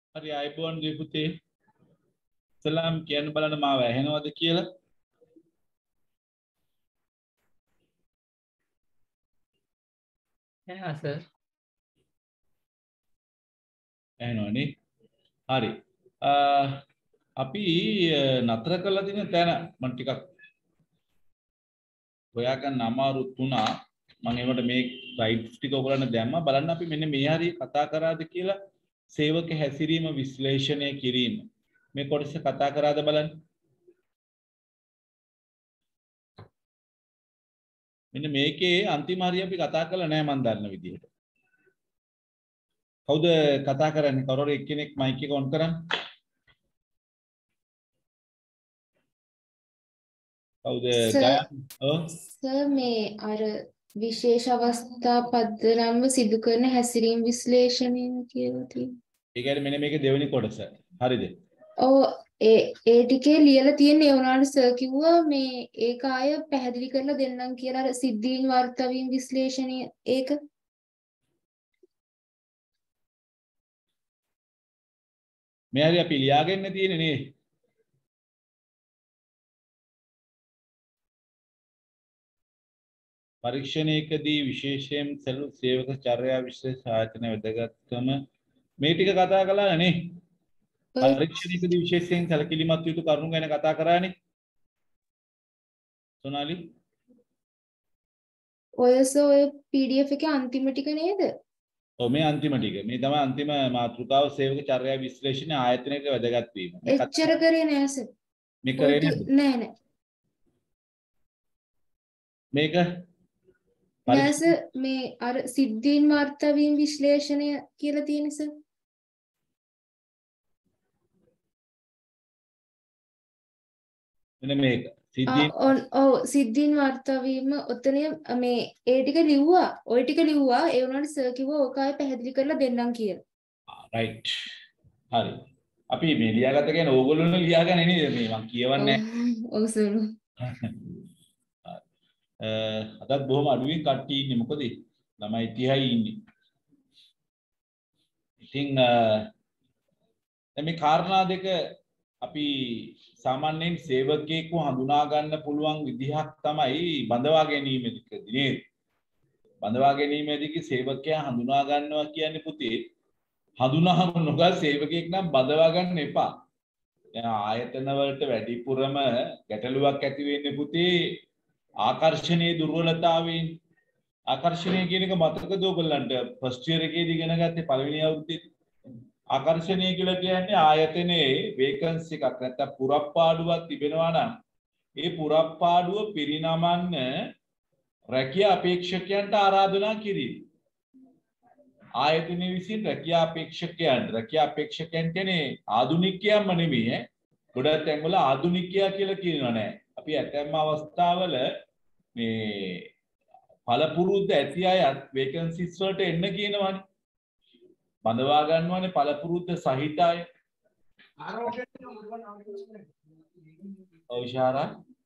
හරි අයබෝන් ගේ පුතේ සලාම් කියන්න බලන්න මාව ඇහෙනවද කියලා Yeah, sir. ඇහෙනවනේ හරි අපි නතර කරලා තියෙන තැන මම ටිකක් හොයාගන්න අමාරු තුනා මම ඒකට මේ ස්ලයිඩ්ස් ටික ඔයගලන්ට දැම්මා බලන්න අපි මෙන්න මේ හරිය කතා කරාද කියලා සේවක හැසිරීම විශ්ලේෂණය කිරීම මේ කොටස කතා කරාද බලන්න මෙන්න මේකේ අන්තිම හරිය අපි කතා කළා නෑ මම දන්න විදිහට කවුද කතා කරන්නේ කවුරු එක්කෙනෙක් මයික් එක ඔන් කරන්න කවුද සර් මේ අර විශේෂ අවස්ථා පදනම්ව සිදු කරන හැසිරීම විශ්ලේෂණය කියලා තියෙනවා. ඒ කියන්නේ මෙන්න මේකේ දෙවෙනි කොටස. හරිද? ඔව් ඒ ටිකේ ලියලා තියෙන ඒ උනාට සර් කිව්වා මේ ඒක ආය පැහැදිලි කරලා දෙන්නම් කියලා අර සිද්ධීන් වර්තවීම් විශ්ලේෂණය ඒක මේ හරි අපි ලියාගෙන තියෙන්නේ නේ. පරීක්ෂණයකදී විශේෂයෙන් සේවක චර්යා විශේෂ ආයතන වැදගත්කම මේ ටික කතා කළා නේ. පරීක්ෂණයකදී විශේෂයෙන් සැලකිලිමත් යුතු කරුණු ගැන කතා කරානේ. සොනාලි ඔය PDF එකේ අන්තිම ටික නේද? ඔව් මේ අන්තිම ටික. මේ තමයි අන්තිම මාතෘකාව සේවක චර්යා විශ්ලේෂණ ආයතනයක වැදගත් වීම. එච්චර කරේ නෑ සර්. මේ කරේ නෑ. මේක නෑ සර් මේ අර සිද්ධීන් වර්තවීම් විශ්ලේෂණය කියලා තියෙන සර්. මෙන්න මේක. ඔව් සිද්ධීන් වර්තවීම ඔතන මේ ඒ ටික ලිව්වා. ওই ටික ලිව්වා. ඒ වුණාට සර් කිව්වා ඕක ආයෙ පැහැදිලි කරලා දෙන්නම් කියලා. රයිට්. හරි. අපි මේ ලියාගත්ත කියන්නේ ඕගොල්ලෝනේ ලියාගන්නේ නේද මේ මම කියවන්නේ. ඔව් සර්. අදත් බොහොම අඩුවෙන් කට්ටිය ඉන්නේ මොකද ළමයි 30යි ඉන්නේ. ඉතින් මේ කාරණා දෙක අපි සාමාන්‍යයෙන් සේවකයෙක්ව හඳුනා ගන්න පුළුවන් විදිහක් තමයි බඳවා ගැනීමේදී නේද? බඳවා ගැනීමේදී සේවකයා හඳුනා ගන්නවා කියන්නේ පුතේ හඳුනා නොගත් සේවකයෙක් නම් බඳවා ගන්න එපා. දැන් ආයතන වලට වැඩිපුරම ගැටලුවක් ඇති වෙන්නේ පුතේ ආකර්ෂණීය දුර්වලතාවයෙන්. ආකර්ෂණීය කියන එක මතකද ඔයගොල්ලන්ට ෆස්ට් ඉයර් එකේදී ඉගෙන ගත්තේ පළවෙනි අවුරුද්දේ? ආකර්ෂණීය කියලා කියන්නේ ආයතනයේ වේකන්සි එකක් නැත්නම් පුරප්පාඩුවක් තිබෙනවා නම් ඒ පුරප්පාඩුව පිරිනමන්න රැකියා අපේක්ෂකයන්ට ආරාධනා කිරීම. ආයතනයේ විසින් රැකියා අපේක්ෂකයන් කියන්නේ ආදුනිකයන්ම නෙමෙයි ඈ. ගොඩක් තැන්වල ආදුනිකයා කියලා කියනවා නෑ. අපි ඇතැම් අවස්ථාවල මේ පළපුරුද්ද ඇති අයත් වේකන්සිස් වලට එන්න කියනවානේ. බඳවා ගන්නවානේ පළපුරුද්ද සහිත අය. ඔව්ෂාරා.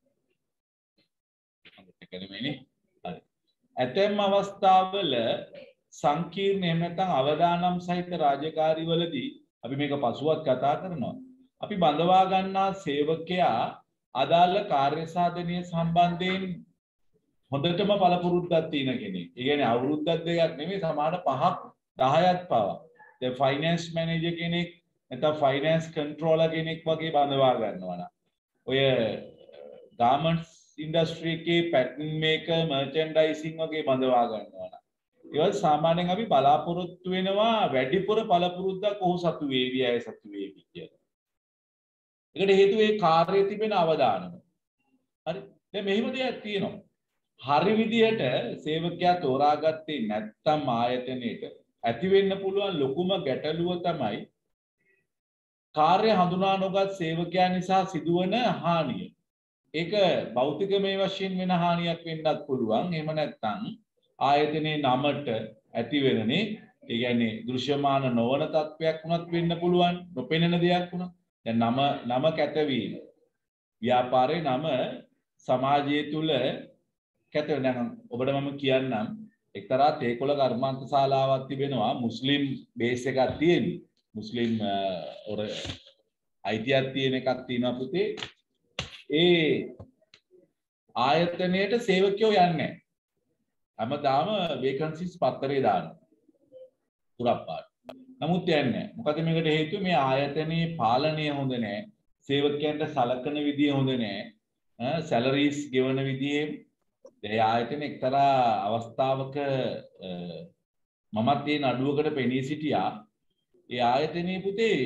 හරි. ඇතැම් අවස්ථාවල සංකීර්ණ එහෙම නැත්නම් අවදානම් සහිත රාජකාරිවලදී අපි මේක පසුවත් කතා කරනවා. අපි බඳවා ගන්නා සේවකයා අදාළ කාර්ය සාධනීය සම්බන්ධයෙන් හොඳටම පළපුරුද්දක් තියෙන කෙනෙක්. ඒ කියන්නේ අවුරුද්දක් දෙකක් නෙමෙයි සමහර 5ක් 10ක් පවා. දැන් ෆයිනෑන්ස් මැනේජර් කෙනෙක් නැත්නම් ෆයිනෑන්ස් කන්ට්‍රෝලර් කෙනෙක් වගේ බඳවා ගන්නවා නම් ඔය ගාර්මන්ට්ස් ඉන්ඩස්ට්‍රි එකේ පැටර්න් මේකර් මර්චන්ඩයිසිං වගේ බඳවා ගන්නවා නම් ඒවත් සාමාන්‍යයෙන් අපි බලාපොරොත්තු වෙනවා වැඩිපුර පළපුරුද්දක් ඔහු සතු වේවි අය සතු වේවි කියලා. ඒකට හේතුව ඒ කාර්යයේ තිබෙන අවදානම. හරි. දැන් මෙහෙම දෙයක් තියෙනවා. හරි විදිහට සේවකයා තෝරාගත්තේ නැත්නම් ආයතනයේට ඇති වෙන්න පුළුවන් ලොකුම ගැටලුව තමයි කාර්ය හඳුනා නොගත් සේවකයා නිසා සිදුවන හානිය. ඒක භෞතිකමය වශයෙන් වෙන හානියක් වෙන්නත් පුළුවන්. එහෙම නැත්නම් ආයතනයේ නමට ඇති වෙනනේ ඒ කියන්නේ දෘශ්‍යමාන නොවන තත්වයක් වුණත් වෙන්න පුළුවන්. නොපෙනෙන දෙයක් වුණා. දැන් නම කැතවීම. ව්‍යාපාරයේ නම සමාජය තුල කැත වෙනවා. ඔබට මම කියන්නම් එක්තරා තේකොළ කර්මාන්ත ශාලාවක් තිබෙනවා මුස්ලිම් බේස් එකක් තියෙන. මුස්ලිම් ඔර අයිතියක් තියෙන එකක් තියෙනවා පුතේ. ඒ ආයතනයේට සේවකයෝ යන්නේ නැහැ. හැමදාම වේකන්සිස් පත්තරේ දානවා. පුරප්පාට. නමුත් යන්නේ නැහැ. මොකද මේකට හේතුව මේ ආයතනයේ පාලනය හොඳ නැහැ. සේවකයන්ට සලකන විදිය හොඳ නැහැ. සැලරිස් ගෙවන විදිහේ ඒ ආයතන එක්තරා අවස්ථාවක මමත් ඒ නඩුවකට පෙනී සිටියා. ඒ ආයතනයේ පුතේ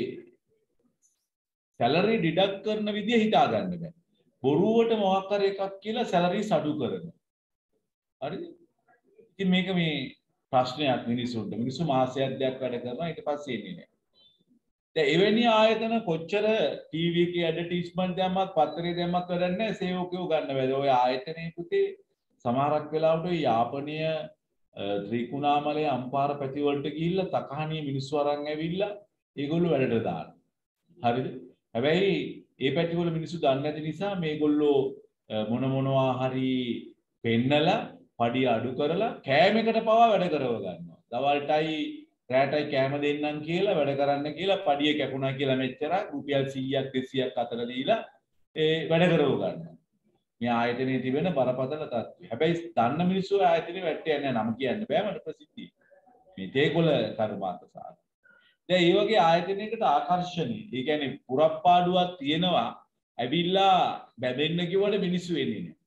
සැලරි ඩිඩක්ට් කරන විදිය හිතා ගන්න බෑ. බොරුවට මොකක් හරි එකක් කියලා සැලරිස් අඩු කරනවා. හරිද? ඉතින් මේක මේ ප්‍රශ්නයක් මිනිසුන්ට. මිනිස්සු මාසයක් දෙයක් වැඩ කරනවා ඊට පස්සේ එන්නේ නැහැ. දැන් එවැනි ආයතන කොච්චර ටීවී එකේ ඇඩ්වර්ටයිස්මන්ට් දැම්මත් පත්තරේ දැම්මත් වැඩක් නැහැ සේවකයෝ ගන්න බැහැ. ඔය ආයතනයේ පුතේ සමහරක් වෙලාවට ඔය යාපනීය ත්‍රිකුණාමලයේ අම්පාර පැති වලට ගිහිල්ලා තකහණිය මිනිස්සු අරන් ඇවිල්ලා ඒගොල්ලෝ වැඩට දානවා. හරිද? හැබැයි ඒ පැති වල මිනිස්සු දන්නේ නැති නිසා මේගොල්ලෝ මොනවා හරි පෙන්නලා පඩි අඩු කරලා කෑමකට පවා වැඩ කරව ගන්නවා. දවල්ටයි රැටයි කෑම දෙන්නම් කියලා වැඩ කරන්න කියලා පඩිය කැපුණා කියලා මෙච්චරක් රුපියල් 100ක් 200ක් අතර දීලා ඒ වැඩ කරව ගන්නවා. මේ ආයතනයේ තිබෙන බරපතල තත්ත්වය. හැබැයි දන්න මිනිස්සු ආයතනේ වැටේ නැහැ නම කියන්න බෑ මට ප්‍රසිද්ධිය. මේ තේකොළ කර්මාන්තසාර. දැන් මේ වගේ ආයතනයකට ආකර්ෂණීය. ඒ කියන්නේ පුරප්පාඩුවක් තියෙනවා. ඇවිල්ලා බැඳෙන්න කිව්වට මිනිස්සු එන්නේ නැහැ.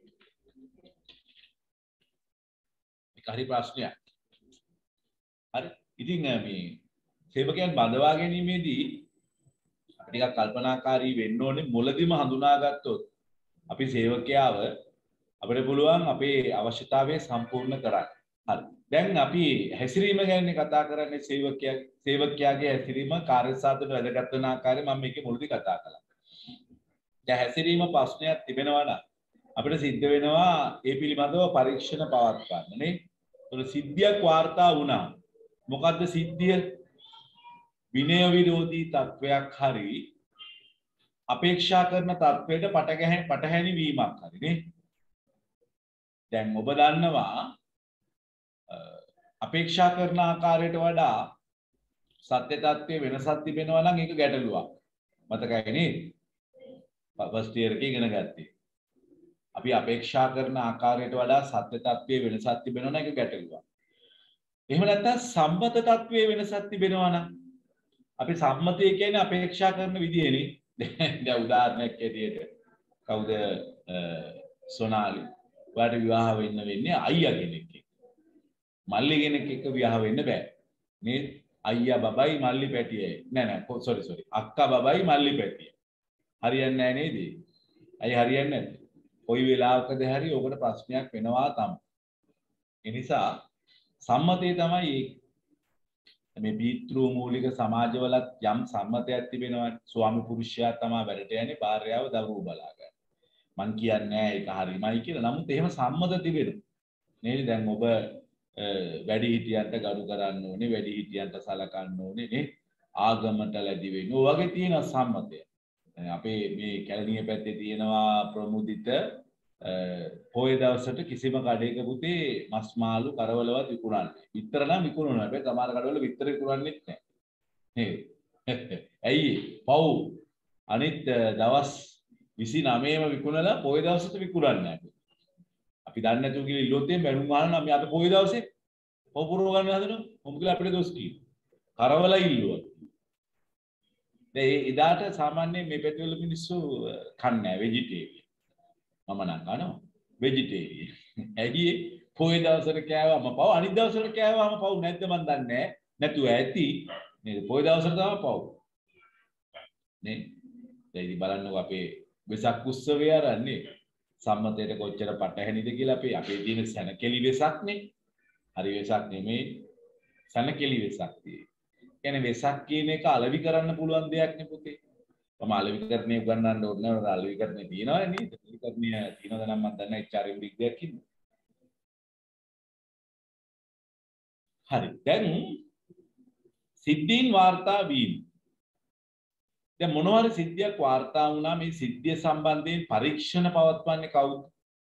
ඒක හරි ප්‍රශ්නයක්. හරි. ඉතින් මේ සේවකයන් බඳවා ගැනීමේදී අපි ටිකක් කල්පනාකාරී වෙන්න ඕනේ. මුලදිම හඳුනාගත්තොත් අපි සේවකයාව අපිට පුළුවන් අපේ අවශ්‍යතාවය සම්පූර්ණ කරන්න. හරි. දැන් අපි හැසිරීම ගැන කතා කරන්නේ සේවකයාගේ හැසිරීම කාර්ය සාධන වැදගත් වෙන ආකාරය මම මේකේ මුලදී කතා කළා. දැන් හැසිරීම ප්‍රශ්නයක් තිබෙනවා නම් අපිට සිද්ධ වෙනවා ඒ පිළිබඳව පරීක්ෂණ පවත්වන්න නේ. ඒතර සිද්ධියක් වාර්තා වුණා. මොකද්ද සිද්ධිය? විනය විරෝධී තත්වයක් හරි අපේක්ෂා කරන තත්වයට පටහැනි වීමක් හරි නේ. දැන් ඔබ දන්නවා අපේක්ෂා කරන ආකාරයට වඩා සත්‍ය තත්ත්වයේ වෙනසක් තිබෙනවා නම් ඒක ගැටලුවක්. මතකයි නේද? ෆස්ට් ඉයර් එකේ ඉගෙන ගත්තේ. අපි අපේක්ෂා කරන ආකාරයට වඩා සත්‍ය තත්ත්වයේ වෙනසක් තිබෙනවා නම් ඒක ගැටලුවක්. එහෙම නැත්නම් සම්මත තත්ත්වයේ වෙනසක් තිබෙනවා නම් අපි සම්මතය කියන්නේ අපේක්ෂා කරන විදිහනේ. දැන් උදාහරණයක් ඇටියට කවුද සොනාලි වාට විවාහ වෙන්නේ අයියා කෙනෙක් එක්ක. මල්ලි කෙනෙක් එක්ක විවාහ වෙන්න බෑ. නේද? අයියා බබයි මල්ලි පැටියයි. නෑ සෝරි. අක්කා බබයි මල්ලි පැටියයි. හරියන්නේ නෑ නේද? අයි හරියන්නේ නැද්ද? කොයි වෙලාවකද හරි ඔකට ප්‍රශ්නයක් වෙනවා තමයි. ඒ නිසා සම්මතය තමයි මේ පීතෘ මූලික සමාජවලත් යම් සම්මතයක් තිබෙනවා. ස්වාමි පුරුෂයා තමයි වැඩට යන්නේ, භාර්යාව දරුවෝ බලා ගන්න. මං කියන්නේ ඒක හරිමයි කියලා. නමුත් එහෙම සම්මත තිබෙනවා. නේද? දැන් ඔබ වැඩිහිටියන්ට ගරු කරන්න ඕනේ, වැඩිහිටියන්ට සලකන්න ඕනේ නේ. ආගමට ලැබි වෙන්න. ඔය වගේ තියෙන සම්මතය. අපේ මේ කැලණිය පැත්තේ තියෙනවා ප්‍රමුදිත පොය දවසට කිසිම කඩේක පුතේ මස් මාළු කරවලවත් විකුණන්නේ. විතර නම් විකුණනවා. හැබැයි සමහර කඩවල විතර විකුණන්නේ නැහැ. නේද? ඇයි? පව් අනිත් දවස් 29ම විකුණලා පොය දවසට විකුණන්නේ නැහැ. අපි දන්නේ නැතුව කියලා ඉල්ලුවොත් එම් බැනුම් අහනවා අපි අද පොය දවසේ පො පුරව ගන්න හදනවා. මොකද කියලා අපිට දොස් කියනවා. කරවලා ඉල්ලුවා. දැන් එදාට සාමාන්‍යයෙන් මේ පැතිවල මිනිස්සු කන්නේ නැහැ වෙජිටේරියන්. මම නම් කනවා වෙජිටේරියන්. ඇයි පොය දවසට කෑවම පව් අනිත් දවසට කෑවම පව් නැද්ද මන් දන්නේ නැහැ. නැතුව ඇති නේද? පොය දවසට තමයි පව්. නේ? දැන් ඉතින් බලන්නකෝ අපේ වෙසක් උත්සවය ආරන්නේ සම්මතයට කොච්චර පටහැනිද කියලා අපේ තියෙන සැනකෙලි වෙසක්නේ. හරි වෙසක් නෙමෙයි. සැනකෙලි වෙසක් තියෙන්නේ. කියන්නේ වෙසක් කියන එක අලෙවි කරන්න පුළුවන් දෙයක් නේ පුතේ. මම අලෙවිකරණය උගන්වන්න ඕනේ නැහැ. අලෙවිකරණය තියෙනවා නේද? අලෙවිකරණය තියෙනවද නම් මම දන්නේ HRM විද්‍යාවක් ඉන්නේ. හරි. දැන් සිද්ධීන් වාර්තා වීම. දැන් මොනවාරි සිද්ධියක් වාර්තා වුණා මේ සිද්ධිය සම්බන්ධයෙන් පරීක්ෂණ පවත්වන්නේ කවුද?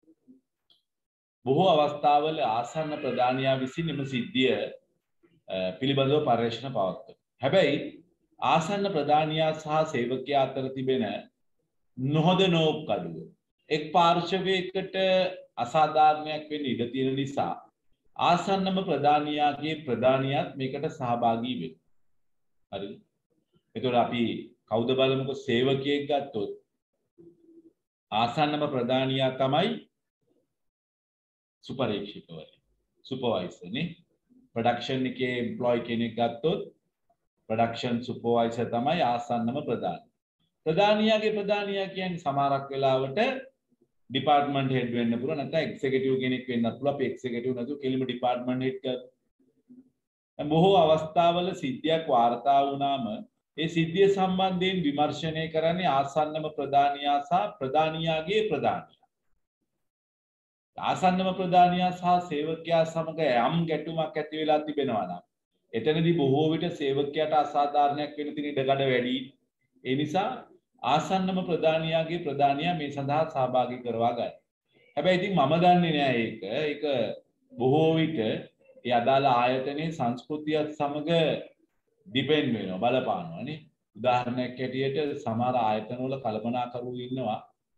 බොහෝ අවස්ථාවල ආසන්න ප්‍රධානියා විසින් එම සිද්ධිය පිළිබඳව පරීක්ෂණ පවත්වනවා. හැබැයි ආසන්න ප්‍රධානියා සහ සේවකයා අතර තිබෙන නොහොදනෝක් අඩුව එක් පාර්ශවයකට අසාධාරණයක් වෙන්න ඉඩ තියෙන නිසා ආසන්නම ප්‍රධානියාගේ ප්‍රධානියාත් මේකට සහභාගී වෙනවා. හරිද? එතකොට අපි කවුද බලමුකෝ සේවකයෙක් ගත්තොත් ආසන්නම ප්‍රධානියා තමයි සුපරීක්ෂකවරයා. සුපර්වයිසර් නේ. ප්‍රොඩක්ෂන් එකේ එම්ප්ලොයි කෙනෙක් ගත්තොත් ප්‍රොඩක්ෂන් සුපර්වයිසර් තමයි ආසන්නම ප්‍රධානී. ප්‍රධානියාගේ ප්‍රධානියා කියන්නේ සමහරක් වෙලාවට ඩිපාර්ට්මන්ට් හෙඩ් වෙන්න පුළුවන් නැත්නම් එක්සිකියුටිව් කෙනෙක් වෙන්නත් පුළුවන්. අපි එක්සිකියුටිව් නැතුව කෙලිම ඩිපාර්ට්මන්ට් හෙඩ් කරා. බොහෝ අවස්ථාවල සිද්ධියක් වාර්තා වුණාම ඒ සිද්ධිය සම්බන්ධයෙන් විමර්ශනය කරන්නේ ආසන්නම ප්‍රධානියා සහ ප්‍රධානියාගේ ප්‍රධානියා. ආසන්නම ප්‍රධානියා සහ සේවකයා සමග යම් ගැටුමක් ඇති වෙලා තිබෙනවා නම් එතනදී බොහෝ විට සේවකයාට අසාධාරණයක් වෙන්න තියෙන ඉඩකඩ වැඩි. ඒ නිසා ආසන්නම ප්‍රධානියාගේ ප්‍රධානියා මේ සඳහා සහභාගී කරවා ගන්න. හැබැයි ඉතින් මම දන්නේ නෑ ඒක බොහෝ විට ඒ අදාළ ආයතනයේ සංස්කෘතියත් සමග ඩිපෙන්ඩ් වෙනවා බලපානවා නේ. උදාහරණයක් ඇටියට සමහර ආයතනවල කල්පනාකරුවෝ ඉන්නවා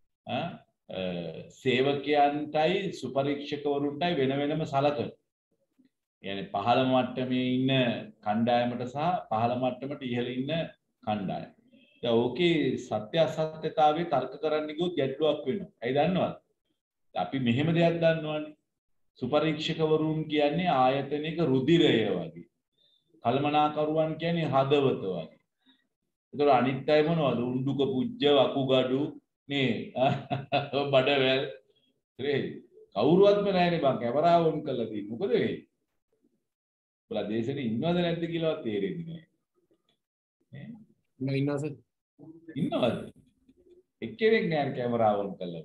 සේවකයන්ටයි සුපරීක්ෂකවරුන්ටයි වෙන වෙනම සලකන. يعني පහළ මට්ටමේ ඉන්න කණ්ඩායමට සහ පහළ මට්ටමට ඉහළ ඉන්න කණ්ඩායම. දැන් ඕකේ සත්‍ය අසත්‍යතාවයේ තර්ක කරන්න ගියොත් ගැටලුවක් වෙනවා. ඇයි දන්නවද? අපි මෙහෙම දෙයක් දන්නවනේ. සුපරීක්ෂකවරුන් කියන්නේ ආයතනයක රුධිරය වගේ. කල්මනාකරුවන් කියන්නේ හදවත වගේ. ඒතර අනිත් අය මොනවද? උණ්ඩුක පුජ්ජ වකුගඩු නේ බඩවැල් නේ කවුරුවත්ම නැහැනේ බං කැමරාව ඔන් කරලා තියෙන්නේ. මොකද වෙන්නේ? බලා දේශනේ ඉන්නවද නැද්ද කියලාවත් තේරෙන්නේ නැහැ. මම ඉන්නවා සර්. ඉන්නවද? එක්කෙනෙක් නෑ කැමරාව ඔන් කරලා.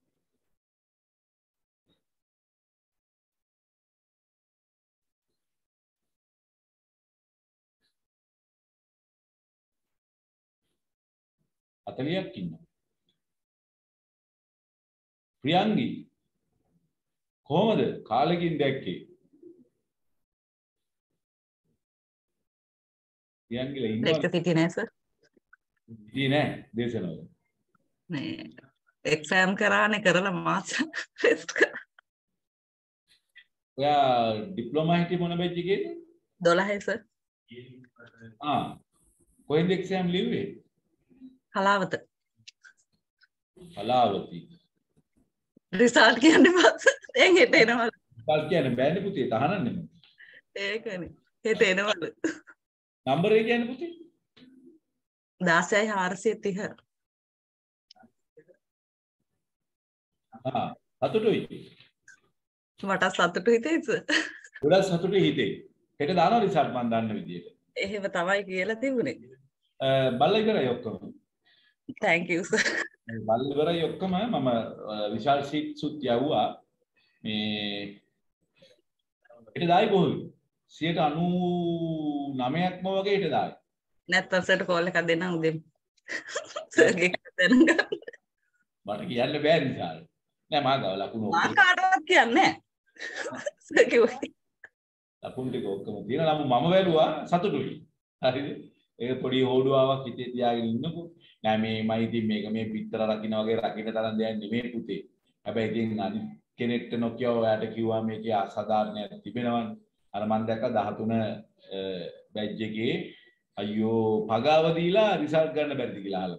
අතලියක් ඉන්නවා. ප්‍රියංගි කොහමද කාලෙකින් දැක්කේ? ප්‍රියංගිලා ඉන්නවා. දෙක සිටියේ නෑ සර්. ඉතින් නෑ දේශනවල. මේ එක්සෑම් කරානේ කරලා මාස ටෙස්ට් කරා. ඔයා ඩිප්ලෝමා හිටියේ මොන බැච් එකේද? 12 සර්. කොහෙන්ද එක්සෑම් ලිව්වේ? හලාවත. හලාවති. රිසල්ට් කියන්නේ මාස දැන් හෙට එනවලු. රිසල්ට් කියන්නේ බෑනේ පුතේ තහනම් නෙමෙයි. ඒකනේ. හෙට එනවලු. නම්බර එක කියන්නේ පුතේ? 16,430. සතුටුයි. මට සතුටුයි තේස. ගොඩක් සතුටුයි හිතේ. හෙට දානවා රිසල්ට් මම දන්න විදියට. එහෙම තමයි කියලා තිබුණේ. බල්ලා ඉවරයි ඔක්කොම. thank you sir. බල්ලා ඉවරයි ඔක්කොම මම විශාල ෂීට්ස් උත් යවුවා. මේ හෙට දායි කොහොමද? 99%ක්ම වගේ හෙට දායි. නැත්තම් සර්ට කෝල් එකක් දෙන්නම් උදේ. සර්ගේ දැනගන්න. මට කියන්න බෑ නිසා. නෑ මා ගාව ලකුණු මා කාටවත් කියන්නේ නෑ. සර් කිව්වා. ලකුණු ටික ඔක්කොම තියෙනවා. නමුත් මම වැළුවා සතුටුයි. හරිද? ඒක පොඩි හොඩුවාවක් හිතේ තියාගෙන ඉන්නකෝ. නෑ මේමයි ඉතින් මේක මේ පිටර රකින්න වගේ රකින්න තරම් දෙයක් නෙමෙයි පුතේ. හැබැයි ඉතින් අනිත් කෙනෙක්ට නොකිය ඔයාට කිව්වා මේකේ අසාධාරණයක් තිබෙනවනේ. අර මම දැක්ක 13 බැච් එකේ අයියෝ පගාව දීලා රිසල්ට් ගන්න බැරිද කියලා අහලා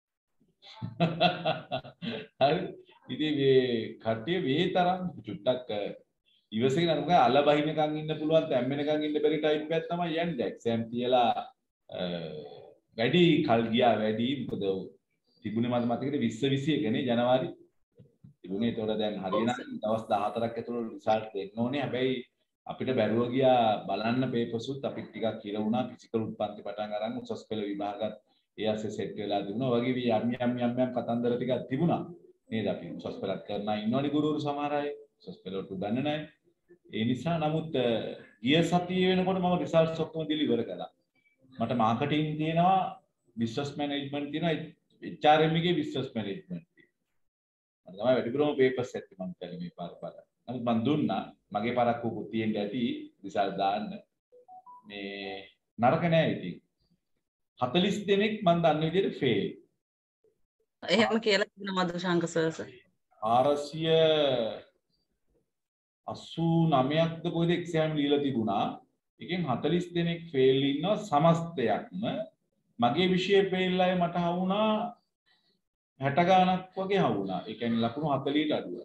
තියෙනවා. හරි. ඉතින් මේ කට්ටිය මේ තරම් චුට්ටක් ඉවසගෙන අර මොකද අල බහිනකන් ඉන්න පුළුවන් තැම්මෙනකන් ඉන්න බැරි ටයිප් එකක් තමයි යන්නේ. එක්සෑම් තියලා වැඩි කල් ගියා වැඩි මොකද තිබුණේ මට මතකද 2021 නේ ජනවාරි තිබුණේ. ඒතකොට දැන් හරියනම් දවස් 14ක් ඇතුළත රිසල්ට් දෙන්න ඕනේ. හැබැයි අපිට බැරුව ගියා බලන්න පේපර්ස් උත් අපිට ටිකක් කියලා වුණා. ෆිසිකල් උත්පත්ති පටන් අරන් උසස් පෙළ විභාගත් ඒ ASCII සෙට් වෙලා තිබුණා. වගේ යම් කතන්දර ටිකක් තිබුණා. නේද? අපි උසස් පෙළක් කරන ඉන්නවනේ ගුරුවරු සමහර අය. උසස් පෙළට ගන්න නැහැ. ඒ නිසා නමුත් ගිය සතියේ වෙනකොට මම රිසල්ට්ස් ඔක්කොම ඩිලිවර් කළා. මට මාකටිං තියෙනවා, බිස්නස් මැනේජ්මන්ට් තියෙනවා, HRM එකේ බිස්නස් මැනේජ්මන්ට් තියෙනවා. මම තමයි වැඩිපුරම පේපර්ස් සෙට් මම කළේ මේ පාර. නමුත් මම දුන්නා. මගේ පරක්කුකුත් තියෙන්න ඇති රිසල්ට් දාන්න. මේ නරක නෑ ඉතින්. 40 දෙනෙක් මම දන්න විදිහට ෆේල්. එහෙම කියලා කියනවාද ශංක සර්? 489ක්ද කොහෙද එක්සෑම් ලියලා තිබුණා. එකෙන් 40 දෙනෙක් ෆේල් ඉන්නවා සමස්තයක්ම. මගේ විෂය ෆේල් අය මට හවුණා 60 ගාණක් වගේ හවුණා. ඒ කියන්නේ ලකුණු 40ට අඩුව.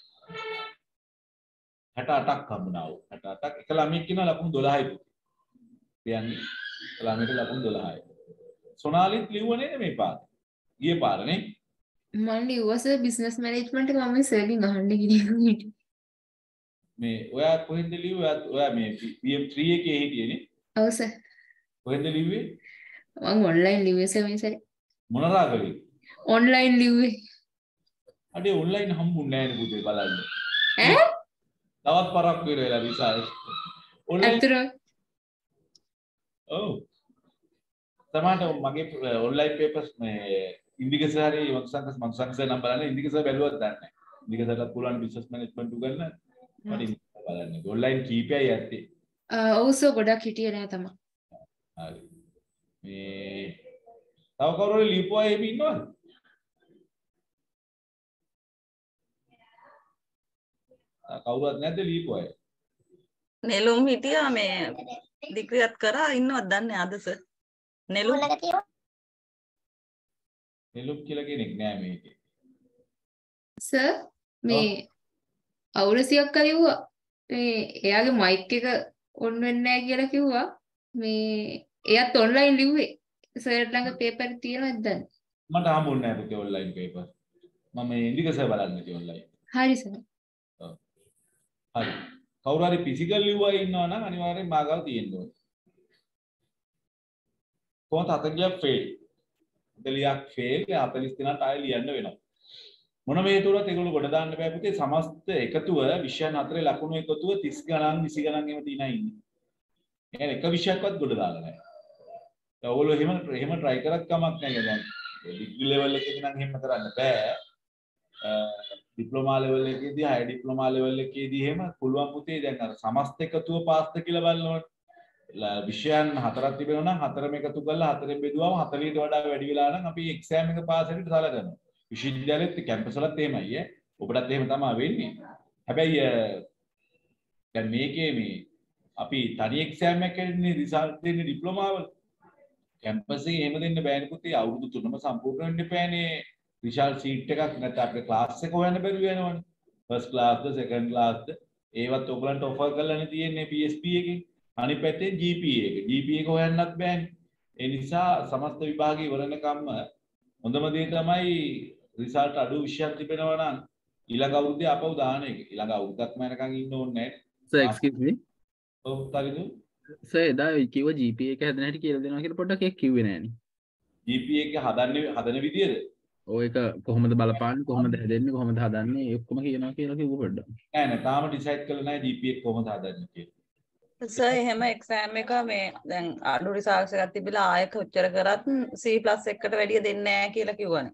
68ක් හම්බුණා. 68ක් එක ළමයෙක් ඉන්නවා ලකුණු 12යි. කියන්නේ ළමයට ලකුණු 12යි. සොනාලිත් ලිව්ව නේද මේ පාරේ? ගිය පාරනේ. මම ලිව්වා සර් බිස්නස් මැනේජ්මන්ට් එක මම සර්ගෙන් අහන්න ගිහින්. මේ ඔයා කොහෙන්ද ලිව්වේ? ඔයා මේ PM3 එකේ හිටියේනේ. ඔව් සර්. කොහෙන්ද ලිව්වේ? මම ඔන්ලයින් ලිව්වේ සර් මේ සර්. මොන රාගලේ? ඔන්ලයින් ලිව්වේ. අඩේ ඔන්ලයින් හම්බුන්නේ නැහැ නේ පුතේ බලන්න. ඈ? තවත් පරක් වෙරලා විසාර. ඔන්ලයින් අතර ඔව්. තමන්ට මගේ ඔන්ලයින් පේපර්ස් මේ ඉන්දික සර් හරි මංසංක සර් නම් බලන්න ඉන්දික සර් බැලුවත් දන්නේ නැහැ. ඉන්දික සර්ට පුළුවන් බිස්නස් මැනේජ්මන්ට් උගන්න මට ඉන්දික බලන්න. ඔන්ලයින් කීපයයි ඇත්තේ. ඔව් සර් ගොඩක් හිටියේ නෑ තමයි. හරි. මේ තව කවුරු හරි ලියපුවා එහෙම ඉන්නවද? කවුරුත් නැද්ද ලියපුවා? නෙළුම් හිටියා මේ ඩිග්‍රියත් කරා ඉන්නවද දන්නේ අද සර්? නෙළුම් නෙළුම් කියලා කෙනෙක් නෑ මේකේ. සර් මේ අවුරසියක් කලිව්වා මේ එයාගේ මයික් එක ඔන් වෙන්නේ නැහැ කියලා කිව්වා මේ එයාත් ඔන්ලයින් ලිව්වේ සර් ළඟ පේපර් තියෙනවද දැන් මට හම්බුන්නේ නැහැ පුතේ ඔන්ලයින් පේපර් මම ඉන්දික සර් බලන්න ඉතින් ඔන්ලයින් හරි සර් ඔව් හරි කවුරු හරි ෆිසිකල් ලිව්වා ඉන්නවා නම් අනිවාර්යෙන් මාගාව තියෙන්න ඕනේ කොහොමද අතගියක් ෆේල් 40ක් ෆේල් 40 දිනකට ආයෙ ලියන්න වෙනවා මොන හේතුවවත් ඒගොල්ලෝ ගොඩ දාන්න බෑ පුතේ සමස්ත එකතුව විෂයන් අතරේ ලකුණු එකතුව 30 ගණන් 20 ගණන් එහෙම තියනා ඉන්නේ. ඒ කියන්නේ එක විෂයක්වත් ගොඩ දාලා නැහැ. දැන් ඔයගොල්ලෝ එහෙම try කරත් කමක් නැහැ දැන්. ඩිග්‍රී ලෙවල් එකේදී නම් එහෙම කරන්න බෑ. ඩිප්ලෝමා ලෙවල් එකේදී හයි ඩිප්ලෝමා ලෙවල් එකේදී එහෙම පුළුවන් පුතේ දැන් අර සමස්ත එකතුව පාස්ද කියලා බලනවනේ. විෂයන් හතරක් තිබෙනවා නම් හතරම එකතු කරලා හතරෙන් බෙදුවාම 40ට වඩා වැඩි වෙලා නම් අපි එක්සෑම් එක පාස් වෙන්න සලකනවා. විශ්වවිද්‍යාලෙත් කැම්පස් වලත් එහෙමයි ඈ. ඔබටත් එහෙම තමයි වෙන්නේ. හැබැයි දැන් මේකේ මේ අපි තනි එක්සෑම් එකක් කරන්නේ රිසල්ට් දෙන්නේ ඩිප්ලෝමා වල. කැම්පස් එකේ එහෙම දෙන්න බෑනේ පුතේ. අවුරුදු 3ම සම්පූර්ණ වෙන්න එපානේ. රිසල්ට් සීට් එකක් නැත්නම් අපේ ක්ලාස් එක හොයන්න බැරි වෙනවනේ. ෆස්ට් ක්ලාස්ද සෙකන්ඩ් ක්ලාස්ද ඒවත් ඔයගලන්ට ඔෆර් කරලානේ තියෙන්නේ PSP එකෙන්. අනිත් පැත්තෙන් GPA එක. GPA එක හොයන්නත් බෑනේ. ඒ නිසා සමස්ත විභාගය ඉවර වෙනකම්ම හොඳම දේ තමයි රිසල්ට් අඩු විෂයක් තිබෙනවා නම් ඊළඟ අවුරුද්දේ අපව දාන එක. ඊළඟ අවුරුද්දක්ම යනකම් ඉන්න ඕනේ නැහැ. සර් එක්ස්කියුස් මී. ඔව් තරිදු. සර් එදා කිව්ව GPA එක හැදෙන හැටි කියලා දෙනවා කියලා පොඩ්ඩක් ඒක කිව්වේ නෑනේ. GPA එක හදන විදියද? ඔය එක කොහොමද බලපාන්නේ කොහොමද හැදෙන්නේ කොහොමද හදන්නේ ඒ ඔක්කොම කියනවා කියලා කිව්ව පොඩ්ඩක්. නෑ තාම ඩිසයිඩ් කරලා නැහැ GPA එක කොහොමද හදන්නේ කියලා. සර් එහෙම එක්සෑම් එක මේ දැන් අඩු රිසල්ට්ස් එකක් තිබිලා ආයෙ කොච්චර කරත් C+ එකට වැඩිය දෙන්නේ නැහැ කියලා කිව්වනේ.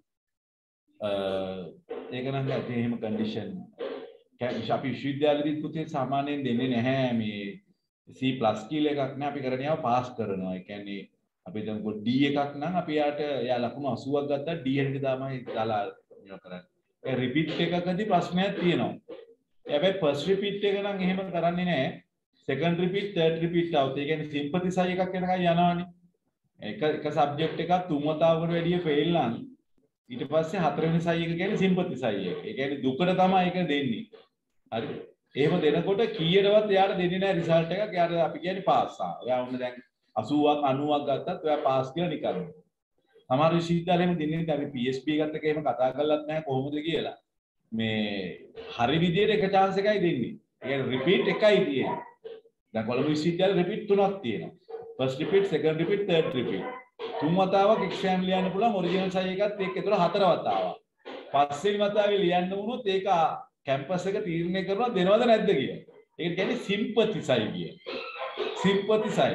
ඒක නම් ඇති එහෙම කන්ඩිෂන් අපි විශ්වවිද්‍යාලෙදිත් පුතේ සාමාන්‍යයෙන් දෙන්නේ නැහැ මේ C+ කියලා එකක් නෑ අපි කරන්නේ ආව පාස් කරනවා. ඒ කියන්නේ අපි දැන් D එකක් නම් අපි යාට යා ලකුණු 80ක් ගත්තා D එකට තමයි දාලා මේවා කරන්නේ. ඒ රිපීට් එකකදී ප්‍රශ්නයක් තියෙනවා. හැබැයි ෆස්ට් රිපීට් එක නම් එහෙම කරන්නේ නැහැ. සෙකන්ඩ් රිපීට් තර්ඩ් රිපීට් આવුත්. ඒ කියන්නේ සිම්පති සයි එකක් වෙනකන් යනවානේ. එක සබ්ජෙක්ට් එකක් තුන් වතාවකට වැඩිය ෆේල් නම් ඊට පස්සේ හතරවෙනි සයි එක කියන්නේ සිම්පති සයි එක. ඒ කියන්නේ දුකට තමයි ඒක දෙන්නේ. හරි. එහෙම දෙනකොට කීයටවත් එයාට දෙන්නේ නැහැ රිසල්ට් එකක්. එයාට අපි කියන්නේ පාස් ආ. ඔයා වුණ දැන් 80ක් 90ක් ගත්තත් ඔයා පාස් කියලා නිකන්. සමහර විශ්වවිද්‍යාලෙම දෙන්නේ නැහැ. අපි PSP එකත් එක්ක එහෙම කතා කරලත් නැහැ කොහොමද කියලා. මේ හරි විදියට එක chance එකයි දෙන්නේ. ඒ කියන්නේ රිපීට් එකයි තියෙන්නේ. දැන් කොළඹ විශ්වවිද්‍යාලේ රිපීට් තුනක් තියෙනවා. First repeat, second repeat, third repeat. තුන් වතාවක් එක්සෑම් ලියන්න පුළුවන් ඔරිජිනල් සයි එකත් එක්ක ඒතර හතර වතාවක්. පස්වෙනි වතාවේ ලියන්න වුණොත් ඒක කැම්පස් එක තීරණය කරනවා දෙනවද නැද්ද කියලා. ඒකට කියන්නේ සිම්පති සයි කිය. සිම්පති සයි.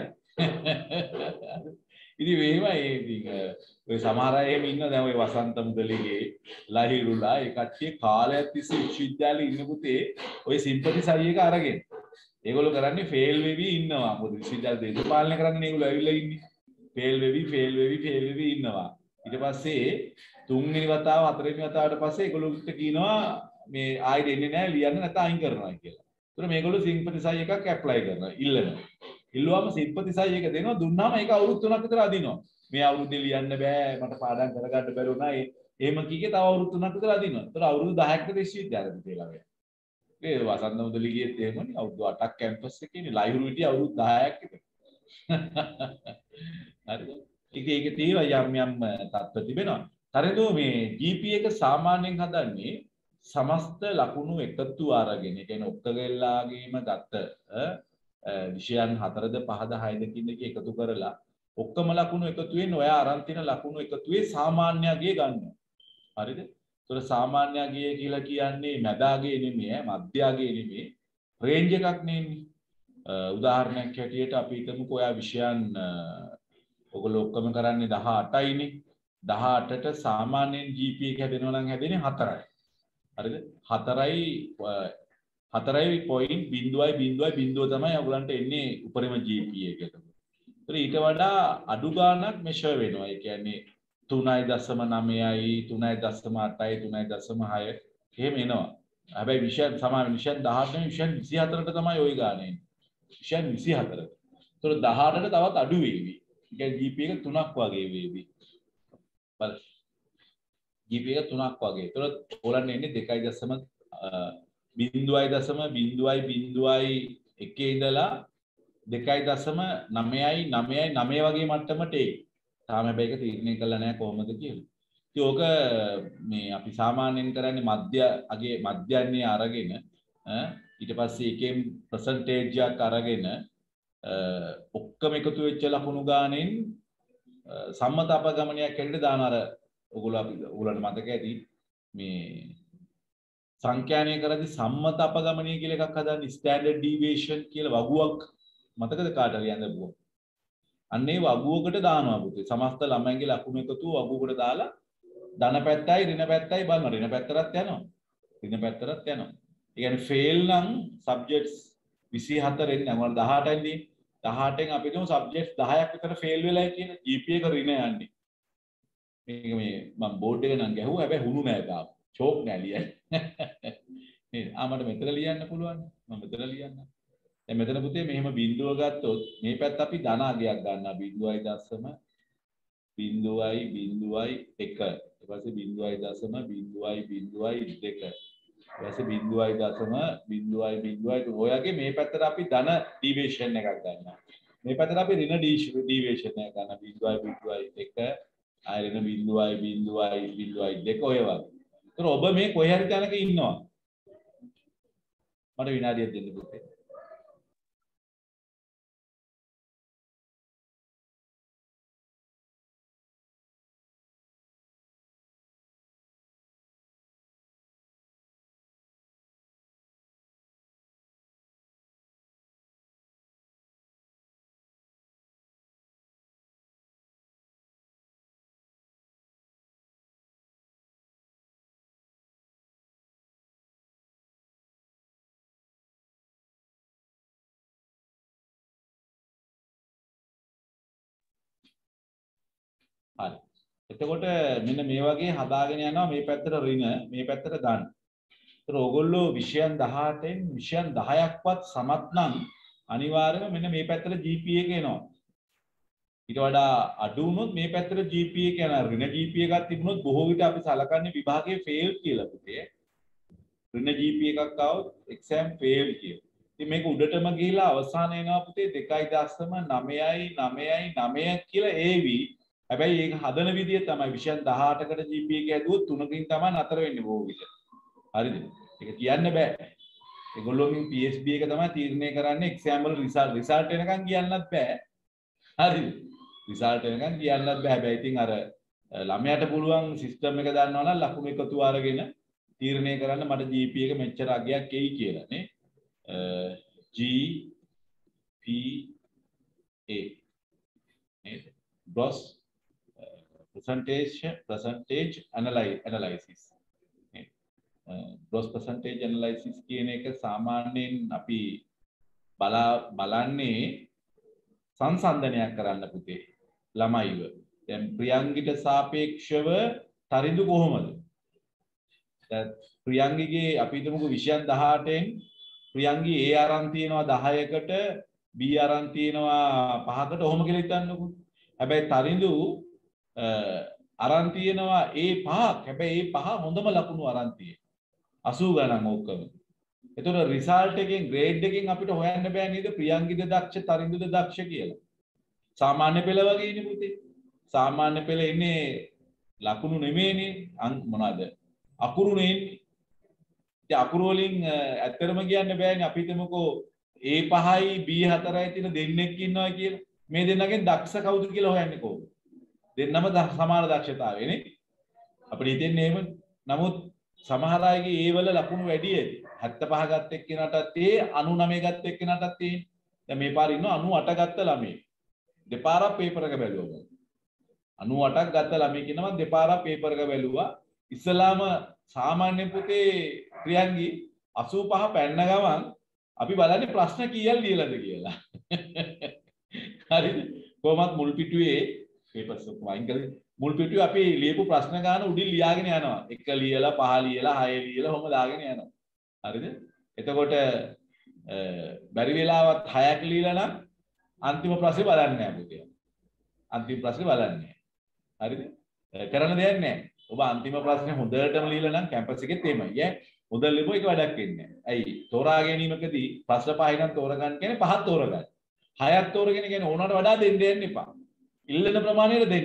ඉතින් මේවයි ඉතින් ඔය සමහර අය එහෙම ඉන්නවා දැන් ඔය වසන්ත මුදලිගේ ලහිරුලා ඒ කට්ටිය කාලයක් තිස්සේ විශ්වවිද්‍යාලේ ඉන්න පුතේ ඔය සිම්පති සයි එක අරගෙන. ඒගොල්ලෝ කරන්නේ ෆේල් වෙවි ඉන්නවා. මොකද විශ්වවිද්‍යාල දේශපාලනය කරන්නේ ඒගොල්ලෝ ඇවිල්ලා ඉන්නේ. ෆේල් වෙවි ඉන්නවා. ඊට පස්සේ තුන්වෙනි වතාව හතරවෙනි වතාවට පස්සේ ඒගොල්ලෝට කියනවා මේ ආයෙ දෙන්නේ නැහැ ලියන්න නැත්නම් අයින් කරනවා කියලා. ඒතර මේගොල්ලෝ සිම්පතිසයි එකක් ඇප්ලයි කරනවා ඉල්ලනවා. ඉල්ලුවාම සිම්පතිසයි එක දෙනවා දුන්නාම ඒක අවුරුදු 3ක් විතර අදිනවා. මේ අවුරුද්දේ ලියන්න බෑ මට පාඩම් කරගන්න බැරි වුණා. එහෙම කීකේ තව අවුරුදු 3ක් විතර අදිනවා. ඒතර අවුරුදු 10ක් විතර විශ්වවිද්‍යාලෙට තියලා වෙයි. ඒ වසන්ත මුදලිගියෙත් එහෙමනේ අවුරුදු 8ක් කැම්පස් එකේනේ ලයිව් හිටිය අවුරුදු 10ක් විතර. හරිද? ඒක තියෙනවා යම් තත්ත්ව තිබෙනවා. හරිද මේ GPA එක සාමාන්‍යයෙන් හදන්නේ සමස්ත ලකුණු එකතු අරගෙන. ඒ කියන්නේ ඔක්කොගෙල්ලාගේම ගත්ත විෂයන් 4ද 5ද 6ද කියන එක එකතු කරලා ඔක්කොම ලකුණු එකතුවෙන් ඔයා අරන් තියෙන ලකුණු එකතුවේ සාමාන්‍යගේ ගන්නවා. හරිද? ඒතර සාමාන්‍යගේ කියලා කියන්නේ මැදාගේ නෙමෙයි මධ්‍යගේ නෙමෙයි රේන්ජ් එකක් නෙන්නේ. උදාහරණයක් හැටියට අපි හිතමුකෝ ඔයා විෂයන් ඔයගොල්ලෝ ඔක්කොම කරන්නේ 18යිනේ. 18ට සාමාන්‍යයෙන් GPA එක හැදෙනවා නම් හැදෙන්නේ 4යි. හරිද? 4යි පොයින්ට් 0.0 තමයි ඔයගලන්ට එන්නේ උපරිම GPA එකට. ඒතර ඊට වඩා අඩු ගාණක් මෙෂර් වෙනවා. ඒ කියන්නේ 3.9යි 3.8යි 3.6 එහෙම එනවා. හැබැයි විෂයන් සමාන විෂයන් 18 නෙවෙයි විෂයන් 24ට තමයි ওই ගාණ එන්නේ. විෂයන් 24. ඒතර 18ට තවත් අඩු වේවි. ඒ කියන්නේ GPA එක 3ක් වගේ වේවි. බලන්න. GPA එක 3ක් වගේ. ඒතර ඕලන්න එන්නේ 2.0.1 ඉඳලා 2.9 වගේ මට්ටමට එයි. තාම හැබැයි ඒක තීරණය කළා නැහැ කොහොමද කියලා. ඉතින් ඕක මේ අපි සාමාන්‍යයෙන් කරන්නේ මධ්‍යන්නේ අරගෙන ඊට පස්සේ එකෙන් percentage එකක් අරගෙන ඔක්කොම එකතු වෙච්ච ලකුණු ගානෙන් සම්මත අපගමනයක් හැටියට දාන අර ඔයගොල්ලන්ට මතක ඇති මේ සංඛ්‍යානය කරද්දී සම්මත අපගමනය කියලා එකක් හදාන්නේ ස්ටෑන්ඩඩ් ඩීවියේෂන් කියලා වගුවක් මතකද කාට හරි යඳපුවා. අන්න ඒ වගුවකට දානවා පුතේ. සමස්ත ළමයින්ගේ ලකුණු එකතු වගුවකට දාලා ධන පැත්තයි ඍණ පැත්තයි බලනවා. ඍණ පැත්තටත් යනවා. ඍණ පැත්තටත් යනවා. ඒ කියන්නේ ෆේල් නම් සබ්ජෙක්ට්ස් 24 එන්නේ නැගොන 18 න්දී 18න් අපි දුමු සබ්ජෙක්ට්ස් 10ක් විතර ෆේල් වෙලා කියන GPA එක ඍණ යන්නේ. මේක මේ මම බෝඩ් එක නම් ගැහුවා හැබැයි හුණු නෑ තාම. චෝක් නෑ ලියන්නේ. නේද? මට මෙතන ලියන්න පුළුවන්. මම මෙතන ලියන්න. දැන් මෙතන පුතේ මෙහෙම බිඳුව ගත්තොත් මේ පැත්ත අපි ධන අගයක් ගන්නවා 0.0.0.1 ඊට පස්සේ 0.0.0.2 ඊට පස්සේ 0.0.0.0 ඔයගේ මේ පැත්තට අපි ධන ඩීවියේෂන් එකක් ගන්නවා. මේ පැත්තට අපි ඍණ ඩීවියේෂන් එකක් ගන්නවා 0.0.1 ආයෙ ඍණ 0.0.0.2 ඔය වගේ. ඒතර ඔබ මේ කොහේ හරි තැනක ඉන්නවා. මට විනාඩියක් දෙන්න පුතේ. හරි. එතකොට මෙන්න මේ වගේ හදාගෙන යනවා මේ පැත්තට ඍණ මේ පැත්තට ධන. ඒතර ඕගොල්ලෝ විෂයන් 18න් විෂයන් 10ක්වත් සමත් නම් අනිවාර්යයෙන්ම මෙන්න මේ පැත්තට GPA එක එනවා. ඊට වඩා අඩු වුණොත් මේ පැත්තට GPA එක යනවා. ඍණ GPA එකක් තිබුණොත් බොහෝ විට අපි සලකන්නේ විභාගයේ ෆේල් කියලා පුතේ. ඍණ GPA එකක් ආවොත් එක්සෑම් ෆේල් කියලා. ඉතින් මේක උඩටම ගිහිලා අවසාන වෙනවා පුතේ 2.9 කියලා ඒවි. හැබැයි ඒක හදන විදිය තමයි විෂයන් 18කට GPA එක ඇදුවොත් 3කින් තමයි නතර වෙන්නේ බොහෝ විට. හරිද? ඒක කියන්න බෑ. ඒගොල්ලෝගේ PSB එක තමයි තීරණය කරන්නේ එක්සෑම් වල රිසල්ට් එනකන් කියන්නත් බෑ. හරිද? රිසල්ට් එනකන් කියන්නත් බෑ. හැබැයි ඉතින් අර ළමයාට පුළුවන් සිස්ටම් එක දන්නවා නම් ලකුණු එකතු අරගෙන තීරණය කරන්න මට GPA එක මෙච්චර අගයක් එයි කියලා නේ. GPA නේද? gross percentage analysis gross percentage analysis කියන එක සාමාන්‍යයෙන් අපි බලන්නේ සංසන්දනයක් කරන්න පුතේ. ළමයිව. දැන් ප්‍රියංගිට සාපේක්ෂව තරිඳු කොහොමද? දැන් ප්‍රියංගිගේ අපි හිතමුකෝ විෂයන් 18න් ප්‍රියංගි A අරන් තියෙනවා 10කට B අරන් තියෙනවා 5කට ඔහොම කියලා හිතන්නකෝ. හැබැයි තරිඳු අරන් තියෙනවා A 5ක්. හැබැයි A 5 හොඳම ලකුණු අරන් තියෙනවා 80 ගණන් ඔක්කොම. එතකොට රිසල්ට් එකෙන් ග්‍රේඩ් එකෙන් අපිට හොයන්න බෑ නේද ප්‍රියංගිද දක්ෂ තරිඳුද දක්ෂ කියලා. සාමාන්‍ය පෙළ වගේනේ පුතේ. සාමාන්‍ය පෙළ ඉන්නේ ලකුණු නෙමෙයිනේ මොනවාද? අකුරුනේ ඉන්නේ. ඉතින් අකුරු වලින් ඇත්තටම කියන්න බෑනේ අපි හිතමුකෝ A5යි B4යි තියෙන දෙන්නෙක් ඉන්නවා කියලා. මේ දෙන්නගෙන් දක්ෂ කවුද කියලා හොයන්නේ කොහොමද? දෙන්නම සමාන දක්ෂතාවයනේ. අපිට හිතෙන්නේ එහෙම. නමුත් සමහර අයගේ ඒ වල ලකුණු වැඩි ඇති. 75 ගත්ත එක්කෙනාටත් ඒ 99 ගත්ත එක්කෙනාටත් ඒ. දැන් මේ පාර ඉන්නවා 98 ගත්ත ළමයි. දෙපාරක් පේපර් එක බැලුවා. 98ක් ගත්ත ළමයි කියනවා දෙපාරක් පේපර් එක බැලුවා. ඉස්සලාම සාමාන්‍ය පුතේ ප්‍රියංගි 85 පැන්න ගමන් අපි බලන්නේ ප්‍රශ්න කීයක් ලියලාද කියලා. හරිද? කොහොමත් මුල් පිටුවේ පේපර්ස් එක වයින් කරේ මුල් පිටුවේ අපි ලියපු ප්‍රශ්න ගාන උඩින් ලියාගෙන යනවා. 1 ලියලා 5 ලියලා 6 ලියලා ඔහොම දාගෙන යනවා. හරිද? එතකොට බැරි වෙලාවත් 6ක් ලියලා නම් අන්තිම ප්‍රශ්නේ බලන්නේ නැහැ පුතේ. අන්තිම ප්‍රශ්නේ බලන්නේ නැහැ. හරිද? කරන්න දෙයක් නැහැ. ඔබ අන්තිම ප්‍රශ්නේ හොඳටම ලියලා නම් කැම්පස් එකෙත් එමයයි ඈ. හොඳ ලියපුව එක වැඩක් වෙන්නේ නැහැ. ඇයි? තෝරා ගැනීමකදී ප්‍රශ්න 5 නම් තෝරගන්න කියන්නේ 5ක් තෝරගන්න. 6ක් තෝරගෙන කියන්නේ ඕනකට වඩා දෙන්න යන්න එපා. ඉල්ලන ප්‍රමාණයට දෙන්න.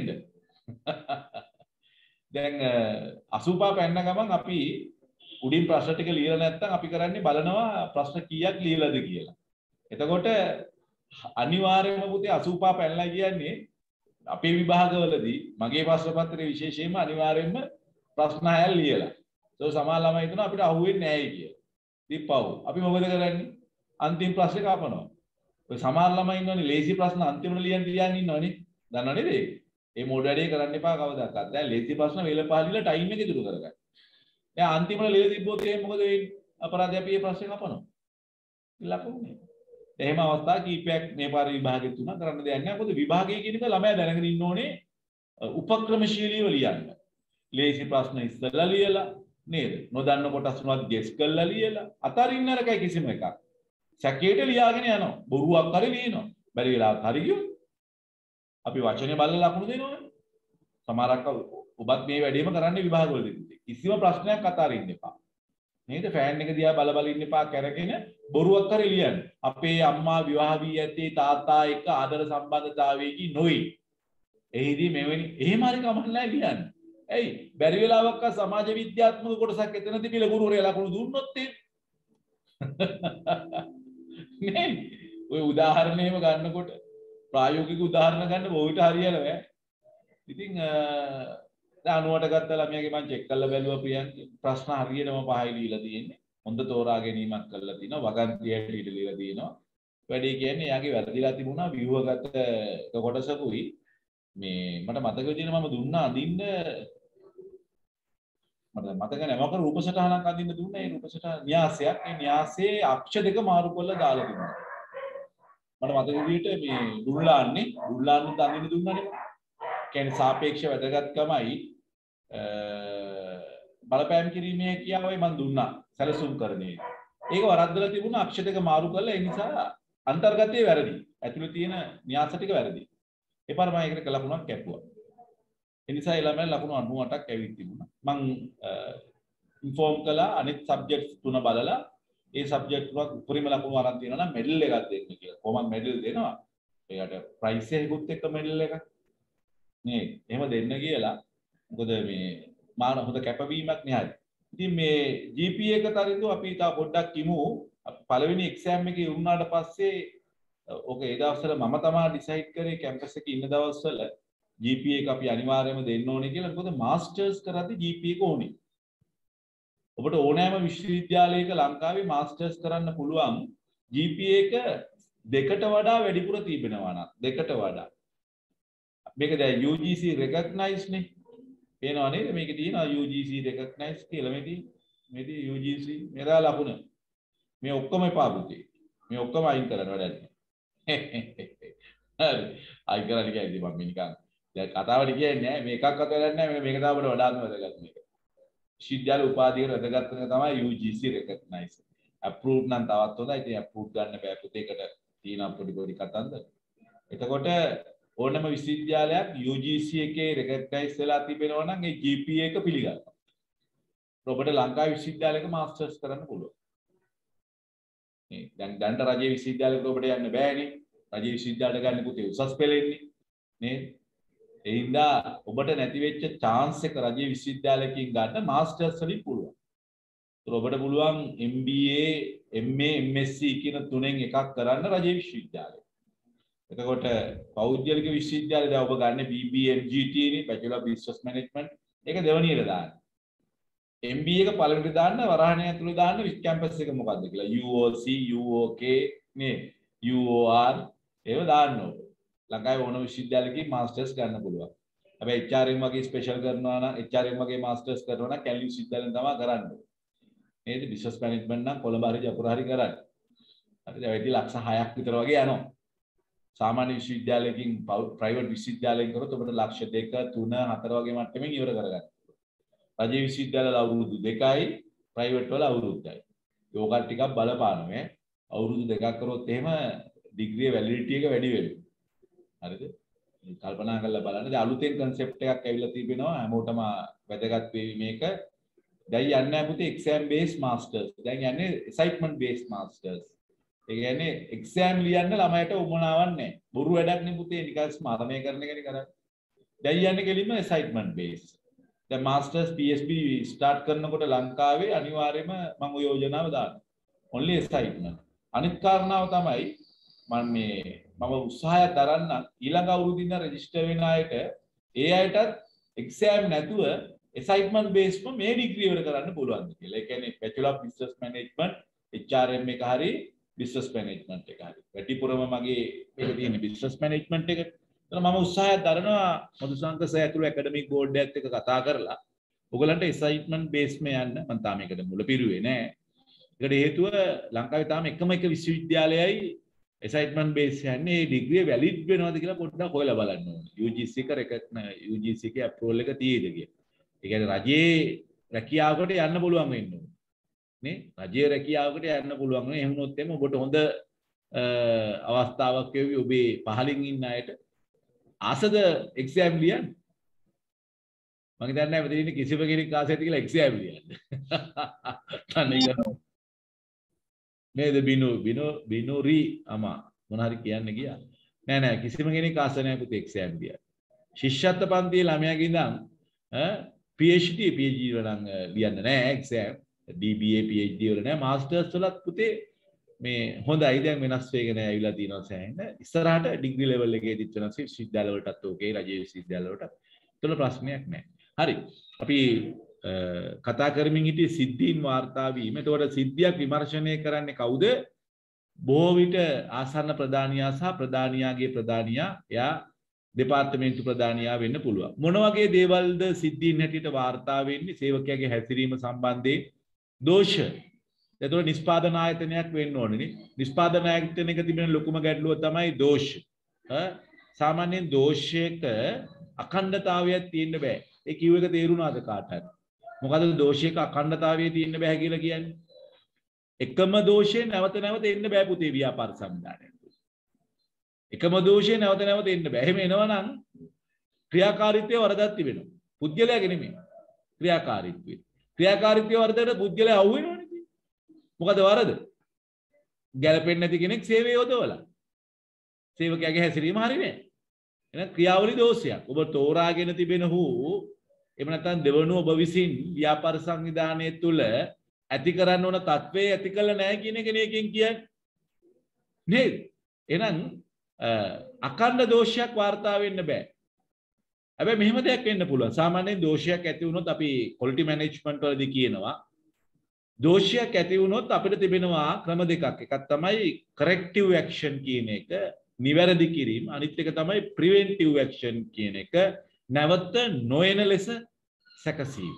දැන් 85 පැන්න ගමන් අපි උඩින් ප්‍රශ්න ටික ලියලා නැත්නම් අපි කරන්නේ බලනවා ප්‍රශ්න කීයක් ලියලාද කියලා. එතකොට අනිවාර්යයෙන්ම පුතේ 85 පැනලා කියන්නේ අපේ විභාගවලදී මගේ ප්‍රශ්න පත්‍රයේ විශේෂයෙන්ම අනිවාර්යයෙන්ම ප්‍රශ්න 6ක් ලියලා. ඒක සමහර ළමයි හිතනවා අපිට අහුවෙන්නේ නැහැයි කියලා. දීපව්. අපි මොකද කරන්නේ? අන්තිම ප්‍රශ්නේ කපනවා. ඔය සමහර ළමයි ඉන්නවනේ ලේසි ප්‍රශ්න අන්තිමට ලියන්න ඉන්නවනේ. දන්නව නේද ඒක? ඒ මොඩ වැඩේ කරන්න එපා කවදාකවත්. දැන් ලේසි ප්‍රශ්න වේල පහලිලා ටයිම් එක ඉදිරි කරගන්න. දැන් අන්තිමට ලියලා තිබ්බොත් එහෙනම් මොකද වෙන්නේ? අපරාධය අපි මේ ප්‍රශ්නේ කපනවා. ලකුණුනේ. එහෙම අවස්ථා කීපයක් මේ පාර විභාගෙත් තුනක් කරන්න දෙයක් නැහැ. මොකද විභාගයේ කියන එක ළමයා දැනගෙන ඉන්න ඕනේ උපක්‍රමශීලීව ලියන්න. ලේසි ප්‍රශ්න ඉස්සෙල්ලා ලියලා නේද? නොදන්න කොටස් උනත් ගෙස් කරලා ලියලා අතරින්න රකයි කිසිම එකක්. සැකේට ලියාගෙන යනවා. බොරුවක් හරි ලියනවා. බැරි වෙලාවත් හරි ගියොත් අපි වචනේ බලලා ලකුණු දෙනවනේ. සමහරක් ඔබත් මේ වැඩේම කරන්නේ විභාගවලදී. කිසිම ප්‍රශ්නයක් අතාරින්න එපා. නේද? ෆෑන් එක දිහා බල බල ඉන්න එපා කරගෙන බොරුවක් හරි ලියන්න. අපේ අම්මා විවාහ වී ඇත්තේ තාත්තා එක්ක ආදර සම්බන්ධතාවයකින් නොයි. එහිදී මෙවැනි එහෙම හරි කමක් නැහැ ලියන්න. ඇයි? බැරි වෙලාවක සමාජ විද්‍යාත්මක කොටසක් එතන තිබිලා ගුරුවරයා ලකුණු දුන්නොත් නේ. ඔය උදාහරණයම ගන්නකොට ප්‍රායෝගික උදාහරණ ගන්න බොවිට හරියලා බෑ. ඉතින් 98 ගත්ත ළමයාගේ මම චෙක් කරලා බැලුවා ප්‍රියංකි ප්‍රශ්න හරියටම 5යි දීලා තියෙන්නේ. හොඳ තෝරා ගැනීමක් කරලා තිනවා. වගන්තියට ඊට දීලා තියෙනවා. වැඩි කියන්නේ එයාගේ වැරදිලා තිබුණා ව්‍යුහගත කොටසකුයි. මේ මට මතක විදිහට මම දුන්නා අඳින්න මට මතක නැහැ මොකද රූප සටහනක් අඳින්න දුන්නා. ඒ රූප සටහන න්‍යාසයක්. ඒ න්‍යාසයේ අක්ෂර දෙක මාරු කරලා දාලා දුන්නා. මට මතක විදිහට මේ දුල්ලාන්නේ අඳින්න දුන්නානේ. කියන්නේ සාපේක්ෂ වැදගත්කමයි බලපෑම් කිරීමේ කියාවයි මම දුන්නා සැලසුම් කරන්නේ. ඒක වරද්දලා තිබුණා අක්ෂර දෙක මාරු කරලා ඒ නිසා අන්තර්ගතයේ වැරදි. ඇතුළේ තියෙන න්‍යාස ටික වැරදි. ඒ පාර මම ඒකට ලකුණක් කැපුවා. ඒ නිසා ඒ ළමයා ලකුණු 98ක් ඇවිත් තිබුණා. මම ඉන්ෆෝම් කළා අනිත් සබ්ජෙක්ට්ස් තුන බලලා ඒ සබ්ජෙක්ට් වල උපරිම ලකුණු අරන් තියෙනවා නම් මෙඩල් එකක් දෙන්න කියලා. කොහොමද මෙඩල් දෙනවා? ඒකට ප්‍රයිස් එකකුත් එක්ක මෙඩල් එකක්. නේ එහෙම දෙන්න කියලා. මොකද මේ මාන හොඳ කැපවීමක් නේ. ඉතින් මේ GPA එක තරින්දු අපි තා පොඩ්ඩක් කිමු. පළවෙනි එක්සෑම් එකේ වුණාට පස්සේ ඕක ඒ දවස්වල මම තමයි ඩිසයිඩ් කරේ කැම්පස් එකේ ඉන්න දවස්වල GPA එක අපි අනිවාර්යයෙන්ම දෙන්න ඕනේ කියලා. මොකද මාස්ටර්ස් කරද්දී GPA එක ඕනේ. ඔබට ඕනෑම විශ්වවිද්‍යාලයක ලංකාවේ මාස්ටර්ස් කරන්න පුළුවන් GPA එක දෙකට වඩා වැඩිපුර තිබෙනවා නම් දෙකට වඩා. මේක දැන් UGC recognized නේ. පේනවා නේද? මේකේ තියෙනවා UGC recognized කියලා මේදී UGC මෙරා ලකුණ. මේ ඔක්කොම එපා පුතේ. මේ ඔක්කොම අයින් කරන්න වැඩක් නෑ. හරි. ආයි කරලා කියන්නේ මම නිකන් දැන් කතාවට කියන්නේ මේ එකක්වත් වැඩක් නැහැ මේක තමයි අපිට වඩාත්ම වැදගත් මේක. විශ්වවිද්‍යාල උපාධියකට වැදගත් වෙන තමයි UGC recognize. approved නම් තවත් හොඳයි. ඉතින් approved ගන්න බෑ පුතේකට තියෙන පොඩි කතන්දර. එතකොට ඕනම විශ්වවිද්‍යාලයක් UGC එකේ recognize වෙලා තිබෙනවා නම් ඒ GPA එක පිළිගන්නවා. ඔබට ලංකාවේ විශ්වවිද්‍යාලයක මාස්ටර්ස් කරන්න පුළුවන්. මේ දැන් රජයේ විශ්වවිද්‍යාලයකට ඔබට යන්න බෑනේ. රජයේ විශ්වවිද්‍යාලයට ගන්න පුතේ උසස් පෙළෙන්නේ නේද? ඒ හින්දා ඔබට නැති වෙච්ච chance එක රජයේ විශ්වවිද්‍යාලයකින් ගන්න මාස්ටර්ස් වලින් පුළුවන්. ඒක ඔබට පුළුවන් MBA, MA, MSc කියන තුනෙන් එකක් කරන්න රජයේ විශ්වවිද්‍යාලේ. එතකොට පෞද්ගලික විශ්වවිද්‍යාලේ දැන් ඔබ ගන්න BBMGT නේ Bachelor of Business Management. ඒක දෙවනියට දාන්න. MBA එක පළවෙනිට දාන්න වරහණය ඇතුළේ දාන්න කැම්පස් එක මොකද්ද කියලා UOC, UOK නේ UOR ඒව දාන්න ඕනේ. ලංකාවේ ඕන විශ්වවිද්‍යාලයකින් මාස්ටර්ස් ගන්න පුළුවන්. හැබැයි HRM වගේ ස්පෙෂල් කරනවා නම් HRM වගේ මාස්ටර්ස් කරනවා නම් කැලණි විශ්වවිද්‍යාලයෙන් තමයි කරන්න ඕනේ. නේද? බිස්නස් මැනේජ්මන්ට් නම් කොළඹ හරි ජයපුර හරි කරන්න. හරි දැන් වැඩි ලක්ෂ 6ක් විතර වගේ යනවා. සාමාන්‍ය විශ්වවිද්‍යාලයකින් ප්‍රයිවට් විශ්වවිද්‍යාලයෙන් කරොත් ඔබට ලක්ෂ 2, 3, 4 වගේ මට්ටමින් ඉවර කරගන්න. රජයේ විශ්වවිද්‍යාල අවුරුදු 2යි ප්‍රයිවට් වල අවුරුද්දයි. යෝගා ටිකක් බලපානවා. අවුරුදු 2ක් කරොත් එහෙම ඩිග්‍රී වැලිඩිටි එක වැඩි වෙනවා. හරිද? කල්පනා කරලා බලන්න. දැන් අලුතෙන් concept එකක් ඇවිල්ලා තිබෙනවා. හැමෝටම වැදගත් වෙවි මේක. දැන් යන්නේ නැහැ පුතේ exam based masters. දැන් යන්නේ assignment based masters. ඒ කියන්නේ exam ලියන්න ළමයට උවමනාවක් නැහැ. බොරු වැඩක් නේ පුතේ නිකන් ස්මරණය කරන එකනේ කරන්නේ. දැන් යන්නේ කෙලින්ම assignment based. දැන් masters PhD start කරනකොට ලංකාවේ අනිවාර්යයෙන්ම මම ඔය යෝජනාව දානවා. only assignment. අනිත් කාරණාව තමයි මම උත්සාහය දරන්න ඊළඟ අවුරුද්දින් රෙජිස්ටර් වෙන අයට ඒ අයටත් exam නැතුව assignment based මේ ඩිග්‍රී ඉවර කරන්න පුළුවන් කියලා. ඒ කියන්නේ Bachelor of Business Management HRM එක හරි business management එක හරි. වැඩිපුරම මගේ මේක තියෙන business management එක. එතන මම උත්සාහය දරනවා මදුසංක සර් ඇතුළු academic board එකත් එක්ක කතා කරලා ඔයගලන්ට assignment based මේ යන්න මම තාම ඒකට මුල පිරුවේ නෑ. ඒකට හේතුව ලංකාවේ තාම එකම එක විශ්වවිද්‍යාලයයි assignment based යන්නේ ඒ ඩිග්‍රිය වැලිඩ් වෙනවද කියලා පොඩ්ඩක් හොයලා බලන්න ඕනේ. UGC එක UGC එකේ approval එක තියෙද කියලා. ඒ කියන්නේ රජයේ රැකියාවකට යන්න පුළුවන් වෙන්න ඕනේ. නේ? රජයේ රැකියාවකට යන්න පුළුවන් වෙන. එහෙම වුණොත් එimhe ඔබට හොඳ අවස්ථාවක් වේවි ඔබේ පහලින් ඉන්න අයට. ආසද එක්සෑම් ලියන්න? මම හිතන්නේ නැහැ මෙතන ඉන්න කිසිම කෙනෙක් ආස ඇති කියලා එක්සෑම් ලියන්න. නේද බිනෝරි අමා මොන හරි කියන්න ගියා. නෑ කිසිම කෙනෙක් ආස නැහැ පුතේ එක්සෑම් ලියන්න. ශිෂ්‍යත්ව පන්තියේ ළමයාගේ ඉඳන් PhD වල නම් ලියන්න නෑ එක්සෑම්. DBA PhD වල නෑ මාස්ටර්ස් වලත් පුතේ මේ හොඳයි දැන් වෙනස් වෙගෙන ඇවිල්ලා තියෙනවා සෑහෙන. ඉස්සරහට ඩිග්‍රී ලෙවල් එකේදීත් වෙනස් විශ්වවිද්‍යාල වලටත් ඕකේ රජයේ විශ්වවිද්‍යාල වලට. ඒතන ප්‍රශ්නයක් නෑ. හරි. අපි කතා කරමින් හිටියේ සිද්ධීන් වාර්තා වීම. එතකොට සිද්ධියක් විමර්ශනය කරන්නේ කවුද? බොහෝ විට ආසන්න ප්‍රධානියා සහ ප්‍රධානියාගේ ප්‍රධානියා එයා දෙපාර්තමේන්තු ප්‍රධානියා වෙන්න පුළුවන්. මොන වගේ දේවල්ද සිද්ධීන් හැටියට වාර්තා වෙන්නේ? සේවකයාගේ හැසිරීම සම්බන්ධයෙන් දෝෂ. එතකොට නිෂ්පාදන ආයතනයක් වෙන්න ඕනේ නේ. නිෂ්පාදන ආයතනයක තිබෙන ලොකුම ගැටලුව තමයි දෝෂ. සාමාන්‍යයෙන් දෝෂයක අඛණ්ඩතාවයක් තියෙන්න බෑ. ඒ කිව් එක තේරුණාද කාට හරි? මොකද දෝෂයක අඛණ්ඩතාවය තියෙන්න බෑ කියලා කියන්නේ? එකම දෝෂේ නැවත නැවත එන්න බෑ පුතේ ව්‍යාපාර සම්දානයට. එකම දෝෂේ නැවත නැවත එන්න බෑ. එහෙම එනවනම් ක්‍රියාකාරීත්වයේ වරදක් තිබෙනවා. පුද්ගලයාගේ නෙමෙයි. ක්‍රියාකාරීත්වයේ. ක්‍රියාකාරීත්වයේ වරදට පුද්ගලයා අවු වෙනවනේ. මොකද වරද? ගැලපෙන්නේ නැති කෙනෙක් සේවය යොදවලා. සේවකයාගේ හැසිරීම හරි නෑ. එහෙනම් ක්‍රියාවලි දෝෂයක්. ඔබ තෝරාගෙන තිබෙන හෝ එහෙම නැත්නම් දෙවනුව ඔබ විසින් ව්‍යාපාර සංවිධානයේ තුල ඇති කරන්න ඕන තත්ත්වයේ ඇති කළ නැහැ කියන එක නේකින් කියන්නේ. නේද? එහෙනම් අඛණ්ඩ දෝෂයක් වාර්තා වෙන්න බෑ. හැබැයි මෙහෙම දෙයක් වෙන්න පුළුවන්. සාමාන්‍යයෙන් දෝෂයක් ඇති වුණොත් අපි ක්වොලිටි මැනේජ්මන්ට් වලදී කියනවා දෝෂයක් ඇති වුණොත් අපිට තිබෙනවා ක්‍රම දෙකක්. එකක් තමයි corrective action කියන එක, නිවැරදි කිරීම. අනිත් එක තමයි preventive action කියන එක, නැවත නොයන ලෙස සැකසීම.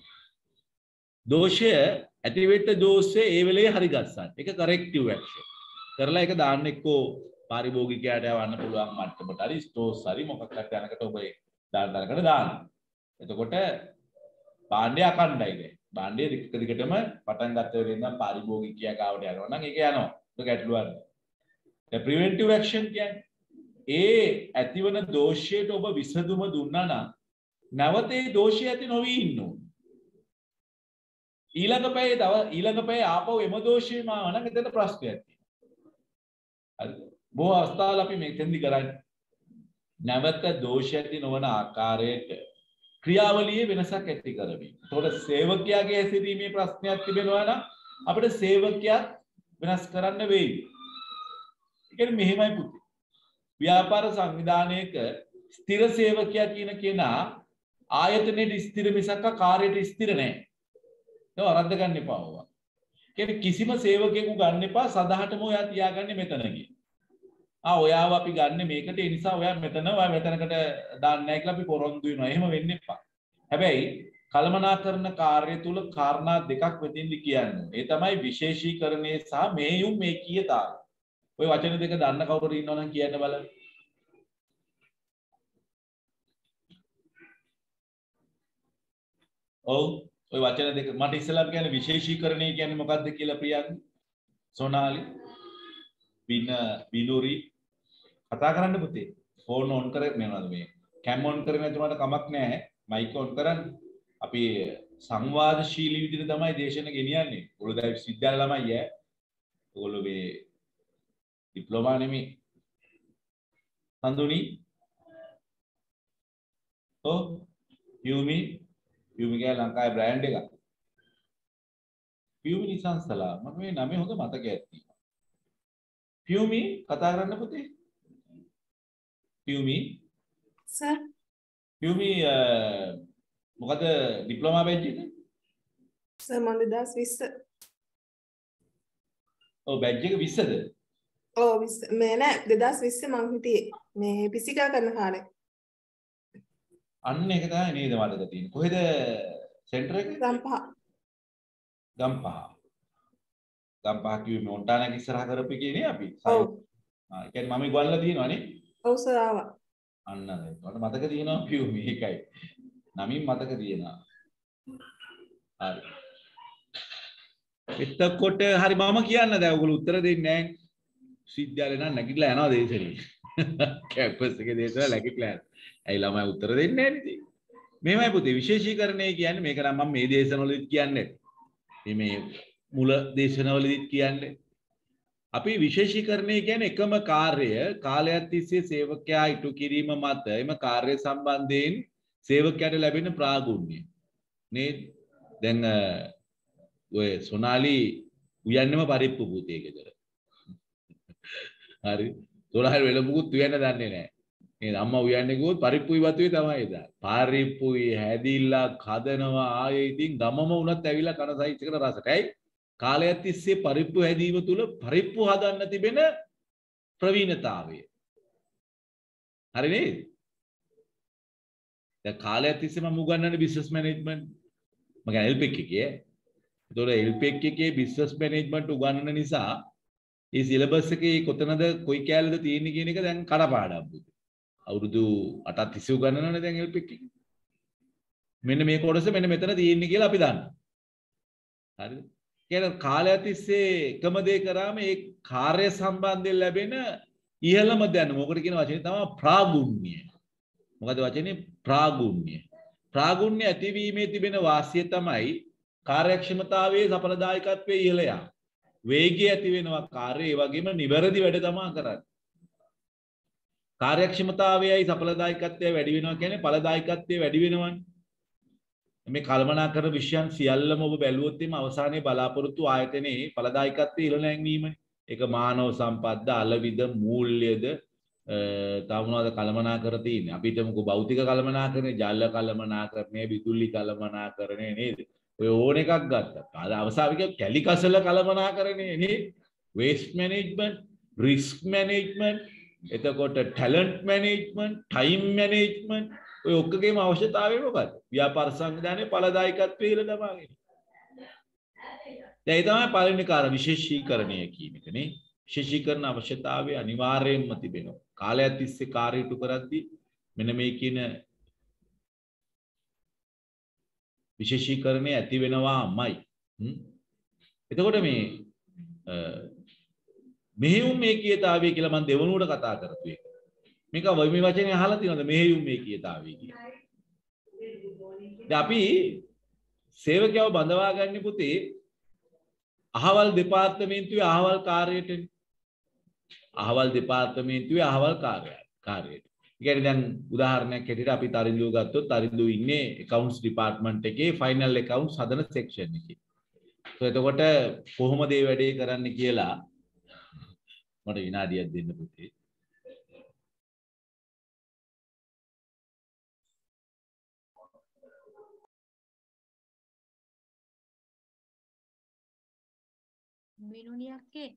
දෝෂය ඇතිවෙච්ච දෝෂය ඒ වෙලේ හරි ගස්සන්න. ඒක corrective action. කරලා ඒක දාන්න එක්කෝ පාරිභෝගිකයාට යවන්න පුළුවන් මට්ටමට හරි ස්ටෝර්ස් හරි මොකක්ද යනකට ඔබ දාන්නකට දාන්න. එතකොට භාණ්ඩය අකණ්ඩයි දැන්. භාණ්ඩය දිගටම පටන් ගත්ත වෙලේ ඉඳන් පාරිභෝගිකයා ගාවට යනවා නම් ඒක යනවා. ඒක ගැටලුවක්. The preventive action කියන්නේ ඒ ඇතිවන දෝෂයට ඔබ විසඳුම දුන්නා නම් නැවත ඒ දෝෂය ඇති නොවී ඉන්න ඕනේ. ඊළඟ පැයේ ආපහු එම දෝෂයම ආව නම් එතන ප්‍රශ්නයක් තියෙනවා. හරි. බොහෝ අවස්ථාවල අපි මෙතෙන්දි කරන්නේ නැවත දෝෂ ඇති නොවන ආකාරයට ක්‍රියාවලියේ වෙනසක් ඇති කරමින්. ඒතකොට සේවකයාගේ හැසිරීමේ ප්‍රශ්නයක් තිබෙනවා නම් අපිට සේවකයා වෙනස් කරන්න වෙයි. ඒ කියන්නේ මෙහෙමයි පුතේ. ව්‍යාපාර සංවිධානයක ස්ථිර සේවකයා කියන කෙනා ආයතනයේ ස්ථිර මිසක් කාර්යයට ස්ථිර නැහැ. ඒක වරද්ද ගන්න එපා ඔවා. කියන්නේ කිසිම සේවකයෙකු ගන්න එපා සදාහටම ඔයා තියාගන්නේ මෙතන කියලා. ඔයාව අපි ගන්න මේකට ඒ නිසා ඔයා මෙතනකට දාන්නේ නැහැ කියලා අපි පොරොන්දු වෙනවා. එහෙම වෙන්න එපා. හැබැයි කළමනාකරණ කාර්ය තුල කාරණා දෙකක් වෙතින්දි කියන්නේ. ඒ තමයි විශේෂීකරණය සහ මෙහෙයුම් මේකීයතාවය. ඔය වචන දෙක දන්න කවුරු ඉන්නව නම් කියන්න බලන්න. ඔව් ඔය වචන දෙක මට ඉස්සෙල්ලාම කියන්නේ විශේෂීකරණය කියන්නේ මොකක්ද කියලා ප්‍රියංග සෝනාලි බිනුරි කතා කරන්න පුතේ ෆෝන් ඔන් කරගෙන යනවාද මේ කැම් ඔන් කරගෙන නැතුනට කමක් නැහැ මයික් ඔන් කරන්න අපි සංවාදශීලී විදිහට තමයි දේශන ගෙනියන්නේ ඔයගොල්ලෝ දැන් විශ්වවිද්‍යාල ළමයි ඈ ඔයගොල්ලෝ මේ ඩිප්ලෝමා නෙමෙයි හඳුනි ඔව් යූමි ගේ ලංකාවේ බ්‍රෑන්ඩ් එකක් යූමි නිසංසලා මම මේ නමේ හොඳ මතකයක් තියෙනවා යූමි කතා කරන්න පුතේ යූමි සර් යූමි මොකද ඩිප්ලෝමා බැච් එක සර් මම 2020 ඔව් බැච් එක 20ද ඔව් 20 මේ නෑ 2020 මං හිටියේ මේ ෆිසිකල් කරන කාලේ අන්න ඒක තමයි නේද මතක තියෙන්නේ කොහෙද සෙන්ටර් එක ගම්පහ කිව්වේ මොන්ටානාක ඉස්සරහ කරපු එකේ නේ අපි ඔව් ඒ කියන්නේ මම ගොල්ලලා තියෙනවනේ ඔව් සර් ආවා අන්න ඒක මට මතක තියෙනවා කියු මේකයි නමින් මතක තියෙනවා හරි එතකොට හරි මම කියන්න දැන් ඔයගොල්ලෝ උත්තර දෙන්නේ නැහැ විශ්වවිද්‍යාලේ නම් නැගිටලා යනවා දේශනේ කැම්පස් එකේ දේශන නැගිටලා යනවා ඇයි ළමයි උත්තර දෙන්නේ නැහැ නේද මේවයි පුතේ විශේෂීකරණය කියන්නේ මේක නම් මම මේ දේශනවලදීත් කියන්නේ මේ මුල දේශනවලදීත් කියන්නේ අපි විශේෂීකරණය කියන්නේ එකම කාර්ය කාලයක් තිස්සේ සේවකයා ඉටු කිරීම මත එම කාර්ය සම්බන්ධයෙන් සේවකයාට ලැබෙන ප්‍රාගුණ්‍ය නේද දැන් ඔය සොනාලි උයන්නෙම පරිප්පු පුතේ ගෙදර හරි සොනාලි වෙලමුකුත් උයන්න දන්නේ නැහැ නේද අම්මා උයන්නේ ගියොත් පරිප්පුයි වතුයි තමයි දාන්නේ පරිප්පුයි හැදිලා කදනවා ආයේ ඉතින් ගමම උනත් ඇවිල්ලා කන සයිස් එකට රසට ඇයි කාලයක් තිස්සේ පරිප්පු හැදීම තුල පරිප්පු හදන්න තිබෙන ප්‍රවීණතාවය හරි නේද දැන් කාලයක් තිස්සේ මම උගන්වන්නේ බිස්නස් මැනේජ්මන්ට් මම කියන්නේ එල්පෙක් එකේ ඒතකොට එල්පෙක් එකේ බිස්නස් මැනේජ්මන්ට් උගන්වන නිසා මේ සිලබස් එකේ කොතනද කොයි කැලේද තියෙන්නේ කියන එක දැන් කඩපාඩම් පුතේ අවුරුදු 8ක් තිස්සේ උගන්වනවනේ දැන් එල්පෙක් එකේ මෙන්න මේ කොටස මෙන්න මෙතන තියෙන්නේ කියලා අපි දන්නවා හරිද කියන්නේ කාලයක් තිස්සේ එකම දේ කරාම ඒ කාර්ය සම්බන්ධයෙන් ලැබෙන ඉහළම දැනුම මොකට කියන වචනේ තමයි ප්‍රාගුණ්‍ය මොකද වචනේ ප්‍රාගුණ්‍ය ඇතිවීමේ තිබෙන වාසිය තමයි කාර්යක්ෂමතාවයේ සඵලදායකත්වයේ ඉහළ යාම වේගය ඇති වෙනවා කාර්යය ඒ වගේම නිවැරදි වැඩ තමයි කරන්නේ කාර්යක්ෂමතාවයයි සඵලදායකත්වය වැඩි වෙනවා කියන්නේ ඵලදායකත්වය වැඩි වෙනවනේ මේ කල්පනාකරන විෂයන් සියල්ලම ඔබ බැලුවොත් එimhe අවසානයේ බලාපොරොත්තු ආයතනයේ ඵලදායකත්වයේ ඉහළ නැංවීමනේ ඒක මානව සම්පත්ද අලවිද මූල්‍යද තව මොනවද කල්පනාකර තියෙන්නේ අපි හිතමුකෝ භෞතික කල්පනාකරණය ජල කල්පනාකරණය විදුලි කල්පනාකරණය නේද ඔය ඕන එකක් ගත්තා අද අවසාවික කැලිකසල කල්පනාකරණය නේද waste management risk management එතකොට talent management time management ඔය ඔක්කොගේම අවශ්‍යතාවය මොකක්ද ව්‍යාපාර සංවිධානයේ ඵලදායකත්වයේ ඉහළ දමාගෙන දැන් ඒ තමයි පළවෙනි කාර්ය විශේෂීකරණය කියන එක නේ විශේෂීකරණ අවශ්‍යතාවය අනිවාර්යයෙන්ම තිබෙනවා. කාලයක් තිස්සේ කාර්ය ඉටු කරද්දී මෙන්න මේ කියන විශේෂීකරණය ඇති වෙනවාමයි. එතකොට මේ මෙහෙයුම් මේ කියතාවය කියලා මම දෙවනුවට කතා කරපු එක. මේක මේ වචනේ අහලා තියෙනවද මෙහෙයුම් මේ කියතාවය කියලා? දැන් අපි සේවකයව බඳවා ගන්න පුතේ අහවල් දෙපාර්තමේන්තුවේ අහවල් කාර්යයට අහවල් දෙපාර්තමේන්තුවේ අහවල් කාර්යයට. ඒ කියන්නේ දැන් උදාහරණයක් හැටියට අපි තරිඳුව ගත්තොත් තරිඳුව ඉන්නේ accounts department එකේ final accounts හදන section එකේ. එතකොට කොහොමද මේ වැඩේ කරන්න කියලා මට විනාඩියක් දෙන්න පුතේ. මිනුනියක්කේ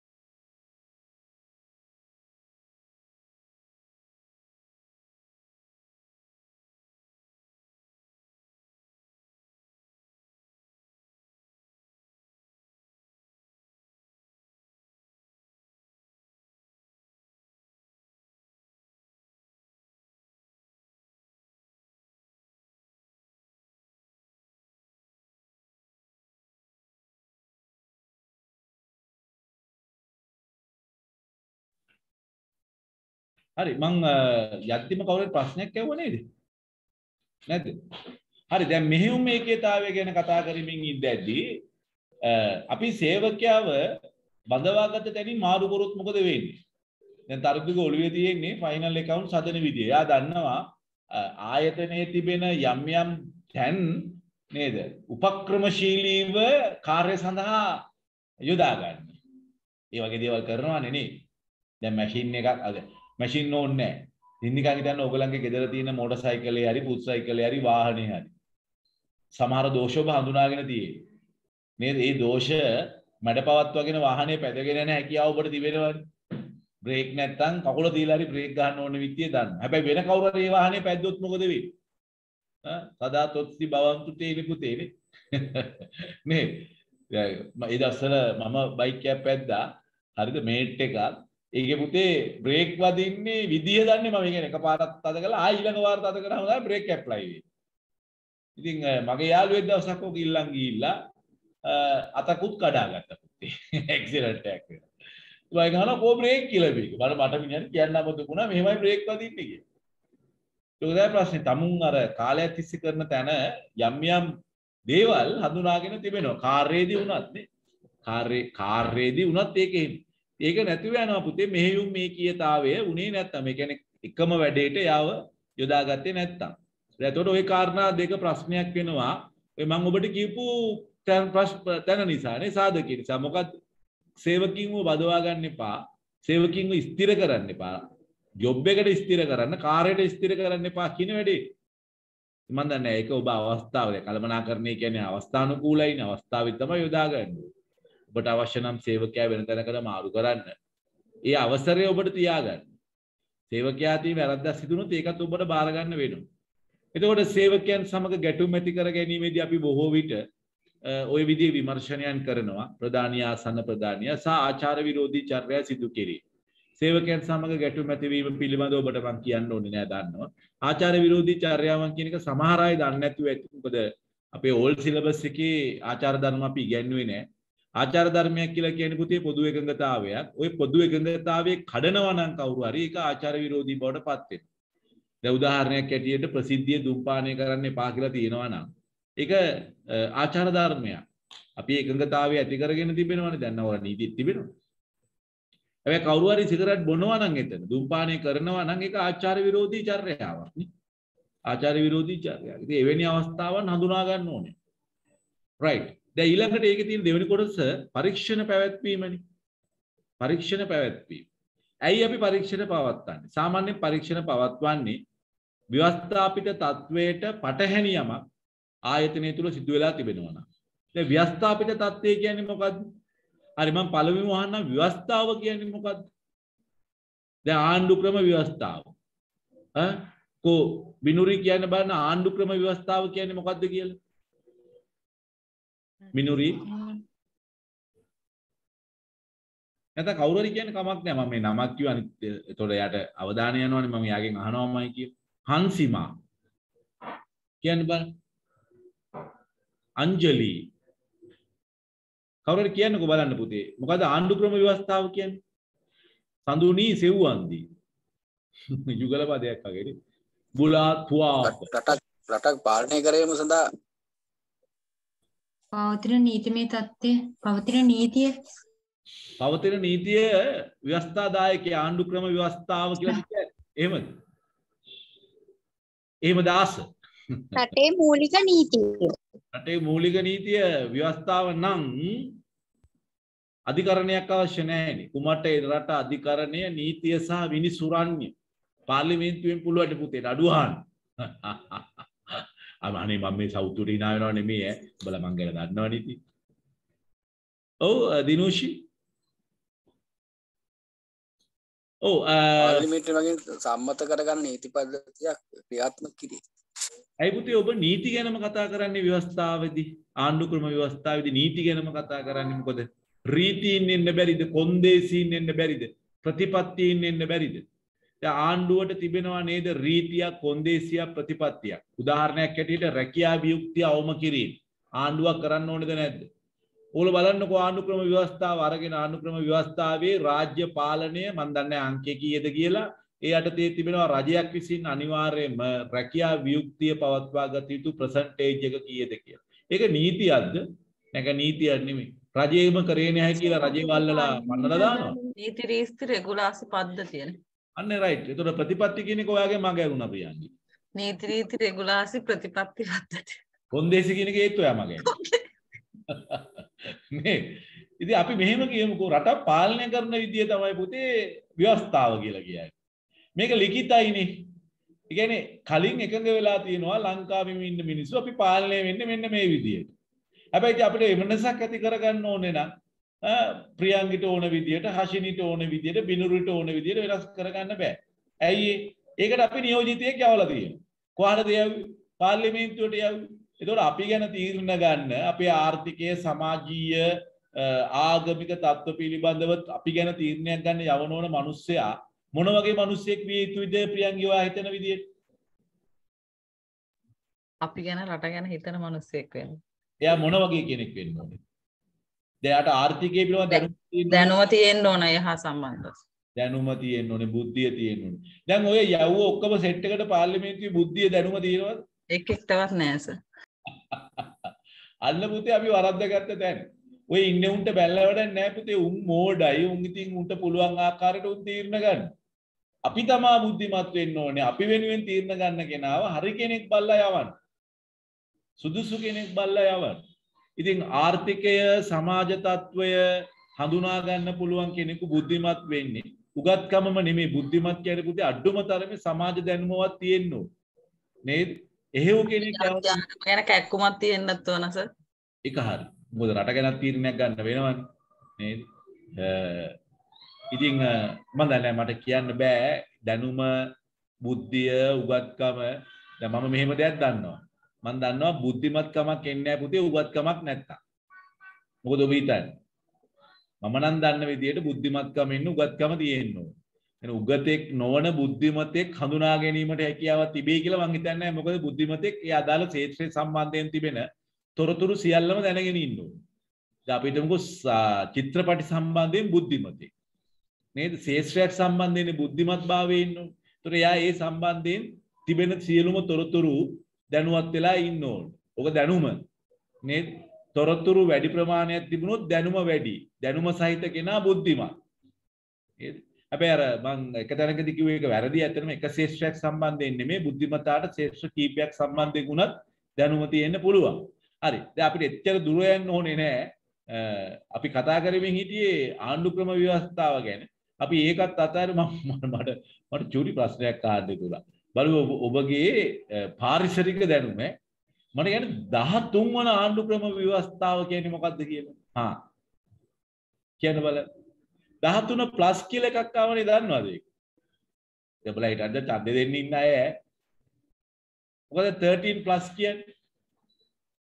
හරි මං යද්දිම කවුරුත් ප්‍රශ්නයක් ඇහුවා නේද? නැද්ද? හරි දැන් මෙහෙයුම් ඒකීයතාවය ගැන කතා කරමින් ඉඳද්දී අපි සේවකයව බඳවාගත්ත තැනින් මාරු කරොත් මොකද වෙන්නේ? දැන් තරුදුගේ ඔළුවේ තියෙන්නේ ෆයිනල් accounts හදන විදිය. එයා දන්නවා ආයතනයේ තිබෙන යම් යම් තැන් නේද? උපක්‍රමශීලීව කාර්ය සඳහා යොදා ගන්න. ඒ වගේ දේවල් කරනවානේ නේ. දැන් මැෂින් එකක් අද මැෂින් ඕනේ නැහැ. ඉතින් නිකන් හිතන්න ඔයගලන්ගේ ගෙදර තියෙන මෝටර් සයිකලේ හරි පුත් සයිකලේ හරි වාහනේ හරි. සමහර දෝෂ ඔබ හඳුනාගෙන තියෙන්නේ. නේද? ඒ දෝෂ මැඩපවත්වාගෙන වාහනේ පැදගෙන යන හැකියාව ඔබට තිබෙනවනේ. බ්‍රේක් නැත්තම් කකුල තියලා හරි බ්‍රේක් ගන්න ඕන විදිය දන්න. හැබැයි වෙන කවුරු හරි මේ වාහනේ පැද්දොත් මොකද වෙන්නේ? සදා තොත්ති බවන්තු තේලි පුතේනේ. නේ. ඒ දවස්වල මම බයික් එකක් පැද්දා. හරිද? මේට් එකක්. ඒකේ පුතේ බ්‍රේක් වදින්නේ විදිය දන්නේ මම කියන්නේ එකපාරක් තද කළා ආයි ඊළඟ වාර තද කරාම තමයි බ්‍රේක් ඇප්ලයි වෙන්නේ. ඉතින් මගේ යාළුවෙක් දවසක් ඔක ඉල්ලන් ගිහිල්ලා අතකුත් කඩාගත්තා පුතේ. ඇක්සිඩන්ට් එකක් වෙලා. ඊළඟ ගහනවා කො බ්‍රේක් කියලා මේක. මට මිනිහට කියන්න අමතකුණා මෙහෙමයි බ්‍රේක් වදින්නේ කියලා. ඒක තමයි ප්‍රශ්නේ. තමුන් අර කාලයක් තිස්සේ කරන තැන යම් යම් දේවල් හඳුනාගෙන තිබෙනවා. කාර්යයේදී වුණත් නේ. කාර්යයේදී වුණත් ඒකේ ඒක නැතිව යනවා පුතේ මෙහෙයුම් මේ කීයතාවය උනේ නැත්තම් ඒ කියන්නේ එකම වැඩේට යාව යොදාගත්තේ නැත්තම්. එතකොට ওই කාරණා දෙක ප්‍රශ්නයක් වෙනවා. ඔය මම ඔබට කියපු තැන නිසානේ සාධකේ නිසා. මොකද සේවකින්ව බදවා ගන්න එපා. සේවකින්ව ස්ථිර කරන්න එපා. ජොබ් එකට ස්ථිර කරන්න, කාර්යයට ස්ථිර කරන්න එපා කියන වැඩේ. මම දන්නේ ඒක ඔබ අවස්ථාවල කළමනාකරණය කියන්නේ අවස්ථානුකූලයිනේ. අවස්ථාවෙත් තමයි යොදා ගන්න ඕනේ. ඔබට අවශ්‍ය නම් සේවකයා වෙන තැනකට මාරු කරන්න. ඒ අවසරය ඔබට තියාගන්න. සේවකයා තියෙන වැරද්දක් සිදුනොත් ඒකත් ඔබට බාර ගන්න වෙනවා. එතකොට සේවකයන් සමග ගැටුම් ඇති කර ගැනීමේදී අපි බොහෝ විට ওই විදිහේ විමර්ශනයන් කරනවා. ප්‍රධානිය ආසන්න ප්‍රධානිය සහ ආචාර විරෝධී චර්යා සිදු කෙරේ. සේවකයන් සමග ගැටුම් ඇතිවීම පිළිබඳව ඔබට මම කියන්න ඕනේ නෑ දන්නවා. ආචාර විරෝධී චර්යාවන් කියන එක සමහර අය දන්නේ නැතුව ඇති. මොකද අපේ ඕල්ඩ් සිලබස් එකේ ආචාර ධර්ම අපි ඉගෙනුවේ නෑ. ආචාර ධර්මයක් කියලා කියන්නේ පුතේ පොදු එකඟතාවයක්. ওই පොදු එකඟතාවයේ කඩනවා නම් කවුරු හරි ඒක ආචාර විරෝධී බවට පත් වෙනවා. දැන් උදාහරණයක් ඇටියට ප්‍රසිද්ධිය දුම්පානය කරන්න එපා කියලා තියෙනවා නම් ඒක ආචාර ධර්මයක්. අපි එකඟතාවය ඇති කරගෙන තිබෙනවනේ දැන් නවර නීතිත් තිබෙනවා. හැබැයි කවුරු හරි සිගරට් බොනවා නම් එතන දුම්පානය කරනවා නම් ඒක ආචාර විරෝධී චර්යාවක් නේ. ආචාර විරෝධී චර්යාවක්. ඉතින් එවැනි අවස්ථාවන් හඳුනා ගන්න ඕනේ. right. දැන් ඊළඟට ඒකේ තියෙන දෙවෙනි කොටස පරීක්ෂණ පැවැත්වීමනේ. පරීක්ෂණ පැවැත්වීම. ඇයි අපි පරීක්ෂණ පවත්වන්නේ? සාමාන්‍යයෙන් පරීක්ෂණ පවත්වන්නේ ව්‍යවස්ථාපිත තත්වයට පටහැනි යමක් ආයතනය තුල සිදු වෙලා තිබෙනවා නම්. දැන් ව්‍යවස්ථාපිත තත්ත්වය කියන්නේ මොකද්ද? හරි මම පළවෙනිම අහන්නම් ව්‍යවස්ථාව කියන්නේ මොකද්ද? දැන් ආණ්ඩු ක්‍රම ව්‍යවස්ථාව. කො බිනුරි කියන්න බලන්න ආණ්ඩු ක්‍රම ව්‍යවස්ථාව කියන්නේ මොකද්ද කියලා? මිනුරි නැත්නම් කවුරු හරි කියන්නේ කමක් නැහැ. මම මේ නමක් කිව්වා අනිත් එතකොට එයාට අවධානය යනවනේ මම යාගෙන් අහනවාමයි කිය. හංසිමා කියන්න බෑ. අංජලි කවුරු හරි කියන්නකෝ බලන්න පුතේ. මොකද ආණ්ඩු ක්‍රම ව්‍යවස්ථාව කියන්නේ? සඳුනි සෙව්වන්දි. යුගල පදයක් වගේ. බුලා තුවා රටක් පාලනය කිරීම සඳහා පවතින නීතිමය තත්ත්වය පවතින නීතිය ව්‍යවස්ථාදායකයේ ආණ්ඩු ක්‍රම ව්‍යවස්ථාව කියලා කියන්නේ. එහෙමද? එහෙම දාස. රටේ මූලික නීතිය. රටේ මූලික නීතිය ව්‍යවස්ථාව නම් අධිකරණයක් අවශ්‍ය නැහැ. කුමට ඒ රට අධිකරණය නීතිය සහ විනිසුරන්‍ය පාර්ලිමේන්තුවෙන් පුළුවන් පුතේ අඩුවහන්. අනේ මම මේ සෞතුට hina වෙනව නෙමෙයි ඈ. උඹලා මං ගැන දන්නවනේ ඉතින්. ඔව් දිනුෂි. ඔව් පාර්ලිමේන්තුව වගේ සම්මත කරගන්න නීති පද්ධතියක් ක්‍රියාත්මක කිරීම. ඇයි පුතේ ඔබ නීති ගැනම කතා කරන්නේ ව්‍යවස්ථාවේදී? ආණ්ඩු ක්‍රම ව්‍යවස්ථාවේදී නීති ගැනම කතා කරන්නේ මොකද? රීතීන් එන්න බැරිද? කොන්දේසීන් එන්න බැරිද? ප්‍රතිපත්තීන් එන්න බැරිද? දැන් ආණ්ඩුවට තිබෙනවා නේද රීතියක්, කොන්දේසියක්, ප්‍රතිපත්තියක්. උදාහරණයක් ඇටියට රැකියා වියුක්තිය අවම කිරීම. ආණ්ඩුවක් කරන්න ඕනේද නැද්ද? ඕගොල්ලෝ බලන්නකෝ ආණ්ඩු ක්‍රම ව්‍යවස්ථාව අරගෙන ආණ්ඩු ක්‍රම ව්‍යවස්ථාවේ රාජ්‍ය පාලනය මන් දන්නේ අංකය කීයද කියලා ඒ යටතේ තිබෙනවා රජයක් විසින් අනිවාර්යයෙන්ම රැකියා වියුක්තිය පවත්වා ගත යුතු ප්‍රසන්ටේජ් එක කීයද කියලා. ඒක නීතියක්ද? නැක නීතියක් නෙමෙයි. රජයේම කරේ නැහැ කියලා රජේ වල්ලලා මන්නලා දානවා. නීති රීති රෙගුලාසි පද්ධතියනේ. අන්න රයිට්. ඒතකොට ප්‍රතිපත්ති කියන එක ඔයාගේ මගේ වුණා ප්‍රියන්දි. නීති රීති රෙගුලාසි ප්‍රතිපත්ති පද්ධතිය. කොන්දේසි කියන එක ඒත් ඔයා මගේ. නේ. ඉතින් අපි මෙහෙම කියමුකෝ රට පාලනය කරන විදිය තමයි පුතේ ව්‍යවස්ථාව කියලා කියන්නේ. මේක ලිඛිතයිනේ. ඒ කියන්නේ කලින් එකඟ වෙලා තියෙනවා ලංකාවේ ඉන්න මිනිස්සු අපි පාලනය වෙන්නේ මෙන්න මේ විදියට. හැබැයි අපිට වෙනසක් ඇති කරගන්න ඕනේ නම් ප්‍රියංගිට ඕන විදියට, හෂිනිට ඕන විදියට, බිනුරුට ඕන විදියට වෙනස් කරගන්න බෑ. ඇයි ඒකට අපි නියෝජිතයෙක් යවලා තියෙනවා. කොහටද යවුවේ? පාර්ලිමේන්තුවට යවුවේ. ඒතකොට අපි ගැන තීරණ ගන්න අපේ ආර්ථිකය, සමාජීය, ආගමික තත්ත්ව පිළිබඳව අපි ගැන තීරණයක් ගන්න යවන ඕන මිනිස්සයා මොන වගේ මිනිස්සෙක් විය යුතුද ප්‍රියංගි ඔයා හිතන විදියට? අපි ගැන රට ගැන හිතන මිනිස්සෙක් වෙන්න. එයා මොන වගේ කෙනෙක් වෙන්න ඕනේ? දැන් ආර්ථිකය පිළිබඳව දැනුම තියෙන්න ඕන එය හා සම්බන්ධව. දැනුම තියෙන්න ඕනේ, බුද්ධිය තියෙන්න ඕනේ. දැන් ඔය යවුව ඔක්කොම සෙට් එකට පාර්ලිමේන්තුවේ බුද්ධිය දැනුම තියෙනවද? එක්කෙක්ටවත් නෑ සර්. අන්න පුතේ අපි වරද්දාගත්ත තැන. ඔය ඉන්නේ උන්ට බැලලා වැඩක් නෑ පුතේ. උන් මෝඩයි. උන් ඉතින් උන්ට පුළුවන් ආකාරයට උන් තීරණ ගන්න. අපි තමා බුද්ධිමත් වෙන්න ඕනේ. අපි වෙනුවෙන් තීරණ ගන්න කෙනාව හරි කෙනෙක් බල්ලා යවන්න. සුදුසු කෙනෙක් බල්ලා යවන්න. ඉතින් ආර්ථිකය, සමාජ තත්වය හඳුනා ගන්න පුළුවන් කෙනෙකු බුද්ධිමත් වෙන්නේ උගත්කමම නෙමෙයි. බුද්ධිමත් කියන්නේ පුතේ අඩුම තරමේ සමාජ දැනුමවත් තියෙන්න ඕනේ. නේද? එහෙව් කෙනෙක් ගැන කැක්කුමක් තියෙන්නත් ඕන සර්. ඒක හරි. මොකද රට ගැන තීරණයක් ගන්න වෙනවනේ. නේද? ඉතින් මම දන්නේ මට කියන්න බෑ දැනුම, බුද්ධිය, උගත්කම. දැන් මම මෙහෙම දෙයක් දන්නවා. මම දන්නවා බුද්ධිමත්කමක් එන්නේ නැහැ පුතේ උගත්කමක් නැත්තම්. මොකද ඔබ හිතන්නේ? මම නම් දන්න විදියට බුද්ධිමත්කම ඉන්න උගත්කම තියෙන්න ඕන. එන උගතෙක් නොවන බුද්ධිමතෙක් හඳුනා ගැනීමට හැකියාවක් තිබේ කියලා මම හිතන්නේ නැහැ. මොකද බුද්ධිමතෙක් ඒ අදාළ ක්ෂේත්‍රයේ සම්බන්ධයෙන් තිබෙන තොරතුරු සියල්ලම දැනගෙන ඉන්න ඕන. දැන් අපි හිතමුකෝ චිත්‍රපටි සම්බන්ධයෙන් බුද්ධිමතෙක්. නේද? ක්ෂේත්‍රයක් සම්බන්ධයෙන් බුද්ධිමත්භාවයේ ඉන්න ඕන. ඒතර එයා ඒ සම්බන්ධයෙන් තිබෙන සියලුම තොරතුරු දැනුවත් වෙලා ඉන්න ඕන. ඔක දැනුම. නේද? තොරතුරු වැඩි ප්‍රමාණයක් තිබුණොත් දැනුම වැඩි. දැනුම සහිත කෙනා බුද්ධිමත්. නේද? හැබැයි අර මම එක තැනකදී කිව්වේ ඒක වැරදි. ඇත්තටම එක ශේෂ්ත්‍රයක් සම්බන්ධයෙන් නෙමෙයි බුද්ධිමතාට ශේෂ්ත්‍ර කීපයක් සම්බන්ධයෙන් වුණත් දැනුම තියෙන්න පුළුවන්. හරි. දැන් අපිට එච්චර දුර යන්න ඕනේ නෑ. අපි කතා කරමින් හිටියේ ආණ්ඩු ක්‍රම ව්‍යවස්ථාව ගැන. අපි ඒකත් අතර මට චූටි ප්‍රශ්නයක් ආන්න තුලා. බලමු ඔබගේ පාරිසරික දැනුම මට කියන්නේ 13 වන ආණ්ඩු ක්‍රම ව්‍යවස්ථාව කියන්නේ මොකක්ද කියලා. කියන්න බලන්න. 13 ප්ලස් කියලා එකක් ආවනේ දන්නවද ඒක? ඔයාලා හිතන්න ඡන්ද දෙන්න ඉන්න අය මොකද 13 ප්ලස් කියන්නේ?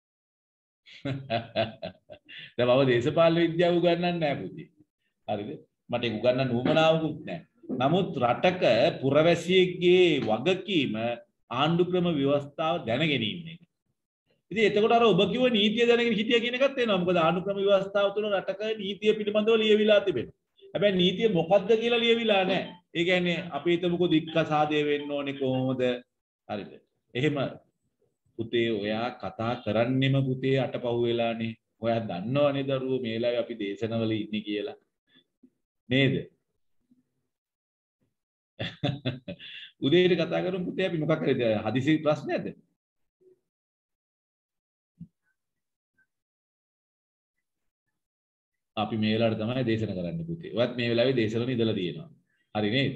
දැන් මම දේශපාලන විද්‍යාව උගන්වන්නේ නැහැ පුතේ. හරිද? මට ඒක උගන්නන්න උවමනාවකුත් නැහැ. නමුත් රටක පුරවැසියෙක්ගේ වගකීම ආණ්ඩු ක්‍රම ව්‍යවස්ථාව දැනගෙන ඉන්න එක. ඉතින් එතකොට අර ඔබ කිව්ව නීතිය දැනගෙන හිටිය කියන එකත් එනවා. මොකද ආණ්ඩු ක්‍රම ව්‍යවස්ථාව තුළ රටක නීතිය පිළිබඳව ලියවිලා තිබෙනවා. හැබැයි නීතිය මොකක්ද කියලා ලියවිලා නැහැ. ඒ කියන්නේ අපි හිතමුකෝ දික්කසාදේ වෙන්න ඕනේ කොහොමද? හරිද? එහෙම පුතේ ඔයා කතා කරන්නෙම පුතේ අටපහුව වෙලානේ. ඔයා දන්නවනේ දරුවෝ මේ වෙලාවේ අපි දේශනවල ඉන්නේ කියලා. නේද? උදේට කතා කරමු පුතේ අපි මොකක් හරි හදිසි ප්‍රශ්නයක්ද? අපි මේ වෙලාවට තමයි දේශන කරන්න පුතේ. ඔයත් මේ වෙලාවේ දේශනවල ඉඳලා තියෙනවා. හරි නේද?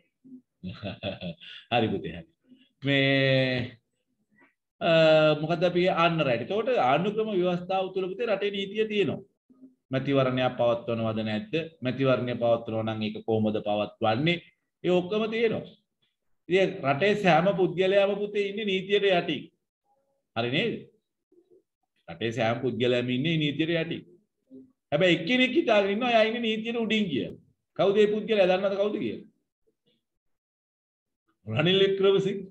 හරි පුතේ හරි. මේ මොකද අපි ආන්න රයිට්. එතකොට ආණ්ඩු ක්‍රම ව්‍යවස්ථාව තුළ පුතේ රටේ නීතිය තියෙනවා. මැතිවරණයක් පවත්වනවද නැද්ද? මැතිවරණය පවත්වනවා නම් ඒක කොහොමද පවත්වන්නේ? ඒ ඔක්කොම තියෙනවා. ඉතින් රටේ සෑම පුද්ගලයාම පුතේ ඉන්නේ නීතියට යටින්. හරි නේද? රටේ සෑම පුද්ගලයාම ඉන්නේ නීතියට යටින්. හැබැයි එක්කෙනෙක් හිතාගෙන ඉන්නවා එයා ඉන්නේ නීතියට උඩින් කියලා. කවුද ඒ පුද්ගලයා? දන්නවද කවුද කියලා? රනිල් වික්‍රමසිංහ.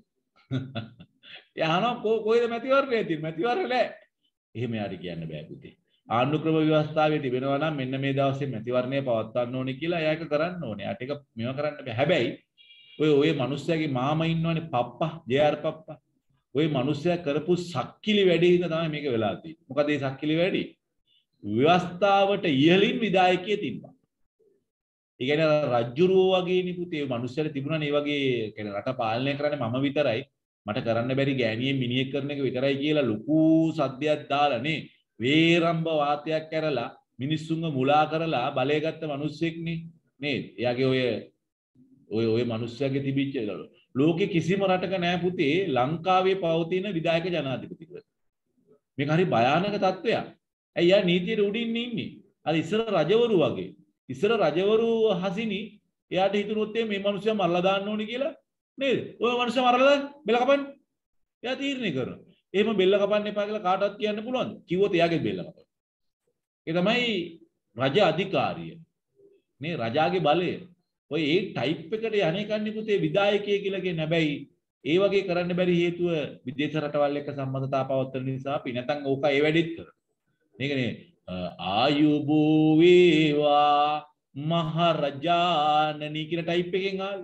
යහනවා කොයිද මැතිවරණය තියෙන්නේ? මැතිවරණ නැහැ. එහෙම යාට කියන්න බෑ පුතේ. ආණ්ඩු ක්‍රම ව්‍යවස්ථාවේ තිබෙනවා නම් මෙන්න මේ දවසේ මැතිවරණය පවත්වන්න ඕනේ කියලා එයා ඒක කරන්න ඕනේ. යාට ඒක මේව කරන්න බෑ. හැබැයි ඔය මිනිස්සයාගේ මාමා ඉන්නවනේ පප්පා, ජේ.ආර් පප්පා. ඔය මිනිස්සයා කරපු සක්කිලි වැඩේ හින්දා තමයි මේක වෙලා තියෙන්නේ. මොකද මේ සක්කිලි වැඩේ? ව්‍යවස්ථාවට ඉහළින් විධායකයෙ තිබ්බා. ඒ කියන්නේ රජ්ජුරුවෝ වගේ නිපුතේ මිනිස්සුන්ට තිබුණා නේ වගේ කියන්නේ රට පාලනය කරන්නේ මම විතරයි. මට කරන්න බැරි ගෑණියෙක් මිනිහෙක් කරන එක විතරයි කියලා ලොකු සද්දයක් දාලා නේ වේරම්බ වාතයක් කරලා මිනිස්සුන්ව මුලා කරලා බලය ගත්ත මිනිස්සෙක් නේද? එයාගේ ඔය මිනිස්සයාගේ තිබිච්ච ලෝකේ කිසිම රටක නැහැ පුතේ ලංකාවේ පවතින විධායක ජනාධිපතිවරු. මේක හරි භයානක තත්ත්වයක්. ඇයි යා නීතියට උඩින් ඉන්නේ? අර ඉස්සර රජවරු වගේ. ඉස්සර රජවරු හසිනි එයාට හිතුනොත් මේ මිනිස්සයා මරලා දාන්න ඕනේ කියලා නේද? ඔය මිනිස්සයා මරලා දාන්න බෙල්ල කපන්න. එයා තීරණය කරනවා. එහෙම බෙල්ල කපන්න එපා කියලා කාටවත් කියන්න පුළුවන්ද? කිව්වොත් එයාගේ බෙල්ල කපන්න. ඒ තමයි රජ අධිකාරිය. මේ රජාගේ බලය. ඔය ඒ ටයිප් එකට යන්නේ කන්නේ පුතේ විධායකයෙක් කියලා කියන හැබැයි ඒ වගේ කරන්න බැරි හේතුව විදේශ රටවල් එක්ක සම්බන්ධතා පවත්වන නිසා අපි නැතන් ඕක ඒ වැඩෙත් කරනවා. මේකනේ ආයුබෝ වේවා මහරජාණනි කියන ටයිප් එකෙන් ආවේ.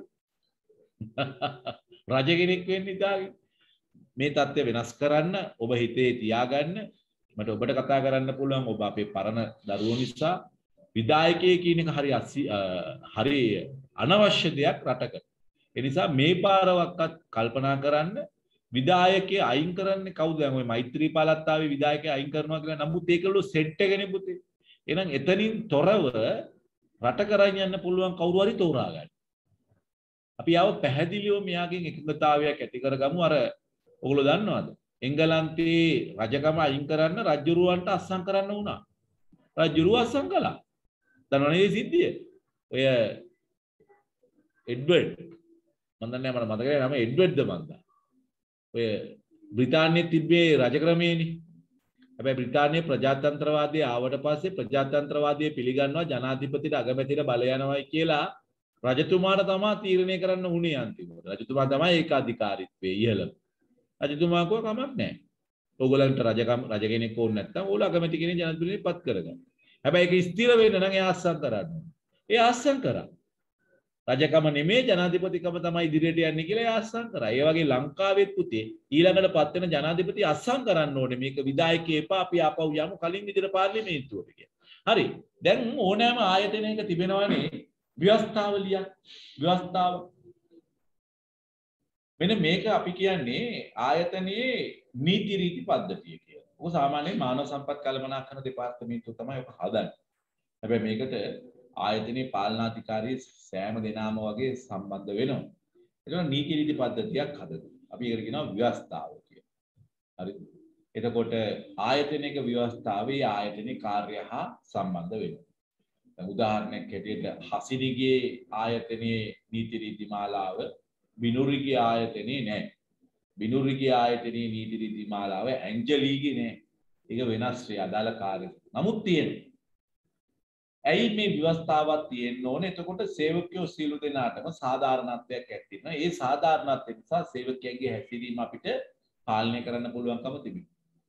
රජ කෙනෙක් වෙන්න ඉතාලි. මේ தත්ත්වය වෙනස් කරන්න ඔබ හිතේ තියාගන්න. මට ඔබට කතා කරන්න පුළුවන් ඔබ අපේ පරණ දරුවෝ නිසා විධායකයෙක් කියන එක හරි අනවශ්‍ය දෙයක් රටක. ඒ නිසා මේ පාරවක්වත් කල්පනා කරන්න විධායකයේ අයින් කරන්නේ කවුද? දැන් ওই මෛත්‍රීපාලත් ආවේ විධායකයේ අයින් කරනවා කියලා. නමුත් ඒකවල සෙට් එකනේ පුතේ. එහෙනම් එතනින් තොරව රට කරන් යන්න පුළුවන් කවුරු හරි තෝරා ගන්න. අපි ආව පැහැදිලිව මෙයාගෙන් එකඟතාවයක් ඇති කරගමු. අර ඔයගොල්ලෝ දන්නවද? එංගලන්තේ රජකම අයින් කරන්න රජුරුවන්ට අස්සම් කරන්න වුණා. රජුරුව අස්සම් කළා. දන්නවනේ සිද්ධිය. ඔය එඩ්වර්ඩ් මම දන්නේ මට මතක නෑ නම එඩ්වර්ඩ්ද මන්ද. ඔය බ්‍රිතාන්‍යයේ තිබ්බේ රජක්‍රමයේනේ. හැබැයි බ්‍රිතාන්‍යයේ ප්‍රජාතන්ත්‍රවාදය ආවට පස්සේ ප්‍රජාතන්ත්‍රවාදය පිළිගන්නවා ජනාධිපතිට අගමැතිට බලය යනවායි කියලා රජතුමාට තමයි තීරණය කරන්න උනේ අන්තිමට. රජතුමා තමයි ඒකාධිකාරීත්වයේ ඉහළම. රජතුමා කව කමක් නැහැ. ඕගොල්ලන්ට රජ කෙනෙක් ඕනේ නැත්නම් ඕගොල්ලෝ අගමැති කෙනෙක් ජනාධිපතිට පත් කරගන්න. හැබැයි ඒක ස්ථිර වෙන්න නම් එයා අස්සම් කරන්න ඕනේ. එයා අස්සම් කරා. රජකම නෙමේ ජනාධිපතිකම තමයි ඉදිරියට යන්නේ කියලා එයා අස්සම් කරා. ඒ වගේ ලංකාවෙත් පුතේ ඊළඟට පත් වෙන ජනාධිපති අස්සම් කරන්න ඕනේ. මේක විධායකයෙ එපා අපි ආපහු යමු කලින් විදිහට පාර්ලිමේන්තුවට කියලා. හරි. දැන් ඕනෑම ආයතනයක තිබෙනවනේ ව්‍යවස්ථාවලියක්. ව්‍යවස්ථාව. මෙන්න මේක අපි කියන්නේ ආයතනයේ නීති රීති පද්ධතිය කියලා. ඔක සාමාන්‍යයෙන් මානව සම්පත් කළමනාකරන දෙපාර්තමේන්තුව තමයි ඔක හදන්නේ. හැබැයි මේකට ආයතනයේ පාලනාධිකාරී සෑම දෙනාම වගේ සම්බන්ධ වෙනවා. ඒක නීති රීති පද්ධතියක් හදනවා. අපි ඒකට කියනවා ව්‍යවස්ථාව කියලා. හරිද? එතකොට ආයතනික ව්‍යවස්ථාවේ ආයතනික කාර්ය හා සම්බන්ධ වෙනවා. දැන් උදාහරණයක් හැටියට හසිනිගේ ආයතනයේ නීති රීති මාලාව බිනුරිගේ ආයතනයේ නැහැ. බිනුරිගේ ආයතනයේ නීති රීති මාලාව ඇන්ජලීගේ නැහැ. ඒක වෙනස් වේ අදාළ කාර්ය. නමුත් තියෙනවා. ඇයි මේ ව්‍යවස්ථාවක් තියෙන්න ඕනේ? එතකොට සේවකයෝ සියලු දෙනාටම සාධාරණත්වයක් ඇතිවෙනවා. ඒ සාධාරණත්වය නිසා සේවකයන්ගේ හැසිරීම අපිට පාලනය කරන්න පුළුවන්කම තිබෙනවා.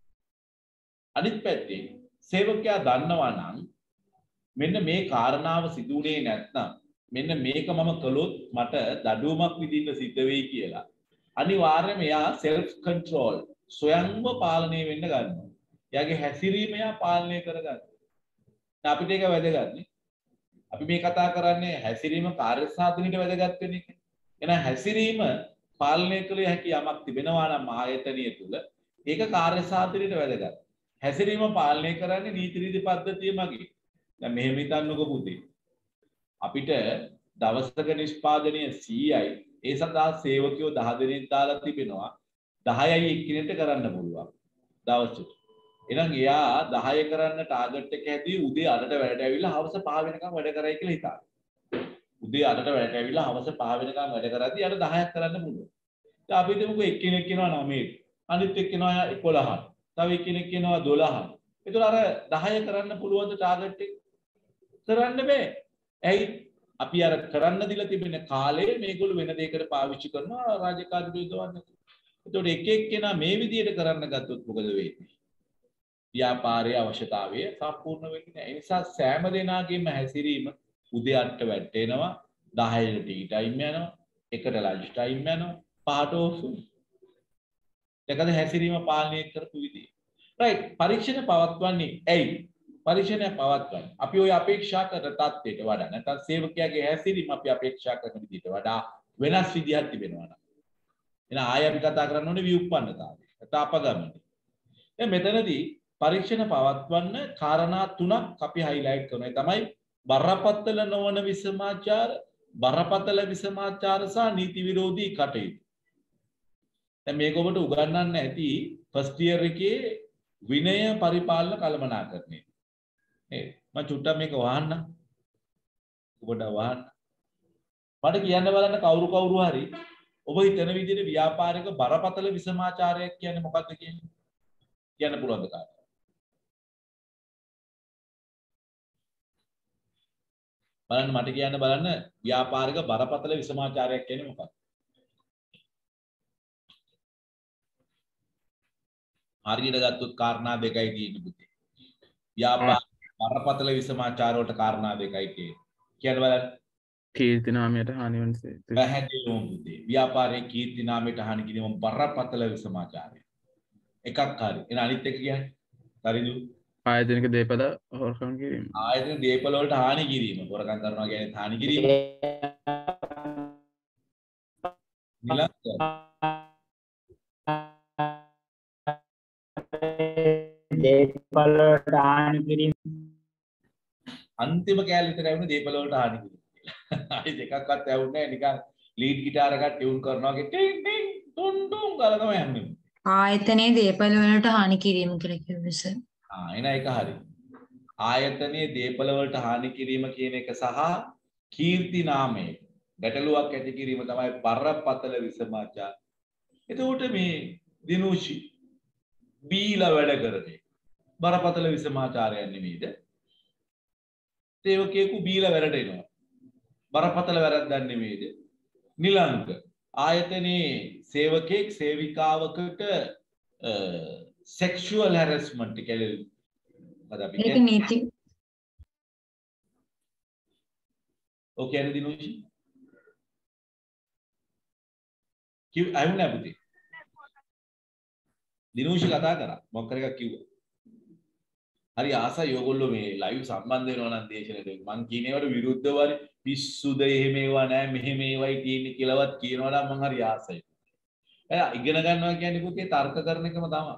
අනිත් පැත්තේ සේවකයා දන්නවා නම් මෙන්න මේ කාරණාව සිදුුනේ නැත්නම් මෙන්න මේක මම කළොත් මට දඩුවමක් විඳින්න සිද්ධ වෙයි කියලා. අනිවාර්යයෙන්ම එයා self control ස්වයංව පාලනය වෙන්න ගන්නවා. එයාගේ හැසිරීම එයා පාලනය කරගන්නවා. අපිට ඒක වැදගත් නේ. අපි මේ කතා කරන්නේ හැසිරීම කාර්ය සාධනෙට වැදගත් වෙන එක. එහෙනම් හැසිරීම පාලනය කළ හැකි යමක් තිබෙනවා නම් ආයතනය තුල ඒක කාර්ය සාධනෙට වැදගත්. හැසිරීම පාලනය කරන්නේ නීති රීති පද්ධතිය මගින්. දැන් මෙහෙම හිතන්නකෝ පුතේ. අපිට දවසක නිෂ්පාදනය 100යි. ඒ සඳහා සේවකයෝ 10 දෙනෙක් දාලා තිබෙනවා. 10යි එක්කිනෙට කරන්න පුළුවන් දවසට. එහෙනම් එයා 10 කරන්න ටාගට් එක හැදී උදේ 8ට වැඩට ඇවිල්ලා හවස 5 වෙනකම් වැඩ කරයි කියලා හිතා. උදේ 8ට වැඩට ඇවිල්ලා හවස 5 වෙනකම් වැඩ කරද්දී යාට 10ක් කරන්න පුළුවන්. දැන් අපි හිතමුකෝ එක්කෙනෙක් කියනවා 9ට. අනිත් එක්කෙනා 11ට. තව එක්කෙනෙක් කියනවා 12ට. ඒතර අර 10 කරන්න පුළුවන්ද ටාගට් එක? කරන්න බෑ. ඇයි? අපි අර කරන්න දීලා තිබෙන කාලය මේගොල්ලෝ වෙන දෙයකට පාවිච්චි කරනවා රාජකාරී යොදවන්න. ඒතකොට එක එක්කෙනා මේ විදිහට කරන්න ගත්තොත් මොකද වෙන්නේ? ව්‍යාපාරයේ අවශ්‍යතාවය සම්පූර්ණ වෙන්නේ නැහැ. ඒ නිසා සෑම දෙනාගේම හැසිරීම උදේ 8ට වැඩට එනවා, 10ට ටී ටයිම් යනවා, 1ට ලන්ච් ටයිම් යනවා, 5ට ඔෆ්. ඒකද හැසිරීම පාලනය කරපු විදිය. රයිට්. පරීක්ෂණ පවත්වන්නේ ඇයි? පරීක්ෂණය පවත්වන්නේ අපි ওই අපේක්ෂා කරන තත්ත්වයට වඩා නැත්නම් සේවකයාගේ හැසිරීම අපි අපේක්ෂා කරන විදිහට වඩා වෙනස් විදිහක් තිබෙනවා නම් එහෙනම් ආයෙ අපි කතා කරන්න ඕනේ ව්‍යුප්පන්නතාවය. තාපගමනය. දැන් මෙතනදී පරීක්ෂණ පවත්වන්න කාරණා තුනක් අපි highlight කරනවා. ඒ තමයි බරපතල නොවන විසමාචාර, බරපතල විසමාචාර සහ නීති විරෝධී කටයුතු. දැන් මේක ඔබට උගන්වන්න ඇති ෆස්ට් ඉයර් එකේ විනය පරිපාලන කළමනාකරණය. මම චුට්ටක් මේක වහන්න. ඔබට වහන්න. මට කියන්න බලන්න කවුරු හරි ඔබ හිතන විදිහට ව්‍යාපාරික බරපතල විසමාචාරයක් කියන්නේ මොකක්ද කියන්නේ? කියන්න පුළුවන්ද කාට? බලන්න මට කියන්න බලන්න ව්‍යාපාරික බරපතල විසමාචාරයක් කියන්නේ මොකක්ද? හරියට ගත්තොත් කාරණා දෙකයි තියෙන්නේ පුතේ. ව්‍යාපාරික බරපතල විසමාචාර වලට කාරණා දෙකයි තියෙන්නේ. කියන්න බලන්න. කීර්ති නාමයට හානි වෙන සේ. පැහැදිලිවම පුතේ. ව්‍යාපාරයේ කීර්ති නාමයට හානි කිරීම බරපතල විසමාචාරය. එකක් හරි. එන අනිත් එක කියන්නේ හරිද? ආයතනික දේපල හොරකම් කිරීම. ආයතන දේපල වලට හානි කිරීම. හොරකම් කරනවා කියන්නේ හානි කිරීම. දේපල වලට හානි කිරීම. අන්තිම කෑල්ල විතරයි වුනේ දේපල වලට හානි කිරීම. අනිත් එකක්වත් ඇහුන්නේ නැහැ. නිකන් ලීඩ් ගිටාර එකක් ටියුන් කරනවා වගේ ටින් ටින් ටුන් ටුන් ගාලා තමයි යන්නේ. ආයතනයේ දේපල වලට හානි කිරීම කියලා කිව්වේ සර්. එන එක හරි. ආයතනයේ දේපල වලට හානි කිරීම කියන එක සහ කීර්ති නාමයේ ගැටලුවක් ඇති කිරීම තමයි බරපතල විසමාචාර. එතකොට මේ දිනුෂි බීලා වැඩ කරන්නේ බරපතල විසමාචාරයක් නෙමෙයිද? සේවකයෙකු බීලා වැඩට එනවා. බරපතල වැරද්දක් නෙමෙයිද? නිලංග ආයතනයේ සේවකෙක් සේවිකාවකට sexual harassment කියලා මොකද අපි ඒක නීති. ඔකේ නේද දිනුෂි? කිව් අයුනේ පුතේ. දිනුෂි කතා කරා මොකක් කර එකක් කිව්වා. හරි ආසයි ඔයගොල්ලෝ මේ ලයිව් සම්බන්ධ වෙනවා නම් දේශනෙට මං කියන ඒවාට විරුද්ධවනේ පිස්සුද එහෙම ඒවා නෑ මෙහෙම ඒවයි තියෙන්නේ කියලාවත් කියනවා නම් මං හරි ආසයි. ඉගෙන ගන්නවා කියන්නේ පුතේ තර්ක කරන එකම තමයි.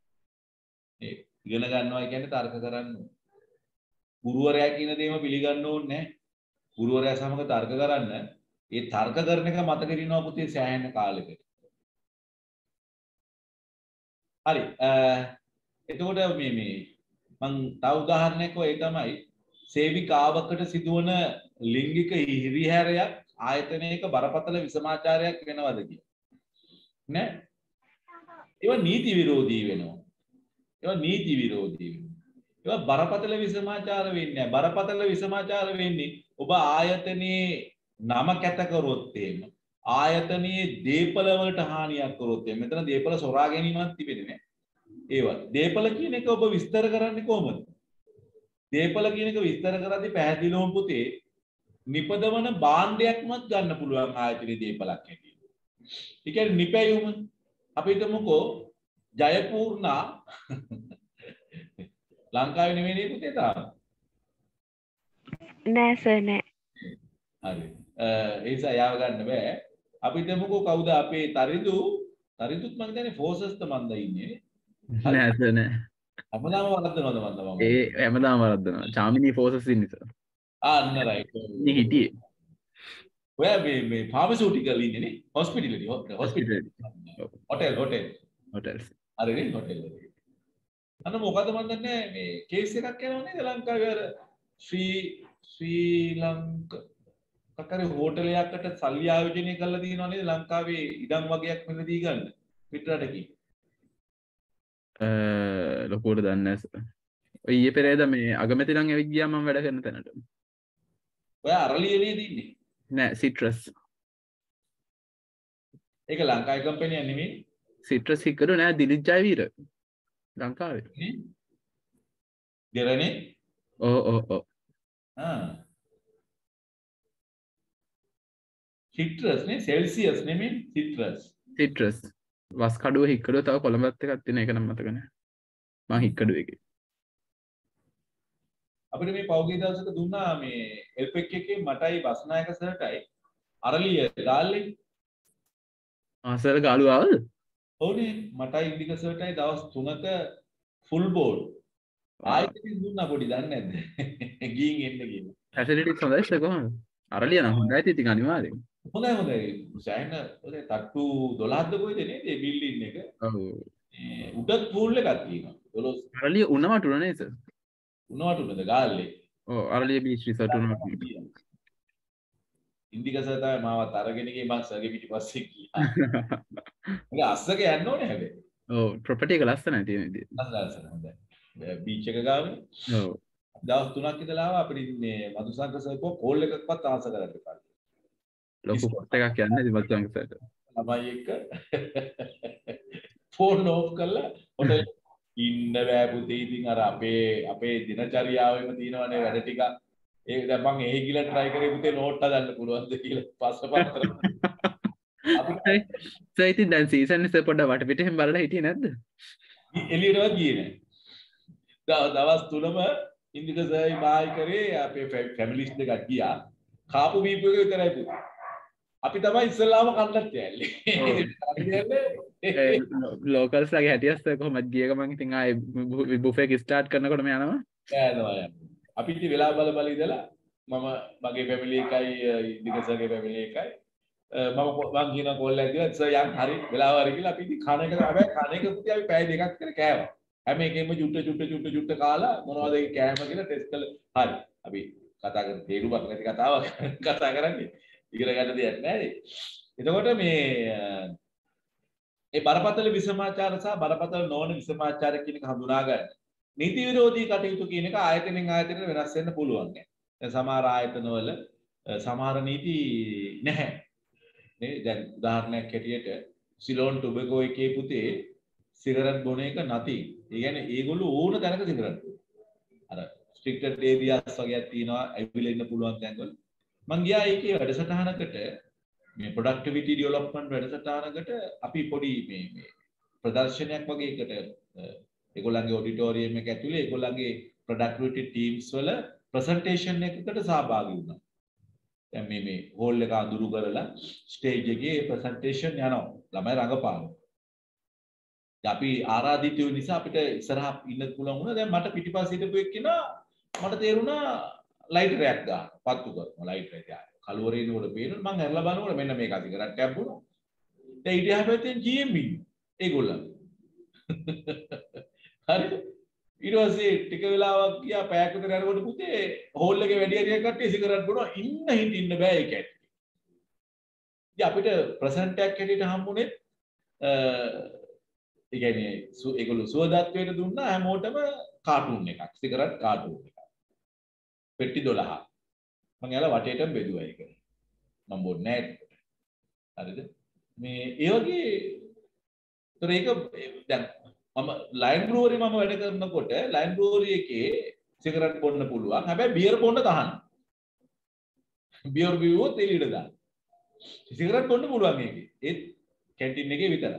ඉගෙන ගන්නවා කියන්නේ තර්ක කරන්න. ගුරුවරයා කියන දේම පිළිගන්න ඕනේ නැහැ. ගුරුවරයා සමග තර්ක කරන්න ඒ තර්ක කරන එක මතක දිනනවා පුතේ සෑහෙන කාලෙකට. හරි. එතකොට මේ මං තව උදාහරණයක් ඔය තමයි සේවිකාවකට සිදුවන ලිංගික හිරිහැරයක් ආයතනයක බරපතල විසමාචාරයක් වෙනවද කියලා. නෑ. ඒවා නීති විරෝධී වෙනවා. ඒවා නීති විරෝධී වෙනවා. ඒවා බරපතල විසමාචාර වෙන්නේ නැහැ. බරපතල විසමාචාර වෙන්නේ ඔබ ආයතනයේ නම කැත කරොත් එහෙම ආයතනයේ දීපල වලට හානියක් කරොත් එහෙම මෙතන දීපල සොරා ගැනීමක් තිබෙන්නේ නැහැ. ඒවා දීපල කියන එක ඔබ විස්තර කරන්නේ කොහොමද? දීපල කියන එක විස්තර කරද්දී පැහැදිලිවම පුතේ නිපදවන භාණ්ඩයක්මත් ගන්න පුළුවන් ආයතනයේ දීපලක් හැටියට. ඒ කියන්නේ නිපැයුම අපි හිතමුකෝ ජයපූර්ණා ලංකාවේ නෙවෙයි පුතේ තාම. නෑ සර් නෑ. හරි. ඒ නිසා යාව ගන්න බෑ. අපි හිතමුකෝ කවුද අපේ තරිදුත් මං කියන්නේ ෆෝසස් තමන්ද ඉන්නේ. නෑ සර් නෑ. හැමදාම වරද්දනවද මන්ද මම? ඒ හැමදාම වරද්දනවා. චාමිනී ෆෝසස් ඉන්නේ සර්. අන්න රයිට්. ඉන්නේ හිටියේ. ඔයා මේ ෆාමසිටිකල් ඉන්නේ නේ? Hospital hospital. හොටෙල්. හොටෙල්ස්. හරි නේ හොටෙල් එකේ. අන්න මොකද මන් දන්නේ මේ කේස් එකක් යනවා නේද ලංකාවේ අර ශ්‍රී ලංකා කතරේ හෝටලයකට සල්ලි ආයෝජනය කරලා දිනනවා නේද ලංකාවේ ඉඩම් වගේක් මිලදී ගන්න පිටරටකින්. ලොකුවට දන්නේ නැහැ සර්. ඔය ඊයේ පෙරේද මේ අගමැති නම් ඇවිත් ගියා මම වැඩ කරන තැනට. ඔයා අරලිය නේද ඉන්නේ? නෑ සිට්‍රස්. ඒක ලංකාවේ කම්පැනියක් නෙමෙයි. සිට්‍රස් හිකරු නෑ දිලිත් ජයවීර. ලංකාවේ. දෙරනේ? ඔව්. සිට්‍රස් නේ සෙල්සියස් නෙමෙයි සිට්‍රස්. වස් කඩුව හික්කඩුව තව කොළඹත් එකක් තියෙන එක නම් මතක නැහැ. මං හික්කඩුව එකේ. අපිට මේ පෞගී දවසක දුන්නා මේ එල්පෙක් එකේ මටයි බස්නායක සර්ටයි අරලිය ගාල්ලේ. සර් ගාලු ආවද? ඔව්නේ මටයි ඉන්දික සර්ටයි දවස් 3ක ෆුල් බෝල්. ආයෙත් දුන්නා පොඩි දන්නේ නැද්ද? ගිහින් එන්න කියලා. ෆැසිලිටිස් හොඳයි සර් කොහොමද? අරලිය නම් හොඳයි ඉතින් අනිවාර්යෙන්. හොඳයි. සෑහෙන ඔය තට්ටු 12ක්ද කොයිද නේද මේ බිල්ඩින් එක? ඔව්. උඩත් පූල් එකක් තියෙනවා. 12. අරලිය උණවටුන නේද සර්? උණවටුනද ගාල්ලේ? ඔව් Araliya beach resort Unawatuna. Indika sir තමයි මාවත් අරගෙන ගියේ මං සර්ගේ පිටිපස්සේ ගියා. ඒක අස්සක යන්න ඕනේ හැබැයි. ඔව් ප්‍රොපර්ටි එක ලස්සනයි තියෙන විදිහ. ලස්සන හොඳයි. බීච් එක ගාවේ. ඔව්. දවස් 3ක් ඉඳලා ආවා අපිට මේ මදුසංක සර් කෝල් එකක්වත් ආස කරන්න එපා. ලොකු පොත් එකක් යන්නේ ඉතින් මදුසංක සර්ට. ළමයි එක්ක ෆෝන් ඕෆ් කරලා හොටෙල් ඉන්න බෑ පුතේ. ඉතින් අර අපේ දිනචරියාවෙම තියෙනවනේ වැඩ ටික. ඒක දැන් මම ඒ ගිල try කරේ පුතේ නෝට් හදන්න පුළුවන්ද කියලා පස්සපතර. සර් ඉතින් දැන් සීසන් එක පොඩ්ඩක් වටපිටෙන් බලලා හිටියේ නැද්ද? එළියටවත් ගියේ නෑ. දවස් 3ම ඉන්දික සර්යි බායි කරේ අපේ ෆැමිලිස් දෙකක් ගියා. කාපු බීපු එක විතරයි පුතේ. අපි තමයි ඉස්සෙල්ලාම කන්නත් යන්නේ. ලෝකල්ස්ලාගේ හැටියස් කොහොමද ගිය ගමන් ඉතින් ආයේ බුෆේ එක ස්ටාර්ට් කරනකොටම යනවා. යනවා. අපි ඉතින් වෙලා බල ඉඳලා මම මගේ ෆැමිලි එකයි ඉන්දික සර්ගේ ෆැමිලි එකයි මම කියන කෝල් එකක් දීලා සර් යන් හරි වෙලාව හරි කියලා අපි ඉතින් කන එක හැබැයි කන එක පුතේ අපි පැය දෙකක් විතර කෑවා. හැම එකෙම චුට්ට කාලා මොනවද ඒ කෑම කියලා ටෙස්ට් කළා. හරි. අපි කතා කරන්නේ තේරුමක් නැති කතාවක් කතා කරන්නේ. ඉගෙන ගන්න දෙයක් නැහැ. එතකොට මේ බරපතල විසමාචාර සහ බරපතල නොවන විසමාචාර කියන එක හඳුනා ගන්න. නීති විරෝධී කටයුතු කියන එක ආයතනෙන් ආයතනයට වෙනස් වෙන්න පුළුවන්. දැන් සමහර ආයතනවල සමහර නීති නැහැ. නේ දැන් උදාහරණයක් හැටියට සිලෝන් ටොබැකෝ එකේ පුතේ සිගරට් බොන එක නැති. ඒ කියන්නේ ඒගොල්ලෝ ඕන තැනක සිගරට් බොනවා. අර ස්ට්‍රික්ටඩ් ඒරියාස් වගේක් තියෙනවා ඇවිල්ලා ඉන්න පුළුවන් තැන්වල. මං ගියා ඒකේ වැඩසටහනකට මේ ප්‍රොඩක්ටිවිටි ඩෙවලොප්මන්ට් වැඩසටහනකට අපි පොඩි මේ ප්‍රදර්ශනයක් වගේ එකට ඒගොල්ලන්ගේ ඔඩිටෝරියම් එක ඇතුලේ ඒගොල්ලන්ගේ ප්‍රොඩක්ටිවිටි ටීම්ස් වල ප්‍රසන්ටේෂන් එකකට සහභාගී වුණා. දැන් මේ හෝල් එක අඳුරු කරලා ස්ටේජ් එකේ ප්‍රසන්ටේෂන් යනවා. ළමයි රඟපානවා. අපි ආරාධිතයෝ නිසා අපිට ඉස්සරහ ඉන්න පුළුවන් වුණා. දැන් මට පිටිපස්සේ හිටපු එක්කෙනා මට තේරුණා ලයිටරයක් ගන්න. පත්තු කරනවා ලයිටර් එක. කලවරේ නෝඩ පේනවා. මම හැරලා බලනකොට මෙන්න මේක සිගරට් එකක් බොනවා. දැන් ඊට හැපෙතෙන් GM ඉන්නේ. ඒගොල්ලන්. හරි. ඊට පස්සේ ටික වෙලාවක් ගියා පැයක් විතර යනකොට පුතේ හෝල් එකේ වැඩි හරියක් කට්ටිය සිගරට් බොනවා. ඉන්න බෑ ඒක ඇටි. ඉතින් අපිට ප්‍රසන්ට් එකක් හැටියට හම්බුනේ ඒ කියන්නේ ඒගොල්ලෝ සුවදත්වයට දුන්නා හැමෝටම කාටුන් එකක්. සිගරට් කාටුන් එකක්. පෙට්ටි 12. මම යාලා වටේටම බෙදුවා ඒක. මම බොන්නේ නැහැ. හරිද? මේ ඒ වගේ ඒක දැන් මම ලයින් බ්‍රූවරි මම වැඩ කරනකොට ලයින් බ්‍රූවරි එකේ සිගරට් බොන්න පුළුවන්. හැබැයි බියර් බොන්න තහනම්. බියර් බිව්වොත් එළියට දාන්න. සිගරට් බොන්න පුළුවන් මේකේ. ඒත් කැන්ටින් එකේ විතරයි.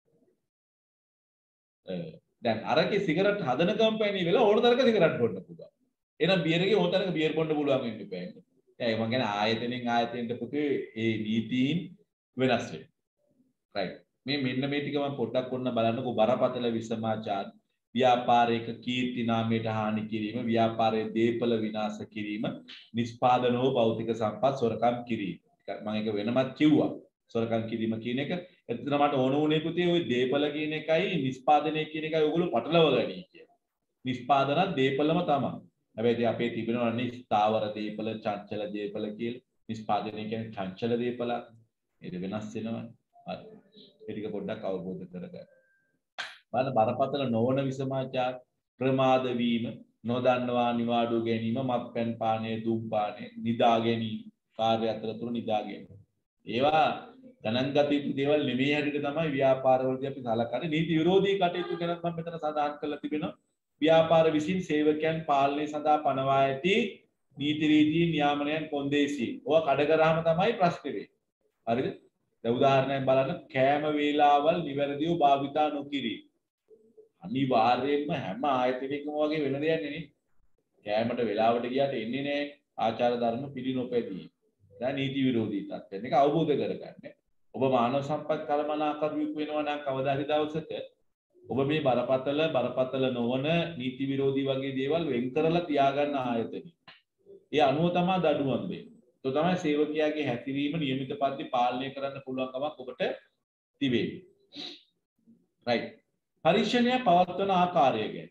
දැන් අරකේ සිගරට් හදන කම්පැනි වල ඕන තරක සිගරට් බොන්න පුළුවන්. එහෙනම් බියර් එකේ ඕන තරක බියර් බොන්න පුළුවන් වෙන්න බෑ. ඒ මම කියන්නේ ආයතනෙන් ආයතනයට පුතේ ඒ නීතීන් වෙනස් වෙනවා. රයිට්. මෙන්න මේ ටික මම පොඩ්ඩක් ඔන්න බලන්නකෝ බරපතල විසමාචාර ව්‍යාපාරයක කීර්ති නාමයට හානි කිරීම ව්‍යාපාරයේ දීපල විනාශ කිරීම නිෂ්පාදනෝ භෞතික සම්පත් සොරකම් කිරීම මම ඒක වෙනමත් කිව්වා සොරකම් කිරීම කියන එක එතන මට ඕන වුණේ පුතේ ওই දීපල කියන එකයි නිෂ්පාදනය කියන එකයි ඔයගොල්ලෝ පටලව ගනී කියලා නිෂ්පාදනත් දීපලම තමයි හැබැයි ඉතින් අපේ තිබෙනවනේ ස්ථාවර දීපල චංචල දීපල කියලා නිෂ්පාදනය කියන්නේ චංචල දීපල ඒක වෙනස් වෙනවා හරි ඒක පොඩ්ඩක් අවබෝධ කරගන්න. බලන්න බරපතල නොවන විසමාචාර ප්‍රමාද වීම, නොදන්නවා නිවාඩු ගැනීම, මත්පැන් පානය, ධූමපානය, නිදා ගැනීම, කාර්ය අතරතුර නිදා ගැනීම. ඒවා ගණන් ගත යුතු දේවල් නෙමෙයි හැටියට තමයි ව්‍යාපාරවලදී අපි සලකන්නේ. නීති විරෝධී කටයුතු ගැන මම මෙතන සඳහන් කරලා තිබෙනවා. ව්‍යාපාර විසින් සේවකයන් පාලනය සඳහා පනවා ඇති නීති රීති නියාමනයන් කොන්දේසි. ඕවා කඩ කරාම තමයි ප්‍රශ්නේ වෙන්නේ. හරිද? උදාහරණයක් බලන්න කෑම වේලාවල් නිවැරදිව භාවිතා නොකිරීම. අනිවාර්යයෙන්ම හැම ආයතනයකම වගේ වෙන දෙයක් නෙනේ. කෑමට වෙලාවට ගියාට එන්නේ නැහැ ආචාර ධර්ම පිළිනොපැදී. දැන් නීති විරෝධී තත්ත්වයන් එක අවබෝධ කරගන්න. ඔබ මානව සම්පත් කළමනාකරුවෙක් වෙනවා නම් කවදා හරි දවසක ඔබ මේ බරපතල නොවන නීති විරෝධී වගේ දේවල් වෙන් කරලා තියාගන්න ආයතනෙ. ඒ අනුව තමයි දඩුවම් දෙන්නේ. તો තමයි සේවකයාගේ හැසිරීම නියමිත පරිදි පාලනය කරන්න පුළුවන් කමක් ඔබට තිබෙන්නේ. රයිට්. පරීක්ෂණය පවත්වන ආකාරය ගැන.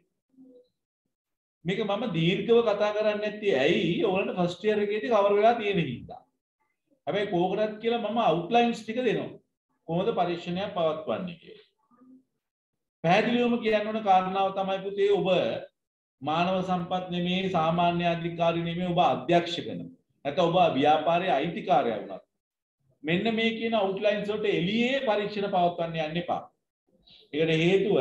මේක මම දීර්ඝව කතා කරන්නේ නැත්තේ ඇයි? ඕගොල්ලන්ට ෆස්ට් ඉයර් එකේදී කවර් වෙලා තියෙන හින්දා. හැබැයි කෝකටත් කියලා මම අවුට්ලයින්ස් ටික දෙනවා. කොහොමද පරීක්ෂණය පවත්වන්නේ කියලා. පැහැදිලිවම කියන්න ඕන කාරණාව තමයි පුතේ ඔබ මානව සම්පත් නෙමෙයි සාමාන්‍ය අධිකාරී නෙමෙයි ඔබ අධ්‍යක්ෂ කරනවා. නැත්නම් ඔබ ව්‍යාපාරයේ අයිතිකාරයා වුණා. මෙන්න මේ කියන අවුට්ලයින්ස් වලට එළියේ පරීක්ෂණ පවත්වන්න යන්න එපා. ඒකට හේතුව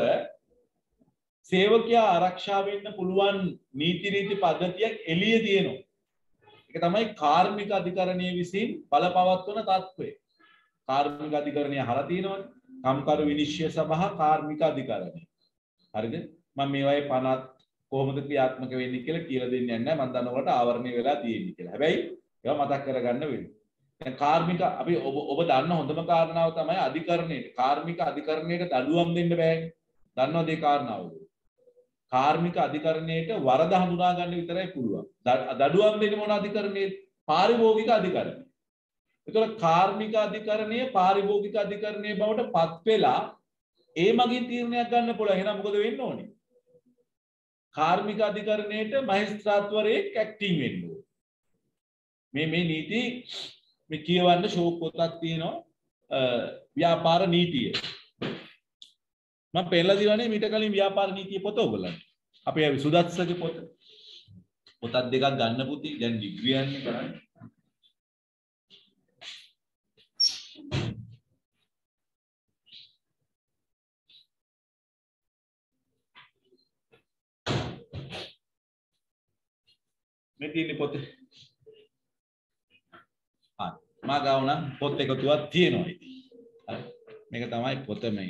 සේවකයා ආරක්ෂා වෙන්න පුළුවන් නීති පද්ධතියක් එළියේ තියෙනවා. ඒක තමයි කාර්මික අධිකරණය විසින් බලපවත්වන තත්ත්වය. කාර්මික අධිකරණය අහලා තියෙනවනේ. කම්කරු විනිශ්චය සභා කාර්මික අධිකරණය. හරිද? මම මේවායේ පනත් කොහොමද ක්‍රියාත්මක වෙන්නේ කියලා දෙන්නේ නැහැ. මම දන්නකොට ආවරණය වෙලා තියෙන්නේ කියලා. හැබැයි ඒවා මතක් කරගන්න වෙනවා. දැන් කාර්මික අපි ඔබ දන්න හොඳම කාරණාව තමයි අධිකරණයට. කාර්මික අධිකරණයට දඩුවම් දෙන්න බෑනේ. දන්නවද ඒ කාරණාව? කාර්මික අධිකරණයට වරද හඳුනා ගන්න විතරයි පුළුවන්. දඩුවම් දෙන්නේ මොන අධිකරණයේ? පාරිභෝගික අධිකරණය. ඒතකොට කාර්මික අධිකරණය පාරිභෝගික අධිකරණයේ බවට පත් වෙලා ඒ මගින් තීරණයක් ගන්න පුළුවන්. එහෙනම් මොකද වෙන්න ඕනේ? කාර්මික අධිකරණයට මහේස්ත්‍රාත්වරයෙක් ඇක්ටිං වෙන්න ඕනේ. මේ නීති මේ කියවන්න ෂෝක් පොතක් තියෙනවා ව්‍යාපාර නීතිය. මම පෙන්නලා දිනවනේ මීට කලින් ව්‍යාපාර නීතිය පොත ඔයගොල්ලන්ට. අපේ සුදස්සගේ පොත. පොතක් දෙකක් ගන්න පුතේ. දැන් ඩිග්‍රී යන්නේ කරන්නේ. මේ තියෙන පොතේ මා ගාව නම් පොත් එකතුවක් තියෙනවා ඉතින්. හරි. මේක තමයි පොත මේ.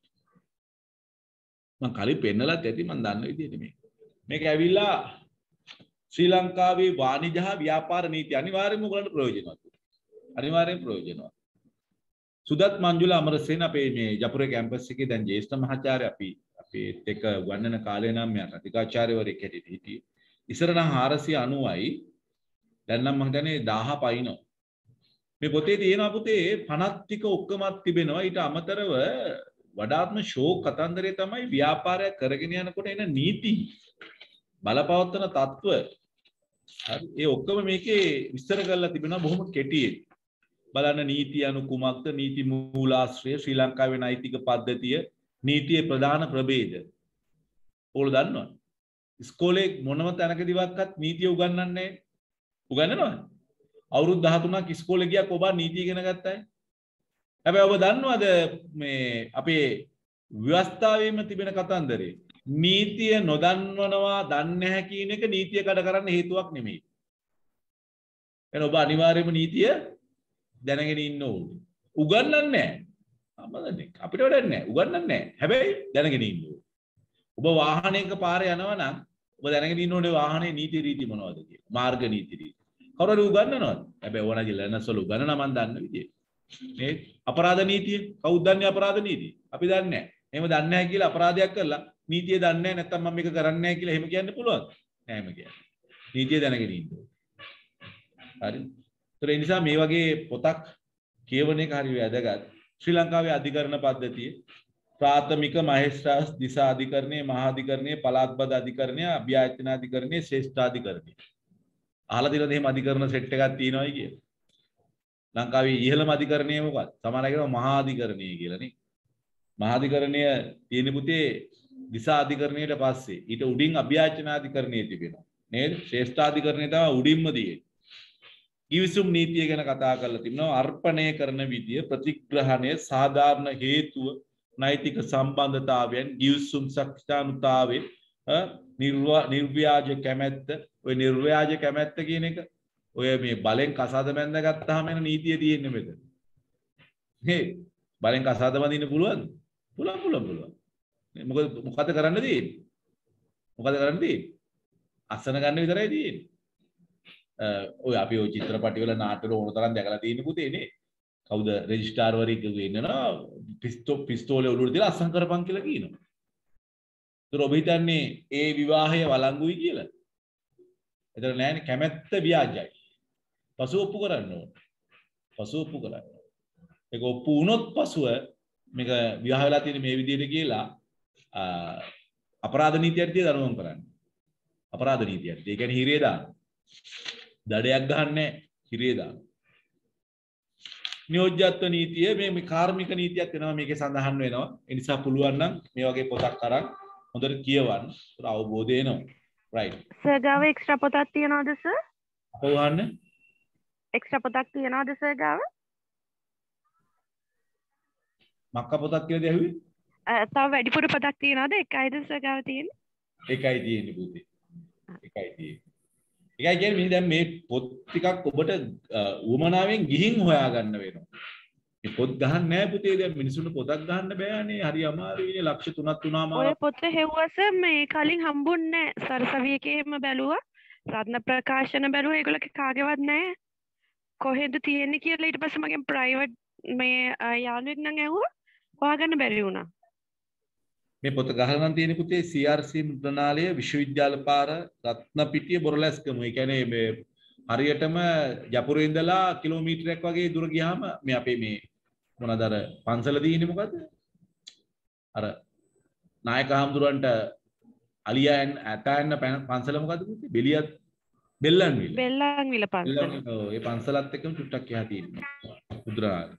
මම කලින් පෙන්නලත් ඇති මම දන්න විදිහට මේක. මේක ඇවිල්ලා ශ්‍රී ලංකාවේ වාණිජ හා ව්‍යාපාර නීති අනිවාර්යයෙන්ම ඔයගලන්ට ප්‍රයෝජනවත්. අනිවාර්යයෙන් ප්‍රයෝජනවත්. සුදත් මංජුල අමරසේන අපේ මේ ජපුරේ කැම්පස් එකේ දැන් ජ්‍යෙෂ්ඨ මහාචාර්ය අපේ එක වන්නන කාලේ නම් මෙයා අධිකාචාර්යවරයෙක් හැටියට හිටියේ. ඉස්සර නම් 490යි. දැන් නම් මම හිතන්නේ 1000 පයින්නවා. මේ පොතේ තියෙනවා පුතේ 50 ටික ඔක්කොමත් තිබෙනවා. ඊට අමතරව වඩාත්ම ෂෝක් කතන්දරේ තමයි ව්‍යාපාරයක් කරගෙන යනකොට එන නීති බලපවත්වන තත්ත්ව. හරි. ඒ ඔක්කොම මේකේ විස්තර කරලා තිබෙනවා බොහොම කෙටියෙන්. බලන්න නීති අනු කුමක්ද? නීති මූලාශ්‍රය, ශ්‍රී ලංකාවේ නෛතික පද්ධතිය, නීතියේ ප්‍රධාන ප්‍රභේද. ඕගොල්ලෝ දන්නවද? ඉස්කෝලේ මොනම තැනකදීවත් නීතිය උගන්වන්නේ නැහැ. උගන්වනවද? අවුරුදු 13ක් ඉස්කෝලේ ගියා කොබා නීතිය ඉගෙන ගත්තා. හැබැයි ඔබ දන්නවද මේ අපේ ව්‍යවස්ථාවේම තිබෙන කතන්දරේ නීතිය නොදන්වනවා දන්නේ නැහැ කියන එක නීතිය කඩ කරන්න හේතුවක් නෙමෙයි. එහෙනම් ඔබ අනිවාර්යයෙන්ම නීතිය දැනගෙන ඉන්න ඕනේ. උගන්වන්නේ නැහැ. අපිට වැඩක් නැහැ. උගන්වන්නේ නැහැ. හැබැයි දැනගෙන ඉන්න ඕනේ. ඔබ වාහනයක පාරේ යනවා නම් ඔබ දැනගෙන ඉන්න ඕනේ වාහනේ නීති රීති මොනවද කියලා. මාර්ග නීති රීති. කවුරු හරි උගන්වනවද? හැබැයි ඕනගේ ලර්නර්ස්වල උගන්වන මම දන්න විදිය. මේ අපරාධ නීතිය කවුද දන්නේ අපරාධ නීතිය? අපි දන්නේ නැහැ. එහෙම දන්නේ නැහැ කියලා අපරාධයක් කරලා නීතිය දන්නේ නැහැ නැත්නම් මම මේක කරන්නේ නැහැ කියලා එහෙම කියන්න පුළුවන්ද? නෑ එහෙම කියන්නේ. නීතිය දැනගෙන ඉන්න ඕනේ. හරි. ඒ නිසා මේ වගේ පොතක් කියවන එක හරි වැදගත්. ශ්‍රී ලංකාවේ අධිකරණ පද්ධතිය ප්‍රාථමික මහේස්ත්‍රාත් දිසා අධිකරණයේ මහා අධිකරණයේ පළාත්බද අධිකරණයේ අභ්‍යාචන අධිකරණයේ ශ්‍රේෂ්ඨාධිකරණයේ අහලා තියෙනවද එහෙම අධිකරණ සෙට් එකක් තියෙනවයි කියලා? ලංකාවේ ඉහළම අධිකරණය මොකක්ද? සමහර අය කියනවා මහා අධිකරණය කියලා නේ. මහා අධිකරණය තියෙන පුතේ දිසා අධිකරණයට පස්සේ ඊට උඩින් අභ්‍යාචන අධිකරණය තිබෙනවා. නේද? ශ්‍රේෂ්ඨාධිකරණය තමයි උඩින්ම තියෙන්නේ. කිවිසුම් නීතිය ගැන කතා කරලා තිබෙනවා. අර්පණය කරන විදිය, ප්‍රතිග්‍රහණය, සාධාරණ හේතුව, නෛතික සම්බන්ධතාවයන්, කිවිසුම් සත්‍යානුතාවය, නිර්ව්‍යාජ කැමැත්ත. ඔය නිර්ව්‍යාජ කැමැත්ත කියන එක ඔය මේ බලෙන් කසාද බැඳ ගත්තාම එන නීතිය තියෙන්නේ මෙතන. නේ බලෙන් කසාද බඳින්න පුළුවන්ද? පුළුවන්. මොකද කරන්න තියෙන්නේ? මොකද කරන්න තියෙන්නේ? අසන ගන්න විතරයි තියෙන්නේ. ඔය අපි ඔය චිත්‍රපටි වල නාට්‍ය වල ඕන තරම් දැකලා තියෙන පුතේ නේ. කවුද රෙජිස්ට්‍රාර් වරයෙක් ඉන්නවා පිස්තෝලේ ඔලුවට දාලා අසං කරපන් කියලා කියනවා. ඒතර ඔබ හිතන්නේ ඒ විවාහය වළංගුයි කියලා? ඒතර නෑනේ කැමැත්ත ව්‍යාජයි. පසුව ඔප්පු කරන්න ඕන. ඒක ඔප්පු වුණොත් පසුව මේක විවාහ වෙලා තියෙන මේ විදිහට කියලා අපරාධ නීතියට තිය දඬුවම් කරන්න. අපරාධ නීතියට. ඒ කියන්නේ හිරේ දාන්න. දඩයක් ගහන්නේ හිරේ දාන්න. නියෝජ්‍යත්ව නීතිය මේ කාර්මික නීතියක් වෙනවා මේකේ සඳහන් වෙනවා. ඒ නිසා පුළුවන් නම් මේ වගේ පොතක් අරන් හොඳට කියවන්න. ඒක අවබෝධය එනවා. right. සර් ගාව එක්ස්ට්‍රා පොතක් තියනවද සර්? කොහොමද? එක්ස්ට්‍රා පොතක් තියනවද සර් ගාව? මක්ක පොතක් කියලාද ඇහුවේ? තව වැඩිපුර පොතක් තියනවද? එකයිද සර් ගාව තියෙන්නේ? එකයි තියෙන්නේ පුතේ. එකයි තියෙන්නේ. ඒකයි කියන්නේ මේ දැන් මේ පොත් ටිකක් ඔබට උවමනාවෙන් ගිහින් හොයාගන්න වෙනවා. මේ පොත් ගහන්න නෑ පුතේ දැන් මිනිසුන්ට පොතක් ගහන්න බෑනේ. හරි අමාරුයිනේ. ලක්ෂ 3ක් 3මාර. ඔය පොත හෙව්වස මේ කලින් හම්බුන්නේ නෑ. සරසවිය එකේම බැලුවා. රත්න ප්‍රකාශන බැලුවා. ඒගොල්ලෝ කාගේවත් නෑ. කොහෙද තියෙන්නේ කියලා ඊට පස්සේ මගෙන් ප්‍රයිවට් මේ යාළුවෙක් නම් ඇහුවා. හොයාගන්න බැරි වුණා. මේ පොත ගහලා නම් තියෙන පුතේ CRC මුද්‍රණාලය විශ්වවිද්‍යාල පාර රත්නපිටිය බොරලැස්කම. ඒ කියන්නේ මේ හරියටම ජපුරේ ඉඳලා කිලෝමීටරයක් වගේ දුර ගියාම මේ අපේ මේ මොනවාද අර පන්සල තියෙන්නේ මොකද්ද? අර නායක හාමුදුරන්ට අලියන් ඇතයන් පන්සල මොකද්ද පුතේ? බෙලියත් බෙල්ලන්විල. බෙල්ලන්විල පන්සල. ඔව් ඒ පන්සලත් එක්කම චුට්ටක් එහා තියෙනවා. මුද්‍රණාලය.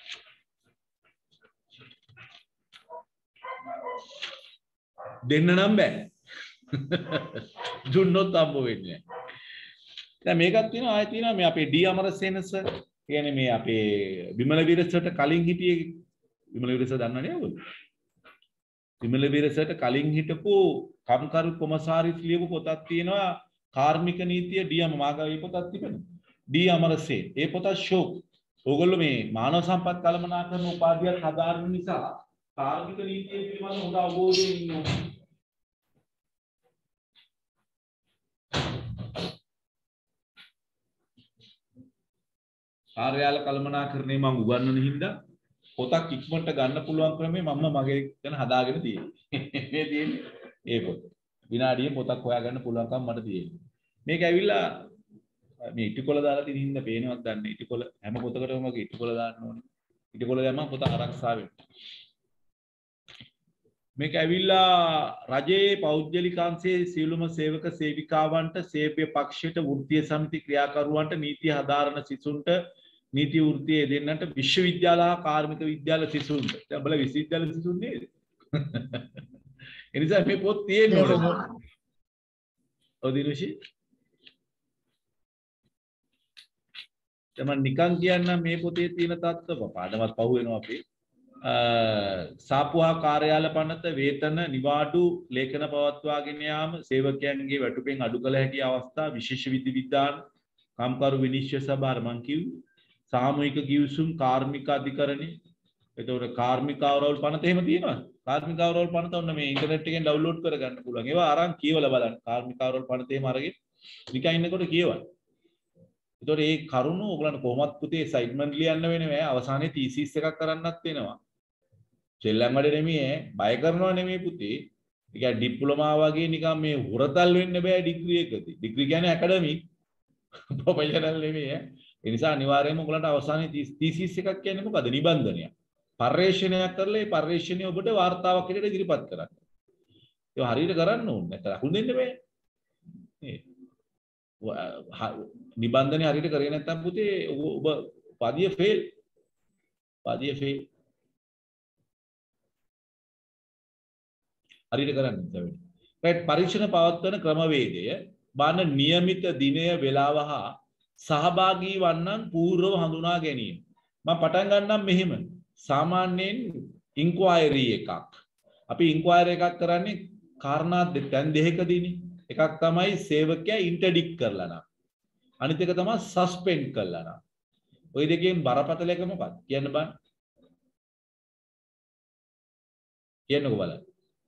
දෙන්න නම් බෑ. දුන්නොත් හම්බ වෙන්නේ නැහැ. දැන් මේකක් තියෙනවා ආයෙ තියෙනවා මේ අපේ ඩී අමරසේන සර්. කියන්නේ මේ අපේ විමල වීරසට කලින් හිටියේ විමල වීරස දන්නවනේ ඔයගොල්ලෝ. විමල වීරසට කලින් හිටපු කම්කරු කොමසාරිස් ලියපු පොතක් තියෙනවා කාර්මික නීතිය ඩී මාගාවේ පොතක් තිබෙනවා. ඩී අමරසේන. ඒ පොත ෂෝක්. ඕගොල්ලෝ මේ මානව සම්පත් කළමනාකරන උපාධියක් හදාගන්න නිසා කාර්මික නීතිය පිළිබඳව හොඳ අවබෝධයක් ඉන්නවා. කාර්යාල කළමනාකරණය මම උගන්වන හින්දා පොතක් ඉක්මනට ගන්න පුළුවන් ක්‍රමේ මම මගේ ගැන හදාගෙන තියෙන්නේ. මේ තියෙන්නේ ඒ පොත. විනාඩියේ පොතක් හොයාගන්න පුළුවන්කම මට තියෙනවා. මේක ඇවිල්ලා මේ ඉටිකොල දාලා තියෙන හින්දා පේනවත් දන්නේ. ඉටිකොල හැම පොතකටම වගේ ඉටිකොල දාන්න ඕනේ. ඉටිකොල දැම්මම පොත ආරක්ෂා වෙනවා. මේක ඇවිල්ලා රජයේ පෞද්ගලිකාංශයේ සියලුම සේවක සේවිකාවන්ට සේවය පක්ෂයට වෘත්තීය සමිති ක්‍රියාකරුවන්ට නීතිය හදාරන සිසුන්ට නීති වෘත්තීය දෙන්නට විශ්වවිද්‍යාල හා කාර්මික විද්‍යාල සිසුන්ට දැන් බල විශ්වවිද්‍යාල සිසුන් නේද ඒ නිසා මේ පොත් තියෙන්න ඕනේ. ඔව් දිනුෂි. තමන් නිකන් කියන්න මේ පොතේ තියෙන තත්ත්ව පාඩමත් පහු වෙනවා අපි. සාපුහා කාර්යාල පනත වේතන නිවාඩු ලේඛන පවත්වාගෙන යාම සේවකයන්ගේ වැටුපෙන් අඩු කළ හැකි අවස්ථා විශේෂ විධි විධාන කම්කරු විනිශ්චය සභාව මං කිව්වේ සාමූහික කිවිසුම් කාර්මික අධිකරණය එතකොට කාර්මික අවරවල් පනත එහෙම තියෙනවා කාර්මික අවරවල් පනත ඔන්න මේ ඉන්ටර්නෙට් එකෙන් ඩවුන්ලෝඩ් කරගන්න පුළුවන් ඒවා අරන් කියවලා බලන්න කාර්මික අවරවල් පනත එහෙම අරගෙන නිකන් ඉන්නකොට කියවන්න එතකොට මේ කරුණ ඔයගලන්ට කොහොමත් පුතේ අසයින්මන්ට් ලියන්න වෙන්නේ නැහැ අවසානයේ තීසිස් එකක් කරන්නත් වෙනවා සෙල්ලම් වැඩ නෙමෙයි බය කරනවා නෙමෙයි පුතේ. ඒ කියන්නේ ඩිප්ලෝමා වගේ නිකන් මේ හොරතල් වෙන්න බෑ ඩිග්‍රී එකදී. ඩිග්‍රී කියන්නේ ඇකඩමික් ප්‍රොෆෙෂනල් නෙමෙයි ඒ නිසා අනිවාර්යයෙන්ම ඔයගලන්ට අවසානයේ තීසිස් එකක් කියන්නේ මොකද? නිබන්ධනයක්. පර්යේෂණයක් කරලා ඒ පර්යේෂණය ඔබට වාර්තාවක් විදිහට ඉදිරිපත් කරන්න. ඒක හරියට කරන්න ඕනේ. නැත්නම් අකුල් දෙන්න බෑ. නිබන්ධනය හරියට කරේ නැත්නම් පුතේ ඔබ පදිය ෆේල්. පදිය ෆේල්. හරියට කරන්න ඕනේ. රයිට් පරීක්ෂණ පවත්වන ක්‍රමවේදය බාන નિયમિત දිනය වේලාව හා සහභාගී වන්නන් පූර්වව හඳුනා ගැනීම. මම පටන් ගන්නම් මෙහෙම. සාමාන්‍යයෙන් ඉන්ක්වයරි එකක්. අපි ඉන්ක්වයරි එකක් කරන්නේ කාරණා දැන් දෙකකදීනේ. එකක් තමයි සේවකයා ඉන්ටර්ඩික්ට් කරලා නම්. අනිත් එක තමයි සස්පෙන්ඩ් කරලා නම්. ওই දෙකෙන් බරපතල එක මොකක්ද? කියන්න බෑ. කියන්නකෝ බලන්න.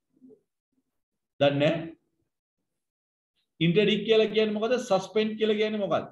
දන්නේ ඉන්ටර්ඩික්ට් කියලා කියන්නේ මොකද? සස්පෙන්ඩ් කියලා කියන්නේ මොකක්ද?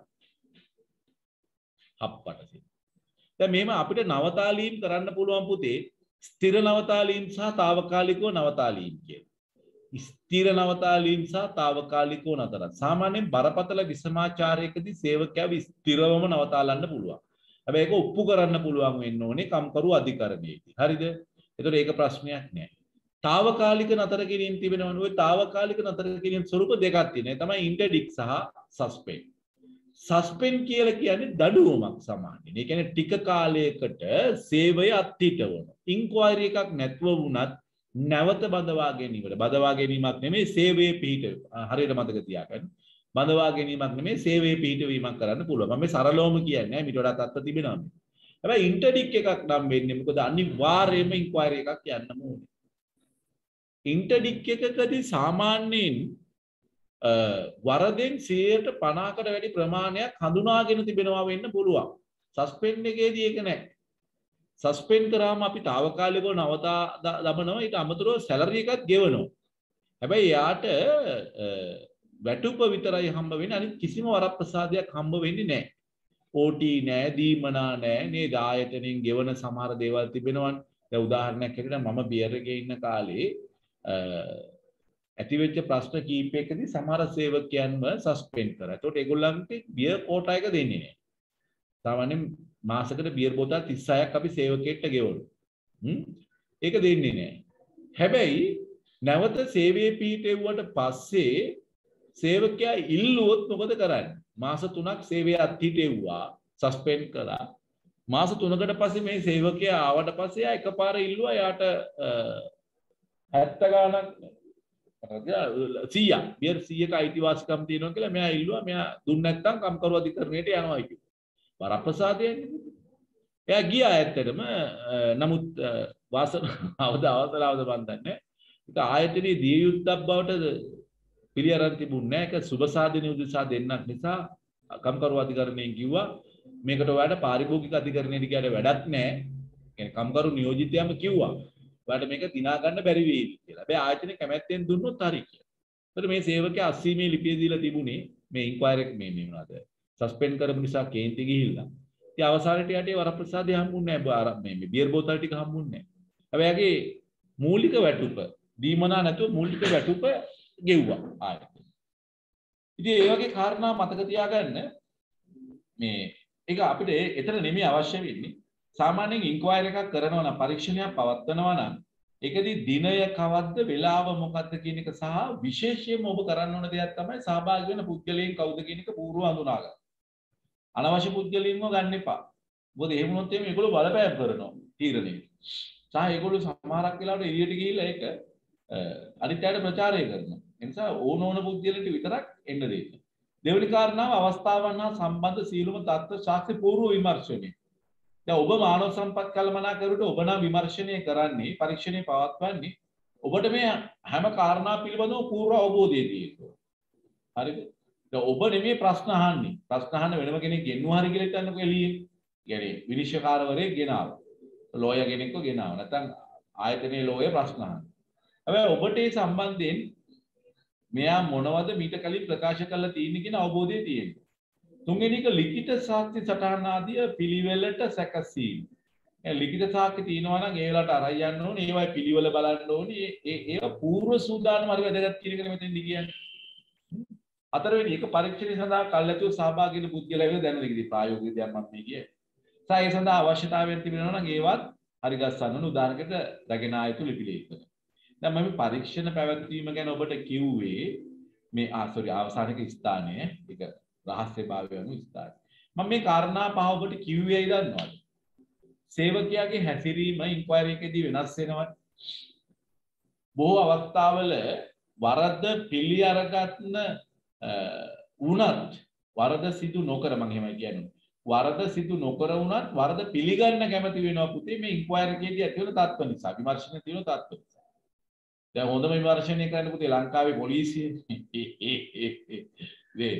හප්පටසි. දැන් මේම අපිට නවතාලීම් කරන්න පුළුවන් පුතේ ස්ථිර නවතාලීම් සහ తాවකාලිකව නවතාලීම් කියලා. ස්ථිර නවතාලීම් සහ తాවකාලිකව නතර. සාමාන්‍යයෙන් බරපතල විසමාචාරයකදී සේවකයව ස්ථිරවම නවතාලන්න පුළුවන්. හැබැයි ඒක ඔප්පු කරන්න පුළුවන් වෙන්න ඕනේ කම්කරු අධිකරණයේදී. හරිද? ඒතකොට ඒක ප්‍රශ්නයක් නෑ. తాවකාලික නතර කිරීම තිබෙනවනේ. ওই తాවකාලික නතර කිරීම ස්වරූප දෙකක් තියෙනවා. ඒ තමයි ඉන්ටර්ඩික්ට් සහ සස්පෙන්ඩ්. සස්පෙන්ඩ් කියලා කියන්නේ දඩුවමක් සමානයි. ඒ කියන්නේ ටික කාලයකට සේවය අත්හිටවන. ඉන්ක්වයරි එකක් නැත්ව වුණත් නැවත බඳවා ගැනීමට බඳවා ගැනීමක් නෙමෙයි සේවයේ පිහිට හරියට මතක තියාගන්න. බඳවා ගැනීමක් නෙමෙයි සේවයේ පිහිටවීමක් කරන්න පුළුවන්. මම මේ සරලවම කියන්නේ නෑ. ඊට වඩා තත්ත්ව තිබෙනවා. හැබැයි ඉන්ටර්ඩික්ට් එකක් නම් වෙන්නේ මොකද අනිවාර්යයෙන්ම ඉන්ක්වයරි එකක් යන්නම ඕනේ. ඉන්ටර්ඩික්ට් එකකදී සාමාන්‍යයෙන් වරදෙන් 50%කට වැඩි ප්‍රමාණයක් හඳුනාගෙන තිබෙනවා වෙන්න පුළුවන්. සස්පෙන්ඩ් එකේදී ඒක නැහැ. සස්පෙන්ඩ් කරාම අපි తాවකාලිකව නවතා දමනවා. ඊට අමතරව සැලරි එකක් ගෙවනවා. හැබැයි යාට වැටුප විතරයි හම්බ වෙන්නේ. අනිත් කිසිම වරප්‍රසාදයක් හම්බ වෙන්නේ නැහැ. OT නැහැ, දීමනා නැහැ. නේද? ආයතනෙන් ගෙවන සමහර දේවල් තිබෙනවනේ. දැන් උදාහරණයක් හැටියට මම බියර් එකේ ඉන්න කාලේ ඇතිවෙච්ච ප්‍රශ්න කීපයකදී සමහර සේවකයන්ව සස්පෙන්ඩ් කරා. ඒකට ඒගොල්ලන්ට බියර් කෝටා එක දෙන්නේ නැහැ. සාමාන්‍යයෙන් මාසෙකට බියර් බෝතල් 36ක් අපි සේවකයෙක්ට ගෙවනවා. ඒක දෙන්නේ නැහැ. හැබැයි නැවත සේවයේ පිහිටෙව්වට පස්සේ සේවකයා ඉල්ලුවොත් මොකද කරන්නේ? මාස 3ක් සේවය අත්හිටෙව්වා, සස්පෙන්ඩ් කළා. මාස 3කට පස්සේ මේ සේවකයා ආවට පස්සේ ආ එකපාර ඉල්ලුවා යාට 70 ගාණක් 100 බියර් 100ක අයිතිවාසිකම් තියෙනවා කියලා මෙයා ඉල්ලුවා. මෙයා දුන්නේ නැත්නම් කම්කරු අධිකරණයට යනවා කිව්වා. වරප්‍රසාදයන්නේ. එයා ගියා ඇත්තටම. නමුත් අවසානවද මන් දන්නේ. ඒක ආයතනයේ දිය යුත්තක් බවට පිළිඅරන් තිබුණේ නැහැ. ඒක සුබ සාධනෙ උදෙසා දෙන්නක් නිසා කම්කරු අධිකරණයෙන් කිව්වා මේකට ඔයාලට පාරිභෝගික අධිකරණයට ගියාට වැඩක් නැහැ. කියන්නේ කම්කරු නියෝජිතයම කිව්වා. ඔයාලට මේක දිනා ගන්න බැරි වෙයි කියලා. හැබැයි ආයතනය කැමැත්තෙන් දුන්නොත් හරි කියලා. ඒතර මේ සේවකයා 80 මේ ලිපිය දීලා තිබුණේ මේ ඉන්ක්වයරි එක මේ මොනවාද? සස්පෙන්ඩ් කරපු නිසා කේන්ති ගිහිල්ලා. ඉතින් අවසානයේ යටේ වරප්‍රසාදය හම්බුන්නේ නැහැ. මේ බියර් බෝතල් ටික හම්බුන්නේ නැහැ. හැබැයි යගේ මූලික වැටුප දීමනා නැතුව මූලික වැටුප ගෙව්වා ආයතනය. ඉතින් ඒ වගේ කාරණා මතක තියාගන්න මේ ඒක අපිට එතන නෙමෙයි අවශ්‍ය වෙන්නේ. සාමාන්‍යයෙන් ඉන්ක්වයරි එකක් කරනවා නම් පරීක්ෂණයක් පවත්වනවා නම් ඒකදී දිනය කවද්ද වෙලාව මොකද්ද කියන එක සහ විශේෂයෙන්ම ඔබ කරන්න ඕන දෙයක් තමයි සහභාගී වෙන පුද්ගලයන් කවුද කියන එක පූර්ව හඳුනා ගන්න. අනවශ්‍ය පුද්ගලයන්ව ගන්න එපා. මොකද එහෙම වුණොත් මේගොල්ලෝ බලපෑම් කරනවා තීරණයට. සහ ඒගොල්ලෝ සමහරක් වෙලාවට එළියට ගිහිල්ලා ඒක අනිත් අයට ප්‍රචාරය කරනවා. ඒ නිසා ඕන බුද්ධියලට විතරක් එන්න දෙන්න. දෙවෙනි කාරණාව අවස්ථාවන් හා සම්බන්ධ සීලම තත්ත්ව ශාස්ත්‍රීය පූර්ව විමර්ශනය. දැන් ඔබ මානව සම්පත් කළමනාකරුට ඔබ නම් විමර්ශනය කරන්නේ පරීක්ෂණය පවත්වන්නේ ඔබට මේ හැම කාරණා පිළිබඳව පූර්ව අවබෝධය තියෙනවා. හරිද? දැන් ඔබ නෙමෙයි ප්‍රශ්න අහන්නේ. ප්‍රශ්න අහන්න වෙනම කෙනෙක් ගෙන්නුවා හරි කියලා හිතන්නකෝ එළියේ. يعني විනිශ්චයකාරවරයෙක් ගෙනාවා. ලෝයර් කෙනෙක්ව ගෙනාවා. නැත්නම් ආයතනයේ ලෝයර් ප්‍රශ්න අහනවා. හැබැයි ඔබට ඒ සම්බන්ධයෙන් මෙයා මොනවද මීට කලින් ප්‍රකාශ කරලා තියෙන්නේ කියන අවබෝධය තියෙනවා. තුන්වෙනි එක ලිඛිත සාක්ෂි සටහන් ආදිය පිළිවෙලට සැකසීම. ඒ ලිඛිත සාක්ෂි තියෙනවා නම් ඒ වෙලාවට අරයි යන්න ඕනේ. ඒවයි පිළිවෙල බලන්න ඕනේ. ඒක පූර්ව සූදානම් හරි වැදගත් කියන එක මෙතෙන්දි කියන්නේ. හතරවෙනි එක පරීක්ෂණය සඳහා කල්ැතුව සහභාගී වෙන පුද්ගලයෝ දැන දෙකදී ප්‍රායෝගික දෙයක් මම මේ කියේ. ඒ සඳහා අවශ්‍යතාවයන් තිබෙනවා නම් ඒවත් හරි ගස්සන්න ඕන. උදාහරණයකට රැගෙන ආයතු ලිපි ලේඛන. දැන් මම පරීක්ෂණ පැවැත්වීම ගැන ඔබට කිව්වේ මේ අවසානික ස්ථානය ඒක රහස්‍යභාවය අනුව ස්ථානය. මම මේ කාරණා පහ ඔබට කිව්වේ ඇයි දන්නවද? සේවකයාගේ හැසිරීම ඉන්ක්වයරි එකේදී වෙනස් වෙනවා. බොහෝ අවස්ථාවල වරද පිළි අරගන්න වුණත් වරද සිදු නොකර මම එහෙමයි කියන්නේ. වරද සිදු නොකර වුණත් වරද පිළිගන්න කැමති වෙනවා පුතේ මේ ඉන්ක්වයරි එකේදී ඇති වෙන තත්ත්ව නිසා විමර්ශනයේ තියෙන තත්ත්ව නිසා. දැන් හොඳම විමර්ශනය කරන්න පුතේ ලංකාවේ පොලිසිය වේ.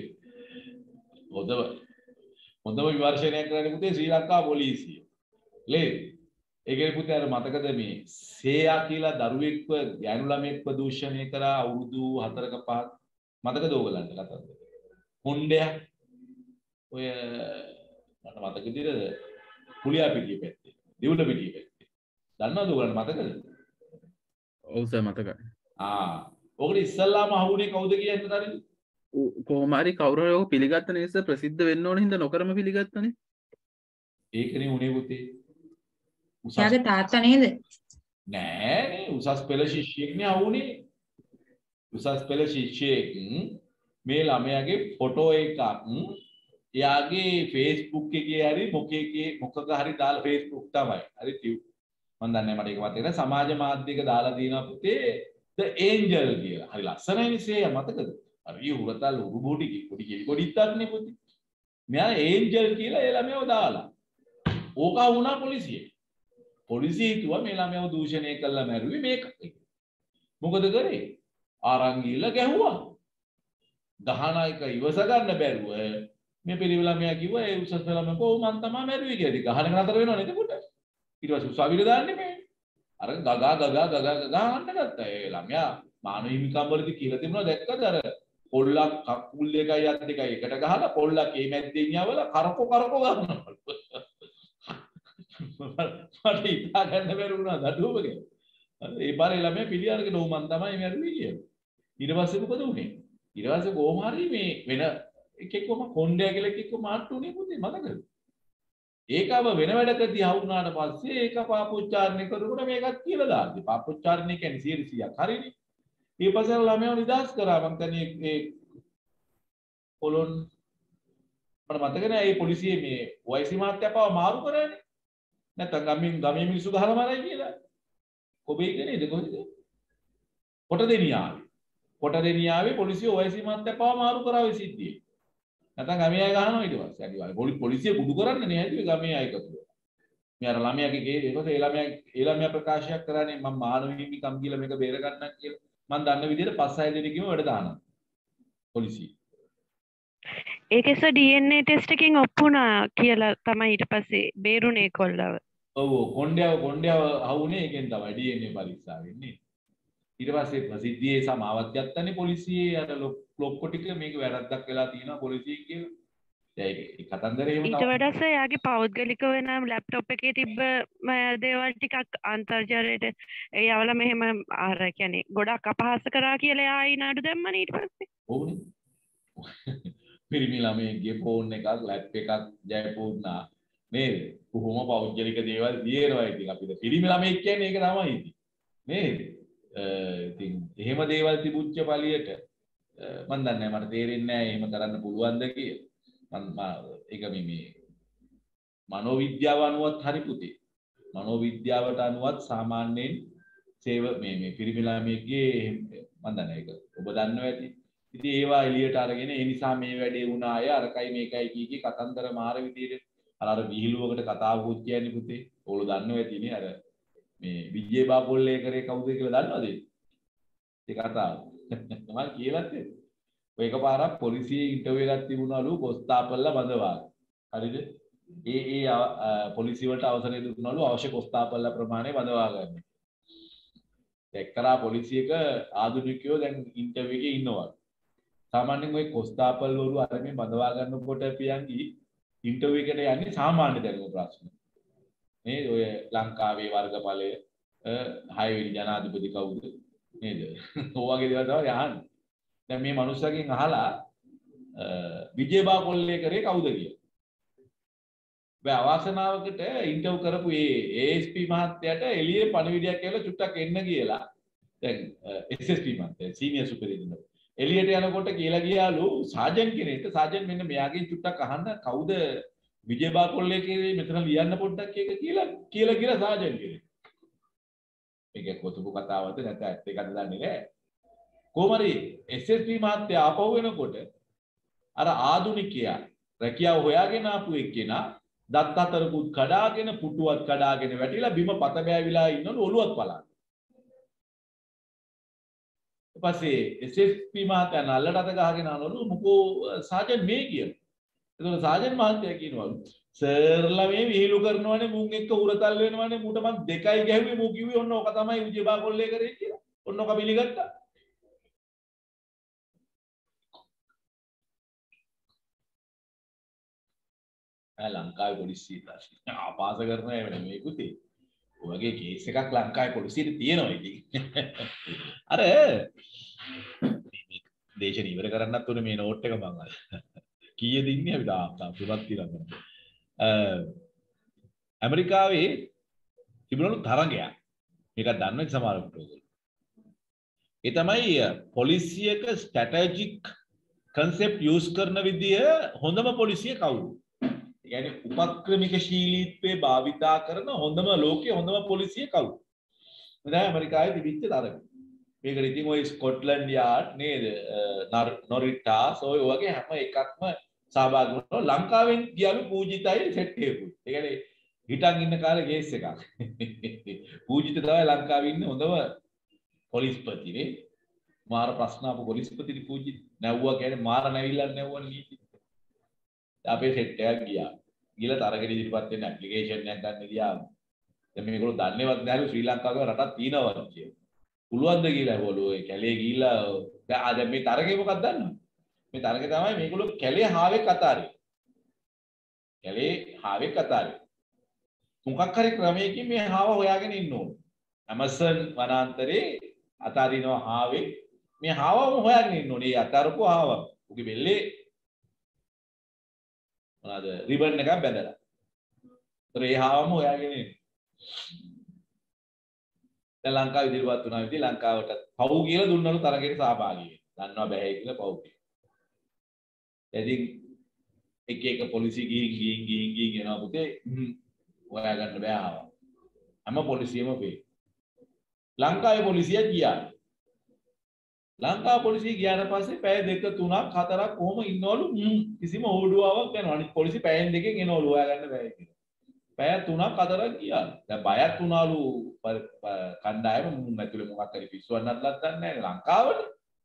හොඳම විමර්ශනය කරන්න පුතේ ශ්‍රී ලංකා පොලිසිය. ලේ. ඒකේ පුතේ අර මතකද මේ සේයා කියලා දරුවෙක්ව ගෑනු ළමයෙක්ව දූෂණය කරා අවුරුදු 4ක 5ක් මතකද ඕගලන්ට කතාවද? හොණ්ඩයක් ඔය මට මතක විදිහට පුලියා පිටිය පැත්තේ දිවුල පිටිය පැත්තේ දන්නවද ඕගලන්ට මතකද? ඔව් සර් මතකයි. ඔකට ඉස්සල්ලාම අහුනේ කවුද කියන්නේ තරි? කොහොම හරි කවුරු හරි ඔක පිළිගත්ත නිසා ප්‍රසිද්ධ වෙන්න ඕන හින්දා නොකරම පිළිගත්තනේ. ඒකනේ උනේ පුතේ. එයාගේ තාත්තා නේද? නෑ නේ උසස් පෙළ ශිෂ්‍යයෙක්නේ අහුනේ. උසස් පෙළ ශිෂ්‍යයෙක් මේ ළමයාගේ ෆොටෝ එකක් එයාගේ Facebook එකේ හරි මොකක හරි දාලා Facebook තමයි. හරි ටියු. මම දන්නේ මට ඒක මතක නැහැ. සමාජ මාධ්‍යයක දාලා දිනවා පුතේ The Angel කියලා. හරි ලස්සනයි නේ මතකද? හරි උරතල් උරුබෝටි පොඩි පොඩිත්තක් නේ පුතේ. මෙයා Angel කියලා ඒ ළමයාව දාලා. ඕක වුණා පොලිසියේ. පොලිසිය හිතුවා මේ ළමයාව දූෂණය කළා මැරුවේ මේක. මොකද කරේ? ආරං ගිහලා ගැහුවා. ගහනායක ඉවස ගන්න බැරුව මේ පිළිවෙල ළමයා කිව්වා ඒ උසස් ළමයා කොහොම මන් තමයි මැරුවේ කියලා. ඉතින් ගහන එක නතර වෙනව නේද පුතේ? ඊට පස්සේ උසාවියට දාන්නේ මේ. අර ගගා ගන්න ගත්තා. ඒ ළමයා මානව හිමිකම් වලදී කියලා තිබුණා දැක්කද අර පොල්ලක් කකුල් එකයි අත් දෙකයි එකට ගහලා පොල්ලක් ඒ මැද්දෙන් යවල කරකෝ ගන්නවා. මට හිතා ගන්න බැරි වුණා දඩුවමගෙන. ඒ පාරේ ළමයා පිළියරගෙන ඕ මන් තමයි මැරුවේ කියලා. ඊට පස්සේ මොකද උනේ? ඊට පස්සේ කොහොම හරි මේ වෙන එකෙක්වම කොණ්ඩය කියලා එකෙක්ව මාට්ටු උනේ පුතේ මතකද? ඒකව වෙන වැඩකදී හවුනාට පස්සේ ඒක පාපොච්චාරණය කරනකොට මේකත් කියලා දාන්නේ. පාපොච්චාරණය කියන්නේ 100%ක් හරිනේ. ඊට පස්සේ ළමයාව නිදාස් කරා මම කියන්නේ ඒ පොලොන් මට මතක නෑ ඒ පොලිසියේ මේ වයිසි මහත්තයා පාව මාරු කරානේ. නැත්නම් ගමේ මිනිස්සු ගහලා මරයි කියලා. ඔබේ නේද කොහෙද? කොටදෙනියාවේ පොලිසිය OIC මහත්තයා පාව මාරු කරා ඔය සිද්ධියේ. නැත්නම් ගමේ අය ගහනවා ඊට පස්සේ. අනිවාර්යයෙන් පොලිසිය කුඩු කරන්නේ නේ හැදුවේ ගමේ අය එකතු වෙලා. මේ අර ළමයාගේ ගේ ඒකත් ඒ ළමයා ප්‍රකාශයක් කරානේ මම මානව හිමිකම් කියලා මේක බේර ගන්නම් කියලා. මම දන්න විදිහට 5-6 දෙනෙක්ම වැඩ දානවා. පොලිසිය. ඒකෙස DNA ටෙස්ට් එකකින් ඔප්පුණා කියලා තමයි ඊට පස්සේ බේරුනේ කොල්ලව. ඔව් කොණ්ඩයව අහුනේ ඒකෙන් තමයි DNA පරීක්ෂා වෙන්නේ. ඊට පස්සේ ප්‍රසිද්ධියේ සමාවක් ගත්තනේ පොලිසියේ අර ලොක්කො ටික මේක වැරද්දක් වෙලා තියෙනවා පොලිසියෙන් කියලා. දැන් ඒ කතන්දරේ එහෙම ඊට වඩා එයාගේ පෞද්ගලික වෙන ලැප්ටොප් එකේ තිබ්බ දේවල් ටිකක් අන්තර්ජාලයට එයාවල මෙහෙම අර කියන්නේ ගොඩක් අපහාස කරා කියලා එයා ඊනඩු දැම්මනේ ඊට පස්සේ. ඔව්නේ. පිරිමි ළමයිගේ ෆෝන් එකක් ලැප් එකක් ජයපූර්ණා නේද? කොහොම පෞද්ගලික දේවල් දියේනවා ඉතින් අපිට පිරිමි ළමයි කියන්නේ ඒක තමයි ඉතින්. නේද? ඉතින් එහෙම දේවල් තිබුච්ච පළියට මම දන්නේ නැහැ මට තේරෙන්නේ නැහැ එහෙම කරන්න පුළුවන්ද කියලා. මම ඒක මේ මනෝවිද්‍යාව අනුවත් හරි පුතේ. මනෝවිද්‍යාවට අනුවත් සාමාන්‍යයෙන් සේව මේ පිරිමි ළමයෙක්ගේ මම දන්නේ ඒක ඔබ දන්නවා ඇති. ඉතින් ඒවා එළියට අරගෙන ඒ නිසා මේ වැඩේ වුණා අය අරකයි මේකයි කී කතන්දර මාර විදියට අර විහිළුවකට කතාවකුත් කියන්නේ පුතේ. ඕගොල්ලෝ දන්නවා ඇතිනේ අර මේ විජේ බාපොල්ලේ කරේ කවුද කියලා දන්නවද? ඒ කතාව. මම කියලාත් ඔය එකපාරක් පොලිසියේ ඉන්ටර්විව් එකක් තිබුණලු කොස්තාපල්ලා බඳවා. හරිද? ඒ පොලිසිය වලට අවසරය දුන්නලු අවශ්‍ය කොස්තාපල්ලා ප්‍රමාණය බඳවා ගන්න. එක්තරා පොලිසියක ආධුනිකයෝ දැන් ඉන්ටර්විව් එකේ ඉන්නවා. සාමාන්‍යයෙන් ওই කොස්තාපල් වරු අරගෙන බඳවා ගන්නකොට පියන්ගි ඉන්ටර්විව් එකට යන්නේ සාමාන්‍ය දැනුම ප්‍රශ්න. මේ ඔය ලංකාවේ වර්ගඵලය 6 වෙනි ජනාධිපති කවුද නේද? ඔයගේ දේවල් තමයි අහන්නේ. දැන් මේ මනුස්සයගෙන් අහලා විජේ බාපොල්ලේ කරේ කවුද කියලා. බෑ අවාසනාවකට ඉන්ටර්වයුව කරපු ඒ ASP මහත්තයාට එළියේ පණිවිඩයක් කියලා චුට්ටක් එන්න කියලා. දැන් SSP මහත්තයා සීනියර් සුපරින්ටෙන්ඩන්ට් එළියට යනකොට කියලා ගියාලු සාජන් කෙනෙක්ට සාජන් මෙන්න මෙයාගෙන් චුට්ටක් අහන්න කවුද විජේ බාපොල්ලේ කියන්නේ මෙතන ලියන්න පොඩ්ඩක් ඒක කියලා සාජන් කෙනෙක්. මේක කොතපු කතාවද නැත්නම් ඇත්ත එකද දන්නේ නැහැ. කොහමරි SSP මහත්තයා ආපහු වෙනකොට අර ආදුනිකයා රැකියාව හොයාගෙන ආපු එක්කෙනා දත් අතරකුත් කඩාගෙන පුටුවත් කඩාගෙන වැටිලා බිම පත බෑවිලා ඉන්නලු ඔළුවත් පලාන. ඊපස්සේ SSP මහත්තයා නල්ලට අත ගහගෙන ආනලු මොකෝ සාජන් මේ කියලා. එතකොට සාජන් මහත්තයා කියනවලු සර්ලා මේ විහිළු කරනවනේ මුන් එක්ක උරතල් වෙනවනේ මුට මං දෙකයි ගැහුවේ මු කිව්වේ ඔන්න ඕක තමයි විජේ බාපොල්ලේ කරේ කියලා. ඔන්න ඕක පිළිගත්තා. ලංකාවේ පොලිසිය ආපාස කරනවා එවනේ මේ පුතේ. ඔයගේ කේස් එකක් ලංකාවේ පොලිසියට තියෙනවා ඉතින්. අර දේශන ඉවර කරන්නත් උනේ මේ නෝට් එක මං අර. කීයද ඉන්නේ අපි තාම තුනක් තියලා. ඇමරිකාවේ තිබුණලු තරගයක්. මේක දන්නවද සමහරවිට ඔයගොල්ලෝ? ඒ තමයි පොලිසියක ස්ට්‍රැටජික් concept use කරන විදිය හොඳම පොලිසිය කවුද? يعني උපක්‍රමිකශීලීත්වයේ භාවිතා කරන හොඳම ලෝකයේ හොඳම පොලිසිය කවුද? දැන් ඇමරිකාවේ තිබිච්ච තරග. මේකට ඉතින් ඔය ස්කොට්ලන්ඩ් යාඩ් නේද? නොරිටාස් ඔය වගේ හැම එකක්ම සහභාගී වුණා. ලංකාවෙන් ගියලු පූජිතයි සෙට් එකකුත්. ඒ කියන්නේ හිටන් ඉන්න කාලේ කේස් එකක්. පූජිත තමයි ලංකාවේ ඉන්න හොඳම පොලිස්පති නේ. මාර ප්‍රශ්න අපු පොලිස්පතිනි පූජිත. නැව්වා කියන්නේ මාර නැවිල්ලක් නැව්වනේ නීති. අපේ සෙට් එකක් ගියා. ගිහලා තරගෙට ඉදිරිපත් වෙන්න ඇප්ලිකේෂන් එකක් ගන්න ගියාම දැන් මේගොල්ලෝ දන්නේවත් නැහැ ශ්‍රී ලංකාවේ රටක් තියෙනවද කියලා. පුළුවන්ද කියලා ඇහුවලු ඒ කැලේ ගිහිල්ලා දැන් මේ තරගේ මොකක්ද දන්නවද? මේ තරගේ තමයි මේගොල්ලෝ කැලේ හාවේ කතාරේ. කැලේ හාවේ කතාරේ. මොකක් හරි ක්‍රමයකින් මේ හාව හොයාගෙන ඉන්න ඕනේ. ඇමසන් වනාන්තරේ අතාරිනවා හාවේ. මේ හාවම හොයාගෙන ඉන්න ඕනේ. ඒ අතාරපු හාව. උගේ බෙල්ලේ මොනවාද රිබන් එකක් බැඳලා. ඒතර ඒ හාවම හොයාගෙන ඉන්නේ. දැන් ලංකාව ඉදිරියපත් වුණා විදිහ ලංකාවට පව් කියලා දුන්නලු තරගෙට සහභාගී වෙන්න. දන්නවා බෑ කියලා පව් කියලා. ඉතින් එක පොලිසිය ගිහින් එනවා පුතේ හොයා ගන්න බෑ ආවා. හැම පොලිසියම වේ. ලංකාවේ පොලිසිය ගියා. ලංකාව පොලිසිය ගියාට පස්සේ පැය 2 3ක් 4ක් කොහොම ඉන්නවලු කිසිම ඕඩුවාවක් යනවා. අනිත් පොලිසිය පැයෙන් දෙකෙන් එනවලු හොයා ගන්න බෑ කියලා. පැය 3ක් 4ක් ගියා. දැන් බයත් වුණාලු කණ්ඩායම මුන් ඇතුලේ මොකක් හරි පිස්සුවන්නත්ලත් දන්නේ නැහැ ලංකාවට.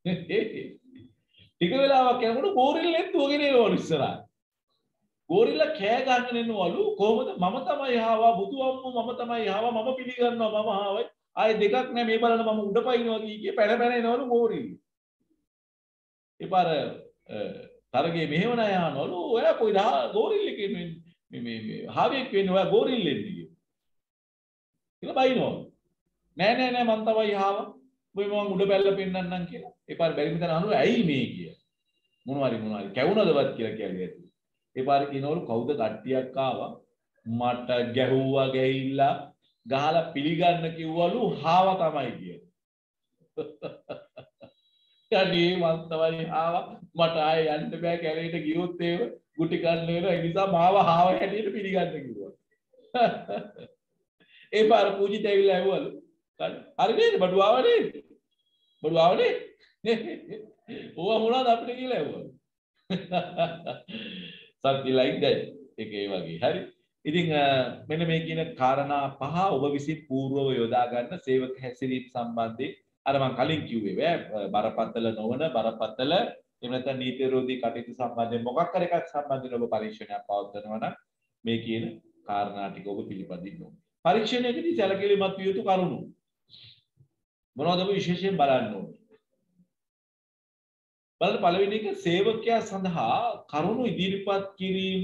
ටික වෙලාවක් යනකොට ගෝරිල්ලෙන් දුවගෙන එනවලු ඉස්සරහා. ගෝරිල්ලා කෑ ගහගෙන එනවලු කොහොමද මම තමයි හාවා බුදු අම්මෝ මම තමයි හාවා මම පිළිගන්නවා මම හාවයි. ආයේ දෙකක් නෑ මේ බලන්න මම උඩ පයින්නවා කිය පැන පැන එනවලු ගෝරිල්ල. ඒ පාර තරගේ මෙහෙම නෑ යනවලු ඔයා කොයිද ගෝරිල්ලෙක් ඉන්නේ මේ හාවියෙක් වෙන්නේ ඔයා ගෝරිල්ලෙන් දිගේ. කියලා බයිනවලු. නෑ මම තමයි හාවා. ඔය මම උඩ බැලලා පෙන්නන්නම් කියලා. ඒ පාර බැරි මිතන අහනවා ඇයි මේ කිය. මොනවාරි කැවුනදවත් කියලා කියන්නේ. ඒ පාර කියනවලු කවුද කට්ටියක් ආවා මට ගැහුවා ගෑහිලා ගහලා පිළිගන්න කිව්වලු හාව තමයි කියලා. යන්නේ මං තමයි හාව මට ආයේ යන්න බෑ කැලේට ගියොත් ඒව ගුටි කන්න වෙනවා ඒ නිසා මාව හාව හැටියට පිළිගන්න කිව්වා. ඒ පාර පූජිත ඇවිල්ලා ඇහුවලු. හරි නේද? බඩු ආවනේ. බඩු ආවනේ. ඕවා මොනවද අපිට කියලා ඇහුවලු. something like that. ඒක ඒ වගේ. හරි. ඉතින් මෙන්න මේ කියන කාරණා පහ ඔබ විසින් පූර්වව යොදා ගන්න සේවක හැසිරීම සම්බන්ධයෙන් අර මම කලින් කිව්වේ බරපතල නොවන බරපතල එහෙම නැත්නම් නීති විරෝධී කටයුතු සම්බන්ධයෙන් මොකක් හරි එකක් සම්බන්ධව ඔබ පරීක්ෂණයක් පවත්වනවා නම් මේ කියන කාරණා ටික ඔබ පිළිපදින්න ඕනේ. පරීක්ෂණයේදී සැලකිලිමත් විය යුතු කරුණු මොනවද ඔබ විශේෂයෙන් බලන්න ඕනේ? බලන්න පළවෙනි එක සේවකයා සඳහා කරුණු ඉදිරිපත් කිරීම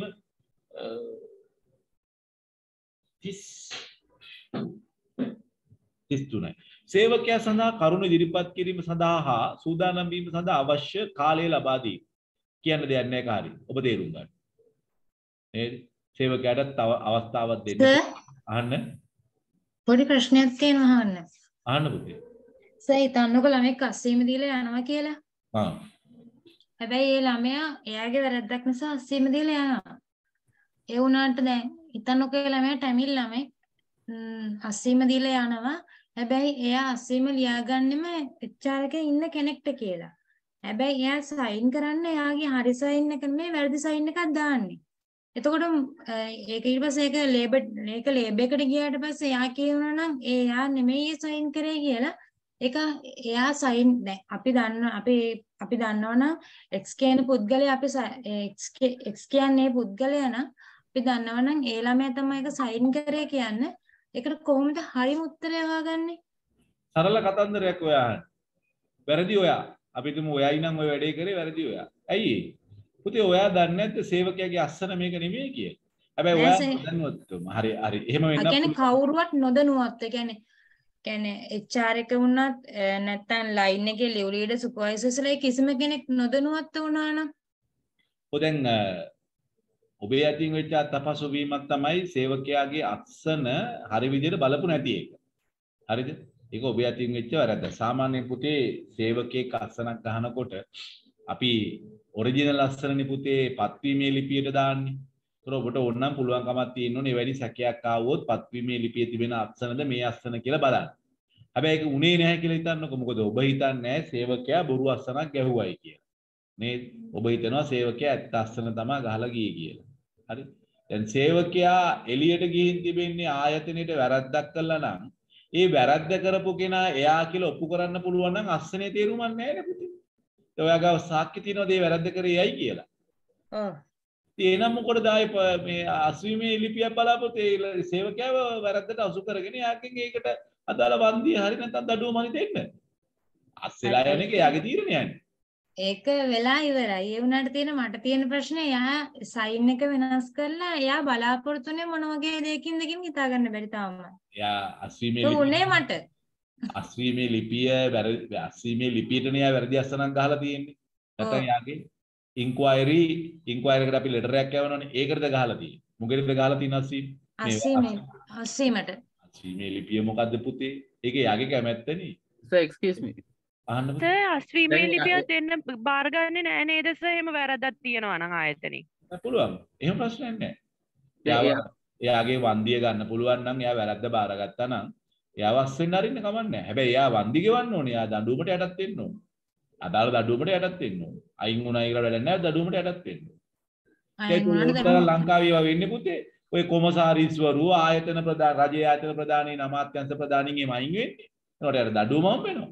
33යි. සේවකයා සඳහා කරුණු ඉදිරිපත් කිරීම සඳහා සූදානම් වීම සඳහා අවශ්‍ය කාලය ලබා දී. කියන්න දෙයක් නැහැ කාරි. ඔබ තේරුම් ගන්න. නේද? සේවකයාට තව අවස්ථාවක් දෙන්න. අහන්න. පොඩි ප්‍රශ්නයක් තියෙනවා අහන්න. අහන්න පුතේ. සර් හිතන්නකො ළමෙක් අස්සීම දීලා යනවා කියලා. හැබැයි ඒ ළමයා එයාගේ වැරද්දක් නිසා අස්සීම දීලා යනවා. ඒ වුණාට දැන් හිතන්නකො ඒ ළමයා ටැමිල් ළමයි අස්සීම දීලා යනවා. හැබැයි එයා අස්සීම ලියාගන්නෙම HR එකේ ඉන්න කෙනෙක්ට කියලා. හැබැයි එයා සයින් කරන්න එයාගේ හරි සයින් එක නෙමෙයි වැරදි සයින් එකක් දාන්නේ. එතකොට ඒක ඊට පස්සේ ඒක ලේබ් එකට ගියාට පස්සේ එයා කියනවා නම් එයා නෙමෙයි සයින් කරේ කියලා. ඒක එයා සයින් දැන් අපි දන්නවනම් X කියන පුද්ගලයා අපි X කියන්නේ පුද්ගලයා නම් අපි දන්නවනම් ඒ ළමයා තමයි ඒක සයින් කරේ කියන්නේ. ඒකට කොහොමද හරිම උත්තරය හොයාගන්නේ? සරල කතන්දරයක් ඔයා අහන්න. වැරදි ඔයා. අපි තුමු ඔයයි නම් ඔය වැඩේ කරේ වැරදි ඔයා. ඇයි ඒ? පුතේ ඔයා දන්නේ නැද්ද සේවකයාගේ අස්සන මේක නෙමෙයි කියලා. හැබැයි ඔයා දන්නවත්තුම. හරි. එහෙම වෙන්න. ඒ කියන්නේ කවුරුවත් නොදනුවත්. ඒ කියන්නේ HR එක වුණත් නැත්නම් ලයින් එකේ ලිව් ලීඩර් සුපර්වයිසර්ස්ලා කිසිම කෙනෙක් නොදනුවත් වුණා නම් දැන් ඔබේ අතින් වෙච්ච තපසු වීමක් තමයි සේවකයාගේ අත්සන හරි විදිහට බලපු නැති එක. හරිද? ඒක ඔබේ අතින් වෙච්ච වැරද්ද. සාමාන්‍යයෙන් පුතේ සේවකයෙක් අත්සනක් ගහනකොට අපි ඔරිජිනල් අත්සනනේ පුතේ පත්වීමේ ලිපියට දාන්නේ. ඒතර ඔබට ඕනනම් පුළුවන්කමක් තියෙනෝනේ එවැනි සැකයක් ආවොත් පත්වීමේ ලිපියේ තිබෙන අත්සනද මේ අත්සන කියලා බලන්න. හැබැයි ඒක උනේ නැහැ කියලා හිතන්නකො. මොකද ඔබ හිතන්නේ සේවකයා බොරු අත්සනක් ගැහුවයි කියලා. නේද? ඔබ හිතනවා සේවකයා ඇත්ත අත්සන තමයි ගහලා ගියේ කියලා. හරි. දැන් සේවකයා එළියට ගිහින් තිබෙන්නේ ආයතනයේට වැරද්දක් කළා නම් ඒ වැරද්ද කරපු කෙනා එයා කියලා ඔප්පු කරන්න පුළුවන් නම් අස්සනේ තේරුමක් නැහැ නේ පුතේ. ඒ ඔයාගාව සාක්ෂි තියෙනවද ඒ වැරද්ද කරේ යයි කියලා? ඔව්. එහෙනම් මොකටද ආයේ මේ අස්වීමේ ලිපියක් බලාපොත් ඒ සේවකයාව වැරද්දට අසු කරගෙන යාකින් ඒකට අදාළ වන්දිය හරි නැත්නම් දඩුවම හරි දෙන්න. අස්සෙලා යන එක යාගේ තීරණයනේ. ඒක වෙලා ඉවරයි. ඒ වුණාට මට තියෙන ප්‍රශ්නේ එයා සයින් එක වෙනස් කරලා එයා බලාපොරොත්තුනේ මොන වගේ දෙයකින්ද කියන හිතා ගන්න බැරි තාම. එයා අස්වීමේ ලිපියටනේ එයා වැරදි අස්සනක් ගහලා තියෙන්නේ. නැත්නම් යාගේ ඉන්ක්වයරි එකට අපි ලෙටර් එකක් යවනවනේ. ඒකටද ගහලා තියෙන්නේ. මොකෙටද ගහලා තියෙන අස්සීමට. අස්වීමේ ලිපිය මොකද්ද පුතේ? ඒක යාගේ කැමැත්තනේ. සර් එක්ස්කියුස් මී. අස්වීමේ ලිපිය දෙන්න බාරගන්නේ නෑ නේද සර්? එහෙම වැරද්දක් තියෙනවා නම් ආයතනේ. පුළුවන්. එහෙම ප්‍රශ්නයක් නෑ. එයාගේ වන්දිය ගන්න පුළුවන් නම් එයා වැරද්ද බාරගත්තා නම් එයාව අස්වෙන්න අරින්න කමක් නෑ. හැබැයි එයා වන්දි ගෙවන්න ඕනේ. එයා දඬුවමට යටත් වෙන්න ඕනේ. අදාළ දඬුවමට යටත් වෙන්න ඕනේ. අයින් වුණා කියලා වැඩක් නෑ. දඬුවමට යටත් වෙන්න ඕනේ. ඒක ලංකාවේ ඒවා වෙන්නේ පුතේ. ඔය කොමසාරිස්වරු ආයතන ප්‍රධාන රජයේ ආයතන ප්‍රධානීන් අමාත්‍යංශ ප්‍රධානීන් එහෙම අයින් වෙන්නේ. ඒකට අර දඬුවමම වෙනවා.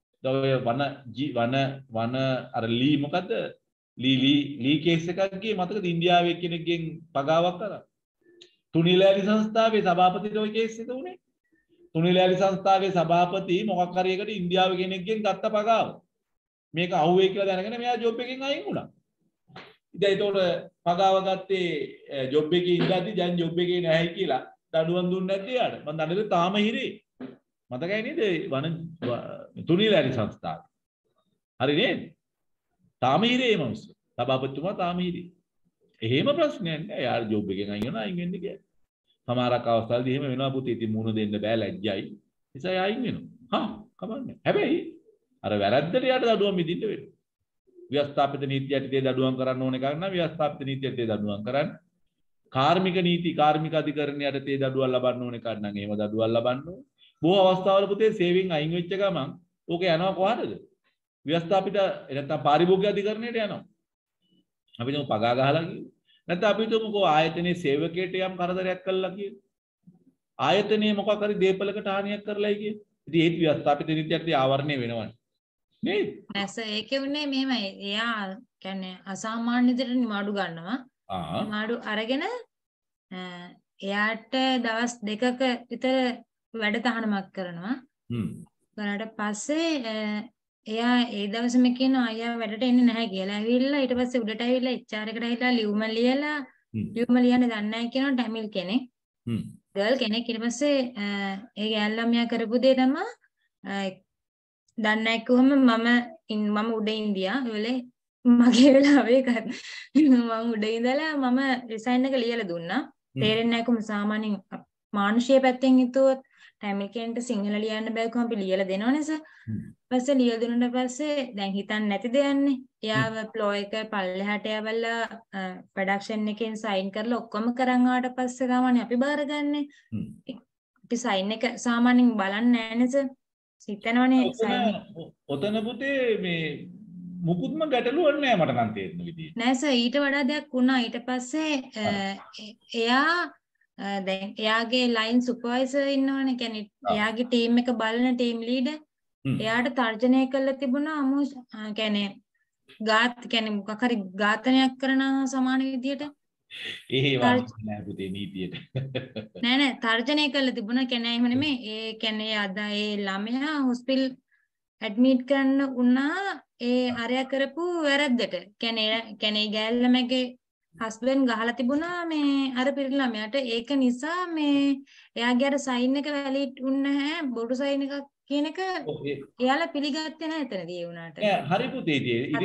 වන අර ලී මොකද්ද ලී කේස් එකක් ගියේ මතකද ඉන්දියාවේ කෙනෙක්ගෙන් පගාවක් කරා තුනිලෑලි සංස්ථාවේ සභාපතිට ওই කේස් එක උනේ තුනිලෑලි සංස්ථාවේ සභාපති මොකක් හරි එකට ඉන්දියාවේ කෙනෙක්ගෙන් ගත්ත පගාව මේක අහුවේ කියලා දැනගෙන මෙයා ජොබ් එකෙන් අයින් වුණා ඉතින් ඒතකොට පගාව ගත්තේ ජොබ් එකේ ඉඳද්දි දැන් ජොබ් එකේ නැහැ කියලා දඩුවම් දුන්නේ නැද්ද යාට මම දන්නේ තාම හිරේ මතකයි නේද වන තුනිලෑලි සංස්ථාව හරි නේද තාම හිරේ මනුස්ස සභාපතිතුමා තාම හිරේ එහෙම ප්‍රශ්නයක් නෑ යාර ජොබ් එකෙන් අයින් වෙනවා අයින් වෙන්න කියලා සමහරක් අවස්ථාවලදී එහෙම වෙනවා පුතේ ඉතින් මුණ දෙන්න බෑ ලැජ්ජයි නිසා අයින් වෙනවා කමන්නේ හැබැයි අර වැරද්දට යාට දඩුවම් මිදින්න වෙනවා ව්‍යවස්ථාපිත නීතිය යටතේ දඩුවම් කරන්න ඕන එකක් නම් ව්‍යවස්ථාපිත නීතිය යටතේ දඩුවම් කරන්න කාර්මික නීති කාර්මික අධිකරණය යටතේ දඩුවම් ලබන්න ඕනේ කන්නම් එහෙම දඩුවම් ලබන්න ඕනේ. බොහෝ අවස්ථාවල පුතේ සේවයෙන් අයින් වෙච්ච ගමන් ඕක යනවා කොහටද? ව්‍යවස්ථාපිත නැත්නම් පාරිභෝගික අධිකරණයට යනවා. අපි තුමු පගා ගහලා කිව්ව. නැත්නම් අපි තුමුකෝ ආයතනයේ සේවකයට යම් කරදරයක් කළා කියලා. ආයතනයේ මොකක් හරි දේපලකට හානියක් කරලායි කිය. ඉතින් ඒත් ව්‍යවස්ථාපිත නීතියට ආවරණය වෙනවනේ. නේද? නැස ඒකේ උනේ මෙහෙමයි. එයා කියන්නේ අසාමාන්‍ය විදිහට නිමාඩු ගන්නවා. නිමාඩු අරගෙන එයාට දවස් 2ක විතර වැඩ තහනමක් කරනවා. කරාට පස්සේ එයා ඒ දවසේම කියනවා අයියා වැඩට එන්නේ නැහැ කියලා. ඇවිල්ලා ඊට පස්සේ උඩට ඇවිල්ලා HR එකට ඇවිල්ලා ලියුම ලියලා ලියුම ලියන්න දන්නේ නැහැ කියනවා ටැමිල් කෙනෙක්. ගර්ල් කෙනෙක් ඊට පස්සේ ඒ ගෑල්ලමියා කරපු දේ තමයි දන්නේ නැහැ කොහොම මම උඩ ඉන්දියා වෙලේ මගේ වෙලාවේ මම උඩ ඉඳලා මම රිසයින් එක ලියලා දුන්නා. තේරෙන්නේ නැහැ කොහොම සාමාන්‍යයෙන් මානුෂීය පැත්තෙන් හිතුවොත් ටැමිල් කෙනෙක්ට සිංහල ලියන්න බෑ කොහොම අපි ලියලා දෙනවනේ සර්. පස්සේ ලියලා දුන්නාට පස්සේ දැන් හිතන්නේ නැති දෙයක්නේ. එයාව ප්ලෝ එක පල්ලෙහාට යවලා ප්‍රොඩක්ෂන් එකෙන් සයින් කරලා ඔක්කොම කරන් ආවට පස්සේ ගාමනේ අපි බාරගන්නේ. අපි සයින් එක සාමාන්‍යයෙන් බලන්නේ නැහැනේ සර්. හිතනවනේ සයින්. ඔතන පුතේ මේ මුකුත්ම ගැටලුවක් නෑ මට නම් තේරෙන විදිහට. නෑ සර් ඊට වඩා දෙයක් වුණා. ඊට පස්සේ එයා දැන් එයාගේ ලයින් සුපර්වයිසර් ඉන්නවනේ. කියන්නේ එයාගේ ටීම් එක බලන ටීම් ලීඩර් එයාට තර්ජනය කළා තිබුණා කියන්නේ මොකක් හරි ඝාතනයක් කරන සමාන විදියට. එහෙම නෑ පුතේ නීතියට. නෑ තර්ජනය කළා තිබුණා. කියන්නේ එහෙම නෙමෙයි. ඒ කියන්නේ අද ඒ ළමයා හොස්පිටල් ඇඩ්මිට් කරන්න වුණා ඒ අරයා කරපු වැරද්දට. කියන්නේ ගෑල්ලමගේ හස්බන්ඩ් ගහලා තිබුණා මේ අර පිරිමි ළමයාට. ඒක නිසා මේ එයාගේ අර සයින් එක වැලිඩ් වුණ නැහැ. බොරු සයින් එකක් කියන එක එයාලා පිළිගත්තේ නැහැ එතනදී ඒ වුණාට. හරි පුතේ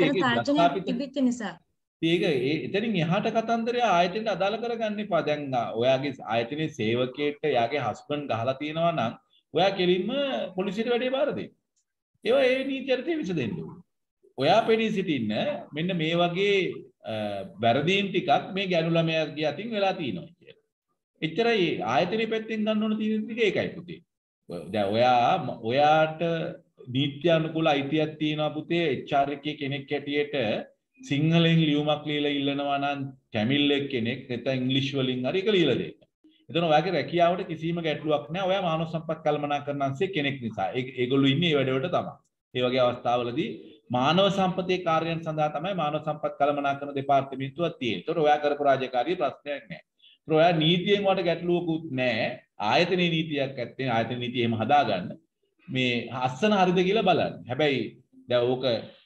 ඒක තිබිච්ච නිසා. ඒක එතනින් එහාට කතන්දරය ආයතනයට අදාළ කරගන්න එපා. දැන් ඔයාගේ ආයතනයේ සේවකයෙක්ට එයාගේ හස්බන්ඩ් ගහලා තියෙනවා නම් ඔයා කෙලින්ම පොලිසියට වැඩේ බාර දෙන්න. ඒවා ඒ නීතියට විසඳෙන්න ඕනේ. ඔයා පෙනී සිටින්න මෙන්න මේ වගේ වැරදීම් ටිකක් මේ ගැණු ළමයාගේ අතින් වෙලා තියෙනවා කියලා. එච්චරයි ආයතනයේ පැත්තෙන් ගන්න ඕන තියෙන ටික ඒකයි පුතේ. දැන් ඔයාට නීත්‍ය අනුකූල අයිතියක් තියෙනවා පුතේ HR එකේ කෙනෙක් හැටියට සිංහලෙන් ලියුමක් ලියලා ඉල්ලනවා නම් තමිල් කෙනෙක් නැත්නම් ඉංග්‍රීසි වලින් හරි ඒක ලියලා දෙන්න. එතන ඔයාගේ රැකියාවට කිසිම ගැටලුවක් නැහැ. ඔයා මානව සම්පත් කළමනාකරන අංශයේ කෙනෙක් නිසා. ඒගොල්ලෝ ඉන්නේ ඒ වැඩවලට තමයි. ඒ වගේ අවස්ථාවලදී මානව සම්පතේ කාර්යයන් සඳහා තමයි මානව සම්පත් කළමනාකරන දෙපාර්තමේන්තුවක් තියෙන්නේ. ඒතකොට ඔයා කරපු රාජකාරිය ප්‍රශ්නයක් නැහැ. ඒතකොට ඔයා නීතියෙන් වට ගැටලුවකුත් නැහැ. ආයතනයේ නීතියක් ඇත්තේ ආයතන නීතිය එහෙම හදාගන්න. මේ අස්සන හරිද කියලා බලන්න. හැබැයි දැන් ඕක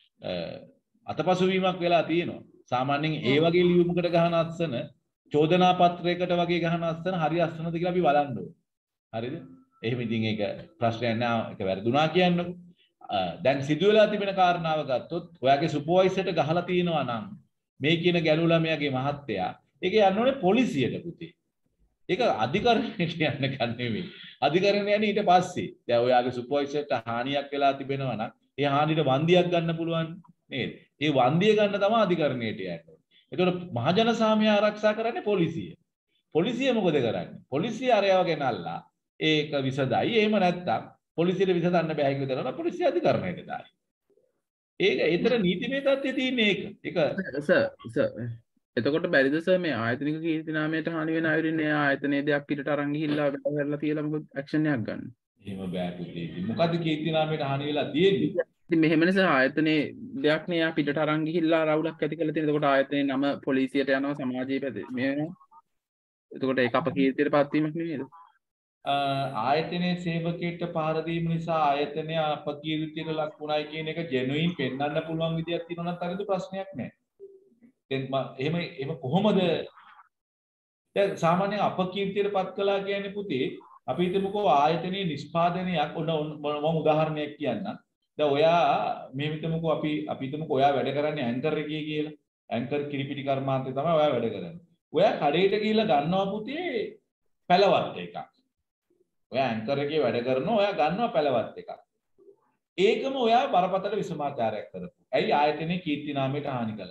අතපසු වීමක් වෙලා තියෙනවා. සාමාන්‍යයෙන් ඒ වගේ ලියුමකට ගහන අස්සන චෝදනා පත්‍රයකට වගේ ගහන අස්සන හරි අස්සනද කියලා අපි බලන්න ඕනේ. හරිද? එහෙම ඉතින් ඒක ප්‍රශ්නයක් නෑ. ඒක වැරදුනා කියන්නකො. දැන් සිදුවලා තිබෙන කාරණාව ගත්තොත් ඔයාගේ සුපර්වයිසර්ට ගහලා තියෙනවා නම් මේ කියන ගැළු ළමයාගේ මහත්තයා ඒක යන්න ඕනේ පොලිසියට පුතේ. ඒක අධිකරණයට යන්න ගන්න නෙවෙයි. අධිකරණය යන්නේ ඊට පස්සේ. දැන් ඔයාගේ සුපර්වයිසර්ට හානියක් වෙලා තිබෙනවා නම් ඒ හානියට වන්දියක් ගන්න පුළුවන් නේද? ඒ වන්දිය ගන්න තමයි අධිකරණයට යන්නේ. එතකොට මහජන සාමය ආරක්ෂා කරන්නේ පොලිසිය. පොලිසිය මොකද කරන්නේ? පොලිසිය අරයව ගෙනල්ලා ඒක විසදයි. එහෙම නැත්නම් පොලිසියට විසඳන්න බෑ කියලා කරනවා පොලිසිය අධිකරණයට දායි. ඒක ඒතර නීතිමය තත්ත්වයේ තියෙන ඒක. ඒක සර් එතකොට බැරිද සර් මේ ආයතනික කීර්ති නාමයට හානි වෙන අයුරින් ඒ ආයතනයේ දෙයක් පිටට අරන් ගිහිල්ලා වැඩ තියලා මොකද ඇක්ෂන් එකක් ගන්න? එහෙම බෑ පුතේ. මොකද්ද කීර්ති නාමයට හානි වෙලා තියෙන්නේ? ඉතින් මෙහෙමනේ සර් ආයතනයේ දෙයක් නේ යා පිටට අරන් ගිහිල්ලා රවුලක් ඇති කරලා තියෙන. එතකොට ආයතනයේ නම පොලිසියට යනවා සමාජයේ පැත්තේ. මේ එතකොට ඒක අපකීර්තියට පත්වීමක් නෙමෙයිද? ආයතනයේ සේවකයෙක්ට පහර දීම නිසා ආයතනය අපකීර්තියට ලක් වුණයි කියන එක ජෙනුයින් පෙන්වන්න පුළුවන් විදියක් තියෙනවා නම් තරද ප්‍රශ්නයක් නැහැ. දැන් එහෙම කොහොමද දැන් සාමාන්‍යයෙන් අපකීර්තියට පත් කළා කියන්නේ පුතේ අපි හිතමුකෝ ආයතනයේ නිෂ්පාදනයක් මම උදාහරණයක් කියන්නම්. දැන් ඔයා මේ හිතමුකෝ අපි හිතමුකෝ ඔයා වැඩ කරන්නේ ඇන්කර් එකේ කියලා. ඇන්කර් කිරිපිටි කර්මාන්තේ තමයි ඔයා වැඩ කරන්නේ. ඔයා කඩේට ගිහිල්ලා ගන්නවා පුතේ පැලවත් එකක්. ඔයා ඇන්කර් එකේ වැඩ කරනවා ඔයා ගන්නවා පැලවත් එකක්. ඒකම ඔයා බරපතල විසමාචාරයක් කරපු. ඇයි ආයතනයේ කීර්ති නාමයට හානි කළා.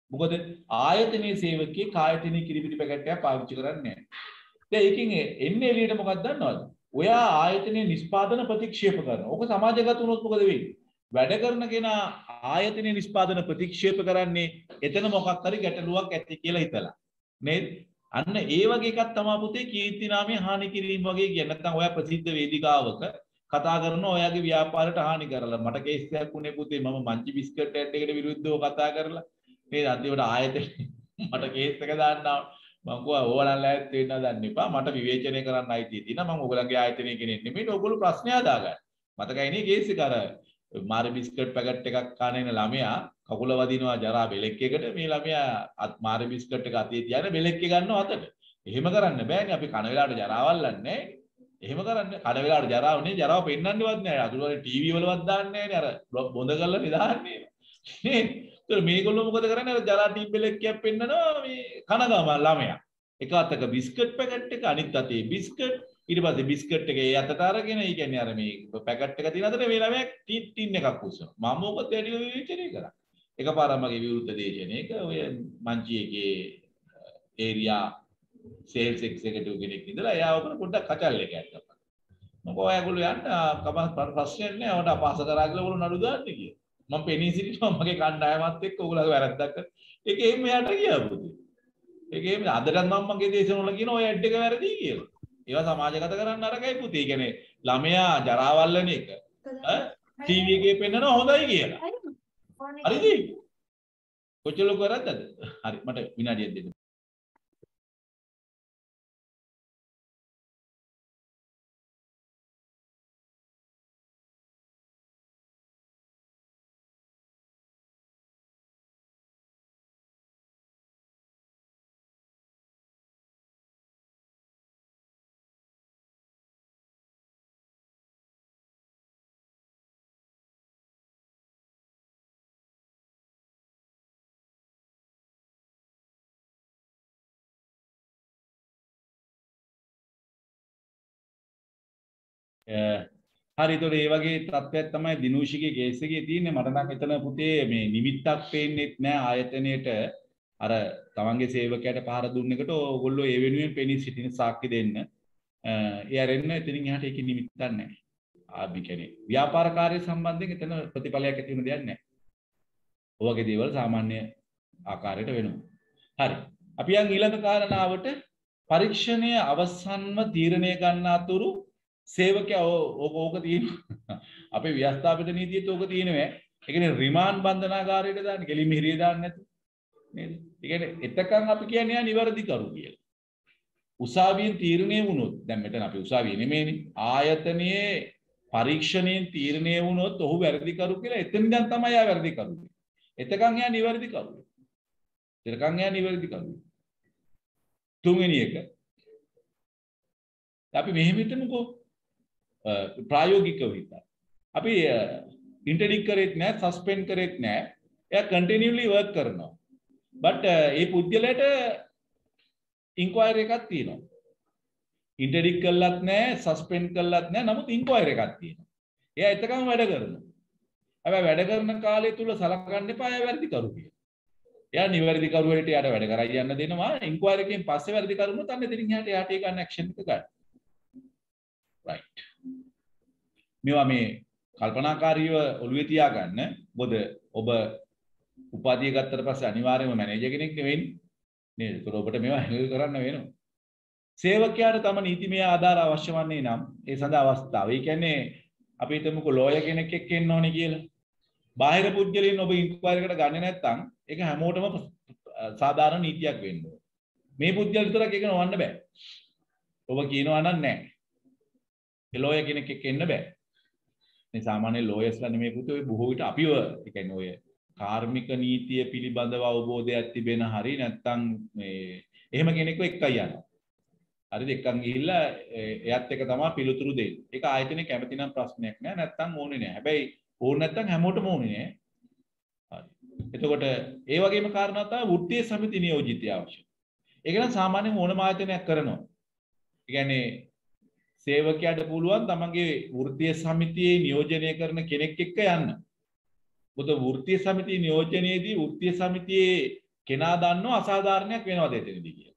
මොකද ආයතනයේ සේවකයෙක් ආයතනයේ කිරිපිටි පැකට් එකක් පාවිච්චි කරන්නේ නැහැ. දැන් ඒකෙන් එන්නේ එළියට මොකක්ද දන්නවද? ඔයා ආයතනයේ නිෂ්පාදන ප්‍රතික්ෂේප කරනවා. ඕක සමාජගත වුණොත් මොකද වෙන්නේ? වැඩ කරන කෙනා ආයතනයේ නිෂ්පාදන ප්‍රතික්ෂේප කරන්නේ එතන මොකක් හරි ගැටලුවක් ඇති කියලා හිතලා. නේද? අන්න ඒ වගේ එකක් තමයි පුතේ කීර්ති නාමයේ හානි කිරීම වගේ කියන්නේ. නැත්නම් ඔයා ප්‍රසිද්ධ වේදිකාවක කතා කරනවා ඔයාගේ ව්‍යාපාරයට හානි කරලා. මට කේස් එකක් උනේ පුතේ මම මංචි බිස්කට් ඇඩ් එකට විරුද්ධව කතා කරලා. නේද? අන්තිමට ආයතනයේ මට කේස් එක දාන්නා මම කිව්වා ඕගොල්ලන් ලෑස්ති වෙන්න දන්න එපා. මට විවේචනය කරන්න අයිතිය තියෙනවා. මම ඕගොල්ලන්ගේ ආයතනයේ කෙනෙක් නෙමෙයි. ඕගොල්ලෝ ප්‍රශ්න හදාගන්න. මතකයි නේ කේස් එක අර මාරි බිස්කට් පැකට් එකක් කන ළමයා කකුල වදිනවා ජරා බෙලෙක් එකට මේ ළමයා මාරි බිස්කට් එක අතේ තියාගෙන බෙලෙක් ගන්නවා අතට. එහෙම කරන්න බෑනේ අපි කන වෙලාවට ජරාවල්ලන්නේ. එහෙම කරන්නේ කන වෙලාවට ජරාවනේ ජරාව පෙන්නන්නේවත් නෑ. අතුරු වල ටීවී වලවත් දාන්නේ නෑනේ අර බොඳ කරලා නිදාන්නේ. නේද? ඒතර මේගොල්ලෝ මොකද කරන්නේ? අර ජරා ටීම් බෙලෙක් කියක් පෙන්නනවා මේ කනගම ළමයා. එක අතක බිස්කට් පැකට් එක අනිත් අතේ බිස්කට් ඊට පස්සේ බිස්කට් එක ඒ අතට අරගෙන ඒ කියන්නේ අර මේ පැකට් එක තියෙන අතට මේ ළමයා ටින් එකක් උස්සනවා. මම මොකද වැඩි විචාරය කරා. එකපාරම මගේ විරුද්ධ දේශනයක ඔය මංචියේගේ ඒරියා සේල්ස් එක්සිකියුටිව් කෙනෙක් ඉඳලා එයා ඔකට පොඩ්ඩක් කචල් එකක් ගත්තා. මම ඔයගොල්ලෝ යන්න කම ප්‍රශ්නයක් නෑ. ඔයාලට අපහාස කරා කියලා ඔයගොල්ලෝ නඩු දාන්න කියලා. මම පෙනී සිටිනවා මගේ කණ්ඩායමත් එක්ක ඔයගොල්ලෝ වැරද්දක් කරා. ඒක එහෙම යට ගියා පුතේ. ඒක එහෙම අදටත් මම මගේ දේශනවල කියන ඔය ඇඩ් එක වැරදි කියලා. ඒවා සමාජගත කරන්න අරගයි පුතේ. ඒ කියන්නේ ළමයා ජරාවල්ලන එක ටීවී එකේ පෙන්නනවා හොඳයි කියලා. හරිද? කොච්චර ලොකු වැරද්දද? හරි මට විනාඩියක් දෙන්න. හරි ඒතකොට ඒ වගේ තත්ත්වයක් තමයි දිනූෂිගේ කේස් එකේ තියෙන්නේ. මට නම් එතන පුතේ මේ නිමිත්තක් පේන්නේත් නෑ ආයතනයේට අර තමන්ගේ සේවකයාට පහර දුන්න එකට ඕගොල්ලෝ ඒ වෙනුවෙන් පෙනී සිටින සාක්ෂි දෙන්න. ඒ අරෙන්න එතනින් එහාට ඒකේ නිමිත්තක් නෑ. ආපි කියන්නේ ව්‍යාපාරකාරී සම්බන්ධයෙන් එතන ප්‍රතිඵලයක් ඇති වෙන දෙයක් නෑ. ඔය වගේ දේවල් සාමාන්‍ය ආකාරයට වෙනවා. හරි. අපි යන් ඊළඟ කාරණාවට පරීක්ෂණය අවසන්ව තීරණය ගන්න අතුරු සේවකයා ඕක තියෙනවා. අපේ ව්‍යවස්ථාපිත නීතියේත් ඕක තියෙනවා. ඒ කියන්නේ රිමාන්ඩ් බන්ධනාගාරයට දාන්න, කෙලින්ම හිරිය දාන්න නැතු. නේද? ඒ කියන්නේ එතකන් අපි කියන්නේ යා නිවැරදි කරු කියලා. උසාවියෙන් තීරණය වුණොත් දැන් මෙතන අපි උසාවිය නෙමෙයිනේ. ආයතනයේ පරීක්ෂණයෙන් තීරණය වුණොත් ඔහු වැරදි කරු කියලා එතන ඉඳන් තමයි යා වැරදි කරු. එතකන් යා නිවැරදි කරු. එතකන් යා නිවැරදි කරු. තුන්වෙනි එක. අපි මෙහෙම හිතමුකෝ ප්‍රායෝගිකව හිතා. අපි ඉන්ටර්ඩික් කරෙත් නැහැ, සස්පෙන්ඩ් කරෙත් නැහැ. එයා කන්ටිනියුලි වර්ක් කරනවා. බට් ඒ පුද්ගලයාට ඉන්ක්වයරි එකක් තියෙනවා. ඉන්ටර්ඩික් කළත් නැහැ, සස්පෙන්ඩ් කළත් නැහැ. නමුත් ඉන්ක්වයරි එකක් තියෙනවා. එයා එතකම වැඩ කරනවා. හැබැයි වැඩ කරන කාලය තුල සලකන්න එපා එයා වැරදි කරු කියලා. එයා නිවැරදි කරුවෙට එයාට වැඩ කරා යන්න දෙනවා. ඉන්ක්වයරි එකෙන් පස්සේ වැරදි කරුණොත් අන්න එතනින් එහාට එයාට ඒ ගන්න ඇක්ෂන් එක ගන්න. right. මේවා මේ කල්පනාකාරීව ඔළුවේ තියාගන්න. මොකද ඔබ උපාධිය ගත්තට පස්සේ අනිවාර්යයෙන්ම මැනේජර් කෙනෙක් නෙවෙයි නේද? ඒක ඔබට මේවා හැන්ඩල් කරන්න වෙනවා. සේවකයාට තම නීතිමය ආධාර අවශ්‍ය වන්නේ නම් ඒ සඳහා අවස්ථාව. ඒ කියන්නේ අපි හිතමුකෝ ලෝයර් කෙනෙක් එක්ක එන්න ඕනේ කියලා. බාහිර පුද්ගලයන් ඔබ ඉන්ක්වයරි එකට ගන්නේ නැත්නම් ඒක හැමෝටම සාධාරණ නීතියක් වෙන්න ඕනේ. මේ පුද්ගල විතරක් ඒක නොවන්න බෑ. ඔබ කියනවා නම් නෑ. ඒ ලෝයර් කෙනෙක් එක්ක එන්න බෑ. මේ සාමාන්‍ය ලෝයර්ස්ලා නෙමෙයි පුතේ ඔය බොහෝ විට අපිව ඒ කියන්නේ ඔය කාර්මික නීතිය පිළිබඳව අවබෝධයක් තිබෙන හරි නැත්නම් මේ එහෙම කෙනෙක්ව එක්කයි යනවා. හරිද? එක්කන් ගිහිල්ලා එයත් එක තමයි පිළිතුරු දෙන්නේ. ඒක ආයතනේ කැමති නම් ප්‍රශ්නයක් නෑ නැත්නම් ඕනේ නෑ. හැබැයි ඕනේ නැත්නම් හැමෝටම ඕනේ නෑ. හරි. එතකොට ඒ වගේම කාරණා තමයි වෘත්තීය සමිති නියෝජිතය අවශ්‍යයි. ඒක නම් සාමාන්‍යයෙන් ඕනම ආයතනයක් කරනවා. ඒ කියන්නේ සේවකයාට පුළුවන් තමන්ගේ වෘත්තීය සමිතියේ නියෝජනය කරන කෙනෙක් එක්ක යන්න. මොකද වෘත්තීය සමිතියේ නියෝජනයේදී වෘත්තීය සමිතියේ කෙනා දන්නව අසාධාරණයක් වෙනවද එතනදී කියලා.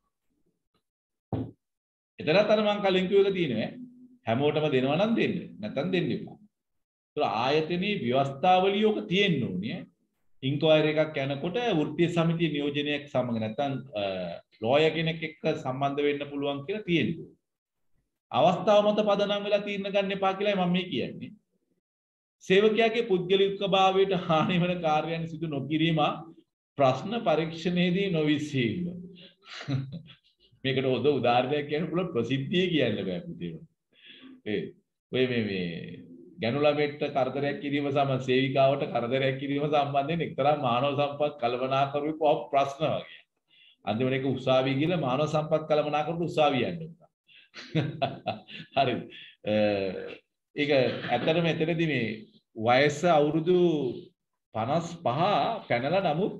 එතරම් අර මං කලින් කිව්ව එක තියෙනවා හැමෝටම දෙනවා නම් දෙන්න. නැත්නම් දෙන්න එපා. ඒතර ආයතනයේ ව්‍යවස්ථාවලිය ඔක තියෙන්න ඕනේ. ඉන්ක්වයරි එකක් යනකොට වෘත්තීය සමිතිය නියෝජනයක් සමග නැත්නම් ලෝයර් කෙනෙක් එක්ක සම්බන්ධ වෙන්න පුළුවන් කියලා තියෙනවා. අවස්ථාව මත පදනම් වෙලා තීරණ ගන්න එපා කියලායි මම මේ කියන්නේ. සේවකයාගේ පුද්ගලිකභාවයට හානි වන කාර්යයන් සිදු නොකිරීම ප්‍රශ්න පරීක්ෂණයේදී නොවිසීම. මේකට හොඳ උදාහරණයක් කියන්න පුළුවන් ප්‍රසිද්ධිය කියන්න බෑ පුතේ. ඔය මේ ගණු ළමෙක්ට කරදරයක් කිරීම සමග සේවිකාවට කරදරයක් කිරීම සම්බන්ධයෙන් එක්තරා මානව සම්පත් කළමනාකරුවෙකු ප්‍රශ්න වගේ. අන්තිමට ඒක උසාවිය ගිහලා මානව සම්පත් කළමනාකරුවට උසාවිය යන්න උනා. හරි. ඒක ඇත්තටම එතනදී මේ වයස අවුරුදු 55 පැනලා නමුත්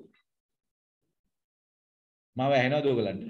මම ඇහෙනවද ඔයගලන්ට?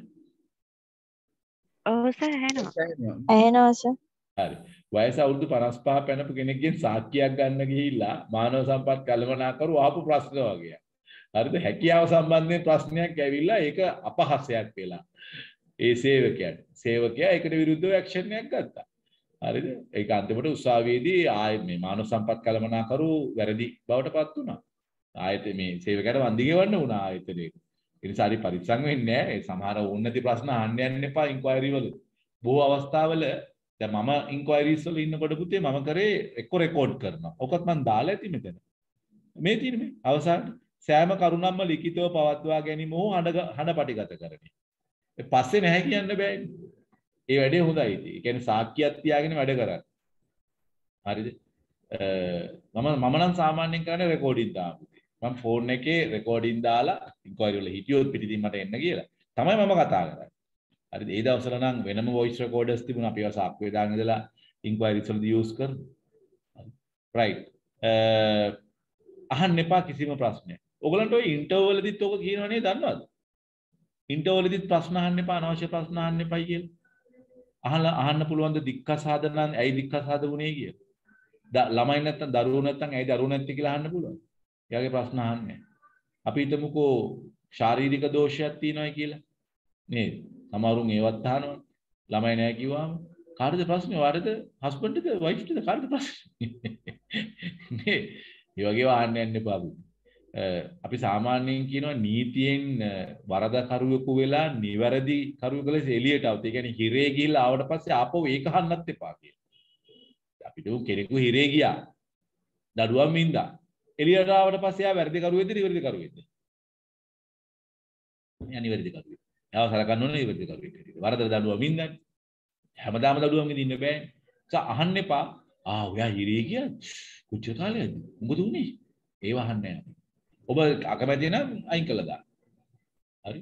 ඔව් සර් ඇහෙනවා. ඇහෙනවා සර්. හරි. වයස අවුරුදු 55 පැනපු කෙනෙක්ගෙන් සාක්කියක් ගන්න ගිහිල්ලා මානව සම්පත් කළමනාකරු ආපු ප්‍රශ්න වගේ. හරිද? හැකියාව සම්බන්ධයෙන් ප්‍රශ්නයක් ඇවිල්ලා ඒක අපහාසයක් වෙලා. ඒ සේවකයා ඒකට විරුද්ධව ඇක්ෂන් එකක් ගත්තා. හරිද? ඒක අන්තිමට උසාවියේදී ආයෙත් මේ මානව සම්පත් කළමනාකරු වැරදි බවට පත් වුණා. ආයෙත් මේ සේවකයාට වන්දි ගෙවන්න වුණා ආයතනයේ. ඒ නිසා හරි පරිස්සම් වෙන්න ඒ සමහර උන්නති ප්‍රශ්න අහන්න යන්න එපා ඉන්ක්වයරි වල. බොහෝ අවස්ථාවල දැන් මම ඉන්ක්වයරිස් වල ඉන්නකොට පුතේ මම කරේ රෙකෝඩ් කරනවා. ඔකත් මම දාලා ඇති මෙතන. මේ තියෙන මේ අවසාන සෑම කරුණක්ම ලිඛිතව පවත්වා ගැනීම හෝ හඬ පටිගත කරන්නේ. පස්සේ නැහැ කියන්න බෑනේ. ඒ වැඩේ හොඳයි ඉතින්. ඒ කියන්නේ සාක්කියක් තියාගෙන වැඩ කරන්න. හරිද? මම නම් සාමාන්‍යයෙන් කරන්නේ රෙකෝඩින් දාපු. මම ෆෝන් එකේ රෙකෝඩින් දාලා ඉන්ක්වයරි වල හිටියොත් පිටින් මට එන්න කියලා. තමයි මම කතා කරන්නේ. හරිද? ඒ දවස්වල නම් වෙනම වොයිස් රෙකෝඩර්ස් තිබුණා. අපි ඒවා සාක්කුවේ දාගෙන ඉඳලා ඉන්ක්වයරිස් වලදී යූස් කරනවා. රයිට්. අහන්න එපා කිසිම ප්‍රශ්නයක්. ඔයගලන්ට ඔය ඉන්ටර්වල් වලදීත් ඔක කියනවා නේද? දන්නවද? ඉන්ටර්වල් වලදීත් ප්‍රශ්න අහන්න එපා, අනවශ්‍ය ප්‍රශ්න අහන්න එපයි කියලා. අහන්න පුළුවන් ද දික්කසාද නම් ඇයි දික්කසාද වුනේ කියලා. ළමයි නැත්තම් දරුවෝ නැත්තම් ඇයි දරුවෝ නැත්තේ කියලා අහන්න පුළුවන්. එයාගේ ප්‍රශ්න අහන්නේ. අපි හිතමුකෝ ශාරීරික දෝෂයක් තියෙනවායි කියලා. නේද? සමහරුන් ඒවත් අහනවා. ළමයි නැහැ කිව්වම කාටද ප්‍රශ්නේ? වාරද හස්බන්ඩ්ද වයිෆ්ද කාටද ප්‍රශ්නේ? නේ. ඒ වගේ අහන්න යන්න එපා. අපි සාමාන්‍යයෙන් කියනවා නීතියෙන් වරදකරුවෙකු වෙලා නිවැරදි කරුවෙකු ලෙස එළියට આવත්. ඒ කියන්නේ හිරේ ගිහිල්ලා ආවට පස්සේ ආපහු ඒක අහන්නත් එපා කියලා. අපිට කෙනෙකු හිරේ ගියා. දඩුවම් වින්දා. එළියට ආවට පස්සේ ආ වැරදි කරුවෙක්ද නිවැරදි කරුවෙක්ද? එයා නිවැරදි කරුවෙක්. එයාව සලකන්න ඕනේ නිවැරදි කරුවෙක් හැටියට. වරදට දඩුවම් වින්දානේ. හැමදාම දඩුවම් විඳින්න බෑනේ. ඒක අහන්න එපා. ඔයා හිරේ ගියා. කොච්චර කාලයක්ද? මොකද උනේ? ඒව අහන්න නැහැ. ඔබ අකමැති නම් අයින් කළා දාන්න. හරි.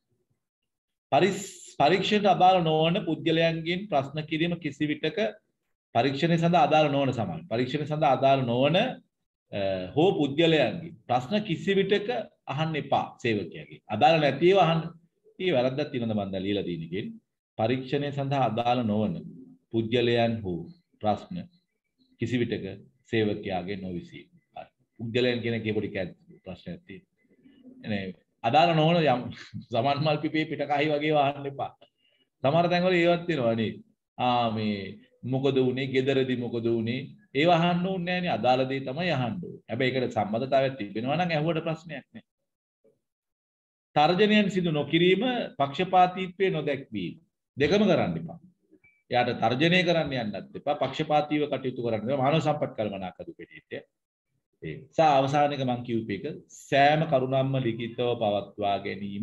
පරීක්ෂණයට අදාළ නොවන පුද්ගලයන්ගෙන් ප්‍රශ්න කිරීම කිසි විටක පරීක්ෂණය සඳහා අදාළ නොවන සමාන. පරීක්ෂණය සඳහා අදාළ නොවන හෝ පුද්ගලයන්ගෙන් ප්‍රශ්න කිසි විටක අහන්න එපා සේවකයාගේ. අදාළ නැති ඒවා අහන්න. ඊ වැරද්දක් තියෙනවද මන්ද ලියලා තියෙන එකෙන්. පරීක්ෂණය සඳහා අදාළ නොවන පුද්ගලයන් හෝ ප්‍රශ්න කිසි විටක සේවකයාගේ නොවිසී. පුද්ගලයන් කෙනෙක් පොඩි ප්‍රශ්නයක් තියෙනවා. එනේ අදාළ නොවන යම් සමන් මල් පිපේ පිටකහයි වගේ අහන්න එපා. සමහර තැන්වල ඒවත් තියෙනවා නේ. මේ මොකද උනේ? ගෙදරදී මොකද උනේ? ඒව අහන්න ඕනේ නෑනේ. අදාළ දේ තමයි අහන්න ඕනේ. හැබැයි ඒකට සම්බන්ධතාවයක් තිබෙනවා නම් ඇහුවට ප්‍රශ්නයක් නෑ. තර්ජනයන් සිදු නොකිරීම පක්ෂපාතීත්වයේ නොදැක්වීම. දෙකම කරන්න එපා. එයාට තර්ජනය කරන්න යන්නත් එපා. පක්ෂපාතීව කටයුතු කරන්න. මානව සම්පත් කළමනාකරු පිටිට. ඒ සා අවසානයක මම කියූප එක සෑම කරුණක්ම ලිඛිතව පවත්වා ගැනීම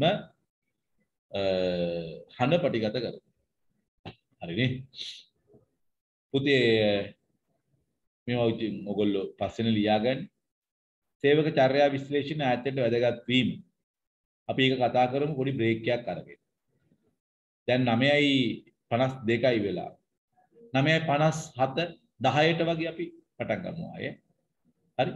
හන පටිගත කර. හරිනේ. පුතේ මේවා ඉතින් ඔයගොල්ලෝ පස්සෙන් ලියාගන්න. සේවක චර්යා විශ්ලේෂණ ඈතට වැදගත් වීම. අපි ඒක කතා කරමු පොඩි බ්‍රේක් එකක් අරගෙන. දැන් 9:52යි වෙලා. 9:57 10ට වගේ අපි පටන් ගමු ආයේ. හරි.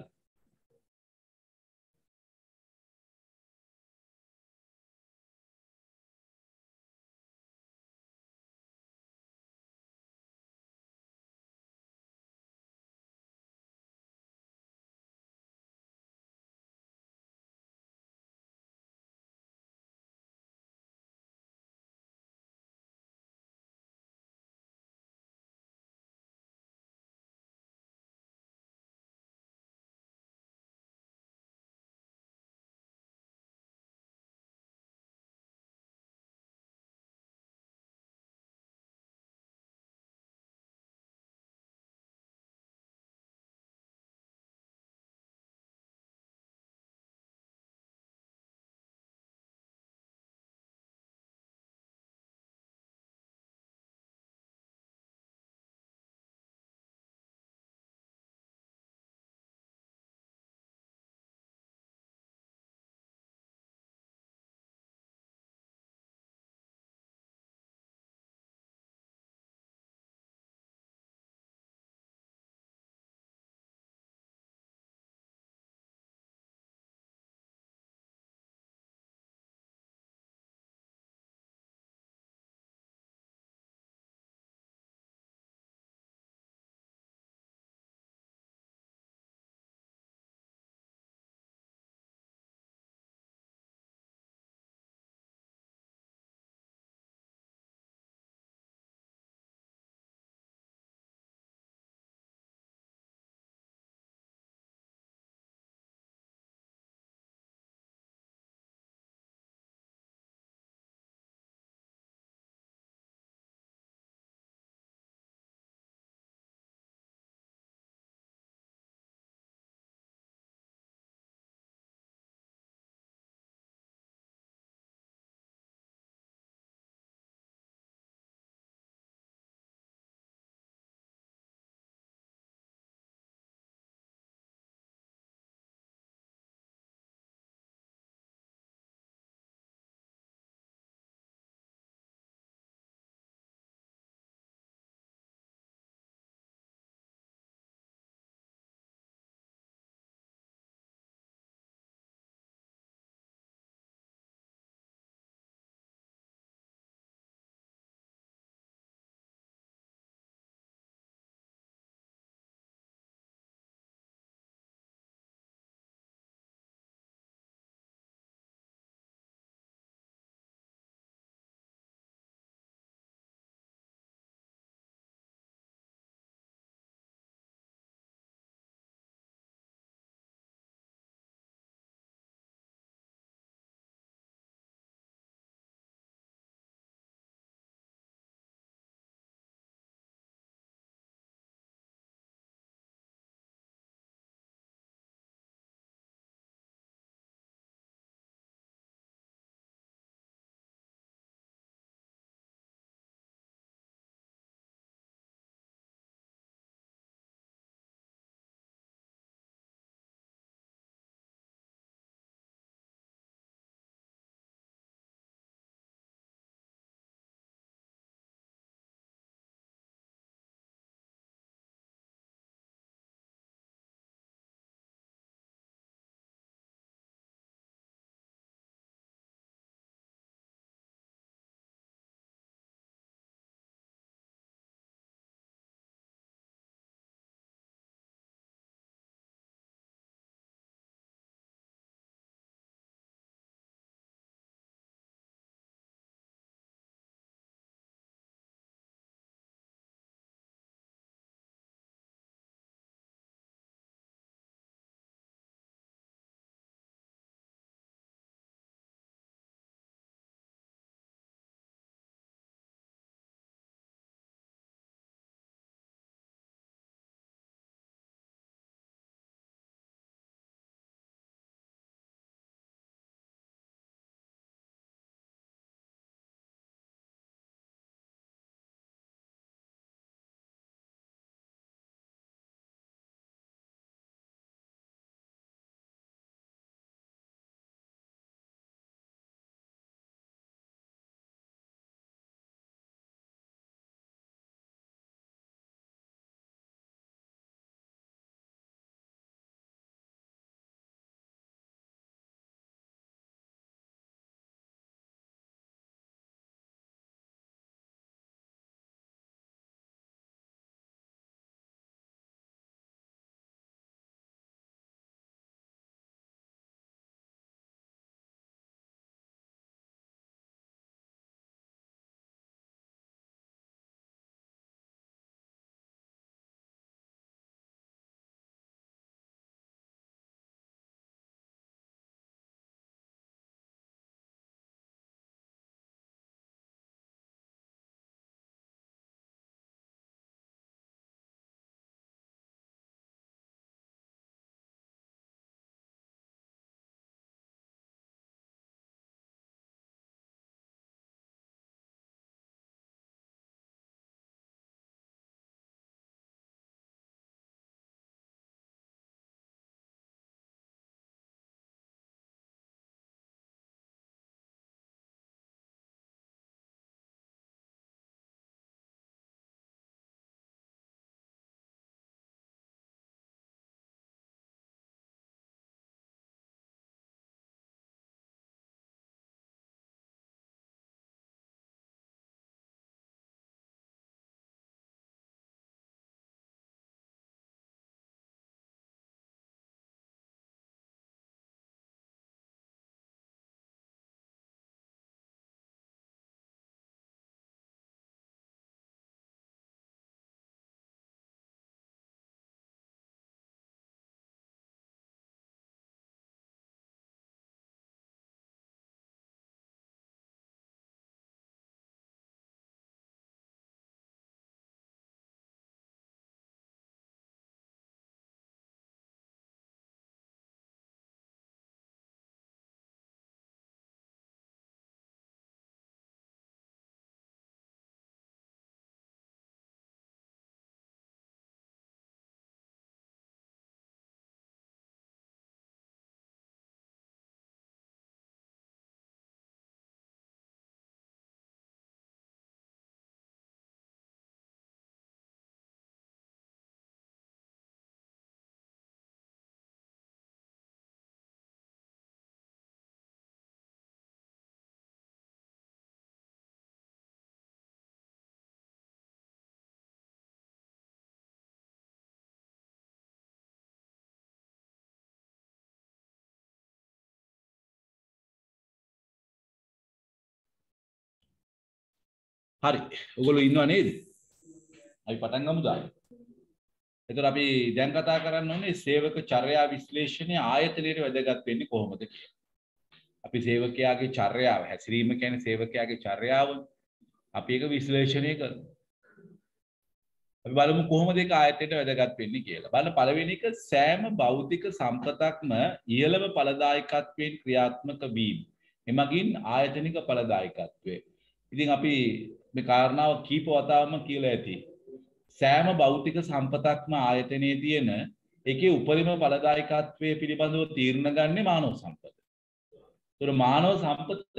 හරි. ඔයගොල්ලෝ ඉන්නව නේද? අපි පටන් ගමුද? එතකොට අපි දැන් කතා කරන්න ඕනේ සේවක චර්යා විශ්ලේෂණයේ ආයතනයේ වැදගත් වෙන්නේ කොහොමද කියලා. අපි සේවකයාගේ චර්යාව හැසිරීම කියන්නේ සේවකයාගේ චර්යාව අපි ඒක විශ්ලේෂණය කරනවා. අපි බලමු කොහොමද ඒක ආයතනයට වැදගත් වෙන්නේ කියලා. බලන්න පළවෙනි එක සෑම භෞතික සම්පතක්ම ඉහළම ඵලදායකත්වයෙන් ක්‍රියාත්මක වීම. එමගින් ආයතනික ඵලදායකත්වය. ඉතින් අපි මේ කාරණාව කීප වතාවම කියලා ඇති. සෑම භෞතික සම්පතක්ම ආයතනයේ තියෙන ඒකේ උපරිම ඵලදායකත්වයේ පිළිබඳව තීරණ ගන්නේ මානව සම්පත. ඒතර මානව සම්පත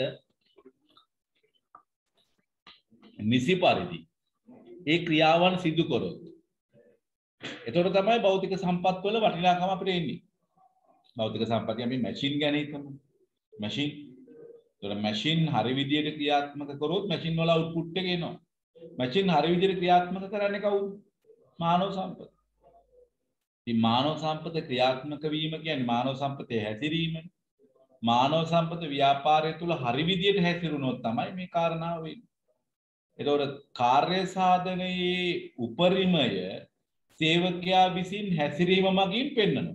නිසි පරිදි ඒ ක්‍රියාවන් සිදු කරොත් එතකොට තමයි භෞතික සම්පත් වල වටිනාකම අපිට එන්නේ. භෞතික සම්පත්තිය අපි මැෂින් ගැන හිතමු. මැෂින්. ඒතර මැෂින් හරි විදියට ක්‍රියාත්මක කරොත් මැෂින් වල අවුට්පුට් එක එනවා. මැෂින් හරි විදියට ක්‍රියාත්මක කරන්නේ කවුද? මානව සම්පත. මේ මානව සම්පත ක්‍රියාත්මක වීම කියන්නේ මානව සම්පතේ හැසිරීම. මානව සම්පත ව්‍යාපාරය තුල හරි විදියට හැසිරුණොත් තමයි මේ කාරණාව වෙන්නේ. එතකොට කාර්ය සාධනයේ උපරිමය සේවකයා විසින් හැසිරීම මගින් පෙන්වනවා.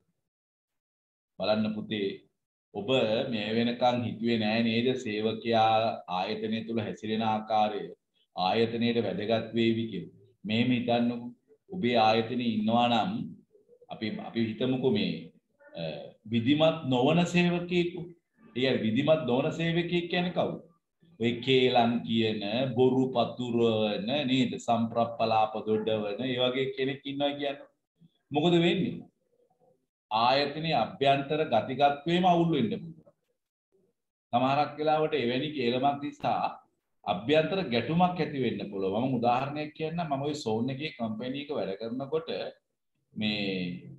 බලන්න පුතේ ඔබ මේ වෙනකන් හිතුවේ නෑ නේද සේවකයා ආයතනය තුල හැසිරෙන ආකාරය ආයතනයේ වැදගත් වේවි කියලා. මේම හිතන්නකෝ ඔබේ ආයතනයේ ඉන්නවා නම් අපි හිතමුකෝ මේ විධිමත් නොවන සේවකයෙකු. ඒ විධිමත් නොවන සේවකයෙක් කියන්නේ කවුද? ඔය කේලම් කියන බොරු පතුරවන නේද සම්ප්‍රප්පලාප දොඩවන ඒ වගේ කෙනෙක් ඉන්නවා කියන්නේ. මොකද වෙන්නේ? ආයතනයේ අභ්‍යන්තර ගතිගත්වයේම අවුල් වෙන්න පුළුවන්. සමහරක් වෙලාවට එවැනි කේලමක් නිසා අභ්‍යන්තර ගැටුමක් ඇති වෙන්න පුළුවන්. මම උදාහරණයක් කියන්නම්. මම ওই සෝන් එකේ කම්පැනි එක වැඩ කරනකොට මේ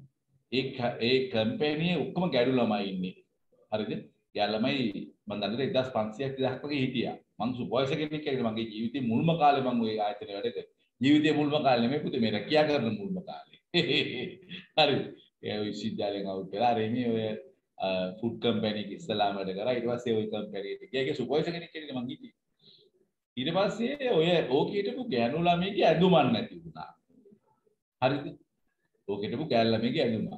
ඒ කම්පැනියේ ඔක්කොම ගැඩු ළමයි ඉන්නේ. හරිද? ගැඩු ළමයි මම දන්නේ 1500ක් 2000ක් වගේ හිටියා. මං සුපර්වයිසර් කෙනෙක් කියලා මගේ ජීවිතේ මුල්ම කාලේ මම ওই ආයතනයේ වැඩ කරා. ජීවිතේ මුල්ම කාලේ නෙමෙයි පුතේ මේ රැකියා කරන මුල්ම කාලේ. හරිද? ඒ විශ්වවිද්‍යාලයෙන් අවුත් වෙලා රෙමි ඔය ෆුඩ් කම්පැනි එක ඉස්සලාම වැඩ කරා. ඊට පස්සේ ওই කම්පැනි එකට ගියා. ඒක සුපර්වයිසර් කෙනෙක් කියලා මං හිටියේ. ඊට පස්සේ ඔය ඕක හිටපු ගෑනු ළමයිගේ ඇඳුමක් නැති වුණා. හරිද? ඕක හිටපු ගෑනු ළමයිගේ ඇඳුමක්.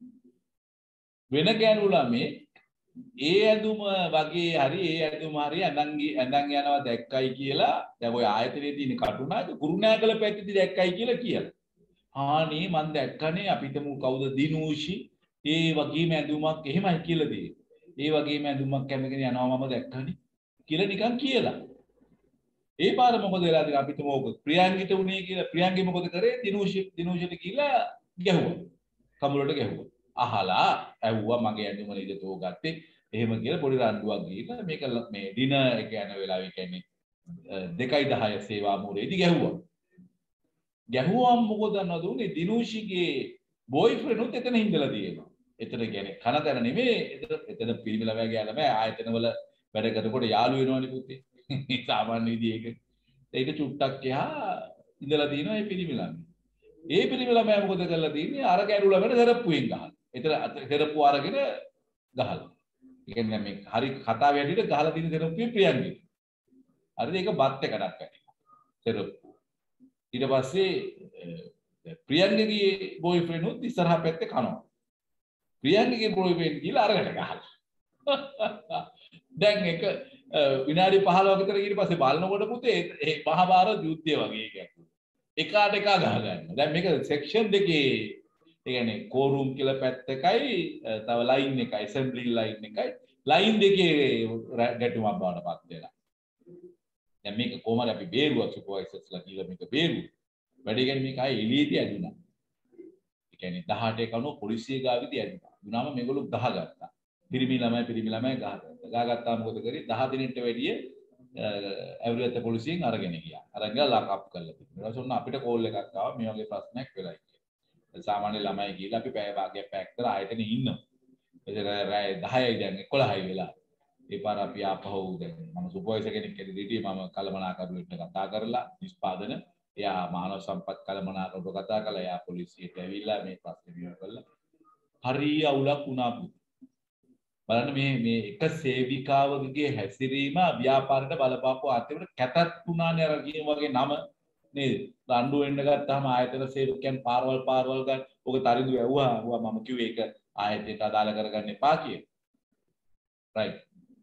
වෙන ගෑනු ළමයි ඒ ඇඳුම වගේ හරි ඒ ඇඳුම හරි ඇඳන් යනවා දැක්කයි කියලා දැන් ඔය ආයතනයේ තියෙන කටුනාද කුරුණෑගල පැත්තේදී දැක්කයි කියලා කියලා. ආනේ මං දැක්කනේ අපිටම කවුද දිනූෂි ඒ වගේම ඇඳුමක් එහෙමයි කියලා දෙයි. ඒ වගේම ඇඳුමක් කැමගෙන යනවා මම දැක්කනේ කියලා නිකන් කියලා. ඒ පාර මොකද වෙලා තියෙන්නේ අපිටම ඕක ප්‍රියංගිට උනේ කියලා ප්‍රියංගි මොකද කරේ දිනූෂිට කියලා ගැහුවා. කමුලට ගැහුවා. අහලා ඇව්වා මගේ ඇඳුම නේද තෝ ගත්තේ එහෙම කියලා පොඩි රණ්ඩුවක් ගිහින් මේක මේ ඩිනර් එක යන වෙලාවෙ කියන්නේ 2:10 සේවා මූලයේදී ගැහුවාම මොකද දන්නවද උනේ දිනූෂිගේ බොයිෆ්‍රෙන්ඩ් උත් එතන හින්දලා තියෙනවා. එතන කියන්නේ කනතර නෙමෙයි එතන පිරිමිලා වගේ යාළුවා ආයතනවල වැඩ කරනකොට යාළු වෙනවනේ පුතේ. සාමාන්‍ය විදිහේ ඒක චුට්ටක් එහා ඉඳලා තියෙනවා මේ පිරිමිලා. ඒ පිරිමිලා මම මොකද කරලා තියෙන්නේ අර ගැඩුලා වැඩ සරප්පුවෙන් ගහලා. එතන සරප්පු අරගෙන ගහලා. ඒ කියන්නේ මේ හරි කතාව ඇටියට ගහලා තියෙන සරප්පුවේ ප්‍රියංගි. හරිද? ඒක බත් එකකට වැටෙනවා. සරප්පු. ඊට පස්සේ ප්‍රියංගගේ බොයිෆ්‍රෙන්ඩ් උත් ඉස්සරහා පැත්තේ කනවා. ප්‍රියංගගේ බොයිෆ්‍රෙන්ඩ් කියලා අරකට ගහලා. දැන් ඒක විනාඩි 15ක විතර ඊට පස්සේ බලනකොට පුතේ ඒ මහා භාරත යුද්ධය වගේ එකක්. එකාට එකා ගහ ගන්න. දැන් මේක සෙක්ෂන් දෙකේ ඒ කියන්නේ කෝරූම් කියලා පැත්තකයි තව ලයින් එකයි ඇසෙම්බලි ලයින් එකයි ලයින් දෙකේ ගැටුමක් බවට පත් වෙලා. දැන් මේක කොහමද අපි බේරුවා සුපර්වයිසර්ස්ලා කියලා මේක බේරුවා. වැඩි කියන්නේ මේක ආයේ එළියේදී ඇදුණා. ඒ කියන්නේ 18 කනෝ පොලිසිය ගාවිදී ඇදුණා. දුනාම මේගොල්ලෝ ගහගත්තා. පිරිමි ළමයි ගහගත්තා. ගහගත්තා මොකද කරේ 10 දිනකට වැඩිය ඇවුරියත් පොලිසියෙන් අරගෙන ගියා. අරගෙන ලොක්අප් කරලා තිබුණා. ඊට පස්සේ අපිට කෝල් එකක් ආවා මේ වගේ ප්‍රශ්නයක් වෙලා කියලා. සාමාන්‍ය ළමයි ගිහලා අපි පැය භාගයක් පැක් කරලා ආයතනෙ ඉන්නවා. එතන රාය 10යි දැන් 11යි වෙලා. ඒ පාර අපි ආපහු දැන් මම සුපර්වයිසර් කෙනෙක් ඇවිල්ලා මම කළමනාකරුවෙක්ට කතා කරලා නිෂ්පාදන එයා මානව සම්පත් කළමනාකරුවට කතා කළා. එයා පොලිසියට ඇවිල්ලා මේ ප්‍රශ්නේ විවර කළා. හරි අවුලක් වුණා පුතේ. බලන්න මේ එක සේවිකාවකගේ හැසිරීම ව්‍යාපාරයට බලපාපු අන්තිමට කැතත් වුණානේ අර කියන වගේ නම නේද? රණ්ඩු වෙන්න ගත්තාම ආයතන සේවකයන් පාරවල් ගන්න. ඔක තරිදු ඇව්වා මම කිව්වේ ඒක ආයතනයට අදාළ කරගන්න එපා කියලා. right.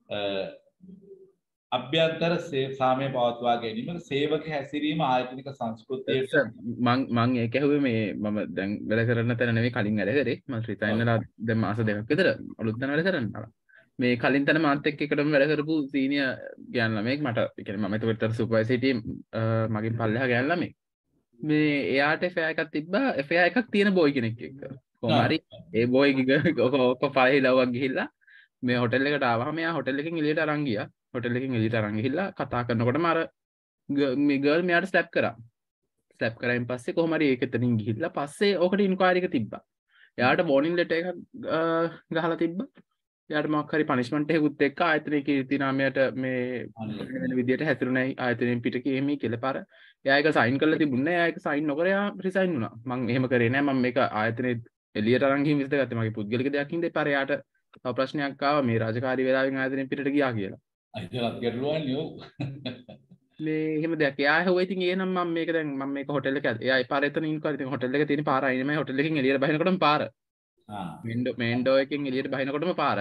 අභ්‍යන්තර සාමය පවත්වා ගැනීමට සේවක හැසිරීම ආයතනික සංස්කෘතියට මං ඒක ඇහුවේ මේ මම දැන් වැඩ කරන තැන නෙවෙයි කලින් වැඩ කරේ මම රිටයින් වෙලා දැන් මාස දෙකක් විතර අලුත් තැන වැඩ කරනවා මේ කලින් තැන මාත් එක්ක එකටම වැඩ කරපු සීනියර් ගෑනු ළමෙක් මට ඒ කියන්නේ මම ඒකට සුපර්වයිසර් හිටියේ මගෙන් පල්ලෙහා ගෑනු ළමෙක් මේ එයාට FAI එකක් තිබ්බා FAI එකක් තියෙන බෝයි කෙනෙක් එක්ක කොහොම හරි ඒ බෝයි ඔක පහේලවක් ගිහිල්ලා මේ හොටෙල් එකට ආවම එයා හොටෙල් එකකින් එළියට අරන් ගියා හොටෙල් එකකින් එළියට අරන් ගිහිල්ලා කතා කරනකොටම අර මේ ගර්ල් මෙයාට ස්ලැප් කරා ස්ලැප් කරායින් පස්සේ කොහොම හරි ඒක එතනින් ගිහිල්ලා පස්සේ ඕකට ඉන්ක්වයරි එක තිබ්බා එයාට වෝනින් ලෙටර් එකක් ගහලා තිබ්බා එයාට මොකක් හරි පනිෂ්මන්ට් එකකුත් එක්ක ආයතනයේ කීර්ති නාමයට මේ වෙන විදියට හැසිරුණයි ආයතනයෙන් පිට කීමේ කියලා පාර එයා ඒක සයින් කරලා තිබුණේ එයා ඒක සයින් නොකර එයා රිසයින් වුණා මම එහෙම කරේ නෑ මම මේක ආයතනයේ එළියට අරන් ගිහින් විසඳගත්තේ මගේ පුද්ගලික දෙයක් හින්දා පාර එයාට තව ප්‍රශ්නයක් ආවා මේ රාජකාරී වෙලාවෙන් ආයතනයෙන් පිටට ගියා කියලා අයිතිලත් ගැටලුවන්නේ ඔව් මේ එහෙම දෙයක් එයා ඇහුවා ඉතින් එහෙනම් මම මේක දැන් මම මේක හොටෙල් එක එයා පාර එතන ඉන්නවා ඉතින් හොටෙල් එක තියෙන පාර අයිනේ මම හොටෙල් එකකින් එළියට බහිනකොටම පාර මේන් ඩෝ එකකින් එළියට බහිනකොටම පාර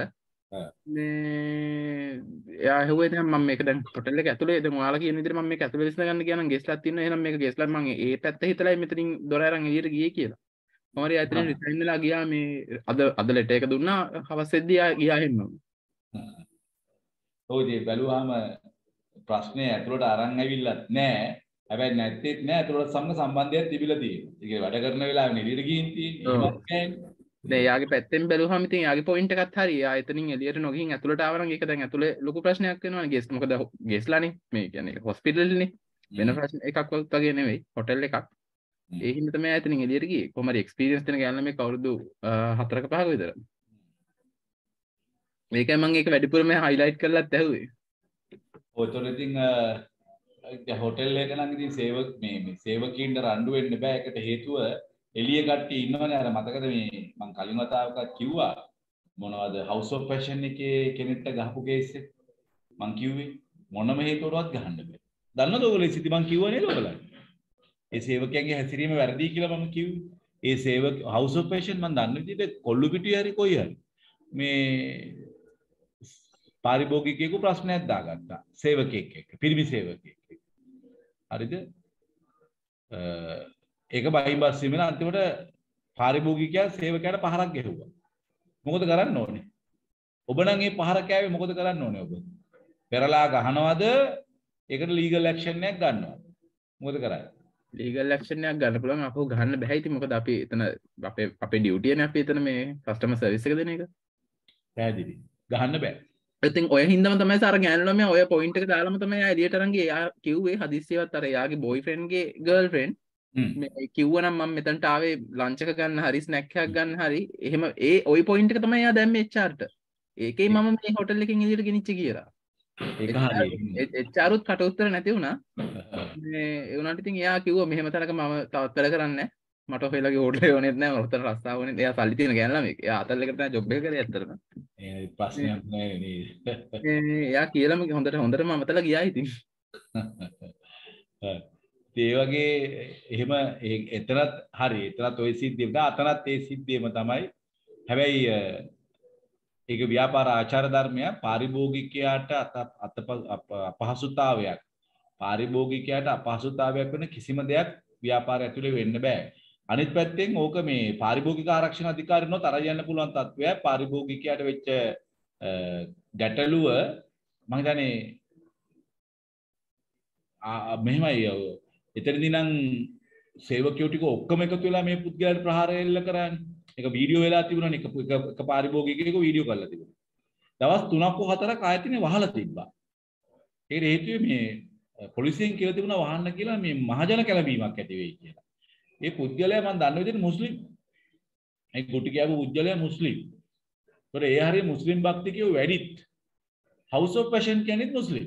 මේ එයා ඇහුවා ඉතින් මම මේක දැන් හොටෙල් එක ඇතුලේ දැන් ඔයාලා කියන විදිහට මම මේක ඇතුලේ විසඳ ගන්න ගියා නම් ගෙස්ලක් තියෙනවා එහෙනම් මේක ගෙස්ලක් මම ඒ පැත්ත හිතලා මෙතනින් දොර අරන් එළියට ගියේ කියලා මොහරි ආයතනෙ රිසයින් වෙලා ගියා මේ අද ලෙටර් එක දුන්නා හවස් වෙද්දී ගියා එහෙම ඔව් ඒ බැලුවාම ප්‍රශ්නේ ඇතුළට අරන් ඇවිල්ලත් නෑ හැබැයි නැත්තේත් නෑ ඇතුළට සම්බන්ධයක් තිබිලා තියෙනවා ඒක වැඩ කරන වෙලාවෙ එළියට ගිහින් තියෙන්නේ දැන් යාගේ පැත්තෙන් බැලුවාම ඉතින් යාගේ පොයින්ට් එකත් හරි යා එතනින් එළියට නොගිහින් ඇතුළට ආව නම් ඒක දැන් ඇතුළේ ලොකු ප්‍රශ්නයක් වෙනවනේ ගෙස් මොකද ගෙස්ලානේ මේ කියන්නේ හොස්පිටල්නේ වෙන ප්‍රශ්න එකක් වගේ නෙවෙයි හොටෙල් එකක් ඒ හින්දා තමයි එතනින් එළියට ගියේ කොහොම හරි එක්ස්පීරියන්ස් දෙන ගෑනු ළමෙක් අවුරුදු 4ක 5ක විතර මේකයි මම ඒක වැඩිපුරම හයිලයිට් කරලාත් ඇහුවේ ඔතන ඉතින් හොටෙල් එක නම් ඉතින් මේ සේවකීන්ට රණ්ඩු වෙන්න බෑ ඒකට හේතුව එළිය කට්ටිය ඉන්නවනේ අර මතකද මේ මම කලින් වතාවක කිව්වා මොනවද හවුස් ඔෆ් ෆැෂන් එකේ කෙනෙක්ට ගහපු කේස් එක මම කිව්වේ මොනම හේතුවකවත් ගහන්න බෑ දන්නවද ඔයගොල්ලෝ ඉතින් මම කිව්වා නේද ඔයගොල්ලෝ ඒ සේවකයන්ගේ හැසිරීම වැරදි කියලා මම කිව්වේ ඒ සේවක හවුස් ඔෆ් ෆැෂන් මම දන්න විදිහට කොල්ලු පිටිය හරි කොයි හරි මේ පාරිභෝගිකයෙකු ප්‍රශ්නයක් දාගත්තා සේවකයෙක් එක්ක පිරිමි සේවකයෙක් එක්ක හරිද ඒක බයින් බස් වීමෙන් අන්තිමට පාරිභෝගිකයා සේවකයාට පහරක් ගැහුවා මොකද කරන්න ඕනේ ඔබ නම් මේ පහර කෑවේ මොකද කරන්න ඕනේ ඔබ පෙරලා ගහනවද ඒකට ලීගල් ඇක්ෂන් එකක් ගන්නවද මොකද කරන්නේ ලීගල් ඇක්ෂන් එකක් ගන්න පුළුවන් අපෝ ගහන්න බෑ ඉතින් මොකද අපි එතන අපේ ඩියුටි එකනේ අපි එතන මේ කස්ටමර් සර්විස් එක දෙන එක පැහැදිලි ගහන්න බෑ ඉතින් ඔය හින්දාම තමයි සාර ගෑනු ළමයා ඔය පොයින්ට් එක දාලාම තමයි ආ එළියට අරන් ගියේ. එයා කිව්වේ හදිස්සියවත් අර එයාගේ බොයිෆ්‍රෙන්ඩ් ගේ ගර්ල්ෆ්‍රෙන්ඩ් මේ කිව්වනම් මම මෙතනට ආවේ ලන්ච් එක ගන්න හරි ස්නැක් එකක් ගන්න හරි එහෙම ඒ ওই පොයින්ට් එක තමයි එයා දැම්මේ HRට. ඒකේ මම මේ හොටෙල් එකකින් එළියට ගෙනිච්ච කියලා. ඒක හරියි. HRුත් කට උත්තර නැති වුණා. මේ ඒ වුණාට ඉතින් එයා කිව්වා මෙහෙම තරක මම තවත් වැඩ කරන්නේ නැහැ. මට ඔයලාගේ හොටෙල් ඕනෙත් නැහැ. මම උතන රස්සාව ඕනෙත්. එයා සල්ලි තියෙන ගෑනු ළමෙක්. එයා අතල් එකට තමයි ජොබ් එක කරේ ඇත්තටම. ඒ ප්‍රශ්නයක් නෑ නේද? එයා කියලාම හොඳටම අමතලා ගියා ඉතින්. ඒ වගේ එහෙම එතරම් හරි එතරම් ඔය සිද්ධිය වුණා අතනත් ඒ සිද්ධියම තමයි. හැබැයි ඒක ව්‍යාපාර ආචාර ධර්මය පාරිභෝගිකයාට අපහසුතාවයක් පාරිභෝගිකයාට අපහසුතාවයක් වෙන කිසිම දෙයක් ව්‍යාපාරය ඇතුලේ වෙන්න බෑ. අනිත් පැත්තෙන් ඕක මේ පාරිභෝගික ආරක්ෂණ අධිකාරියනොත් අර යන්න පුළුවන් තත්ත්වයක් පාරිභෝගිකයාට වෙච්ච ගැටලුව මම හිතන්නේ මෙහෙමයි එතනදී නම් සේවකයෝ ටික ඔක්කොම එකතු වෙලා මේ පුද්ගලයාට ප්‍රහාරය එල්ල කරන්නේ. ඒක වීඩියෝ වෙලා තිබුණානේ එක පාරිභෝගිකයෙකු වීඩියෝ කරලා තිබුණා. දවස් 3ක් 4ක් ආයතනේ වහලා තිබ්බා. ඒකට හේතුව මේ පොලිසියෙන් කියලා තිබුණා වහන්න කියලා මේ මහජන කැළඹීමක් ඇති වෙයි කියලා. ඒ පුද්ගලයා මම දන්න විදිහට මුස්ලිම්. ඒ කුටි කියපු පුද්ගලයා මුස්ලිම්. ඒතර ඒ හරිය මුස්ලිම් භක්තිකයෝ වැඩිත්. හවුස් ඔෆ් ෆැෂන් කියන්නේත් මුස්ලිම්.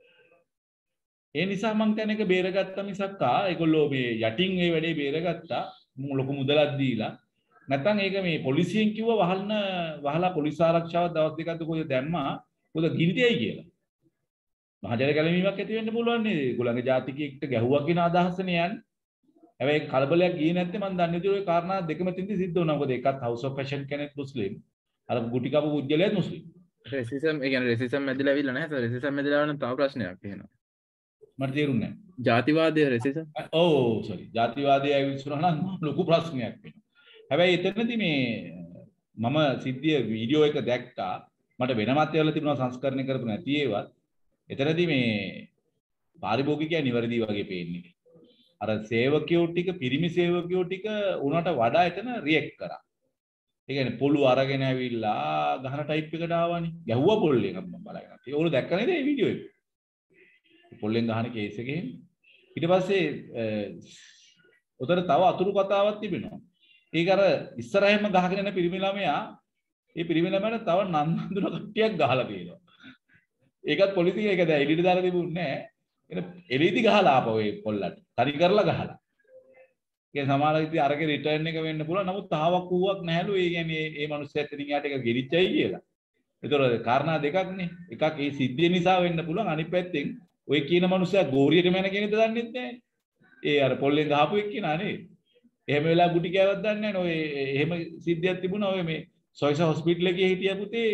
ඒ නිසා මං දැන් එක බේරගත්තා මිසක් ඒගොල්ලෝ මේ යටින් ඒ වැඩේ බේරගත්තා. ලොකු මුදලක් දීලා නැත්නම් ඒක මේ පොලිසියෙන් කිව්ව වහලා පොලිස් ආරක්ෂාව දවස් දෙකක් කොහෙද දැම්මා කොහෙද ගිනිතියයි කියලා. මහජන කැළඹීමක් ඇති වෙන්න පුළුවන් නේද? ඒගොල්ලන්ගේ ජාතිකයෙක්ට ගැහුවා කියන අදහසනේ යන්නේ. හැබැයි කලබලයක් ගියේ නැත්නම් මම දන්නේ නැති ඔය කාරණා දෙකම තින්දි සිද්ධ වුණා. මොකද එකත් හවුස් ඔෆ් ෆැෂන් කෙනෙක් මුස්ලිම්. අර ගුටි කපු පුජ්‍යලයත් මුස්ලිම්. රෙසිසම් ඒ කියන්නේ රෙසිසම් ඇදලා ඇවිල්ලා නැහැ. රෙසිසම් ඇදලා නම් තව ප්‍රශ්නයක් එහෙනවා. මට තේරුන්නේ නැහැ. ජාතිවාදයේ රෙසිසම්. ඔව් සෝරි. ජාතිවාදයේ ඇවිස්සුනා නම් ලොකු ප්‍රශ්නයක් වෙනවා. හැබැයි එතනදී මේ මම සිද්ධිය වීඩියෝ එක දැක්කා. මට වෙනමත් ඒවල තිබුණා සංස්කරණය කරපු නැති ඒවත්. එතනදී මේ පාරිභෝගිකයා නිවැරදි වගේ පේන්නේ. අර සේවකයෝ ටික පිරිමි සේවකයෝ ටික උනට වඩා එතන රියැක්ට් කරා. ඒ කියන්නේ පොළු අරගෙන ඇවිල්ලා ගහන ටයිප් එකට ආවනේ. ගැහුවා පොල්ලෙන් මම බලගෙන. ඒක ඕගොල්ලෝ දැක්ක නේද මේ වීඩියෝ එක? පොල්ලෙන් ගහන කේස් එකේ. ඊට පස්සේ උතර තව අතුරු කතාවක් තිබෙනවා. ඒක අර ඉස්සරහින්ම ගහගෙන යන පිරිමි ළමයා ඒ පිරිමි ළමයාට තව නන්දුන කට්ටියක් ගහලා තියෙනවා. ඒකත් පොලිසිය ඒක දැන් එළියට දාලා තිබුණේ නැහැ. එන එළියදි ගහලා ආපහු ඒ පොල්ලට. හරි කරලා ගහලා. ඒ සමහර ඉතින් අරගේ රිටර්න් එක වෙන්න පුළුවන්. නමුත් තාවක් ඌවක් නැහැලු. ඒ කියන්නේ මේ මිනිස්සුත් ඉතින් යාට ඒක ගෙරිච්චයි කියලා. ඒතර කාරණා දෙකක්නේ. එකක් ඒ සිද්ධිය නිසා වෙන්න පුළුවන්. අනිත් පැත්තෙන් ඔය කියන මිනිස්සයා ගෝරියට මැන කෙනෙක්ද දන්නෙත් නැහැ. ඒ අර පොල්ලෙන් ගහපු එක්කිනා නේ. එහෙම වෙලා ගුටි කෑවත් දන්නේ නැහැ. ඔය එහෙම සිද්ධියක් තිබුණා. ඔය මේ සොයිස හොස්පිටල් එකේ හිටිය පුතේ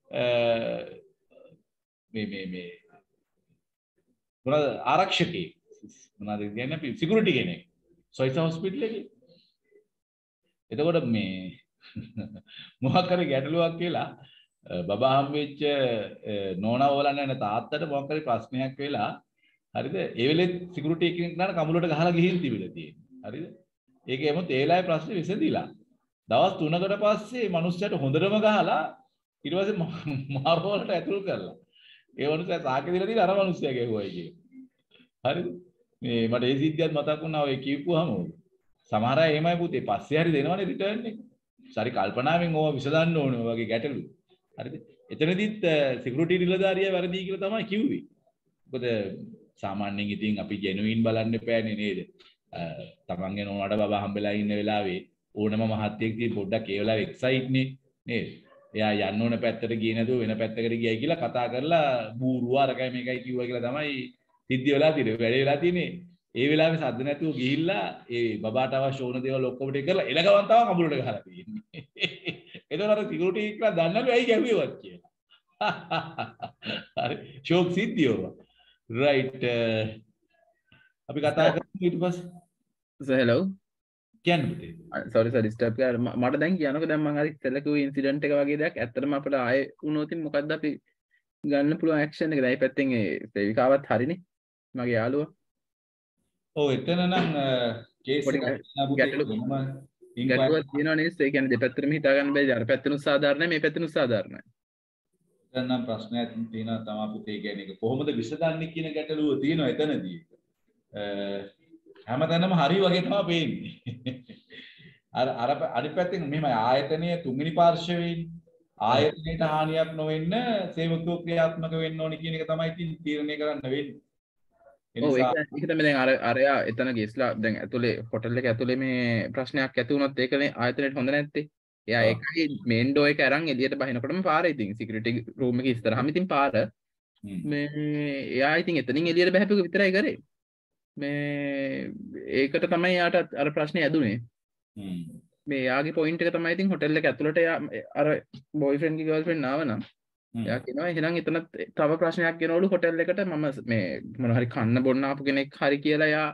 මේ මොනවාද ආරක්ෂකයෙක් මොනවාද කියන්නේ අපි සිකියුරිටි කෙනෙක් සොයිස හොස්පිටල් එකේ. එතකොට මේ මොකක් හරි ගැටලුවක් කියලා බබා හම්බෙච්ච නෝනා වල නැන තාත්තට මොකක් හරි ප්‍රශ්නයක් වෙලා හරිද? ඒ වෙලෙත් සිකියුරිටි කෙනෙක් නන කමුලට ගහලා ගිහින් තිබිලා තියෙනවා. හරිද? ඒක එමුත් ඒ වෙලාවේ ප්‍රශ්නේ විසඳිලා. දවස් 3කට පස්සේ මිනිස්සුන්ට හොඳටම ගහලා ඊට පස්සේ මාර්ගවලට ඇතුල් කරලා. ඒ මිනිස්සයා සාකේ දීලා තියෙන අර මිනිස්සයා ගැහුවයි කියේ. හරිද? මේ මට ඒ සිද්ධියත් මතක් වුණා ඔය කියපුවාම. සමහර අය එහෙමයි පුතේ පස්සේ හරි දෙනවනේ රිටර්න් එක. සරි කල්පනාවෙන් ඕවා විසඳන්න ඕනේ ඔය වගේ ගැටලු. හරිද? එතනදිත් සිකියුරිටි නිලධාරියා වැරදි කියලා තමයි කිව්වේ. මොකද සාමාන්‍යයෙන් ඉතින් අපි ජෙනුයින් බලන්න එපානේ නේද? තමන්ගේ නෝනාට බබා හම්බෙලා ඉන්න වෙලාවේ ඕනම මහත්යෙක් තියෙන පොඩ්ඩක් ඒ වෙලාවේ එක්සයිට් නේ නේද? එයා යන්න ඕන පැත්තට ගියේ නැතුව වෙන පැත්තකට ගියයි කියලා කතා කරලා බූරුව අරකයි මේකයි කිව්වා කියලා තමයි සිද්ධ වෙලා තියෙන්නේ. වැඩේ වෙලා තියෙන්නේ. ඒ වෙලාවේ සද්ද නැතුව ගිහිල්ලා ඒ බබාට අවශ්‍ය ඕන දේවල් ඔක්කොම ටික කරලා එළගවන් තව කඹුලට ගහලා තියෙන්නේ. ඒතකොට අර සිකියුරිටි එකලා දන්නලු ඇයි ගැහුවේවත් කියලා. හරි ෂෝක් සිද්ධියව. රයිට් අපි කතා කරමු ඊට පස්සේ. හෙලෝ කියන්නේ සෝරි ස්ටොප් කරලා මට දැන් කියනකො දැන් මම හරි ඉතල කිව්ව ඉන්සිඩන්ට් එක වගේ දෙයක් ඇත්තටම අපිට ආයේ වුණොත් මොකද්ද අපි ගන්න පුළුවන් ඇක්ෂන් එක. දැන් මේ පැත්තෙන් ඒ සේවිකාවත් හරිනේ මගේ යාළුවා. ඔව් එතන නම් කේස් එක ගැටලුවක් තියෙනවා නේද? ඒ කියන්නේ දෙපැත්තටම හිතා ගන්න බැරි. අර පැත්තෙනුත් සාධාරණයි මේ පැත්තෙනුත් සාධාරණයි. දැන් නම් ප්‍රශ්නයක් තියෙනවා තමයි පුතේ කියන්නේ ඒක කොහොමද විසඳන්නේ කියන ගැටලුව තියෙනවා එතනදී. හැමතැනම හරි වගේ තමයි පේන්නේ. අර අනිත් පැත්තෙන් මෙහෙම ආයතනයේ තුන්වෙනි පාර්ශවයේ ආයතනයට හානියක් නොවෙන්න සේවකයෝ ක්‍රියාත්මක වෙන්න ඕනේ කියන එක තමයි තීරණය කරන්න වෙන්නේ. ඔව් ඒක තමයි දැන් අරයා එතන ගිස්ලා දැන් ඇතුලේ හොටල් එක ඇතුලේ මේ ප්‍රශ්නයක් ඇති වුණොත් ඒකනේ ආයතනයට හොඳ නැත්තේ. එයා ඒකයි මේන් ඩෝ එක අරන් එළියට බහිනකොටම පාරේ ඉතින් සිකියුරිටි රූම් එකේ ඉස්සරහම ඉතින් පාර මේ එයා ඉතින් එතනින් එළියට බහැපුවක විතරයි කරේ. මේ ඒකට තමයි යාට අර ප්‍රශ්නේ ඇදුනේ. මේ යාගේ පොයින්ට් එක තමයි ඉතින් හොටෙල් එක ඇතුළට අර බොයිෆ්‍රෙන්ඩ් ගේ ගර්ල්ෆ්‍රෙන්ඩ් ආව නම් යා කියනවා එහෙනම් එතන තව ප්‍රශ්නයක් ගෙනවලු හොටෙල් එකට මම මේ මොන හරි කන්න බොන්න ආපු කෙනෙක් හරි කියලා යා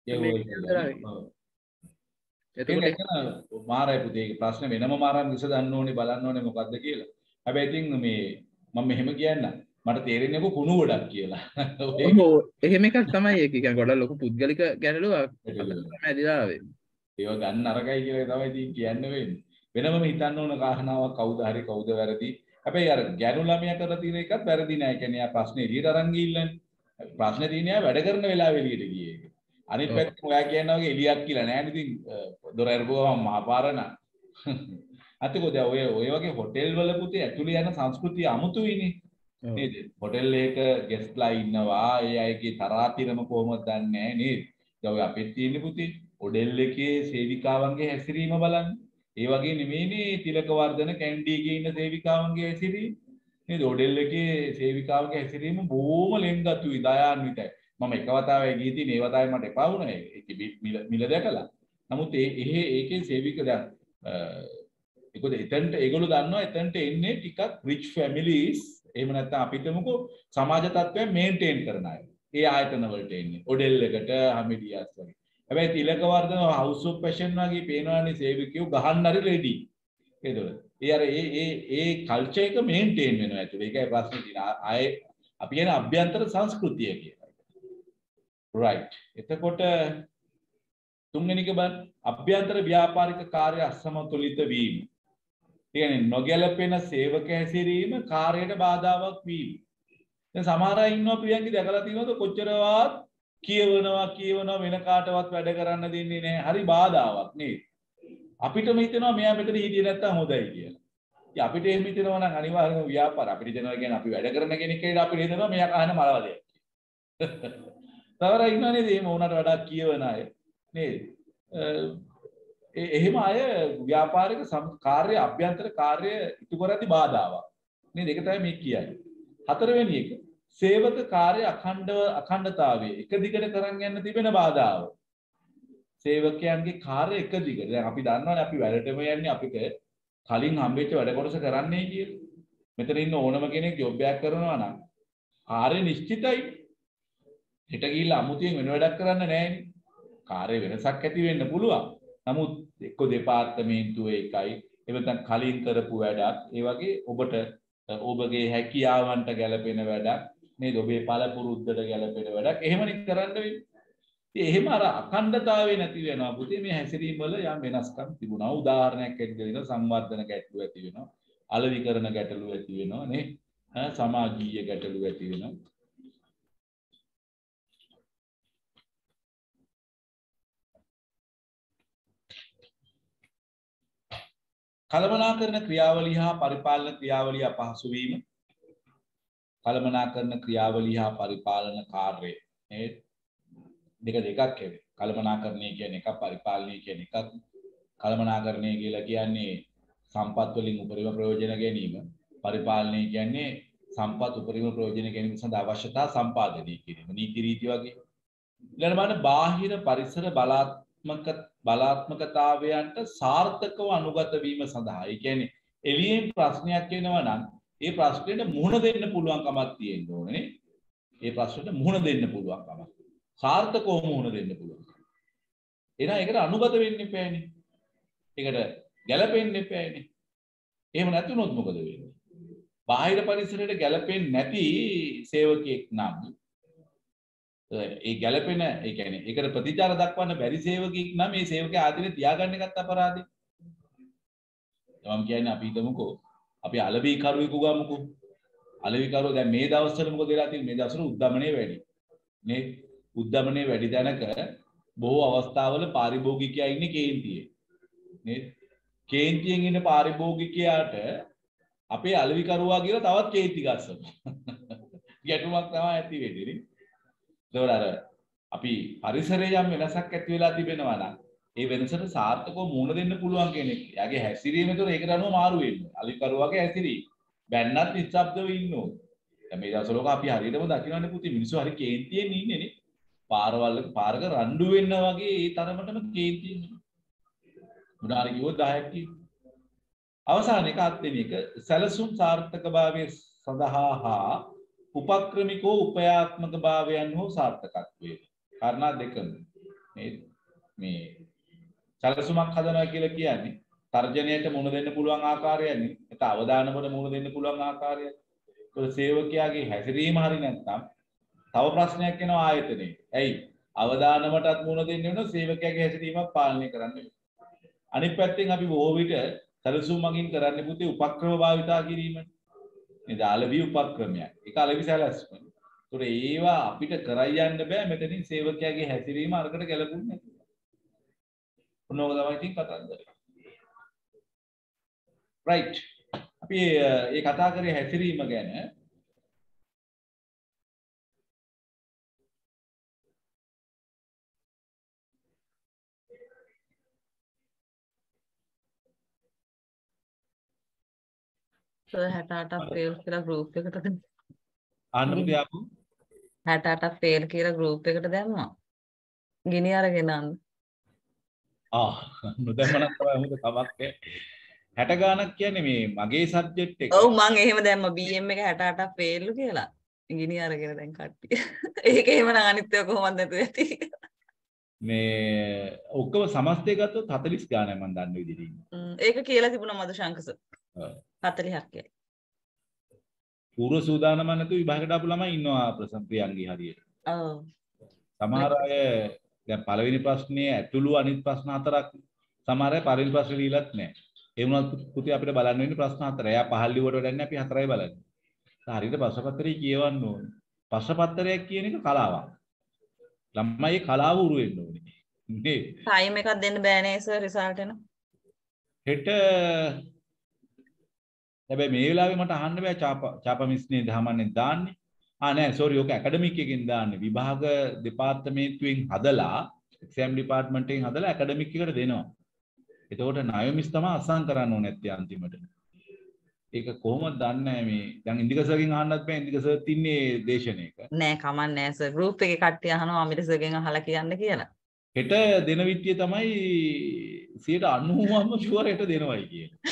එතකොට මාරයි පුතේ ප්‍රශ්න වෙනම මාරන් විසඳන්න ඕනේ බලන්න ඕනේ මොකද්ද කියලා. හැබැයි ඉතින් මේ මම මෙහෙම කියන්න මට තේරෙන්නේ කො කුණු ගොඩක් කියලා. ඔව් එහෙම එකක් තමයි ඒක. කියන්නේ ගොඩක් ලොකු පුද්ගලික ගැටලුවක් තමයි ඇදිලා ආවේ. ඒව ගන්න අරගයි කියලා තමයි ඉතින් කියන්න වෙන්නේ. වෙනමම හිතන්න ඕන කාරණාවක් කවුද හරි කවුද වැරදි. හැබැයි අර ගැණු ළමයා කරලා තියෙන එකත් වැරදි නෑ. කියන්නේ ආ ප්‍රශ්නේ එළියට අරන් ගිහිල්ලානේ. ප්‍රශ්නේ තියෙන්නේ ආ වැඩ කරන වෙලාවෙ එළියට ගියේ එක. අනිත් පැත්තෙන් ඔයා කියනවා වගේ එළියක් කියලා නෑනේ. ඉතින් දොර අරපුවම මහපාරන. අතකෝ දැන් ඔය වගේ හොටෙල් වල පුතේ ඇතුළේ යන සංස්කෘතිය අමුතුයිනේ. නේද? හොටෙල් එක ගෙස්ට්ලා ඉන්නවා. ඒ අයගේ තරාතිරම කොහොමද දන්නේ නෑ නේද? දැන් ඔය අපිට තියෙන්නේ පුතේ හොටෙල් එකේ සේවිකාවන්ගේ හැසිරීම බලන්න. ඒ වගේ නෙමෙයිනේ තිලකවර්ධන කැන්ඩිගේ ඉන්න සේවිකාවන්ගේ හැසිරීම. නේද? හොටෙල් එකේ සේවිකාවගේ හැසිරීම බොහොම ලෙන්ගතුයි, දයාන්විතයි. මම එක වතාවේ ගිහින් තියෙන ඒ වතාවේ මට එපා වුණා ඒක මිල දැකලා. නමුත් ඒකේ සේවික දැන් ඒකද එතනට ඒගොල්ලෝ දන්නවා එතනට එන්නේ ටිකක් රිච් ෆැමිලිස්. එහෙම නැත්නම් අපිට මොකෝ සමාජ තත්ත්වය මේන්ටේන් කරන අය. ඒ ආයතන වලට එන්නේ. හොටෙල් එකට හමිඩියාස් වගේ. හැබැයි තිලකවර්ධන හවුස් ඔෆ් පැෂන් වගේ පේනවානේ සේවකයෝ ගහන්න හරි රෙඩි. ඒතකොට ඒ අර ඒ කල්චර් එක මේන්ටේන් වෙනවා ඇතුලේ. ඒකයි ප්‍රශ්නේ තියෙන්නේ. ආයේ අපි කියන අභ්‍යන්තර සංස්කෘතිය කියලා. right. එතකොට තුන්වෙනි එක බලන්න අභ්‍යන්තර ව්‍යාපාරික කාර්ය අසමතුලිත වීම. කියන්නේ නොගැලපෙන සේවක හැසිරීම කාර්යයට බාධාවක් වීම. දැන් සමහර අය ඉන්නවා ප්‍රියංගි දැකලා තියෙනවද කොච්චරවත් කියවනවා වෙන කාටවත් වැඩ කරන්න දෙන්නේ නැහැ. හරි බාධාවක් නේද? අපිටම හිතෙනවා මෙයා මෙතන හිටියේ නැත්තම් හොඳයි කියලා. ඉතින් අපිට එහෙම හිතෙනවා නම් අනිවාර්යයෙන්ම ව්‍යාපාර අපිට හිතෙනවා කියන්නේ අපි වැඩ කරන කෙනෙක් කියලා අපිට හිතෙනවා මෙයා කහන මලවලයක්. තවර ඉන්නවා නේද? එහෙම වුණාට වඩා කියවන අය නේද? එහෙම අය ව්‍යාපාරික කාර්ය අභ්‍යන්තර කාර්ය ඉටු කරද්දී බාධාවක්. නේද? ඒක තමයි මේ කියන්නේ. හතරවෙනි එක සේවක කාර්ය අඛණ්ඩතාවයේ එක දිගට කරන් යන්න තිබෙන බාධාව. සේවකයන්ගේ කාර්ය එක දිගට. දැන් අපි දන්නවනේ අපි වැඩටම යන්නේ අපිට කලින් හම්බෙච්ච වැඩ කොටස කරන්නයි කියලා. මෙතන ඉන්න ඕනම කෙනෙක් ජොබ් එකක් කරනවා නම් කාර්ය නිශ්චිතයි. හෙට ගිහිල්ලා අමුතියෙන් වෙන වැඩක් කරන්න නැහැ. කාර්ය වෙනසක් ඇති වෙන්න පුළුවන්. නමුත් එක්ක දෙපාර්තමේන්තුවේ එකයි එවතන් කලින් කරපු වැඩක් ඒ වගේ ඔබට ඔබගේ හැකියාවන්ට ගැලපෙන වැඩක් නේද? ඔබේ පළපුරුද්දට ගැලපෙන වැඩක් එහෙමනේ කරන්න වෙන්නේ. ඉතින් එහෙම අර අඛණ්ඩතාවය නැති වෙනවා. පුතේ මේ හැසිරීම වල යම් වෙනස්කම් තිබුණා. උදාහරණයක් ඇටියට දෙනවා සංවර්ධන ගැටලු ඇති වෙනවා. අලෙවිකරණ ගැටලු ඇති වෙනවා නේ. සමාජීය ගැටලු ඇති වෙනවා. කළමනාකරන ක්‍රියාවලිය හා පරිපාලන ක්‍රියාවලිය අපහසු වීම. කළමනාකරන ක්‍රියාවලිය හා පරිපාලන කාර්යය නේද? දෙකක් හැබැයි. කළමනාකරණය කියන්නේ එකක්, පරිපාලනය කියන්නේ එකක්. කළමනාකරණය කියලා කියන්නේ සම්පත් වලින් උපරිම ප්‍රයෝජන ගැනීම. පරිපාලනය කියන්නේ සම්පත් උපරිම ප්‍රයෝජන ගැනීම සඳහා අවශ්‍යතා සම්පාදනය කිරීම. නීති රීති වගේ. ඊළඟ බලන්න බාහිර පරිසර බලාත්මකතාවයන්ට සාර්ථකව අනුගත වීම සඳහා. ඒ කියන්නේ එළියෙන් ප්‍රශ්නයක් එනවා නම් ඒ ප්‍රශ්නෙට මුහුණ දෙන්න පුළුවන් කමක් තියෙන්න ඕනේ. ඒ ප්‍රශ්නෙට මුහුණ දෙන්න පුළුවන් කමක්. සාර්ථකව මුහුණ දෙන්න පුළුවන්. එහෙනම් ඒකට අනුගත වෙන්න එපානේ. ඒකට ගැළපෙන්න එපානේ. එහෙම නැතුනොත් මොකද වෙන්නේ? බාහිර පරිසරයට ගැළපෙන්නේ නැති සේවකයෙක් නම් ඒ ගැළපෙන ඒ කියන්නේ ඒකට ප්‍රතිචාර දක්වන්න බැරි සේවකෙක් නම් මේ සේවකයා ආධිනේ තියාගන්න එකත් අපරාධේ. මම කියන්නේ අපි හිතමුකෝ අපි අලෙවි කරුවෙකු ගමුකෝ. අලෙවි කරුවෝ දැන් මේ දවස්වල මොකද වෙලා තියෙන්නේ? මේ දවස්වල උද්දමනය වැඩි. නේ? උද්දමනය වැඩි දැනක බොහෝ අවස්ථාවල පාරිභෝගිකයා ඉන්නේ කේන්තියේ. නේද? කේන්තියෙන් ඉන්න පාරිභෝගිකයාට අපේ අලෙවි කරුවා කියලා තවත් කේන්ති ගස්සනවා. ගැටුමක් තමයි ඇති වෙන්නේ නේ. ඒතකොට අපි පරිසරයේ යම් වෙනසක් ඇති වෙලා තිබෙනවා නම් ඒ වෙනසට සාර්ථකව මුහුණ දෙන්න පුළුවන් කෙනෙක්. එයාගේ හැසිරීම ඒතකොට ඒකට අනුව මාරු වෙන්නේ. අලිකරුවාගේ හැසිරීම. බැන්නත් නිශ්ශබ්දව ඉන්න ඕනේ. දැන් මේ දවස්වල අපි හරියටම දකින්නනේ පුතේ මිනිස්සු හරි කේන්තියෙන් ඉන්නේ නේ. පාරක රණ්ඩු වෙන්න වගේ ඒ තරමටම කේන්තියෙන් ඉන්නේ. මුදාරි කිව්වොත් 10ක් කියනවා. අවසාන එක අත්දෙන එක සැලසුම් සාර්ථකභාවය සඳහා හා උපක්‍රමිකෝ උපයාත්මක භාවයන් හෝ සාර්ථකත්වය. කාරණා දෙකම නේද? මේ සැලසුමක් හදනවා කියලා කියන්නේ තර්ජනයට මුහුණ දෙන්න පුළුවන් ආකාරයන්නේ. ඒක අවදානමකට මුහුණ දෙන්න පුළුවන් ආකාරයක්. ඒක සේවකයාගේ හැසිරීම හරි නැත්නම් තව ප්‍රශ්නයක් එනවා ආයතනයේ. ඇයි? අවදානමටත් මුහුණ දෙන්න වෙනවා සේවකයාගේ හැසිරීමක් පාලනය කරන්න වෙනවා. අනිත් පැත්තෙන් අපි බොහෝ විට සැලසුම් මගින් කරන්නේ පුතේ උපක්‍රම භාවිතා කිරීම. නේද? අලෙවි උපක්‍රමයක්. ඒක අලෙවි සැලැස්ම. ඒතොර ඒවා අපිට කරයි යන්න බෑ මෙතනින් සේවකයාගේ හැසිරීම අරකට ගැලපුන්නේ නැති. මොනවද තමයි ඉතින් කතන්දරේ. right. අපි මේ කතා කරේ හැසිරීම ගැන. 68ක් ෆේල් කියලා ගෲප් එකට ආන්න පුතේ ආපු 68ක් ෆේල් කියලා ගෲප් එකට දැම්මා. ගිනි අරගෙන යන්න. නොදැම්මනම් තමයි හොඳ කමක් නැහැ. 60 ගානක් කියන්නේ මේ මගේ සබ්ජෙක්ට් එක. ඔව් මං එහෙම දැම්මා BM එක 68ක් ෆේල්ලු කියලා. ගිනි අරගෙන දැන් කට්ටිය. ඒක එහෙමනම් අනිත් ඒවා කොහොමද නැතුව ඇති. මේ ඔක්කොම සමස්තය ගත්තොත් 40 ගානයි මම දන්න විදිහට. ඒක කියලා තිබුණා මధుශංකස. 40ක් කියලා. පූර්ව සූදානම නැතුව විභාගයට ආපු ළමයි ඉන්නවා ප්‍රසම්ප්‍රියන්ගේ හරියට. ඔව්. සමහර අය දැන් පළවෙනි ප්‍රශ්නේ ඇතුළු අනිත් ප්‍රශ්න හතරක් සමහර අය පළවෙනි ප්‍රශ්නේ දීලත් නැහැ. ඒ වුණත් පුතේ අපිට බලන්න වෙන්නේ ප්‍රශ්න හතර. එයා පහළ ලිව්වට වැඩන්නේ අපි හතරයි බලන්නේ. හරියට ප්‍රශ්න පත්‍රය කියවන්න ඕනේ. ප්‍රශ්න පත්‍රයක් කියන එක කලාවක්. ළමයි කලාව උරු වෙන්න ඕනේ. නේ? ටයිම් එකක් දෙන්න බෑනේ සර් රිසල්ට් එන. හෙට හැබැයි මේ වෙලාවේ මට අහන්න බෑ චාපා මිස්නේ දහමන්නේ දාන්නේ. නෑ සෝරි ඔක ඇකඩමික් එකකින් දාන්නේ. විභාග දෙපාර්තමේන්තුවෙන් හදලා එක්සෑම් ඩිපාර්ට්මන්ට් එකෙන් හදලා ඇකඩමික් එකට දෙනවා. එතකොට ණය මිස් තමයි අසම් කරන්න ඕනේ නැත්තේ අන්තිමට. ඒක කොහොමද දන්නේ මේ දැන් ඉන්දික සර්ගෙන් අහන්නත් බෑ ඉන්දික සර් තින්නේ දේශනයක. නෑ කමක් නෑ සර් ගෲප් එකේ කට්ටිය අහනවා අමිත සර්ගෙන් අහලා කියන්න කියලා. හෙට දෙන විත්තිය තමයි 90%ම ෂුවර් හෙට දෙනවයි කියන්නේ.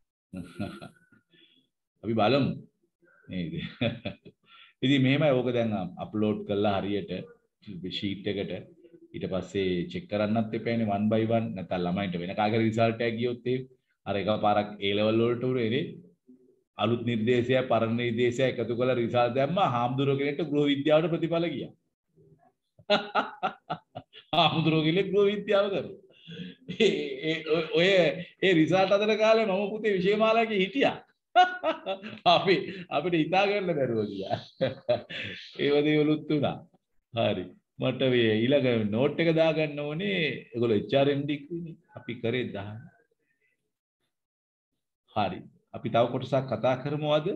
අපි බලමු නේද? ඉතින් මෙහෙමයි ඕක දැන් අප්ලෝඩ් කරලා හරියට ෂීට් එකට ඊට පස්සේ චෙක් කරන්නත් එපානේ 1 by 1 නැත්නම් ළමයින්ට වෙන කාගේ රිසල්ට් එකක් ගියොත් ඒ අර එකපාරක් A level වලට උරේ අලුත් නිර්දේශය පරණ නිර්දේශය එකතු කරලා රිසල්ට් දැම්මා හාමුදුරුවෝ කෙනෙක්ට ගෘහ විද්‍යාවට ප්‍රතිඵල ගියා. හාමුදුරුවෝ කෙනෙක් ගෘහ විද්‍යාව කරුවා. ඔය ඒ රිසල්ට් අතර කාලේ මම පුතේ විෂයමාලාවේ හිටියා. අපිට හිතා ගන්න බැරුව ගියා. ඒව දේවලුත් උනා. හරි. මට මේ ඊළඟ නෝට් එක දාගන්න ඕනේ. ඒගොල්ලෝ HRMD කිව්නේ. අපි කරේ දාන්න. හරි. අපි තව කොටසක් කතා කරමු අද.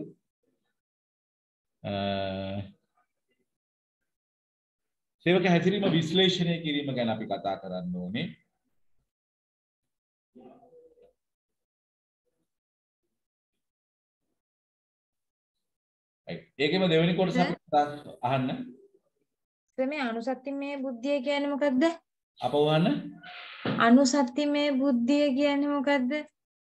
සේවක හැසිරීම විශ්ලේෂණය කිරීම ගැන අපි කතා කරන්න ඕනේ. ඒකෙම දෙවෙනි කොටස අපි අහන්න. මේ අනුසත්තිමය බුද්ධිය කියන්නේ මොකද්ද? අපව අහන්න. අනුසත්තිමය බුද්ධිය කියන්නේ මොකද්ද?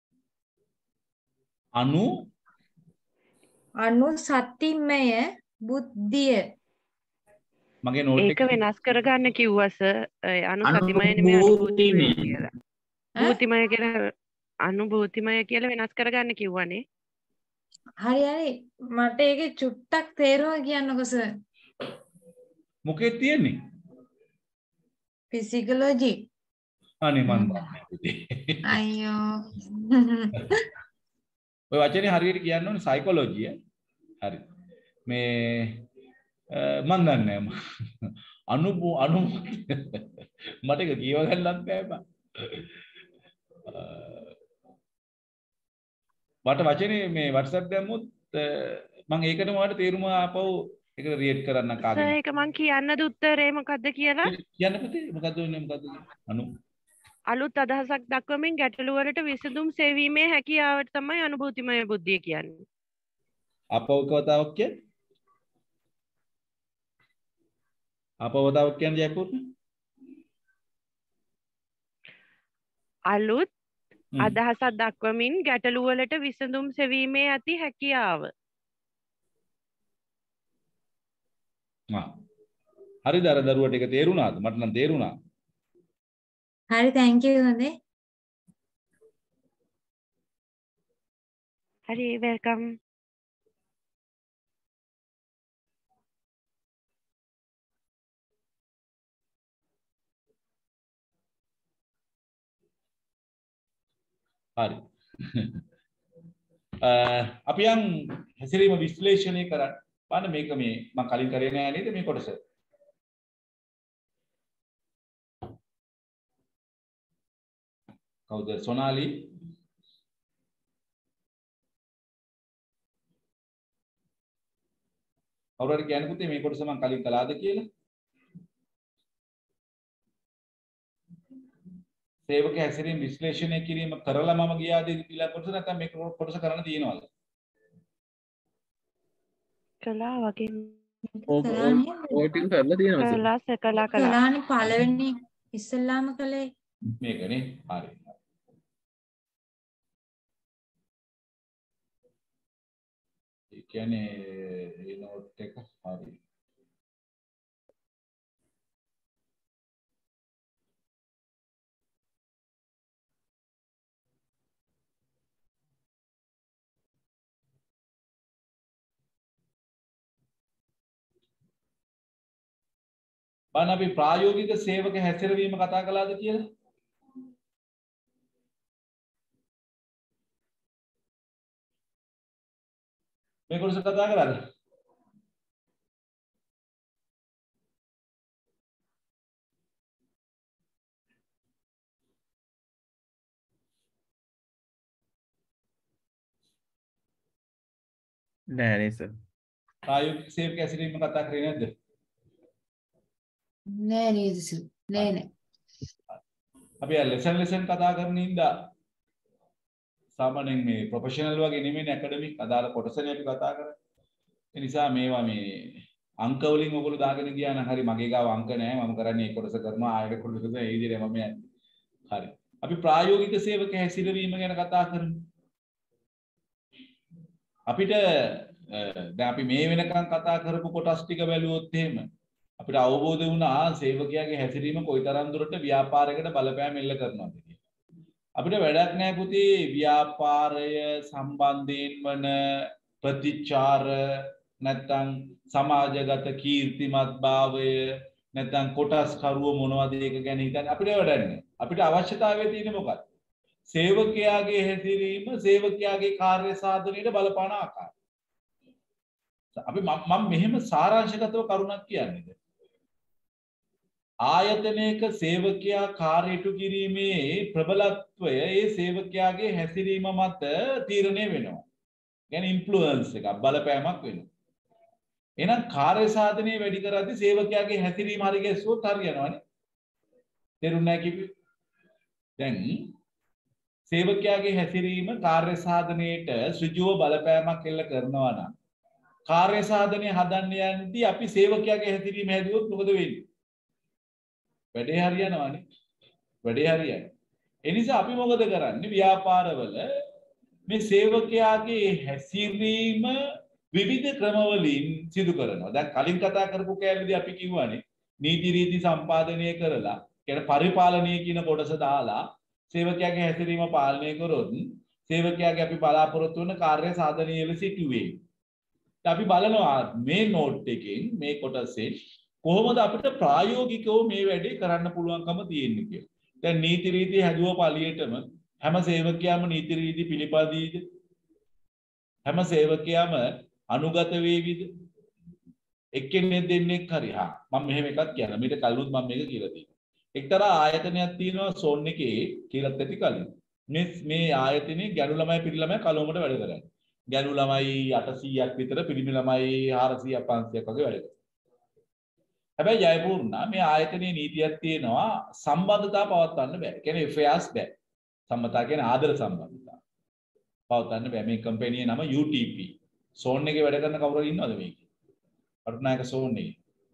අනුසත්තිමය බුද්ධිය. මගේ නෝට් ඒක වෙනස් කරගන්න කිව්වස අනුසතිමය නෙමෙයි අනුභූතිමය කියලා. භූතිමය කියලා අනුභූතිමය කියලා වෙනස් කරගන්න කිව්වනේ. හරි හරි මට ඒකේ චුට්ටක් තේරුණා කියන්නකෝ සර්. මොකෙද තියෙන්නේ? ෆිසිකොලොජි. අනේ මන් දන්නේ පුතේ. අයියෝ. ඔය වචනේ හරියට කියන්න ඕනේ සයිකොලොජිය. හරි. මේ මන් දන්නේ අනු මට ඒක කියව ගන්නත් බෑ බා. මට වචනේ මේ WhatsApp දැම්මොත් මම ඒකටම ඔයාලට තේරුම ආපහු ඒක රියට් කරන්න කාගෙන්. සර් ඒක මං කියන්නද උත්තරේ මොකද්ද කියලා? කියන්න පුතේ මොකද්ද වෙන්නේ මොකද්ද අනු අලුත් අදහසක් දක්වමින් ගැටලු වලට විසඳුම් සෙවීමේ හැකියාවට තමයි අනුභූතිමය බුද්ධිය කියන්නේ. අපවකතාවක් කියන්නේ? අපවතාවක් කියන්නේ ජයපුර? අලුත් අදහසක් දක්වමින් ගැටලු වලට විසඳුම් සෙවීමේ ඇති හැකියාව. හරිද අර දරුවට ඒක තේරුණාද? මට නම් තේරුණා. හරි thank you හොඳේ. හරි welcome. හරි. අපි යන් හැසිරීම විශ්ලේෂණය කරන්න. බලන්න මේක මේ මම කලින් කරේ නෑ නේද මේ කොටස? කවුද සොනාලි? කවුරු හරි කියන්නේ පුතේ මේ කොටස මම කලින් කළාද කියලා? සේවක හැසිරීම විශ්ලේෂණය කිරීම කරලා මම ගියාද කියලා කොටස නැත්නම් මේ කොටස කරන්න තියෙනවද? කළා වගේ ඔය ටික කරලා තියෙනවා සර්. කළා කළා කළානේ පළවෙනි ඉස්සෙල්ලාම කළේ. මේකනේ. හරි. ඒ කියන්නේ ඒ නෝට් එක හරි. බලන්න අපි ප්‍රායෝගික සේවක හැසිරවීම කතා කළාද කියලා? මේ කොටස කතා කරාද? නෑ නේ සර්. ප්‍රායෝගික සේවක හැසිරවීම කතා කරේ නැද්ද? නෑ නේද සර්. නෑ. අපි ලෙසන් කතා කරන ඉඳා සාමාන්‍යයෙන් මේ ප්‍රොෆෙෂනල් වගේ නෙමෙයි ඇකඩමික් අදාළ කොටසනේ අපි කතා කරන්නේ. ඒ නිසා මේවා මේ අංක වලින් ඔයගොල්ලෝ දාගෙන ගියා නම් හරි මගේ ගාව අංක නැහැ මම කරන්නේ ඒ කොටස කරනවා ආයෙත් කොටස කරනවා ඒ විදිහට මම යන්නේ. හරි. අපි ප්‍රායෝගික සේවක හැසිරවීම ගැන කතා කරමු. අපිට දැන් අපි මේ වෙනකන් කතා කරපු කොටස් ටික බැලුවොත් එහෙම අපිට අවබෝධ වුණා සේවකයාගේ හැසිරීම කොයිතරම් දුරට ව්‍යාපාරයකට බලපෑම් එල්ල කරනවද කියලා. අපිට වැඩක් නැහැ පුතේ ව්‍යාපාරය සම්බන්ධයෙන් වන ප්‍රතිචාර නැත්නම් සමාජගත කීර්තිමත් භාවය නැත්නම් කොටස් කරුව මොනවද ඒක ගැන හිතන්න අපිට වැඩක් නැහැ. අපිට අවශ්‍යතාවය තියෙන්නේ මොකක්ද? සේවකයාගේ හැසිරීම සේවකයාගේ කාර්ය සාධනයට බලපාන ආකාරය. අපි මම මෙහෙම සාරාංශගතව කරුණක් කියන්නේ. ආයතනයක සේවකයා කාර්යටු කිරීමේ ප්‍රබලත්වය ඒ සේවකයාගේ හැසිරීම මත තීරණය වෙනවා. කියන්නේ ඉන්ෆ්ලුවන්ස් එකක් බලපෑමක් වෙනවා. එහෙනම් කාර්ය සාධනය වැඩි කරද්දී සේවකයාගේ හැසිරීම හරි ගැස්සුවොත් හරියනවනේ. තේරුණා කිව්වේ? දැන් සේවකයාගේ හැසිරීම කාර්ය සාධනයට ඍජුව බලපෑමක් එල්ල කරනවා නම් කාර්ය සාධනය හදන්න යද්දී අපි සේවකයාගේ හැසිරීම හැදුවොත් මොකද වෙන්නේ? වැඩේ හරියනවනේ. වැඩේ හරියන්නේ. ඒ නිසා අපි මොකද කරන්නේ? ව්‍යාපාරවල මේ සේවකයාගේ හැසිරීම විවිධ ක්‍රමවලින් සිදු කරනවා. දැන් කලින් කතා කරපු කෑල්ලේදී අපි කිව්වනේ නීති රීති සම්පාදනය කරලා කියන පරිපාලනය කියන කොටස දාලා සේවකයාගේ හැසිරීම පාලනය කරොත් සේවකයාගේ අපි බලාපොරොත්තු වෙන කාර්ය සාධනීය ලෙස ඉටුවේ. අපි බලනවා මේ නෝට් එකෙන් මේ කොටසේ කොහොමද අපිට ප්‍රායෝගිකව මේ වැඩේ කරන්න පුළුවන්කම තියෙන්නේ කියලා. දැන් නීති රීති හැදුව පළියටම හැම සේවකයාම නීති රීති පිළිපදීද? හැම සේවකයාම අනුගත වේවිද? එක්කෙනෙක් දෙන්නෙක් හරි මම මෙහෙම එකක් කියනවා. මීට කලිනුත් මම මේක කියලා තියෙනවා. එක්තරා ආයතනයක් තියෙනවා සෝන් එකේ කියලාත් ඇති කලින්. මේ ආයතනයේ ගැණු ළමයි පිරි ළමයි කලොමට වැඩ කරන්නේ. ගැණු ළමයි 800ක් විතර පිරිමි ළමයි 400ක් 500ක් වගේ වැඩ කරනවා. හැබැයි ජයපූර්ණා මේ ආයතනයේ නීතියක් තියෙනවා සම්බන්ධතාව පවත්වන්න බෑ. කියන්නේ affairs බෑ. සම්මතා කියන්නේ ආදර සම්බන්ධතාව. පවත්වන්න බෑ. මේ කම්පැනි නම UTP. සෝන් එකේ වැඩ කරන කවුරු ඉන්නවද මේකේ? අරුණායක සෝන් එකේ.